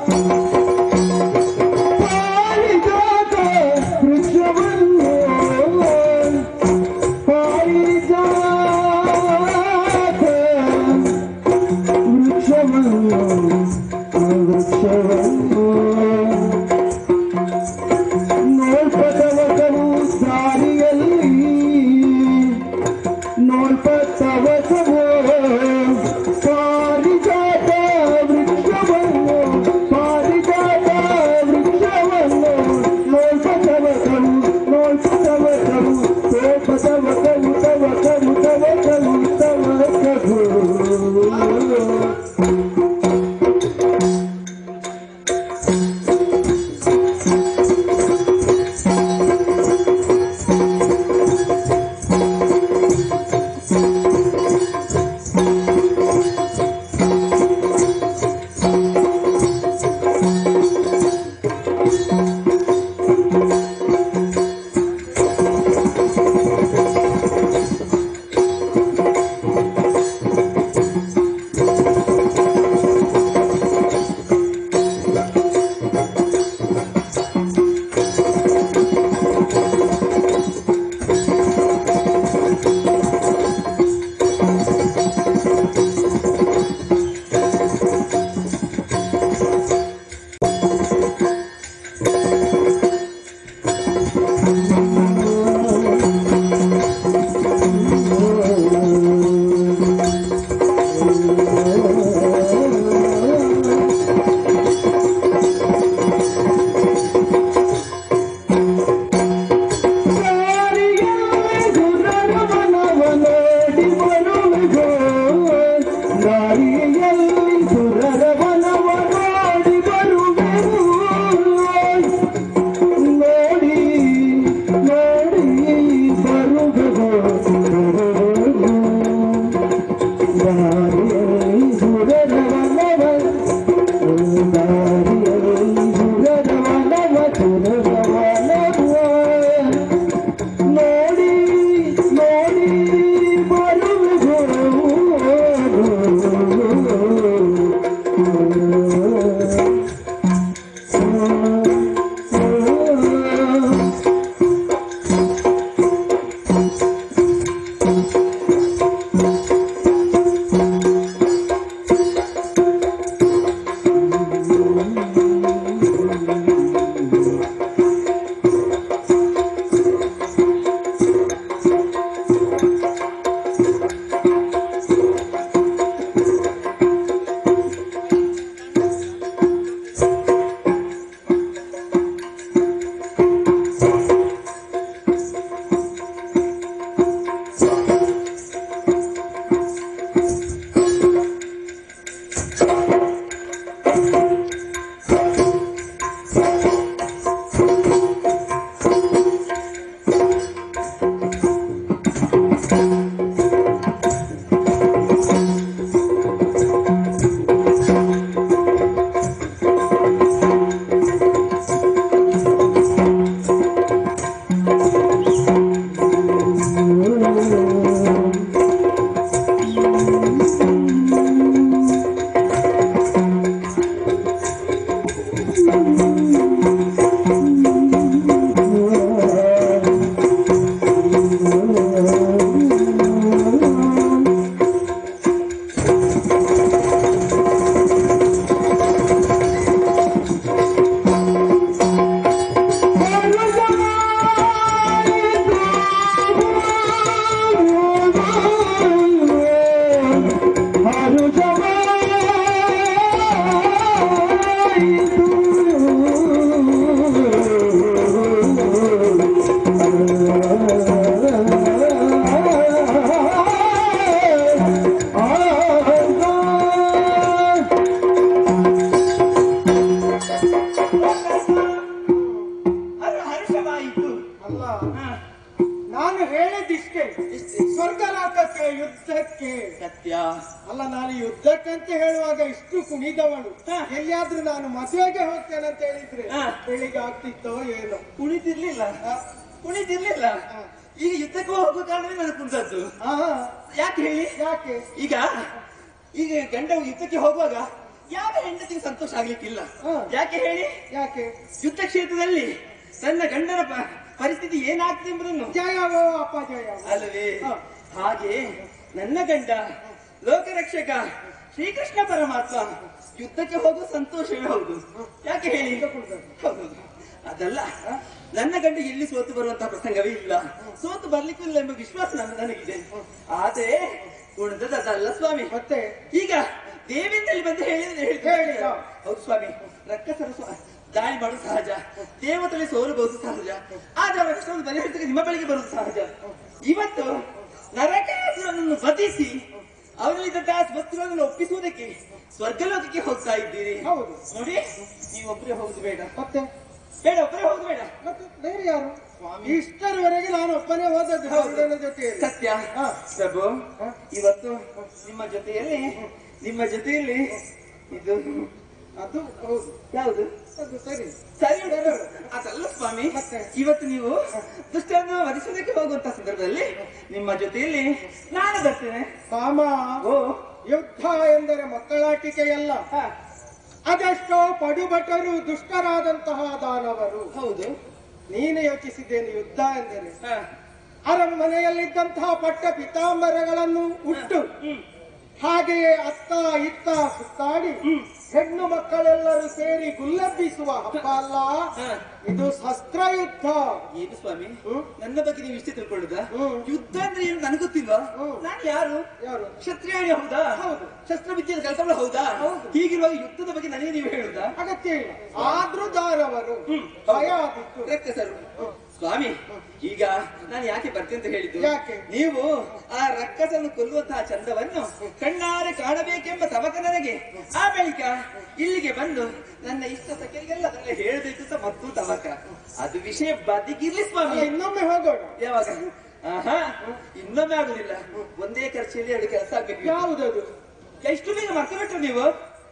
ಅಲ್ಲ ನಾನು ಯುದ್ಧಕ್ಕಂತ ಹೇಳುವಾಗ ಇಷ್ಟು ಕುಣಿದವಳು ಎಲ್ಲಿಯಾದ್ರೂ ನಾನು ಮದುವೆಗೆ ಹೋಗ್ತೇನೆ ಅಂತ ಹೇಳಿದ್ರೆ ಬೆಳಿಗ್ಗೆ ಆಗ್ತಿತ್ತೋ ಏನೋ. ಕುಣಿತಿರ್ಲಿಲ್ಲ ಈಗ ಯುದ್ಧಕ್ಕೂ ಹೋಗೋ ಕಾರಣವೇ ನಾನು ಕುಣಿದದ್ದು. ಯಾಕೆ ಹೇಳಿ? ಯಾಕೆ? ಈಗ ಗಂಡ ಯುದ್ಧಕ್ಕೆ ಹೋಗುವಾಗ ಯಾವ ಹೆಂಡತಿಗೆ ಸಂತೋಷ ಆಗ್ಲಿಕ್ಕಿಲ್ಲ. ಯಾಕೆ ಹೇಳಿ? ಯಾಕೆ? ಯುದ್ಧ ಕ್ಷೇತ್ರದಲ್ಲಿ ತನ್ನ ಗಂಡನ ಪರಿಸ್ಥಿತಿ ಏನಾಗ್ತದೆ ಎಂಬುದನ್ನು ಜಯವೋ ಅಪ್ಪ ಜಯ ಅಲ್ಲವೇ? ಹಾಗೆ ನನ್ನ ಗಂಡ ಲೋಕರಕ್ಷಕ ಶ್ರೀಕೃಷ್ಣ ಪರಮಾತ್ಮ ಯುದ್ಧಕ್ಕೆ ಹೋಗುವ ಸಂತೋಷವೇ ಹೌದು. ಯಾಕೆ ಹೇಳಿ? ಹೌದು. ಅದಲ್ಲ, ನನ್ನ ಗಂಡ ಎಲ್ಲಿ ಸೋತು ಬರುವಂತಹ ಪ್ರಸಂಗವೇ ಇಲ್ಲ, ಸೋತು ಬರ್ಲಿಕ್ಕಿಲ್ಲ ಎಂಬ ವಿಶ್ವಾಸ ನನಗಿದೆ. ಆದ್ರೆ ಉಳಿದದಲ್ಲ ಸ್ವಾಮಿ. ಮತ್ತೆ ಈಗ ದೇವೇಂದ್ರಲ್ಲಿ ಬಂದು ಹೌದು ಸ್ವಾಮಿ, ರಕ್ಕಸರ ದಾಳಿ ಮಾಡುವುದು ಸಹಜ, ದೇವತೆಗೆ ಸೋಲಬಹುದು ಸಹಜ, ಆದ್ರೆ ಅವರ ಕಷ್ಟವನ್ನು ಪರಿಹರಿಸಕ್ಕೆ ನಿಮ್ಮ ಬಳಿಗೆ ಬರುವುದು ಸಹಜ. ಇವತ್ತು ನರಕಾಸುರನನ್ನು ವಧಿಸಿ ಅವರಲ್ಲಿದ್ದಂತಹ ವಸ್ತುಗಳನ್ನು ಒಪ್ಪಿಸುವುದಕ್ಕೆ ಸ್ವರ್ಗಲೋಕಕ್ಕೆ ಹೋಗ್ತಾ ಇದ್ದೀರಿ. ಹೌದು ನೋಡಿ, ನೀವೊಬ್ಬರೇ ಹೋಗುದು ಬೇಡ. ಮತ್ತೆ ಬೇಡ, ಒಬ್ಬರೇ ಹೋಗುದು ಬೇಡ. ಮತ್ತೆ ಬೇರೆ ಯಾರು? ಇಷ್ಟರವರೆಗೆ ನಾನು ಒಬ್ಬನೇ ಹೋದದ್ದು ಜೊತೆ. ಸತ್ಯ ಪ್ರಭು, ಇವತ್ತು ನಿಮ್ಮ ಜೊತೆಯಲ್ಲಿ ಇದು ಅದು ಹೌದು. ಯಾವುದು? ಅದು ಸರಿ ಸರಿ ಅದಲ್ಲ ಸ್ವಾಮಿ. ಇವತ್ತು ನೀವು ದುಷ್ಟನ್ನು ವಧಿಸುವುದಕ್ಕೆ ಹೋಗುವಂತ ಸಂದರ್ಭದಲ್ಲಿ ನಿಮ್ಮ ಜೊತೆಯಲ್ಲಿ ನಾನು ಬರ್ತೇನೆ. ಕಾಮ, ಯುದ್ಧ ಎಂದರೆ ಮಕ್ಕಳಾಟಿಕೆಯಲ್ಲ. ಅದೆಷ್ಟೋ ಪಡುಬಟರು ದುಷ್ಟರಾದಂತಹ ದಾನವರು. ಹೌದು, ನೀನು ಯೋಚಿಸಿದ್ದೇನೆ ಯುದ್ಧ ಎಂದರೆ ಅರಮನೆಯಲ್ಲಿದ್ದಂತಹ ಪಟ್ಟ ಪಿತಾಂಬರಗಳನ್ನು ಉಟ್ಟು ಹಾಗೆಯೇ ಅತ್ತ ಇತ್ತ ಸುತ್ತಾಡಿ ಹೆಣ್ಣು ಮಕ್ಕಳೆಲ್ಲರೂ ಸೇರಿ ಗುಲ್ಲಬ್ಬಿಸುವ ಹಬ್ಬ ಅಲ್ಲ, ಇದು ಶಸ್ತ್ರ ಯುದ್ಧ. ಏನು ಸ್ವಾಮಿ, ನನ್ನ ಬಗ್ಗೆ ನೀವು ಇಷ್ಟೇ ತಿಳ್ಕೊಳ್ಳುದ? ಯುದ್ಧ ಅಂದ್ರೆ ಏನು ನನಗೆ ಗೊತ್ತಿಲ್ವಾ? ನಾನು ಯಾರು? ಕ್ಷತ್ರಿಯಾಣಿ ಹೌದಾ? ಹೌದು. ಶಸ್ತ್ರವಿದ್ಯೆಯ ಕಲ್ಪನೆ ಹೌದಾ? ಹೀಗಿರುವಾಗ ಯುದ್ಧದ ಬಗ್ಗೆ ನನಗೆ ನೀವು ಹೇಳುದಾ? ಅಗತ್ಯ ಇಲ್ಲ. ಆದ್ರೂ ದಾರವರು ಭಯ ಆದಿತ್ತು ರಕ್ಕಸರು. ಸ್ವಾಮಿ, ಈಗ ನಾನು ಯಾಕೆ ಬರ್ತೇನೆ ಅಂತ ಹೇಳಿದ್ದು? ಯಾಕೆ? ನೀವು ಆ ರಕ್ಕಸನ್ನು ಕೊಲ್ಲುವಂತಹ ಚಂದವನ್ನು ಕಣ್ಣಾರೆ ಕಾಣಬೇಕೆಂಬ ತವಕ ನನಗೆ. ಆ ಬಳಿಕ ಇಲ್ಲಿಗೆ ಬಂದು ನನ್ನ ಇಷ್ಟ ಸಖಿಯರಿಗೆಲ್ಲ ಅದನ್ನ ಹೇಳ್ಬೇಕು ಅಂತ ಮತ್ತು ತವಕ. ಅದು ವಿಷಯ ಬದಿಗಿರ್ಲಿ ಸ್ವಾಮಿ. ಇನ್ನೊಮ್ಮೆ ಹೋಗೋಣ. ಯಾವಾಗ? ಇನ್ನೊಮ್ಮೆ ಆಗುದಿಲ್ಲ. ಒಂದೇ ಖರ್ಚಲ್ಲಿ ಎರಡು ಕೆಲಸ ಆಗ್ಬೇಕು. ಯಾವುದದು? ಎಷ್ಟು ಬೇಗ ಮರ್ತು ಬಿಟ್ರು ನೀವು?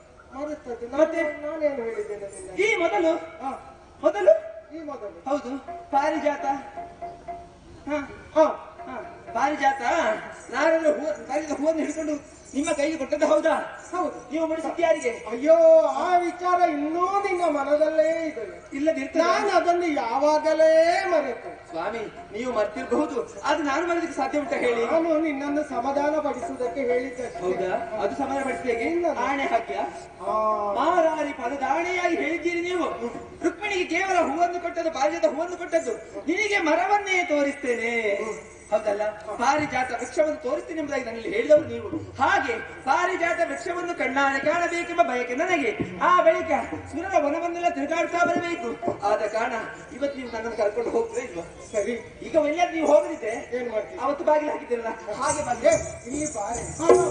ಮತ್ತೆ ನಾನೇನು ಹೇಳಿದ್ದೇನೆ? ಈ ಮೊದಲು ಈ ಮೊದಲು ಹೌದು, ಪಾರಿಜಾತ. ಪಾರಿಜಾತ ನಾರನ್ನು ಹೂವನ್ನು ಹಿಡ್ಕೊಂಡು ನಿಮ್ಮ ಕೈಗೆ ಕೊಟ್ಟದ್ದು ಹೌದಾ? ಹೌದು. ನೀವು ಮಾಡಿಸಿದ್ದು ಯಾರಿಗೆ? ಅಯ್ಯೋ, ಆ ವಿಚಾರ ಇನ್ನೂ ನಿನ್ನ ಮನದಲ್ಲೇ ಇದೆ. ಇಲ್ಲದಿರ್ತಾರೆ. ನಾನು ಅದನ್ನು ಯಾವಾಗಲೇ ಮರೆತು. ಸ್ವಾಮಿ, ನೀವು ಮರ್ತಿರಬಹುದು, ಅದು ನಾನು ಮಾಡೋದಕ್ಕೆ ಸಾಧ್ಯ ಉಂಟ ಹೇಳಿ? ನಾನು ನಿನ್ನನ್ನು ಸಮಾಧಾನ ಪಡಿಸುವುದಕ್ಕೆ ಹೇಳಿದ್ದೆ. ಹೌದಾ? ಅದು ಸಮಾಧಾನ ಪಡಿಸಿದೆ. ಆಣೆ ಹಾಕ್ಯ ಮಾರಾರಿ ಪದದಾಣೆಯಾಗಿ ಹೇಳಿದ್ದೀರಿ ನೀವು. ರುಕ್ಮಿಣಿಗೆ ಕೇವಲ ಹೂವನ್ನು ಕೊಟ್ಟದ್ದು, ಪಾರಿಜಾತ ಹೂವನ್ನು ಕೊಟ್ಟದ್ದು, ನಿನಗೆ ಮರವನ್ನೇ ತೋರಿಸ್ತೇನೆ. ಹೌದಲ್ಲ? ಪಾರಿಜಾತ ವೃಕ್ಷವನ್ನು ತೋರಿಸ್ತೀನಿ ಎಂಬುದಾಗಿ ನನ್ನಲ್ಲಿ ಹೇಳಿದವರು ನೀವು. ಹಾಗೆ ಪಾರಿಜಾತ ವೃಕ್ಷವನ್ನು ಕಣ್ಣಾರೆ ಕಾಣಬೇಕೆಂಬ ಬಯಕೆ ನನಗೆ. ಆ ಬಳಿಕ ಸುರರ ವನವನ್ನೆಲ್ಲ ತಿರುಗಾಡ್ತಾ ಬರಬೇಕು. ಆದ ಕಾರಣ ಇವತ್ತು ನೀವು ನನ್ನನ್ನು ಕರ್ಕೊಂಡು ಹೋಗ್ತದೆ ಇಲ್ವಾ? ಸರಿ. ಈಗ ಎಲ್ಲಾದ್ರೂ ನೀವು ಹೋಗದಿದ್ದೆ ಏನ್ ಮಾಡ್ತೀವಿ? ಅವತ್ತು ಬಾಗಿಲು ಹಾಕಿದ್ದೀರಲ್ಲ, ಹಾಗೆ ಬಾಗಿಲು ಇಲ್ಲಿ ಬಾರಿ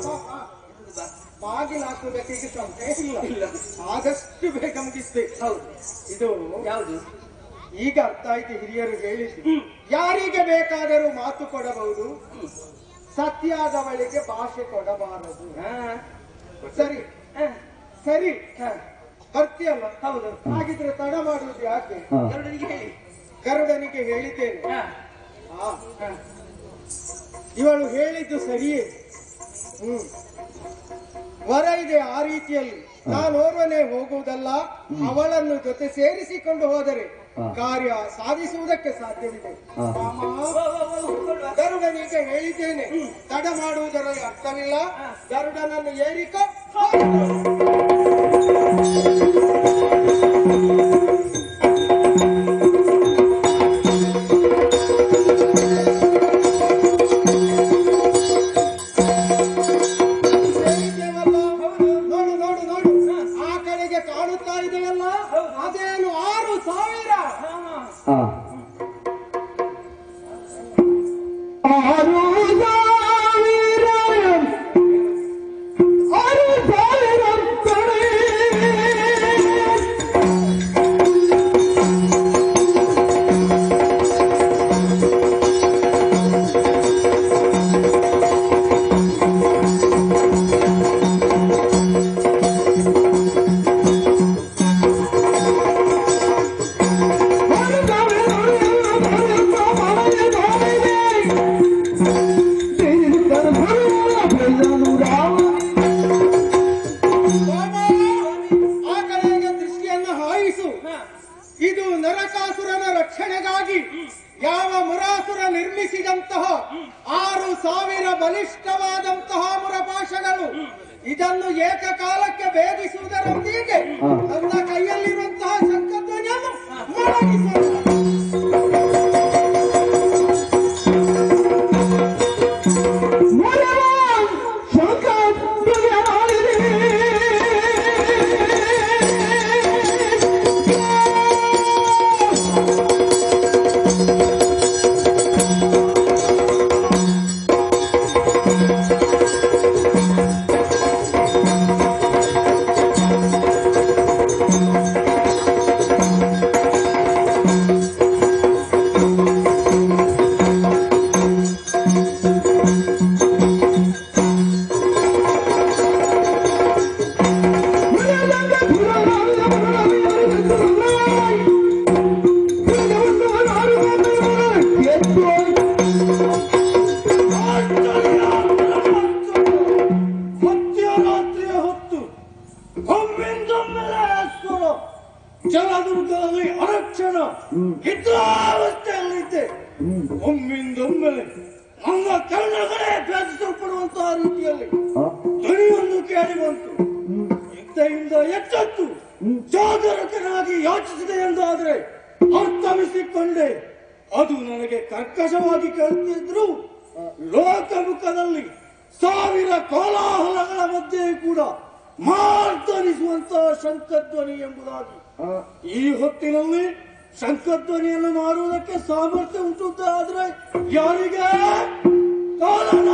ಬಾಗಿಲು ಹಾಕುವುದಕ್ಕೆ ಈಗ ಸಂಶಯ ಇಲ್ಲ. ಆದಷ್ಟು ಬೇಗ ಮುಗಿಸ್ಬೇಕು. ಹೌದು. ಇದು ಯಾವುದು? ಈಗ ಅರ್ಥ ಆಯ್ತು. ಹಿರಿಯರು ಹೇಳಿದ್ದು ಯಾರಿಗೆ ಬೇಕಾದರೂ ಮಾತು ಕೊಡಬಹುದು, ಸತ್ಯಾದವಳಿಗೆ ಭಾಷೆ ಕೊಡಬಾರದು. ಸರಿ ಸರಿ ಬರ್ತೀಯಲ್ಲ? ಹೌದು. ಹಾಗಿದ್ರೆ ತಡ ಮಾಡುವುದು ಯಾಕೆ? ಗರುಡನಿಗೆ ಹೇಳಿ. ಗರುಡನಿಗೆ ಹೇಳಿದ್ದೇನೆ. ಇವಳು ಹೇಳಿದ್ದು ಸರಿಯೇ. ವರ ಇದೆ ಆ ರೀತಿಯಲ್ಲಿ. ನಾನೋರ್ವನೇ ಹೋಗುವುದಲ್ಲ, ಅವಳನ್ನು ಜೊತೆ ಸೇರಿಸಿಕೊಂಡು ಹೋದರೆ ಕಾರ್ಯ ಸಾಧಿಸುವುದಕ್ಕೆ ಸಾಧ್ಯವಿದೆ. ಗರುಡನಿಗೆ ಹೇಳಿದ್ದೇನೆ, ತಡ ಮಾಡುವುದರಲ್ಲಿ ಅರ್ಥವಿಲ್ಲ. ಗರುಡನನ್ನು ಏರಿಕೊ. ಅದೇನು 6,000? 6,000 ಇದು ನರಕಾಸುರನ ರಕ್ಷಣೆಗಾಗಿ ಯಾವ ಮುರಾಸುರ ನಿರ್ಮಿಸಿದಂತಹ 6,000 ಬಲಿಷ್ಠವಾದಂತಹ ಮುರಪಾಶಗಳು ಇದನ್ನು ಏಕಕಾಲಕ್ಕೆ ಭೇದಿಸುವುದರೊಂದಿಗೆ ನನ್ನ ಕೈಯಲ್ಲಿರುವಂತಹ ಶಂಖಧ್ವನಿಯನ್ನು ಮೊಳಗಿಸೋಣ. ಜಲದುರ್ಗದಲ್ಲಿ ಅರಕ್ಷಣ ಹಿತಾವಸ್ಥೆಯಲ್ಲಿದ್ದೆ. ಒಮ್ಮಿಂದೊಮ್ಮೆಲೆ ನನ್ನ ಕಣ್ಣುಗಳೇ ಭೇದಿಸಲ್ಪಡುವಂತಹ ರೀತಿಯಲ್ಲಿ ಧ್ವನಿಯನ್ನು ಕೇಳಿ ಬಂತು. ಇಂತೆಯಿಂದ ಎಚ್ಚೆತ್ತು ಜಾಗರೂಕನಾಗಿ ಯೋಚಿಸಿದೆ ಎಂದಾದರೆ ಅರ್ಥವಿಸಿಕೊಂಡೆ. ಅದು ನನಗೆ ಕರ್ಕಶವಾಗಿ ಕೇಳುತ್ತಿದ್ರು ಲೋಕಮುಖದಲ್ಲಿ 1000 ಕೋಲಾಹಲಗಳ ಮಧ್ಯೆ ಕೂಡ ಮಾರ್ಧನಿಸುವಂತಹ ಶಂಖಧ್ವನಿ ಎಂಬುದಾಗಿ. ಈ ಹೊತ್ತಿನಲ್ಲಿ ಶಂಖಧ್ವನಿಯನ್ನು ಮಾಡುವುದಕ್ಕೆ ಸಾಮರ್ಥ್ಯ ಉಂಟು ಆದ್ರೆ ಯಾರಿಗೆ ಕಾರಣ?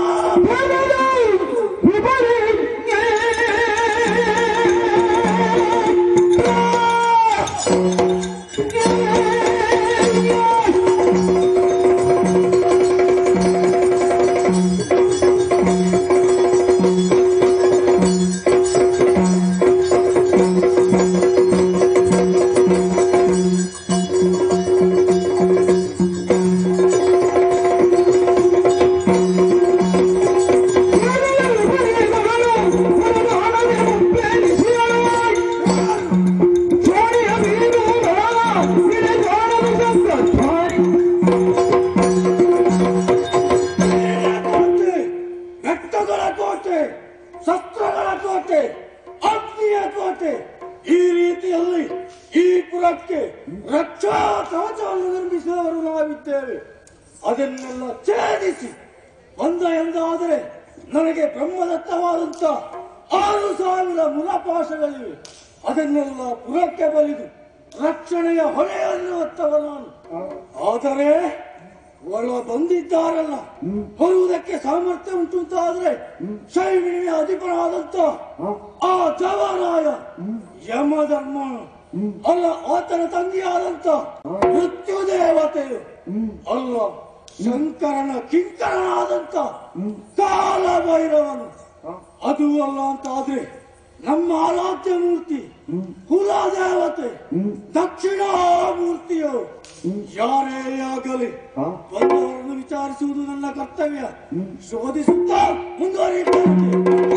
ಶಸ್ತ್ರಗಳ ಕೋಟೆ, ಅಗ್ನಿಯ ಕೋಟೆ, ಈ ರೀತಿಯಲ್ಲಿ ಈ ಪುರಕ್ಕೆ ರಕ್ಷಾ ಕವಚವನ್ನು ನಿರ್ಮಿಸಿದವರು ನಾವಿದ್ದೇವೆ. ಅದನ್ನೆಲ್ಲ ಛೇದಿಸಿ ಬಂದ ಎಂದಾದರೆ ನನಗೆ ಬ್ರಹ್ಮದತ್ತವಾದಂತ 6,000 ಮುರಪಾಶಗಳಿವೆ. ಅದನ್ನೆಲ್ಲ ಪುರಕ್ಕೆ ಬಲಿದು ರಕ್ಷಣೆಯ ಹೊಣೆಯನ್ನು ಹೊತ್ತವ ನಾನು. ಆದರೆ ಒಳ ಬಂದಿದ್ದಾರಲ್ಲ, ಬರುವುದಕ್ಕೆ ಸಾಮರ್ಥ್ಯ ಉಂಟು ಅಂತಾದ್ರೆ ಶೈವಿನಿಯ ಅಧಿಪನಾದಂತ ಆ ಜವರಾಯ ಯಮಧರ್ಮ ಅಲ್ಲ, ಆತನ ತಂಗಿಯಾದಂತ ಮೃತ್ಯು ದೇವತೆಯು ಅಲ್ಲ, ಶಂಕರನ ಕಿಂಕರನಾದಂತ ಕಾಲಭೈರವನು ಅದು ಅಲ್ಲ ಅಂತಾದ್ರೆ ನಮ್ಮ ಆರಾಧ್ಯ ಮೂರ್ತಿ ಕುಲದೇವತೆ ದಕ್ಷಿಣಾಮೂರ್ತಿಯು ಯಾರೇ ಆಗಲಿ ಬಂದವರನ್ನು ವಿಚಾರಿಸುವುದು ನನ್ನ ಕರ್ತವ್ಯ. ಶೋಧಿಸುತ್ತಾ ಮುಂದುವರಿಯುತ್ತೇನೆ.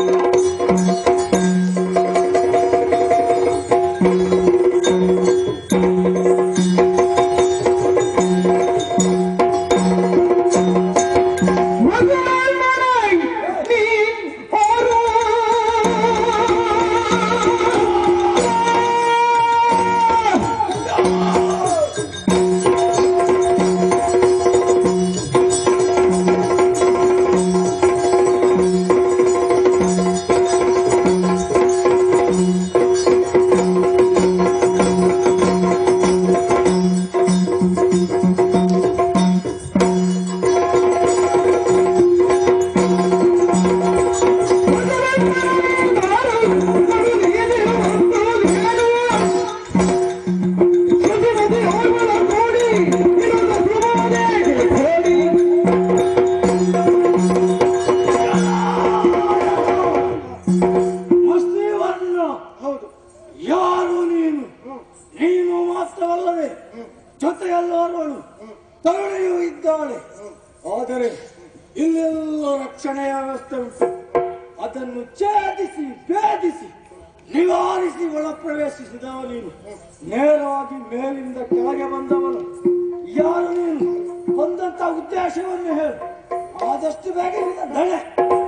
ಜೊತೆಯಲ್ಲವಳು ತರುಣಿಯೂ ಇದ್ದಾಳೆ. ಆದರೆ ಇಲ್ಲೆಲ್ಲ ರಕ್ಷಣೆಯ ವ್ಯವಸ್ಥೆ ಉಂಟು. ಅದನ್ನು ಛೇದಿಸಿ ಭೇದಿಸಿ ನಿವಾರಿಸಿ ಒಳ ಪ್ರವೇಶಿಸಿದವ ನೀನು. ನೇರವಾಗಿ ಮೇಲಿಂದ ಕೆಳಗೆ ಬಂದವನು ಯಾರು ನೀನು? ಬಂದಂತ ಉದ್ದೇಶವನ್ನು ಹೇಳು. ಆದಷ್ಟು ಬೇಗ ನಡೆ.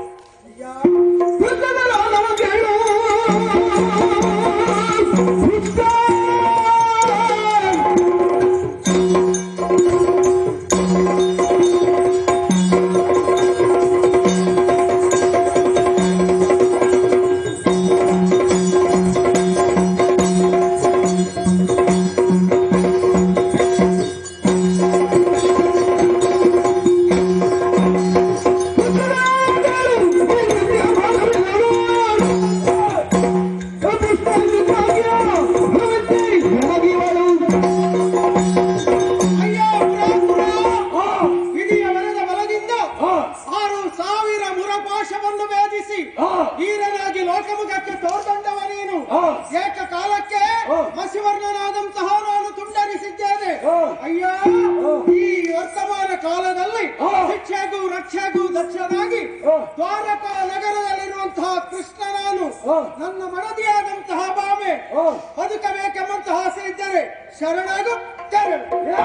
ಈರನಾಗಿ ಲೋಕಮುಖಕ್ಕೆ ತೋರ್ಕೊಂಡವ ನೀನು. ಏಕಕಾಲಕ್ಕೆ ಮಸಿವರ್ಣನಾದಂತಹ ನಾನು ತುಂಡರಿಸಿದ್ದೇನೆ. ಅಯ್ಯೋ, ಈ ವರ್ತಮಾನ ಕಾಲದಲ್ಲಿ ಶಿಕ್ಷೆಗೂ ರಕ್ಷೆಗೂ ದಕ್ಷನಾಗಿ ದ್ವಾರಕಾ ನಗರದಲ್ಲಿರುವಂತಹ ಕೃಷ್ಣ ನಾನು. ನನ್ನ ಮಡದಿಯಾದಂತಹ ಬಾಮೆ ಬದುಕಬೇಕೆಂಬಂತಹ ಆಸೆ ಇದ್ದರೆ ಶರಣಾಗುತ್ತೇನೆ.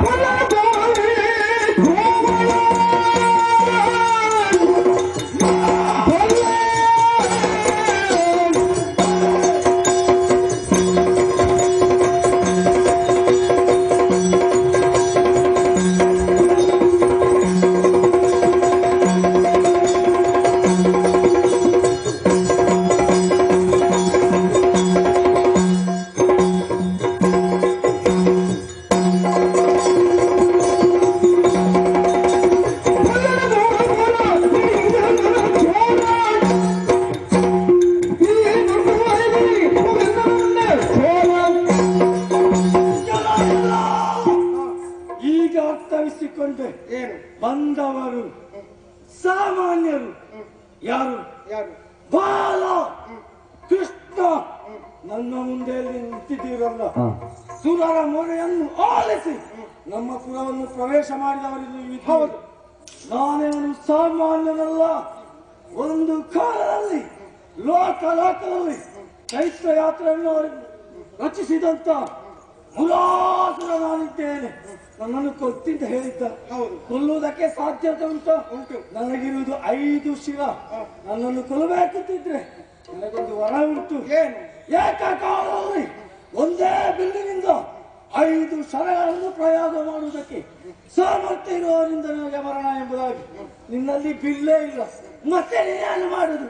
ಏನು ಬಂದವರು ಸಾಮಾನ್ಯರು? ಯಾರು ಯಾರು? ಬಾಲ ಕೃಷ್ಣ ನನ್ನ ಮುಂದೆ ನಿಂತಿದ್ದೀರಲ್ಲ, ಸುರರ ಮೊರೆಯನ್ನು ಆಲಿಸಿ ನಮ್ಮ ಪುರವನ್ನು ಪ್ರವೇಶ ಮಾಡಿದವರಿದ್ದು. ಹೌದು, ನಾನೇನು ಸಾಮಾನ್ಯನಲ್ಲ. ಒಂದು ಕಾಲದಲ್ಲಿ ಲೋಕದಲ್ಲಿ ಚೈತ್ರ ಯಾತ್ರೆಯನ್ನು ರಚಿಸಿದಂತ ಮುಲಾಸುರ ನಾನಿದ್ದೇನೆ. ನನ್ನನ್ನು ಕೊತ್ತಿಂತ ಹೇಳಿದ್ದ. ಕೊಲ್ಲುವುದಕ್ಕೆ ಸಾಧ್ಯತೆ ಉಂಟು? ನನಗಿರುವುದು 5 ಶಿರ. ನನ್ನನ್ನು ಕೊಲ್ಲಬೇಕಂತಿದ್ರೆ ನನಗೊಂದು ವರ ಉಂಟು. ಏನು? ಏಕಕಾಲದಲ್ಲಿ ಒಂದೇ ಬಿಲ್ಲಿನಿಂದ 5 ಶರಗಳನ್ನು ಪ್ರಯೋಗ ಮಾಡುವುದಕ್ಕೆ ಸಾಮರ್ಥ್ಯ ಇರುವವರಿಂದ ನನಗೆ ಮರಣ ಎಂಬುದಾಗಿ. ನಿನ್ನಲ್ಲಿ ಬಿಲ್ಲೇ ಇಲ್ಲ, ಮತ್ತೆ ನೀನು ಮಾಡುದು?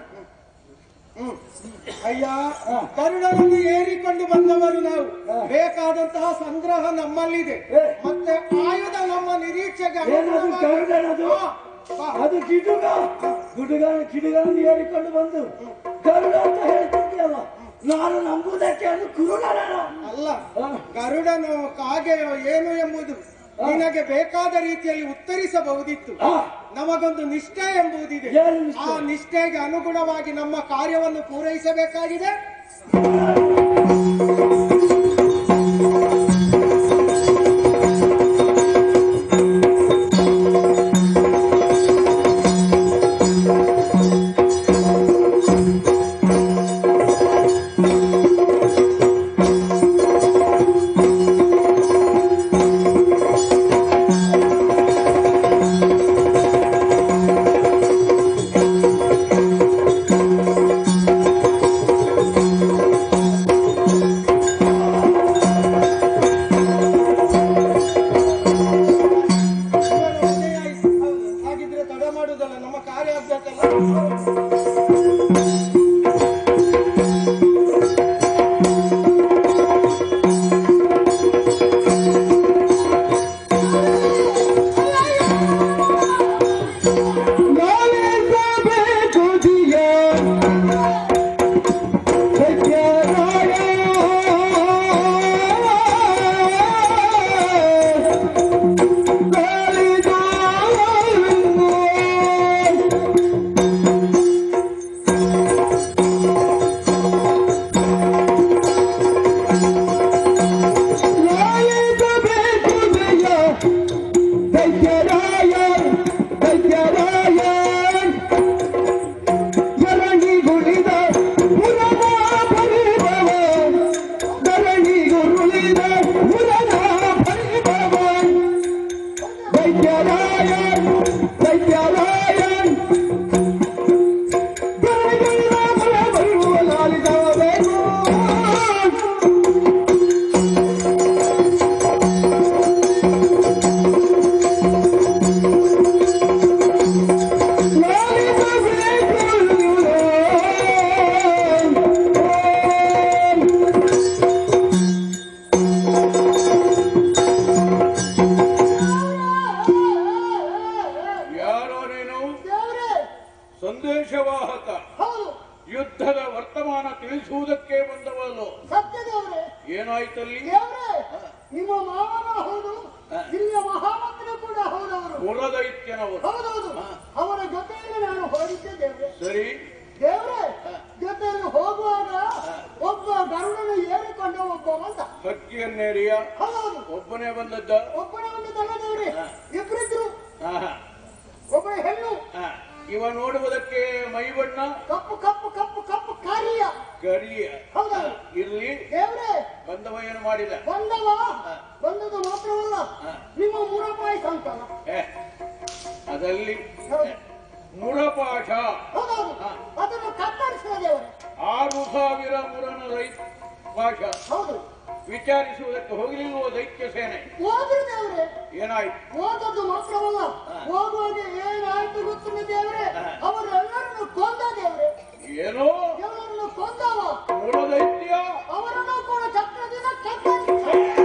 ಅಯ್ಯ, ಕರುಣನ್ನು ಏರಿಕೊಂಡು ಬಂದವರು ನಾವು. ಬೇಕಾದಂತಹ ಸಂಗ್ರಹ ನಮ್ಮಲ್ಲಿದೆ, ಮತ್ತೆ ಆಯುಧ ನಮ್ಮ ನಿರೀಕ್ಷೆಗೆ. ಅದು ಗಿಡುಗಳನ್ನು ಏರಿಕೊಂಡು ಬಂದು ಗರುಡ ಅಂತ ಹೇಳ್ತಿದ್ಯಲ್ಲ, ನಾನು ನಂಬುದಕ್ಕೆ ಅದು ಕುರುಡನ ಅಲ್ಲ. ಗರುಡನೋ ಕಾಗೆಯೋ ಏನು ಎಂಬುದು ನಿನಗೆ ಬೇಕಾದ ರೀತಿಯಲ್ಲಿ ಉತ್ತರಿಸಬಹುದಿತ್ತು. ನಮಗೊಂದು ನಿಷ್ಠೆ ಎಂಬುದಿದೆ. ಆ ನಿಷ್ಠೆಗೆ ಅನುಗುಣವಾಗಿ ನಮ್ಮ ಕಾರ್ಯವನ್ನು ಪೂರೈಸಬೇಕಾಗಿದೆ. ಏನಾಯ್ತಲ್ಲಿ? ದೇವ್ರೆ, ನಿಮ್ಮ ಮಾವನ ಹೌದು, ಇಲ್ಲಿಯ ಮಹಾಮಂತ್ರಿ ಕೂಡ ಹೌದವರು. ಮುರದೈತ್ಯನವರು. ಹೌದೌದು, ಅವರ ಜೊತೆಯಲ್ಲಿ ನಾನು ಹೋಗಿದ್ದೆ ದೇವ್ರೆ. ಸರಿ ದೇವ್ರೆ, ಜೊತೆಯಲ್ಲಿ ಹೋಗುವಾಗ ಒಬ್ಬ ಗರುಡನು ಏರಿಕೊಂಡು ಒಬ್ಬ ಬಂದ. ಹಕ್ಕಿಯನ್ನೇರಿಯ ಹೌದೌದು, ಒಬ್ಬನೇ ಬಂದದ್ದ? ಒಬ್ಬನೇ ಬಂದಿದ್ದಲ್ಲ ದೇವ್ರೆ, ಇಬ್ಬರಿದ್ರು. ಒಬ್ಬ ಹೆಣ್ಣು, ಇವ ನೋಡುವುದಕ್ಕೆ ಮೈ ಬಣ್ಣ ಕಪ್ಪು ಕಪ್ಪು ಕಪ್ಪು ಕಪ್ಪು ಕಾರಿಯ ಕರಿಯ. ಹೌದಾ? ಇರ್ಲಿ, ದೇವ್ರೆ ಬಂದವ ಏನು ಮಾಡಿದ? ಬಂದದ್ದು ಮಾತ್ರವಲ್ಲ, ನಿಮ್ಮ ಮುರಪಾಯಿ ಸಂತಾನ ಅದಲ್ಲಿ ಮುರಪಾಠ. ಹೌದೌದು, ಅದನ್ನು ಕತ್ತರಿಸುವ ದೇವರೇ. 6,000 ಮುರನ ಪಾಠ. ಹೌದು, ವಿಚಾರಿಸುವುದಕ್ಕೆ ಹೋಗಲಿಲ್ವೋ ದೈತ್ಯ ಸೇನೆ? ಹೋದ್ರು ದೇವ್ರೆ. ಏನಾಯ್ತು? ಹೋದದ್ದು ಮಾತ್ರವಲ್ಲ, ಹೋಗುವಾಗ ಏನಾಯ್ತು ಗೊತ್ತಿಲ್ಲ ದೇವ್ರೆ, ಅವರೆಲ್ಲರನ್ನು ಕೊಂದ ದೇವ್ರೆ. ಏನೋ ಎಲ್ಲರನ್ನು ಕೊಂದವ ಮುರ ದೈತ್ಯ, ಅವರನ್ನು ಕೂಡ ಚಕ್ರದಿಂದ ಕತ್ತರಿಸಿದ.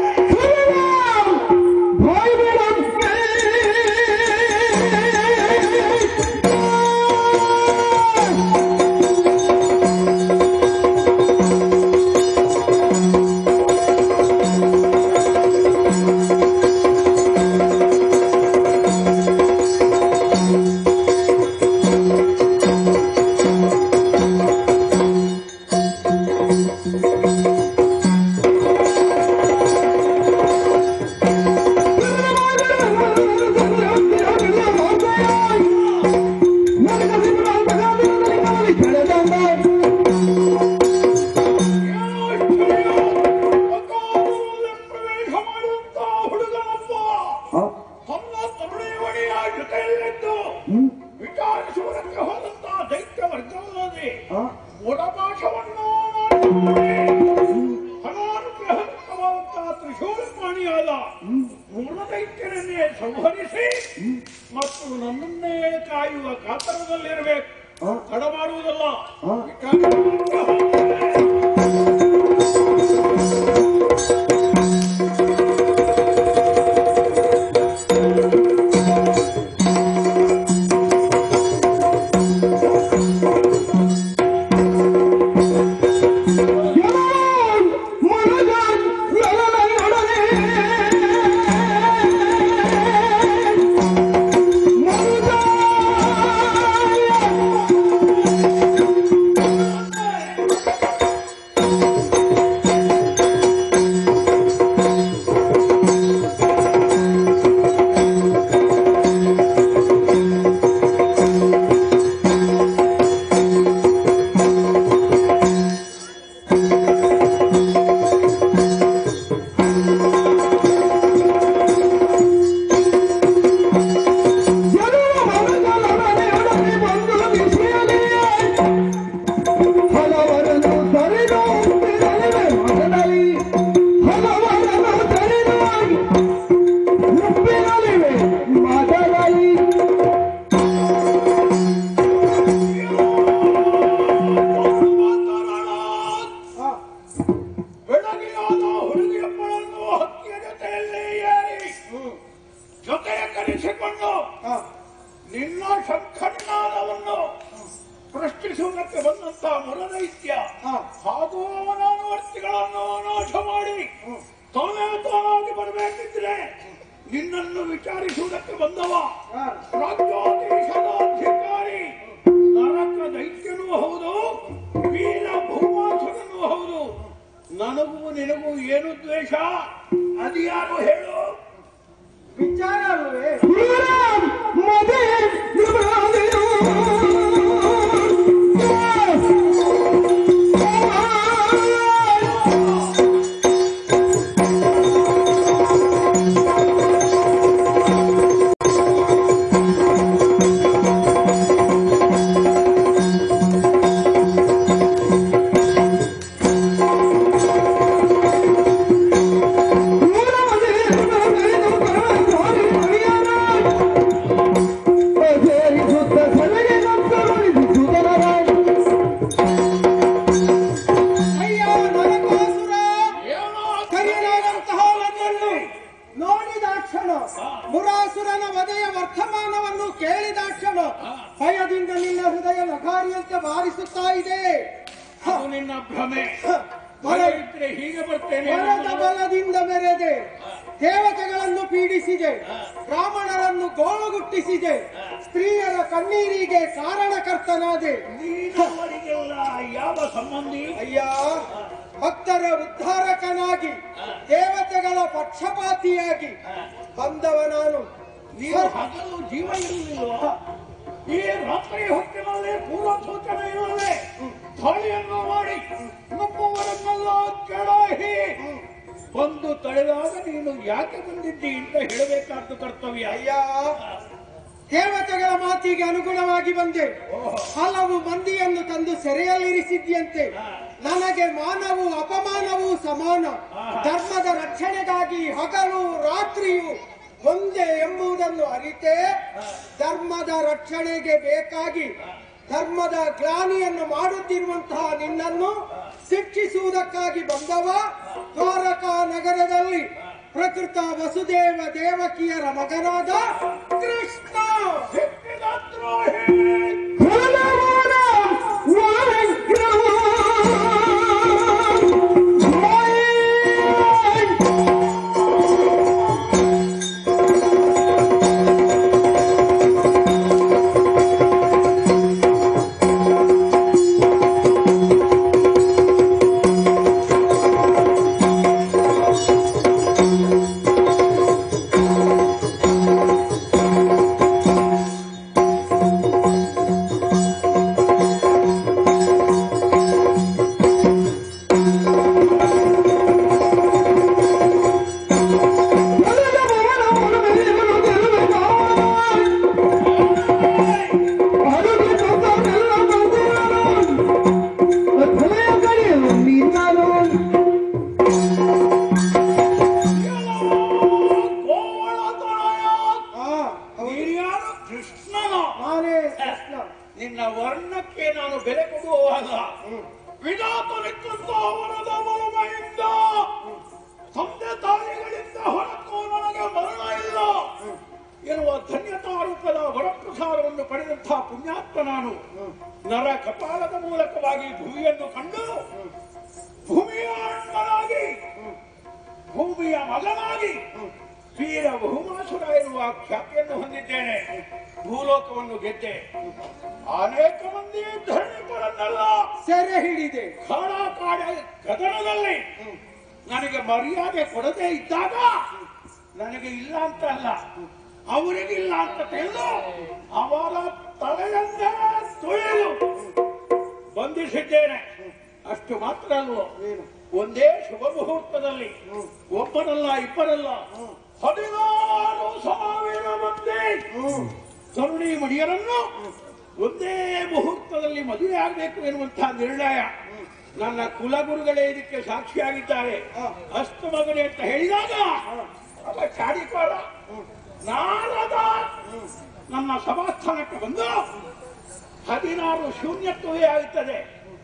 ವಿಚಾರಿಸುವುದಕ್ಕೆ ಹೋದಂತಹ ದೈತ್ಯ ವರ್ಗವಲ್ಲದೆ ಮುರಪಾಠವನ್ನು ಫಲಾನುಗ್ರಹವಾದಂತಹ ತ್ರಿಶೂಲಪಾಣಿಯಾದ ಮುರ ದೈತ್ಯನನ್ನೇ ಸಂಹರಿಸಿ ಮತ್ತು ನನ್ನನ್ನೇ ಕಾಯುವ ಕಾತರದಲ್ಲಿರಬೇಕು. ತಡ ಮಾಡುವುದಲ್ಲ. ನಿನ್ನ ಶಂಖನಾದವನ್ನು ಸೃಷ್ಟಿಸುವುದಕ್ಕೆ ಬಂದಂತಹ ಮುರದೈತ್ಯ ಹಾಗೂ ಅವನ ಅನುವರ್ತಿಗಳನ್ನು ನಾಶ ಮಾಡಿ ತಾನೇ ತಾನಾಗಿ ಬರಬೇಕಿದ್ರೆ ನಿನ್ನನ್ನು ವಿಚಾರಿಸುವುದಕ್ಕೆ ಬಂದವ ರಾಜ್ಯಾಧೀಶದ ಅಧಿಕಾರಿ ನರಕ ದೈತ್ಯನೂ ಹೌದು, ವೀರ ಭೂಮಾಸುರನೂ ಹೌದು. ನನಗೂ ನಿನಗೂ ಏನು ದ್ವೇಷ? ಅದು ಯಾರು ಹೇಳು? ವಿಚಾರ ಅಲ್ವೇ? ಮುರಾಸುರನ ವಧೆಯ ವರ್ತಮಾನವನ್ನು ಕೇಳಿದಾಕ್ಷಣ ಭಯದಿಂದ ನಿನ್ನ ಹೃದಯ ನಗಾರಿಯಂತೆ ಬಾರಿಸುತ್ತಾ ಇದೆ. ನಿನ್ನ ಭ್ರಮೆ. ಬಲ ಇದ್ರೆ ಹೀಗೆ ಬರ್ತೇನೆ. ಮರದ ಬಲದಿಂದ ಮೆರೆದೆ ದೇವತೆಗಳನ್ನು ಪೀಡಿಸಿದೆ, ಬ್ರಾಹ್ಮಣರನ್ನು ಗೋಳುಗುಟ್ಟಿಸಿದೆ, ಸ್ತ್ರೀಯರ ಕಣ್ಣೀರಿಗೆ ಕಾರಣಕರ್ತನಾದೆ. ನೀನವರಿಗೆಲ್ಲ ಯಾವ ಸಂಬಂಧಿ? ಅಯ್ಯ, ಭಕ್ತರ ಉದ್ಧಾರಕನಾಗಿ ದೇವತೆಗಳ ಪಕ್ಷಪಾತಿಯಾಗಿ ಬಂದವ ನಾನು. ನೀವು ಹಗಲು ಜೀವ ಇರುವುದಿಲ್ವಾ? ಈ ರಾತ್ರಿ ಹೊತ್ತಿನಲ್ಲಿ ಪೂರ್ವ ಸೂಚನೆ ಇಲ್ಲದೆ ದಾಳಿಯನ್ನು ಮಾಡಿ ನಮ್ಮವರನ್ನೆಲ್ಲ ಕೆಳಹಿ ಬಂದು ತಡೆದಾಗ ನೀನು ಯಾಕೆ ಬಂದಿದ್ದಿ ಅಂತ ಹೇಳಬೇಕಾದ ಕರ್ತವ್ಯ. ಅಯ್ಯ, ದೇವತೆಗಳ ಮಾತಿಗೆ ಅನುಗುಣವಾಗಿ ಬಂದೆ. ಹಲವು ಮಂದಿಯನ್ನು ತಂದು ಸೆರೆಯಲ್ಲಿರಿಸಿದ್ಯಂತೆ. ನನಗೆ ಮಾನವೂ ಅಪಮಾನವೂ ಸಮಾನ. ಧರ್ಮದ ರಕ್ಷಣೆಗಾಗಿ ಹಗಲು ರಾತ್ರಿಯು ಒಂದೇ ಎಂಬುದನ್ನು ಅರಿತೇ ಧರ್ಮದ ರಕ್ಷಣೆಗೆ ಬೇಕಾಗಿ ಧರ್ಮದ ಗ್ಲಾನಿಯನ್ನು ಮಾಡುತ್ತಿರುವಂತಹ ನಿನ್ನನ್ನು ಶಿಕ್ಷಿಸುವುದಕ್ಕಾಗಿ ಬಂದವ ದ್ವಾರಕಾ ನಗರದಲ್ಲಿ ಪ್ರಕೃತ ವಸುದೇವ ದೇವಕಿಯರ ಮಗನಾದ ಕೃಷ್ಣ. ನಿನ್ನ ವರ್ಣಕ್ಕೆ ನಾನು ಬೆಲೆ ಕೊಡುವಾಗ ವಿಧಾತನಿಕ್ಕಂತ ಅವನದ ಮರುಮೆಯಿಂದ ತಂದೆ ತಾಯಿಗಳಿಂದ ಹೊರತು ನನಗೆ ಮರಣ ಇಲ್ಲ ಎನ್ನುವ ಧನ್ಯತಾ ರೂಪದ ವರಪ್ರಸಾರವನ್ನು ಪಡೆದಂತಹ ಪುಣ್ಯಾತ್ಮ ನಾನು. ನರ ಕಪಾಲದ ಮೂಲಕವಾಗಿ ಭೂಮಿಯನ್ನು ಕಂಡು ಭೂಮಿಯ ಅಣ್ಣನಾಗಿ ಭೂಮಿಯ ಮಗನಾಗಿ ವೀರ ಬಹುಮಾಸುರ ಎನ್ನುವ ಖ್ಯಾತಿಯನ್ನು ಹೊಂದಿದ್ದೇನೆ. ಭೂಲೋಕವನ್ನು ಗೆದ್ದೆ. ಅನೇಕ ಮಂದಿ ಧರ್ಮಿಕರನ್ನೆಲ್ಲ ಸೆರೆ ಹಿಡಿದೆ. ಕಾಡ ಗಗನದಲ್ಲಿ ನನಗೆ ಮರ್ಯಾದೆ ಕೊಡದೇ ಇದ್ದಾಗ ನನಗೆ ಇಲ್ಲ ಅಂತ ಅಲ್ಲ, ಅವರಿಗಿಲ್ಲ ಅಂತ ತಿಳಿದು ಅವರ ತಲೆಯನ್ನೇ ತುಳಿದು ಬಂಧಿಸಿದ್ದೇನೆ. ಅಷ್ಟು ಮಾತ್ರ ಅಲ್ವೋ, ಒಂದೇ ಶುಭ ಮುಹೂರ್ತದಲ್ಲಿ ಒಬ್ಬರಲ್ಲ ಇಬ್ಬರಲ್ಲ 16,000 ಮಂದಿ ತರುಣಿ ಮಣಿಯರನ್ನು ಒಂದೇ ಮುಹೂರ್ತದಲ್ಲಿ ಮದುವೆ ಆಗಬೇಕು ಎನ್ನುವಂತಹ ನಿರ್ಣಯ. ನನ್ನ ಕುಲಗುರುಗಳೇ ಇದಕ್ಕೆ ಸಾಕ್ಷಿಯಾಗಿದ್ದಾರೆ. ಅಷ್ಟು ಮಗನೇ ಅಂತ ಹೇಳಿದಾಗ ಅವ ಚಾಡಿಕೋರ ನಾರದ ನಮ್ಮ ಸಭಾಸ್ಥಾನಕ್ಕೆ ಬಂದು 16 ಶೂನ್ಯತ್ವವೇ ಆಗುತ್ತದೆ.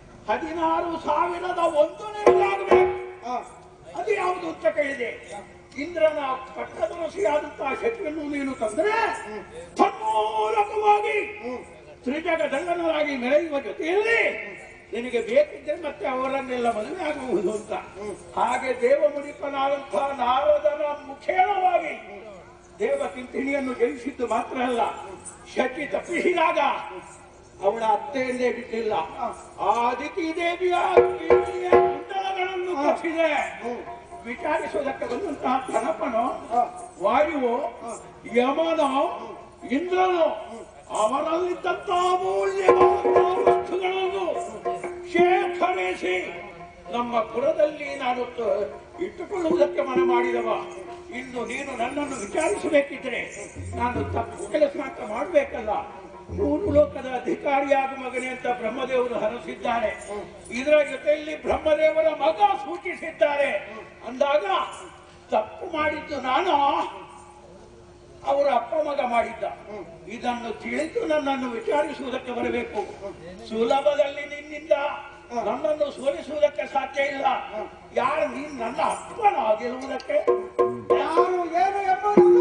16,001 ಆಗಬೇಕು. ಅದು ಯಾವುದು ಅಂತ ಕೇಳಿದೆ. ಇಂದ್ರನ ಪಟ್ಟದರಸಿಯಾದಂತಹ ಶಕ್ತಿಯನ್ನು ನೀನು ತಂದರೆ ತನ್ಮೂಲಕವಾಗಿ ತ್ರಿಜಗದಲ್ಲನಾಗಿ ಮೆರೆಯುವ ಜೊತೆಯಲ್ಲಿ ನಿನಗೆ ಬೇಕಿದ್ದರೆ ಮತ್ತೆ ಅವರನ್ನೆಲ್ಲ ಮದುವೆ ಆಗಬಹುದು ಅಂತ. ಹಾಗೆ ದೇವಮುನಿಪನಾದಂತಹ ನಾರದನ ಮುಖೇನವಾಗಿ ದೇವಕಿಂತಿಣಿಯನ್ನು ಜಯಿಸಿದ್ದು ಮಾತ್ರ ಅಲ್ಲ, ಶಕ್ತಿ ತಪ್ಪಿಸಿದಾಗ ಅವಳ ಅತ್ತೆಯನ್ನೇ ಬಿಟ್ಟಿಲ್ಲ. ಆದಿತಿ ದೇವಿಯ ಕುಂಡಲಗಳನ್ನು ಕಟ್ಟಿದೆ. ವಿಚಾರಿಸುವುದಕ್ಕೆ ಬಂದಂತಹ ಧನಪನು, ವಾಯುವು, ಯಮನು, ಇಂದ್ರನು ಅವರಲ್ಲಿದ್ದಂತಹ ಅಮೂಲ್ಯವಾದ ವಸ್ತುಗಳನ್ನು ಶೇಖರಿಸಿ ನಮ್ಮ ಪುರದಲ್ಲಿ ನಾನು ಇಟ್ಟುಕೊಳ್ಳುವುದಕ್ಕೆ ಮನ ಮಾಡಿದವ. ಇನ್ನು ನೀನು ನನ್ನನ್ನು ವಿಚಾರಿಸಬೇಕಿದ್ರೆ ನಾನು ತಪ್ಪು ಕೆಲಸ ಅಂತ ಮಾಡಬೇಕಲ್ಲ. 3 ಲೋಕದ ಅಧಿಕಾರಿಯಾದ ಮಗನೇ ಅಂತ ಬ್ರಹ್ಮದೇವರು ಹರಸಿದ್ದಾರೆ. ಇದರ ಜೊತೆಯಲ್ಲಿ ಬ್ರಹ್ಮದೇವರ ಮಗ ಸೂಚಿಸಿದ್ದಾರೆ ಅಂದಾಗ ತಪ್ಪು ಮಾಡಿದ್ದು ನಾನು, ಅವರ ಅಪ್ಪ ಮಗ ಮಾಡಿದ್ದ. ಇದನ್ನು ತಿಳಿದು ನನ್ನನ್ನು ವಿಚಾರಿಸುವುದಕ್ಕೆ ಬರಬೇಕು. ಸುಲಭದಲ್ಲಿ ನಿನ್ನಿಂದ ನನ್ನನ್ನು ಸೋಲಿಸುವುದಕ್ಕೆ ಸಾಧ್ಯ ಇಲ್ಲ. ಯಾರು ನೀನು ನನ್ನ ಅಪ್ಪನಾಗಿರುವುದಕ್ಕೆ ಯಾರು ಏನು ಎಂಬುದು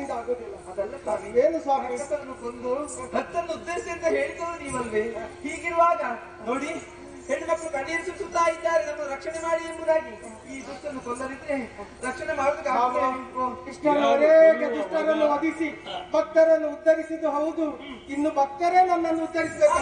ನನ್ನಿಂದ ಆಗೋದಿಲ್ಲ. ಅದಲ್ಲ ಸ್ವಾಮಿ, ಏನು ಸ್ವಾಮಿ? ರಕ್ಕಸರನ್ನು ಕೊಂದು ಭಕ್ತನ್ನು ಉದ್ಧರಿಸಿ ಅಂತ ಹೇಳಿದ್ರು ನೀವಲ್ವೇ? ಹೀಗಿರುವಾಗ ನೋಡಿ, ಹೆಣ್ಮಕ್ಳು ಕಣ್ಣೀರು ಸುತ್ತಾ ಇದ್ದಾರೆ, ನಮ್ಮ ರಕ್ಷಣೆ ಮಾಡಿ ಎಂಬುದಾಗಿ. ಈ ದುಷ್ಟನ್ನು ಕೊಲ್ಲದಿದ್ರೆ ರಕ್ಷಣೆ ಮಾಡುವುದಕ್ಕೆ ಅನೇಕ ದುಷ್ಟರನ್ನು ವಧಿಸಿ ಭಕ್ತರನ್ನು ಉದ್ಧರಿಸಿದ್ದು ಹೌದು. ಇನ್ನು ಭಕ್ತರೇ ನನ್ನನ್ನು ಉದ್ಧರಿಸಬೇಕು.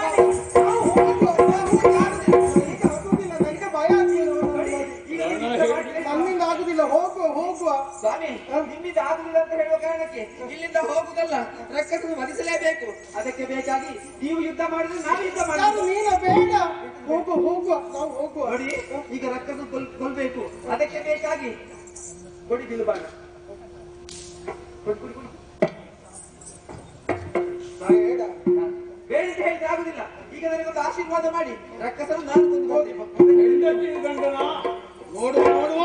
ನನಗೆ ಭಯ ಆಗ್ತಿಲ್ಲ. ನನ್ನಿಂದ ಆಗುದಿಲ್ಲ. ಹೋಗುವ ಸ್ವಾಮಿ, ನಿಮ್ಮಿಂದ ಆಗುದಿಲ್ಲ ಅಂತ ಹೇಳುವ ಕಾರಣಕ್ಕೆ ಇಲ್ಲಿಂದ ಹೋಗುದಲ್ಲ, ರಕ್ಕಸನ್ನು ವಧಿಸಲೇಬೇಕು. ಅದಕ್ಕೆ ಬೇಕಾಗಿ ನೀವು ಯುದ್ಧ ಮಾಡಿದ್ರೆ ನಾವು ಯುದ್ಧ ಮಾಡೋದು. ನೀನು ಬೇಡ, ಹೋಗುವ ನಾವು ಹೋಗುವ. ನೋಡಿ, ಈಗ ರಕ್ಕಸನ್ನು ಕೊಲ್ಬೇಕು. ಅದಕ್ಕೆ ಬೇಕಾಗಿ ಕೊಡಿ ಬಿಲ್ಬಾಣ. ಬೇಡ ಅಂತ ಹೇಳಿದ್ರೆ ಆಗುದಿಲ್ಲ. ಈಗ ನನಗೊಂದು ಆಶೀರ್ವಾದ ಮಾಡಿ, ರಕ್ಕಸನ್ನು ನಾನು ಕೊಂದು ಗಂಡನ ನೋಡುವ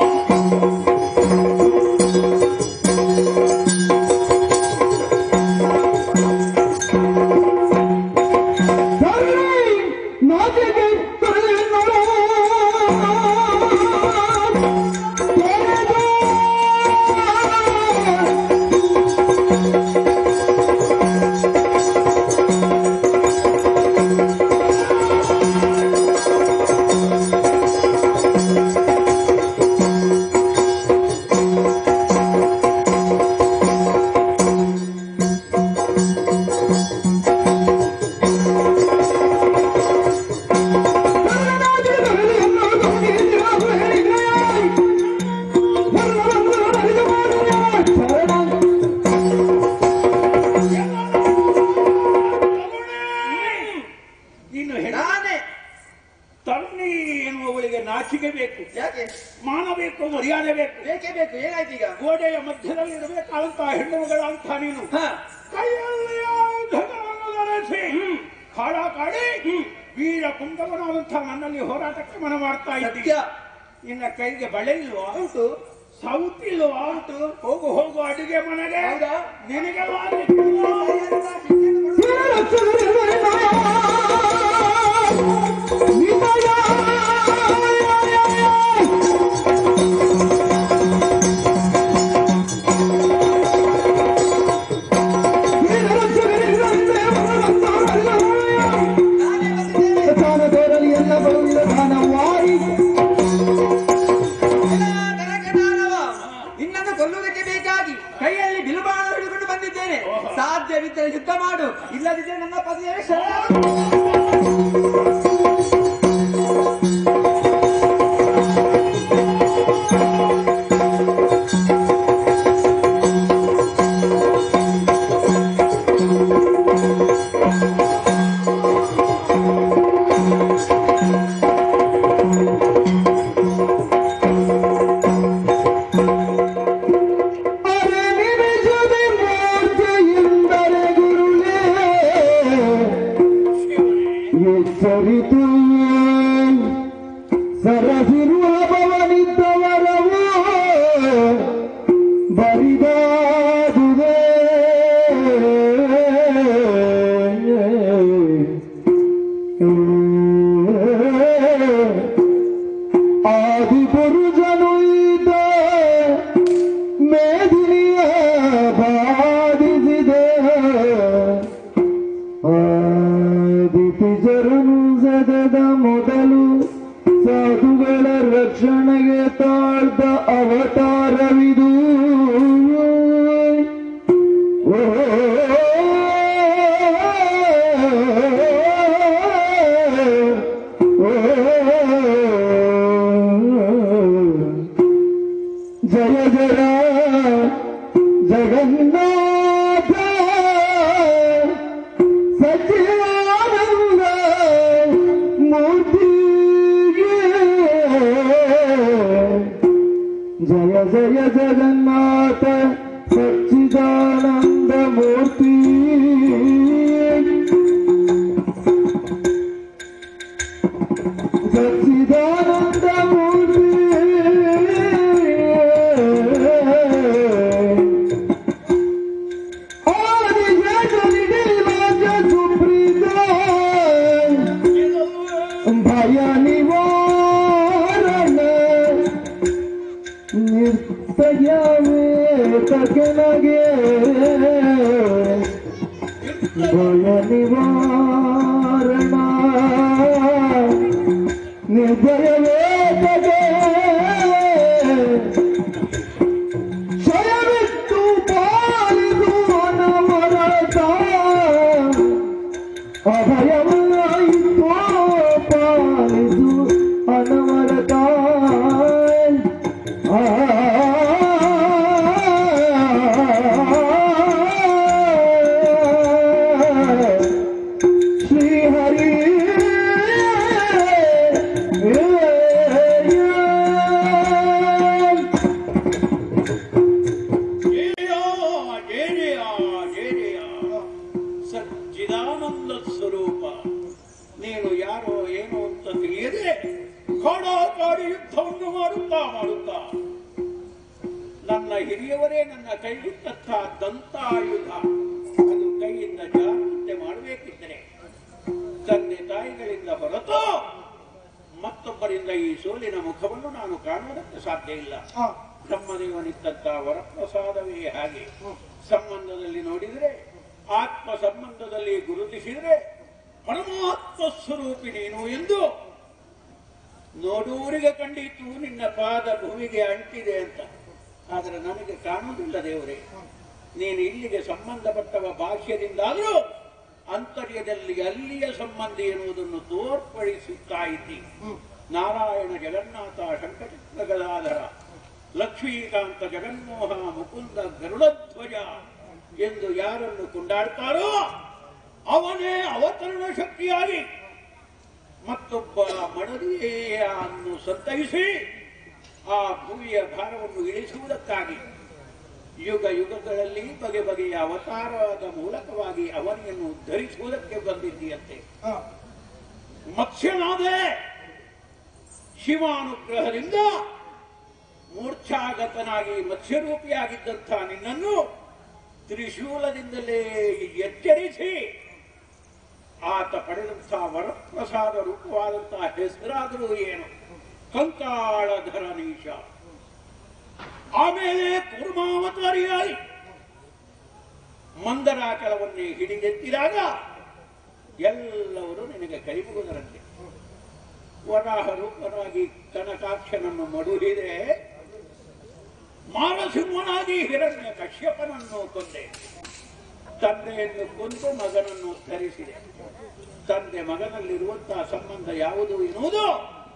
ನಾಚಿಕೆ ಬೇಕು, ಯಾಕೆ ಮಾನ ಬೇಕು, ಮರ್ಯಾದೆ ಬೇಕು. ಬೇಕೇ ಬೇಕು. ಏನಾಯ್ತು ಈಗ? ಗೋಡೆಯ ಮಧ್ಯದಲ್ಲಿ ಇರಬೇಕಾದಂತ ಹೆಣ್ಣು ಮಗಳ ಅಂತ ನೀನು ಕೈಯಲ್ಲಿ ಆಯುಧಗಳನ್ನು ಧರಿಸಿ ಕಾಡ ಕಾಡಿ ವೀರ ಕುಂದವನಾದಂತಹ ನನ್ನಲ್ಲಿ ಹೋರಾಟಕ್ಕೆ ಮನ ಮಾಡ್ತಾ ಇದ್ದೀಯ. ನಿನ್ನ ಕೈಗೆ ಬಳೆ ಇಲ್ವಾ? ಉಂಟು. ಸೌತ್ ಇಲ್ವಾ? ಉಂಟು. ಹೋಗು ಅಡುಗೆ ಮನೆಗೆ. ಹೌದಾ? ನಿನಗೆ ನಿನ್ನನ್ನು ಕೊಲ್ಲುವುದಕ್ಕೆ ಬೇಕಾಗಿ ಕೈಯಲ್ಲಿ ಬಿಲ್ಬಾಣ ಹಿಡಿದುಕೊಂಡು ಬಂದಿದ್ದೇನೆ. ಸಾಧ್ಯವಿದ್ದರೆ ಯುದ್ಧ ಮಾಡು, ಇಲ್ಲದಿದ್ದರೆ ನನ್ನ ಪತಿಯೇ ಸರಸಿರುವ ಭವನಿದ್ದವರವು ಬರಿದಾದುವೆ ಆದಿಪುರುಷನು ಇದ್ದ ಮೇದಿನಿಯ ಬಾಧಿಸಿದೆ ಆದಿತಿಜರನು ಸದದ ಮೊದಲು ಸಾಧುಗಳ ರಕ್ಷಣೆಗೆ ತಾಳ್ದ ಅವತಾರವಿದು. ಜಯ ಜಯ ಜಗನ್ನಾಥ ಸಚ್ಚಿದಾನಂದ ಮೂರ್ತಿ. ಜಯ ಜಯ ಜಗನ್ನಾಥ ಸಚ್ಚಿದಾನಂದ ಮೂರ್ತಿ. ಸಚ್ಚಿದಾನಂದ ಮೂರ್ತಿ. ಆದಿಜನಿಡಿರಾಜ ಸುಪ್ರೀತ ಭಯ ನಿವಾರಣ ನಿರ್ದಯವೇ ಕೆಳಗೆ ಭಯ ನಿವಾರಣ ನಿರ್ಭಯವೇದಗೆ ಸ್ವಯವಿತ್ತು ಪಾಲಿದು ಅನವರತ ಅಭಯವಾಯಿತು ಪಾಲಿದು ಅನವರತ ಶ್ರೀಹರಿ ಸಚ್ಚಿದಾನಂದ ಸ್ವರೂಪ ನೀನು ಯಾರೋ ಏನೋ ಅಂತ ತಿಳಿಯದೆ ಕಾಡಾಕಾಡಿ ಯುದ್ಧವನ್ನು ಮಾಡುತ್ತಾ ನನ್ನ ಹಿರಿಯವರೇ ನನ್ನ ಕೈಗಿಟ್ಟಂಥ ದಂತಾಯುಧ ಅದು ಕೈಯಿಂದ ಜಾರಂತೆ ಮಾಡಬೇಕಿದ್ದರೆ ತಂದೆ ತಾಯಿಗಳಿಂದ ಹೊರತು ಮತ್ತೊಬ್ಬರಿಂದ ಈ ಸೋಲಿನ ಮುಖವನ್ನು ನಾನು ಕಾಣುವುದಕ್ಕೆ ಸಾಧ್ಯ ಇಲ್ಲ. ಬ್ರಹ್ಮದೇವನಿದ್ದಂಥ ವರಪ್ರಸಾದವೇ ಹಾಗೆ. ಸಂಬಂಧದಲ್ಲಿ ನೋಡಿದರೆ ಆತ್ಮ ಸಂಬಂಧದಲ್ಲಿ ಗುರುತಿಸಿದರೆ ಪರಮಾತ್ಮ ಸ್ವರೂಪಿ ನೀನು ಎಂದು ನೋಡುವರಿಗೆ ಕಂಡಿತು ನಿನ್ನ ಪಾದ ಭೂಮಿಗೆ ಅಂಟಿದೆ ಅಂತ. ಆದರೆ ನನಗೆ ಕಾಣುವುದಿಲ್ಲ ದೇವರೇ. ನೀನು ಇಲ್ಲಿಗೆ ಸಂಬಂಧಪಟ್ಟವ ಬಾಹ್ಯದಿಂದಾದರೂ ಅಂತರ್ಯದಲ್ಲಿ ಅಲ್ಲಿಯ ಸಂಬಂಧಿ ಎನ್ನುವುದನ್ನು ತೋರ್ಪಡಿಸುತ್ತಾ ಇದ್ದಿ. ನಾರಾಯಣ ಜಗನ್ನಾಥ ಶಂಕರಚಕ್ರ ಗದಾಧರ ಲಕ್ಷ್ಮೀಕಾಂತ ಜಗನ್ಮೋಹ ಮುಕುಂದ ಗರುಡಧ್ವಜ ಎಂದು ಯಾರನ್ನು ಕೊಂಡಾಡ್ತಾರೋ ಅವನೇ ಅವತರಣ ಶಕ್ತಿಯಾಗಿ ಮತ್ತೊಬ್ಬ ಮಡದಿಯನ್ನು ಸಂತೈಸಿ ಆ ಭೂಮಿಯ ಭಾರವನ್ನು ಇಳಿಸುವುದಕ್ಕಾಗಿ ಯುಗ ಯುಗಗಳಲ್ಲಿ ಬಗೆ ಬಗೆಯ ಅವತಾರದ ಮೂಲಕವಾಗಿ ಅವನಿಯನ್ನು ಉದ್ಧರಿಸುವುದಕ್ಕೆ ಬಂದಿದ್ದೀಯಂತೆ. ಮತ್ಸ್ಯನಾದೆ ಶಿವಾನುಗ್ರಹದಿಂದ ಮೂರ್ಛಾಗತನಾಗಿ ಮತ್ಸ್ಯರೂಪಿಯಾಗಿದ್ದಂಥ ನಿನ್ನನ್ನು ತ್ರಿಶೂಲದಿಂದಲೇ ಎಚ್ಚರಿಸಿ ಆತ ಪಡೆದಂಥ ವರಪ್ರಸಾದ ರೂಪವಾದಂತಹ ಹೆಸರಾದರೂ ಏನು ಕಂಕಾಳಧರನೀಶ. ಆಮೇಲೆ ಕೂರ್ಮಾವತಾರಿಯಾಗಿ ಮಂದರಾಚಲವನ್ನೇ ಹಿಡಿದೆತ್ತಿದಾಗ ಎಲ್ಲವರು ನಿನಗೆ ಕೈಮುಗುದರಂತೆ. ವರಾಹ ರೂಪನಾಗಿ ಕನಕಾಕ್ಷನನ್ನು ಮಡುಹಿದೆ, ಮಾನಸಿಂಹನಾಗಿ ಹಿರಣ್ಯ ಕಶ್ಯಪನನ್ನು ಕೊಂದೆ, ತಂದೆಯನ್ನು ಕೊಂದು ಮಗನನ್ನು ಧರಿಸಿದೆ. ತಂದೆ ಮಗನಲ್ಲಿರುವಂತಹ ಸಂಬಂಧ ಯಾವುದು ಎನ್ನುವುದು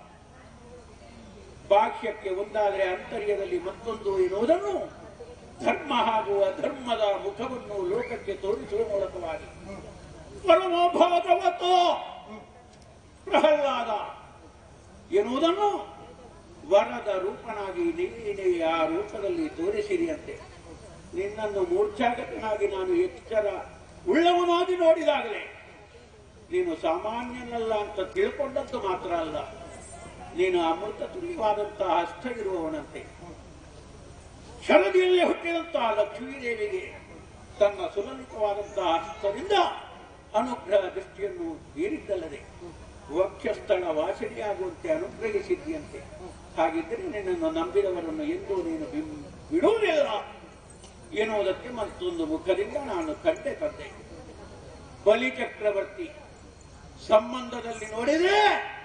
ಬಾಹ್ಯಕ್ಕೆ ಒಂದಾದರೆ ಅಂತರ್ಯದಲ್ಲಿ ಮತ್ತೊಂದು ಎನ್ನುವುದನ್ನು ಧರ್ಮ ಹಾಗೂ ಅಧರ್ಮದ ಮುಖವನ್ನು ಲೋಕಕ್ಕೆ ತೋರಿಸುವ ಮೂಲಕವಾಗಿ ಪರಮೋ ಭಾಗವತೋ ಪ್ರಹ್ಲಾದ ಎನ್ನುವುದನ್ನು ವರದ ರೂಪನಾಗಿ ನೀನೇ ಆ ರೂಪದಲ್ಲಿ ತೋರಿಸಿರಿಯಂತೆ. ನಿನ್ನನ್ನು ಮೂರ್ಛಾಗತನಾಗಿ ನಾನು ಎಚ್ಚರ ಉಳ್ಳವನಾಗಿ ನೋಡಿದಾಗಲೇ ನೀನು ಸಾಮಾನ್ಯನಲ್ಲ ಅಂತ ತಿಳ್ಕೊಂಡದ್ದು ಮಾತ್ರ ಅಲ್ಲ, ನೀನು ಅಮೃತ ತುಲ್ಯವಾದಂತಹ ಹಸ್ತ ಇರುವವನಂತೆ. ಶರದಿಯಲ್ಲಿ ಹುಟ್ಟಿದಂತಹ ಲಕ್ಷ್ಮೀದೇವಿಗೆ ತನ್ನ ಸುಲಲಿತವಾದಂತಹ ಹಸ್ತದಿಂದ ಅನುಗ್ರಹ ದೃಷ್ಟಿಯನ್ನು ಬೀರಿದ್ದಲ್ಲದೆ ವಕ್ಷಸ್ಥಳ ವಾಸನೆಯಾಗುವಂತೆ ಅನುಗ್ರಹಿಸಿದ್ದಿಯಂತೆ. ಹಾಗಿದ್ದರೆ ನಿನ್ನನ್ನು ನಂಬಿದವರನ್ನು ಎಂದೂ ನೀನು ಬಿಡುವುದಿಲ್ಲ ಎನ್ನುವುದಕ್ಕೆ ಮತ್ತೊಂದು ಮುಖದಿಂದ ನಾನು ಕಂಡೆ ತಂದೆ. ಬಲಿಚಕ್ರವರ್ತಿ ಸಂಬಂಧದಲ್ಲಿ ನೋಡಿದರೆ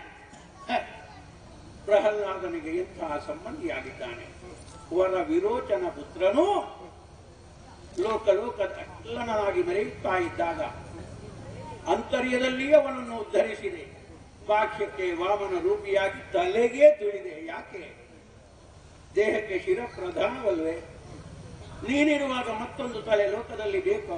ಪ್ರಹ್ಲಾದನಿಗೆ ಎಂತಹ ಸಂಬಂಧಿಯಾಗಿದ್ದಾನೆ. ವರ ವಿರೋಚನ ಪುತ್ರನು ಲೋಕಲೋಕದ ಅಲ್ಲನಾಗಿ ಮೆರೆಯುತ್ತಾ ಇದ್ದಾಗ ಅಂತರ್ಯದಲ್ಲಿ ಅವನನ್ನು ಉದ್ಧರಿಸಿದೆ. ಬಾಹ್ಯಕ್ಕೆ ವಾಮನ ರೂಪಿಯಾಗಿ ತಲೆಗೆ ತುಳಿದೆ. ಯಾಕೆ? ದೇಹಕ್ಕೆ ಶಿರ ಪ್ರಧಾನವಲ್ವೇ? ನೀನಿರುವಾಗ ಮತ್ತೊಂದು ತಲೆ ಲೋಕದಲ್ಲಿ ಬೇಕೋ?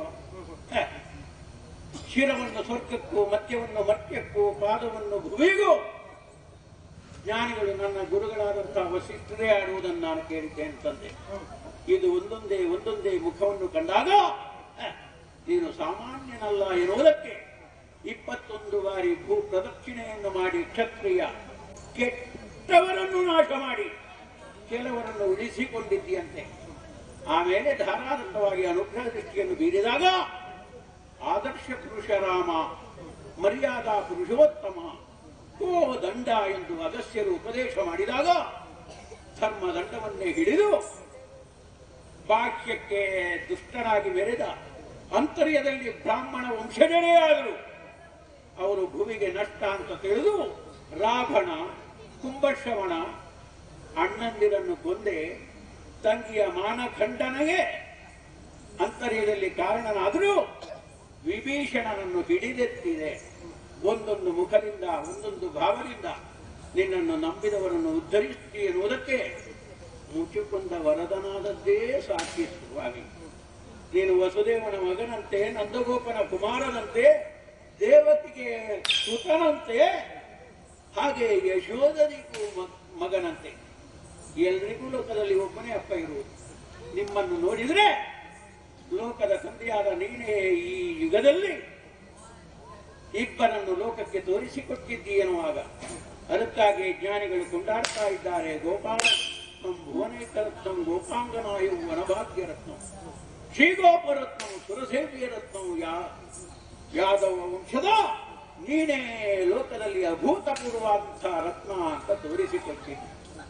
ಶಿರವನ್ನು ಸ್ವರ್ಗಕ್ಕೂ ಮಧ್ಯವನ್ನು ಮರ್ತ್ಯಕ್ಕೂ ಪಾದವನ್ನು ಭುವಿಗೂ ಜ್ಞಾನಿಗಳು ನನ್ನ ಗುರುಗಳಾದಂತಹ ವಸಿಷ್ಠರೇ ಆಡುವುದನ್ನು ನಾನು ಕೇಳಿದ್ದೇನೆ ತಂದೆ. ಇದು ಒಂದೊಂದೇ ಮುಖವನ್ನು ಕಂಡಾಗ ನೀನು ಸಾಮಾನ್ಯನಲ್ಲ ಎನ್ನುವುದಕ್ಕೆ 21 ಬಾರಿ ಭೂ ಪ್ರದಕ್ಷಿಣೆಯನ್ನು ಮಾಡಿ ಕ್ಷತ್ರಿಯ ಕೆಟ್ಟವರನ್ನು ನಾಶ ಮಾಡಿ ಕೆಲವರನ್ನು ಉಳಿಸಿಕೊಂಡಿದ್ದೀಯಂತೆ. ಆಮೇಲೆ ಧಾರಾದತ್ತವಾಗಿ ಅನುಗ್ರಹ ದೃಷ್ಟಿಯನ್ನು ಬೀರಿದಾಗ ಆದರ್ಶ ಪುರುಷ ರಾಮ, ಮರ್ಯಾದಾ ಪುರುಷೋತ್ತಮ, ಕೋ ದಂಡ ಎಂದು ಅಗಸ್ಯರು ಉಪದೇಶ ಮಾಡಿದಾಗ ಧರ್ಮದಂಡವನ್ನೇ ಹಿಡಿದು ಬಾಹ್ಯಕ್ಕೆ ದುಷ್ಟನಾಗಿ ಮೆರೆದ ಅಂತರ್ಯದಲ್ಲಿ ಬ್ರಾಹ್ಮಣ ವಂಶಜರೇ ಆದರು. ಅವರು ಭೂಮಿಗೆ ನಷ್ಟ ಅಂತ ತಿಳಿದು ರಾವಣ, ಕುಂಭಶ್ರವಣ ಅಣ್ಣಂದಿರನ್ನು ಕೊಂದೆ ತಂಗಿಯ ಮಾನಖಂಡನೆಗೆ ಅಂತರ್ಯದಲ್ಲಿ ಕಾರಣನಾದರೂ ವಿಭೀಷಣನನ್ನು ಹಿಡಿದೆತ್ತಿದೆ. ಒಂದೊಂದು ಮುಖದಿಂದ, ಒಂದೊಂದು ಭಾವದಿಂದ ನಿನ್ನನ್ನು ನಂಬಿದವರನ್ನು ಉದ್ಧರಿಸಿ ಎನ್ನುವುದಕ್ಕೆ ಮುಚ್ಚಿಕೊಂಡ ವರದನಾದದ್ದೇ ಸಾಕ್ಷಿ ಸ್ವಾಮಿ. ನೀನು ವಸುದೇವನ ಮಗನಂತೆ, ನಂದಗೋಪನ ಕುಮಾರನಂತೆ, ದೇವಕಿಗೆ ಸುತನಂತೆ, ಹಾಗೆ ಯಶೋಧನಿಗೂ ಮಗನಂತೆ ಎಲ್ರಿಗೂ ಲೋಕದಲ್ಲಿ ಒಬ್ಬನೇ ಅಪ್ಪ ಇರುವುದು. ನಿಮ್ಮನ್ನು ನೋಡಿದ್ರೆ ಲೋಕದ ತಂದೆಯಾದ ನೀನೇ ಈ ಯುಗದಲ್ಲಿ ಇಬ್ಬರನ್ನು ಲೋಕಕ್ಕೆ ತೋರಿಸಿಕೊಟ್ಟಿದ್ದಿ ಎನ್ನುವಾಗ ಅದಕ್ಕಾಗಿ ಜ್ಞಾನಿಗಳು ಕೊಂಡಾಡ್ತಾ ಇದ್ದಾರೆ. ಗೋಪಾಲ ಭುವನೇಕರತ್ನಂ ಗೋಪಾಂಗನಾಯು ವನಭಾಗ್ಯ ರತ್ನಂ ಶ್ರೀಗೋಪರತ್ನಂ ಸುರಸೇವಿಯ ರತ್ನಂ ಯಾದವ ವಂಶದ ನೀನೇ ಲೋಕದಲ್ಲಿ ಅಭೂತಪೂರ್ವವಾದಂತಹ ರತ್ನ ಅಂತ ತೋರಿಸಿಕೊಟ್ಟಿದ್ದಿ.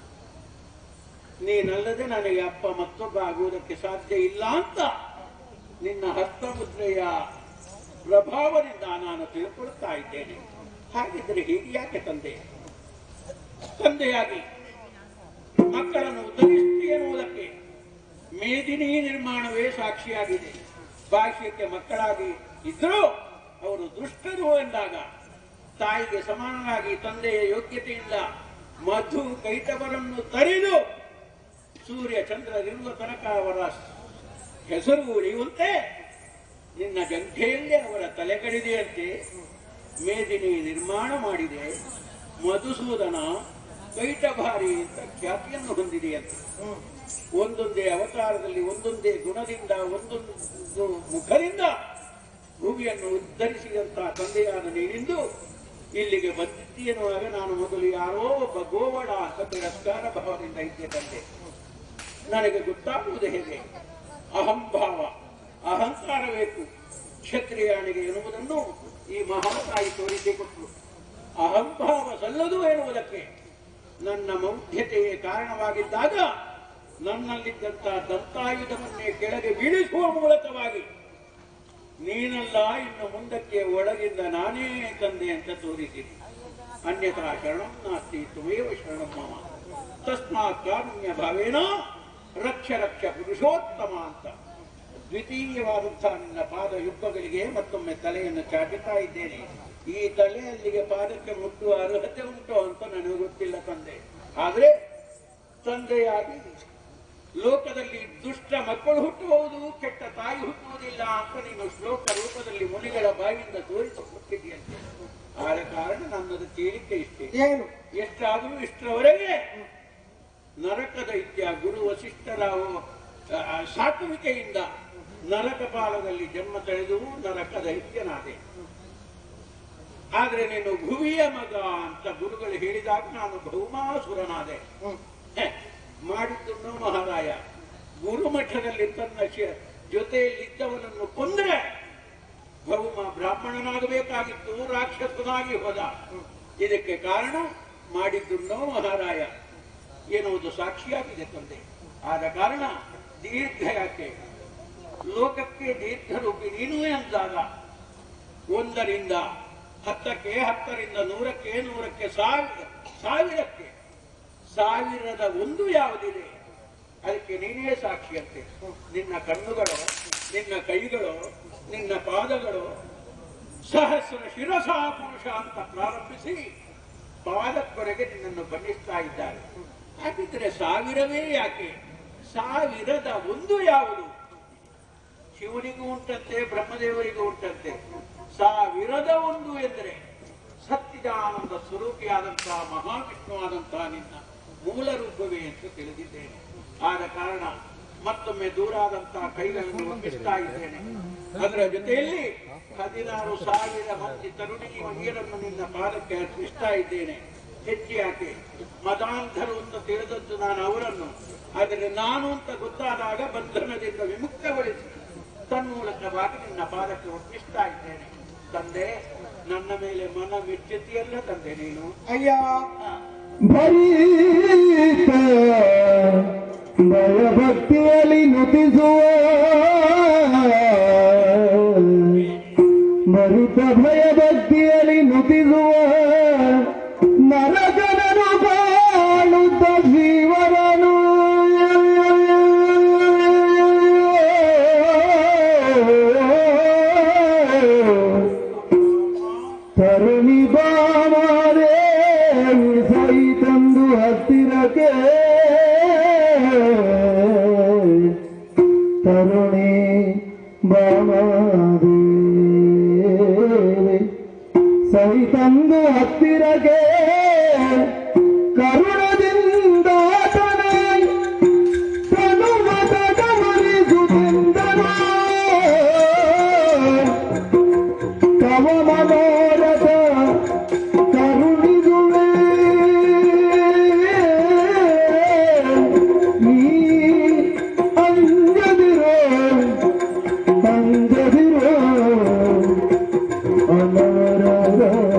ನೀನಲ್ಲದೆ ನನಗೆ ಅಪ್ಪ ಮತ್ತೊಬ್ಬ ಆಗುವುದಕ್ಕೆ ಸಾಧ್ಯ ಇಲ್ಲ ಅಂತ ನಿನ್ನ ಹಸ್ತಮುದ್ರೆಯ ಪ್ರಭಾವದಿಂದ ನಾನು ತಿಳ್ಕೊಳ್ತಾ ಇದ್ದೇನೆ. ಹಾಗಿದ್ರೆ ಹೀಗೆ ಯಾಕೆ ತಂದೆಯಾಗಿ ಮಕ್ಕಳನ್ನು ಉದ್ಧರಿಸಿ ಎನ್ನುವುದಕ್ಕೆ ಮೇದಿನಿ ನಿರ್ಮಾಣವೇ ಸಾಕ್ಷಿಯಾಗಿದೆ. ಭಾಷ್ಯಕ್ಕೆ ಮಕ್ಕಳಾಗಿ ಇದ್ದರೂ ಅವರು ದುಷ್ಟರು ಎಂದಾಗ ತಾಯಿಗೆ ಸಮಾನವಾಗಿ ತಂದೆಯ ಯೋಗ್ಯತೆಯಿಂದ ಮಧು ಕೈಟವರನ್ನು ತಡೆದು ಸೂರ್ಯ ಚಂದ್ರರಿರುವ ತನಕ ಅವರ ಹೆಸರು ಉಳಿಯುವಂತೆ ನಿನ್ನ ಜಂಘೆಯಲ್ಲೇ ಅವರ ತಲೆ ಕಡಿದೆಯಂತೆ ಮೇದಿನಿ ನಿರ್ಮಾಣ ಮಾಡಿದೆ. ಮಧುಸೂದನ ಕೈಟಭಾರಿ ಅಂತ ಖ್ಯಾತಿಯನ್ನು ಹೊಂದಿದೆಯಂತೆ. ಒಂದೊಂದೇ ಅವತಾರದಲ್ಲಿ, ಒಂದೊಂದೇ ಗುಣದಿಂದ, ಒಂದೊಂದು ಮುಖದಿಂದ ಭೂಮಿಯನ್ನು ಉದ್ಧರಿಸಿದಂತಹ ತಂದೆಯಾದ ನೀನಿಂದು ಇಲ್ಲಿಗೆ ಬಂದಿದ್ದಿ ಎನ್ನುವಾಗ ನಾನು ಮೊದಲು ಯಾರೋ ಒಬ್ಬ ಗೋವಳ ಅಂತ ತಿರಸ್ಕಾರ ಭಾವದಿಂದ ಇದ್ದೆ ತಂದೆ. ನನಗೆ ಗೊತ್ತಾಗುವುದು ಹೇಗೆ? ಅಹಂಭಾವ, ಅಹಂಕಾರ ಬೇಕು ಕ್ಷತ್ರಿಯಾಣಿಗೆ ಎನ್ನುವುದನ್ನು ಈ ಮಹಾತಾಯಿ ತೋರಿಸಿಕೊಟ್ಟರು. ಅಹಂಭಾವ ಸಲ್ಲದು ಎನ್ನುವುದಕ್ಕೆ ನನ್ನ ಮೌಢ್ಯತೆಯೇ ಕಾರಣವಾಗಿದ್ದಾಗ ನನ್ನಲ್ಲಿದ್ದಂತಹ ದಂತಾಯುಧವನ್ನೇ ಕೆಳಗೆ ಬೀಳಿಸುವ ಮೂಲಕವಾಗಿ ನೀನಲ್ಲ ಇನ್ನು ಮುಂದಕ್ಕೆ ಒಳಗಿಂದ ನಾನೇ ತಂದೆ ಅಂತ ತೋರಿಸಿದೆ. ಅನ್ಯಥಾ ಶರಣಂ ನಾಸ್ತಿ ತ್ವಮೇವ ಶರಣಂ ಮಮ ತಸ್ಮಾತ್ ಕಾರುಣ್ಯ ಭಾವೇನ ರಕ್ಷ ರಕ್ಷ ಪುರುಷೋತ್ತಮ ಅಂತ ದ್ವಿತೀಯವಾದಂತಹ ನಿನ್ನ ಪಾದ ಯುಬ್ಬಗಳಿಗೆ ಮತ್ತೊಮ್ಮೆ ತಲೆಯನ್ನು ಚಾಚುತ್ತಾ ಇದ್ದೇನೆ. ಈ ತಲೆ ಅಲ್ಲಿಗೆ ಪಾದಕ್ಕೆ ಮುಟ್ಟುವ ಅರ್ಹತೆ ಉಂಟು ಅಂತ ನನಗೆ ಗೊತ್ತಿಲ್ಲ ತಂದೆ. ಆದ್ರೆ ತಂದೆಯಾಗಿ ಲೋಕದಲ್ಲಿ ದುಷ್ಟ ಮಕ್ಕಳು ಹುಟ್ಟುವುದು, ಕೆಟ್ಟ ತಾಯಿ ಹುಟ್ಟುವುದಿಲ್ಲ ಅಂತ ನೀನು ಶ್ಲೋಕ ರೂಪದಲ್ಲಿ ಮುನಿಗಳ ಬಾಯಿಂದ ತೋರಿಸಿಕೊಟ್ಟಿದೆಯಂತೆ. ಆದ ಕಾರಣ ನನ್ನದು ಕೇಳಿಕೆ ಇಷ್ಟೇ. ಎಷ್ಟಾದರೂ ಇಷ್ಟರವರೆಗೆ ನರಕ ದೈತ್ಯ ಗುರು ವಸಿಷ್ಠರ ಸಾಕುವಿಕೆಯಿಂದ ನರಕ ಪಾಲದಲ್ಲಿ ಜನ್ಮ ತಳೆದು ನರಕ ದೈತ್ಯನಾದೆ. ಆದ್ರೆ ನೀನು ಭುವಿಯ ಮಗ ಅಂತ ಗುರುಗಳು ಹೇಳಿದಾಗ ನಾನು ಭೌಮಾಸುರನಾದೆ. ಮಾಡಿದ್ದು ಮಹಾರಾಯ ಗುರುಮಠದಲ್ಲಿ ತನ್ನ ಜೊತೆಯಲ್ಲಿದ್ದವನನ್ನು ಕೊಂದ್ರೆ ಭೌಮ ಬ್ರಾಹ್ಮಣನಾಗಬೇಕಾಗಿತ್ತು, ರಾಕ್ಷಸನಾಗಿ ಹೋದ. ಇದಕ್ಕೆ ಕಾರಣ ಮಾಡಿದ್ದು ಮಹಾರಾಯ ಎನ್ನುವುದು ಸಾಕ್ಷಿಯಾಗಿದೆ ತಂದೆ. ಆದ ಕಾರಣ ದೀರ್ಘ ಯಾಕೆ? ಲೋಕಕ್ಕೆ ದೀರ್ಘರೂಪಿ ನೀನು ಎಂದಾಗ 1ರಿಂದ 10ಕ್ಕೆ, 10ರಿಂದ 100ಕ್ಕೆ, 100ಕ್ಕೆ 1000ಕ್ಕೆ 1001 ಯಾವುದಿದೆ ಅದಕ್ಕೆ ನೀನೇ ಸಾಕ್ಷಿಯಂತೆ. ನಿನ್ನ ಕಣ್ಣುಗಳು, ನಿನ್ನ ಕೈಗಳು, ನಿನ್ನ ಪಾದಗಳು ಸಹಸ್ರ ಶಿರಸ ಪುರುಷ ಅಂತ ಪ್ರಾರಂಭಿಸಿ ಪಾದಕ್ವರೆಗೆ ನಿನ್ನನ್ನು ಬಣ್ಣಿಸ್ತಾ ಇದ್ದಾರೆ. ಹಾಗಿದ್ರೆ 1000ವೇ ಯಾಕೆ? 1001 ಯಾವುದು? ಶಿವನಿಗೂ ಉಂಟಂತೆ, ಬ್ರಹ್ಮದೇವರಿಗೂ ಉಂಟಂತೆ. 1001 ಎಂದರೆ ಸತ್ಯಜಾನಂದ ಸ್ವರೂಪಿಯಾದಂತಹ ಮಹಾವಿಷ್ಣುವಾದಂತಹ ನಿನ್ನ ಮೂಲ ರೂಪವೇ ಅಂತ ತಿಳಿದಿದ್ದೇನೆ. ಆದ ಕಾರಣ ಮತ್ತೊಮ್ಮೆ ದೂರಾದಂತಹ ಕೈಗಳನ್ನು ಒಪ್ಪಿಸ್ತಾ ಇದ್ದೇನೆ. ಅದರ ಜೊತೆಯಲ್ಲಿ 16,000 ಮಂದಿ ತರುಣಿ ಮಹಿಳೆಯರನ್ನು ನಿನ್ನ ಪಾದಕ್ಕೆ ಅರ್ಪಿಸ್ತಾ ಇದ್ದೇನೆ. ಹೆಚ್ಚು ಯಾಕೆ? ಮದಾಂಧರು ಅಂತ ತಿಳಿದದ್ದು ನಾನು ಅವರನ್ನು, ಆದರೆ ನಾನು ಅಂತ ಗೊತ್ತಾದಾಗ ಬಂಧನದಿಂದ ವಿಮುಕ್ತಗೊಳಿಸಿ ತನ್ಮೂಲಕವಾಗಿ ನಿನ್ನ ಪಾದಕ್ಕೆ ಒಪ್ಪಿಸ್ತಾ ಇದ್ದೇನೆ. ತಂದೆ, ನನ್ನ ಮೇಲೆ ಮನ ಮೆಚ್ಚುತ್ತಿಯಲ್ಲ ತಂದೆ ನೀನು. ಅಯ್ಯ ಭಕ್ತಿಯಲ್ಲಿ ನುತಿಸ ಹತ್ತಿರಕ್ಕೆ ತರುಣಿ ಬಾಮಾದೇವಿ ಸಹಿತಂದು ಹತ್ತಿರಗೆ ಕರುಣದಿಂದ ತನುಮತ ಗಮನಿಸುತ್ತಿದ್ದನು ಕವನ ಮಾಡದ ಕರುಣಿಸುವೆ ನೀ ಅಂಜದಿರೋ ಅನವರದ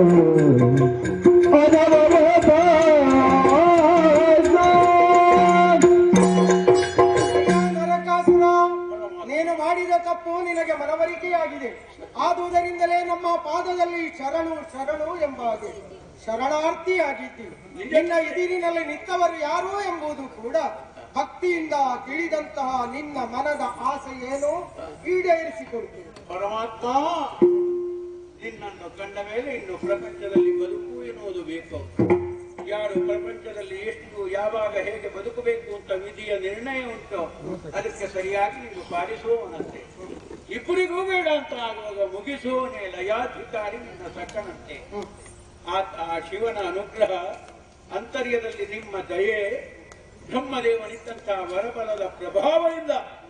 ನರಕಾಸುರ, ನೀನು ಮಾಡಿದ ತಪ್ಪು ನಿನಗೆ ಮನವರಿಕೆಯಾಗಿದೆ. ಆದುದರಿಂದಲೇ ನಮ್ಮ ಪಾದದಲ್ಲಿ ಶರಣು ಶರಣು ಎಂಬ ಹಾಗೆ ಶರಣಾರ್ಥಿಯಾಗಿದ್ದೀವಿ. ನಿನ್ನ ಎದುರಿನಲ್ಲಿ ನಿಂತವರು ಯಾರು ಎಂಬುದು ಕೂಡ ಭಕ್ತಿಯಿಂದ ತಿಳಿದಂತಹ ನಿನ್ನ ಮನದ ಆಸೆ ಏನು ಈಡೇರಿಸಿಕೊಡ್ತೀವಿ. ಪರಮಾತ್ಮ, ನಿನ್ನನ್ನು ಕಂಡ ಮೇಲೆ ಇನ್ನು ಪ್ರಪಂಚದಲ್ಲಿ ಬದುಕು ಎನ್ನುವುದು ಬೇಕು. ಯಾರು ಪ್ರಪಂಚದಲ್ಲಿ ಎಷ್ಟು ಯಾವಾಗ ಹೇಗೆ ಬದುಕಬೇಕು ಅಂತ ವಿಧಿಯ ನಿರ್ಣಯ ಉಂಟು, ಅದಕ್ಕೆ ಸರಿಯಾಗಿ ನೀನು ಪಾಲಿಸುವವನಂತೆ. ಇಬ್ಬರಿಗೂ ಬೇಡ ಅಂತ ಆಗುವಾಗ ಮುಗಿಸುವವನೇ ಲಯಾಧಿಕಾರಿ ನಿನ್ನ ಸಕ್ಕನಂತೆ. ಆ ಶಿವನ ಅನುಗ್ರಹ, ಅಂತರ್ಯದಲ್ಲಿ ನಿಮ್ಮ ದಯೆ, ಬ್ರಹ್ಮದೇವನಿದ್ದಂತಹ ವರಬಲದ ಪ್ರಭಾವದಿಂದ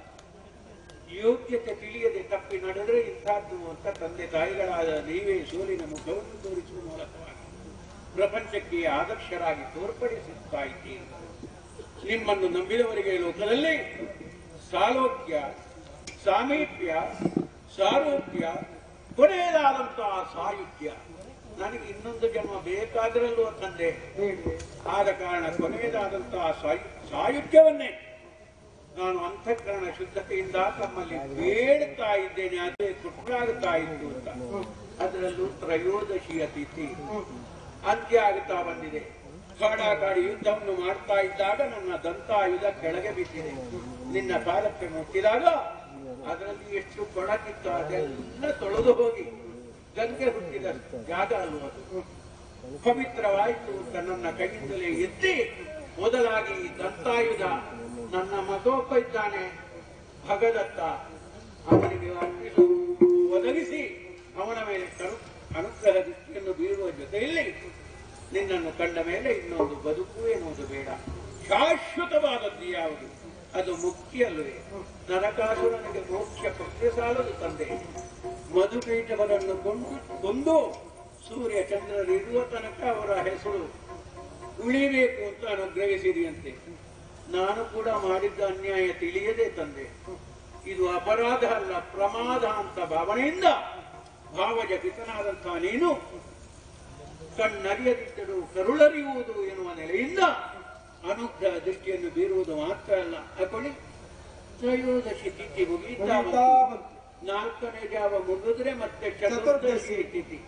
ಯೋಗ್ಯತೆ ತಿಳಿಯದೆ ತಪ್ಪಿ ನಡೆದರೆ ಇಂಥದ್ದು ಅಂತ ತಂದೆ ತಾಯಿಗಳಾದ ನೀವೇ ಸೂರ್ಯನ ಮುಖವನ್ನು ತೋರಿಸುವ ಮೂಲಕವಾಗಿ ಪ್ರಪಂಚಕ್ಕೆ ಆದರ್ಶರಾಗಿ ತೋರ್ಪಡಿಸುತ್ತಾ ಇದ್ದೀರಿ. ನಿಮ್ಮನ್ನು ನಂಬಿದವರಿಗೆ ಲೋಕದಲ್ಲಿ ಸಾಲೋಕ್ಯ, ಸಾಮೀಪ್ಯ, ಸಾರೂಪ್ಯ, ಕೊನೆಯದಾದಂತಹ ಸಾಯುಜ್ಯ. ನನಗೆ ಇನ್ನೊಂದು ಜನ್ಮ ಬೇಕಾದ್ರಲ್ಲೂ ತಂದೆ, ಆದ ಕಾರಣ ಕೊನೆಯದಾದಂತಹ ಸಾಯುಜ್ಯವನ್ನೇ ನಾನು ಅಂತಃಕರಣ ಶುದ್ಧತೆಯಿಂದ ತಮ್ಮಲ್ಲಿ ಬೇಡುತ್ತಾ ಇದ್ದೇನೆ. ಅದೇ ಕುಟ್ಟಾಗುತ್ತಾ ಇತ್ತು ಅಂತ. ಅದರಲ್ಲೂ ತ್ರಯೋದಶಿಯ ತಿಥಿ ಅಂತ್ಯ ಆಗುತ್ತಾ ಬಂದಿದೆ. ಕಾಡಾಕಾಡಿ ಯುದ್ಧವನ್ನು ಮಾಡ್ತಾ ಇದ್ದಾಗ ನನ್ನ ದಂತಾಯುಧ ಕೆಳಗೆ ಬಿದ್ದಿದೆ. ನಿನ್ನ ಕಾಲಕ್ಕೆ ಮುಟ್ಟಿದಾಗ ಅದರಲ್ಲಿ ಎಷ್ಟು ಕೊಡಕಿತ್ತು ಅದೆಲ್ಲ ತೊಳೆದು ಹೋಗಿ ಗಂಗೆ ಹುಟ್ಟಿದ ಜಾಗ ಅನ್ನುವುದು ಪವಿತ್ರವಾಯಿತು ಅಂತ ನನ್ನ ಕೈಯಿಂದಲೇ ಎತ್ತಿ ಮೊದಲಾಗಿ ದಂತಾಯುಧ ನನ್ನ ಮಗೊಬ್ಬ ಇದ್ದಾನೆ ಭಗದತ್ತ, ಅವನಿಗೆ ಒದಗಿಸಿ ಅವನ ಮೇಲೆ ಅನುಗ್ರಹ ದೃಷ್ಟಿಯನ್ನು ಬೀರುವ ಜೊತೆಯಲ್ಲಿ ನಿನ್ನನ್ನು ಕಂಡ ಮೇಲೆ ಇನ್ನೊಂದು ಬದುಕು ಎನ್ನುವುದು ಬೇಡ. ಶಾಶ್ವತವಾದದ್ದು ಯಾವುದು? ಅದು ಮುಕ್ತಿ ಅಲ್ಲವೇ? ನರಕಾಸುರನಿಗೆ ಮೋಕ್ಷ ಕೊಟ್ಟರೆ ಸಾಲದು ತಂದೆ. ಮಧುಕೈಟವರನ್ನು ಕೊಂದು ಸೂರ್ಯ ಚಂದ್ರರಿರುವ ತನಕ ಅವರ ಹೆಸರು ಉಳಿಬೇಕು ಅಂತ ಅನುಗ್ರಹಿಸಿದೆಯಂತೆ. ನಾನು ಕೂಡ ಮಾಡಿದ್ದ ಅನ್ಯಾಯ ತಿಳಿಯದೆ ತಂದೆ. ಇದು ಅಪರಾಧ ಅಲ್ಲ, ಪ್ರಮಾದ ಅಂತ ಭಾವನೆಯಿಂದ ಭಾವಜಪಿತನಾದಂತಹ ನೀನು ಕಣ್ಣರಿಯದಿದ್ದರೂ ಕರುಳರಿಯುವುದು ಎನ್ನುವ ನೆಲೆಯಿಂದ ಅನುಗ್ರಹ ದೃಷ್ಟಿಯನ್ನು ಬೀರುವುದು ಮಾತ್ರ ಅಲ್ಲ. ಅಕೊಳ್ಳಿ, ತ್ರಯೋದಶಿ ತಿಥಿ ಮುಗಿತಾ ನಾಲ್ಕನೇ ಜಾವ ಮುಗಿದ್ರೆ ಮತ್ತೆ ಚತುರ್ದಶಿ ತಿಥಿ.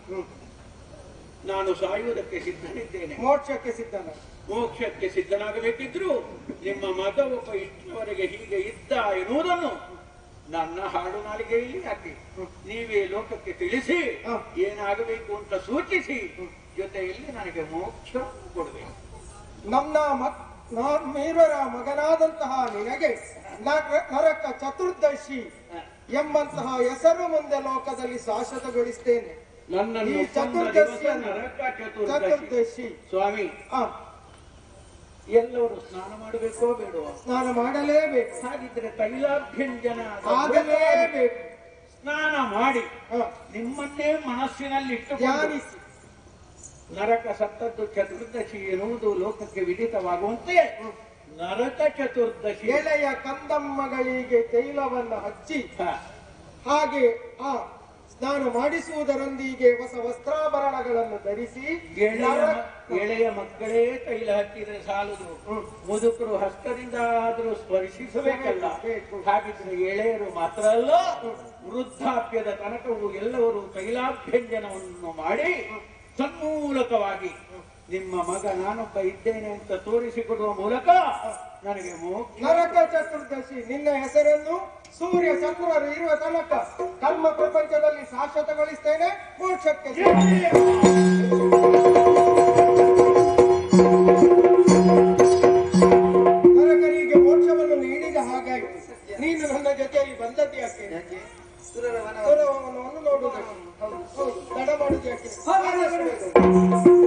ನಾನು ಸಾಯುವುದಕ್ಕೆ ಸಿದ್ಧನಿದ್ದೇನೆ, ಮೋಕ್ಷಕ್ಕೆ ಸಿದ್ಧನಾಗಬೇಕಿದ್ರು ನಿಮ್ಮ ಮಗ ಒಬ್ಬ ಇಷ್ಟವರೆಗೆ ಹೀಗೆ ಇದ್ದ ಎನ್ನುವುದನ್ನು ನನ್ನ ಹಾಡು ನಾಲಿಗೆಯಲ್ಲಿ ಹಾಕಿ ನೀವೇ ಲೋಕಕ್ಕೆ ತಿಳಿಸಿ ಏನಾಗಬೇಕು ಅಂತ ಸೂಚಿಸಿ ಜೊತೆಯಲ್ಲಿ ನನಗೆ ಮೋಕ್ಷ ಕೊಡಬೇಕು. ನಮ್ಮೀರರ ಮಗನಾದಂತಹ ನಿನಗೆ ನರಕ ಚತುರ್ದಶಿ ಎಂಬಂತಹ ಹೆಸರು ಮುಂದೆ ಲೋಕದಲ್ಲಿ ಶಾಶ್ವತಗೊಳಿಸ್ತೇನೆ. ನನ್ನನ್ನು ಚತುರ್ದಶಿ ಸ್ವಾಮಿ, ಎಲ್ಲರೂ ಸ್ನಾನ ಮಾಡಬೇಕೋ ಬೇಡವೋ? ಸ್ನಾನ ಮಾಡಲೇಬೇಕು. ಹಾಗಿದ್ರೆ ತೈಲಾಭ್ಯಂಜನ ಆಗಲೇಬೇಕು. ಸ್ನಾನ ಮಾಡಿ ನಿಮ್ಮನ್ನೇ ಮನಸ್ಸಿನಲ್ಲಿ ಧ್ಯಾನಿಸಿ ನರಕ ಸತ್ತದ್ದು ಚತುರ್ದಶಿ ಎನ್ನುವುದು ಲೋಕಕ್ಕೆ ವಿದಿತವಾಗುವಂತೆ ನರಕ ಚತುರ್ದಶಿ ಎಳೆಯ ಕಂದಮ್ಮಗಳಿಗೆ ತೈಲವನ್ನು ಹಚ್ಚಿ ಹಾಗೆ ಸ್ನಾನ ಮಾಡಿಸುವುದರೊಂದಿಗೆ ಹೊಸ ವಸ್ತ್ರಾಭರಣಗಳನ್ನು ಧರಿಸಿ ಎಳೆಯ ಮಕ್ಕಳೇ ತೈಲ ಹಚ್ಚಿದ್ರೆ ಸಾಲದು, ಮುದುಕರು ಹಸ್ತದಿಂದ ಆದರೂ ಸ್ಪರ್ಶಿಸಬೇಕಲ್ಲ. ಹಾಗಿದ್ರೆ ಎಳೆಯರು ಮಾತ್ರ ಅಲ್ಲ, ವೃದ್ಧಾಪ್ಯದ ತನಕವೂ ಎಲ್ಲವರು ತೈಲಾಭ್ಯಂಜನವನ್ನು ಮಾಡಿ ತನ್ಮೂಲಕವಾಗಿ ನಿಮ್ಮ ಮಗ ನಾನೊಬ್ಬ ಇದ್ದೇನೆ ಅಂತ ತೋರಿಸಿಕೊಡುವ ಮೂಲಕ ನನಗೆ ನರಕ ಚತುರ್ದಶಿ ನಿನ್ನ ಹೆಸರನ್ನು ಸೂರ್ಯ ಚಂದ್ರರು ಇರುವ ತನಕ ಕರ್ಮ ಪ್ರಪಂಚದಲ್ಲಿ ಶಾಶ್ವತಗೊಳಿಸ್ತೇನೆ. ಮೋಕ್ಷಕ್ಕೆ ಸುರವನವನ್ನು ನೋಡುವುದಕ್ಕೆ ತಡ ಮಾಡುದು ಯಾಕೆ?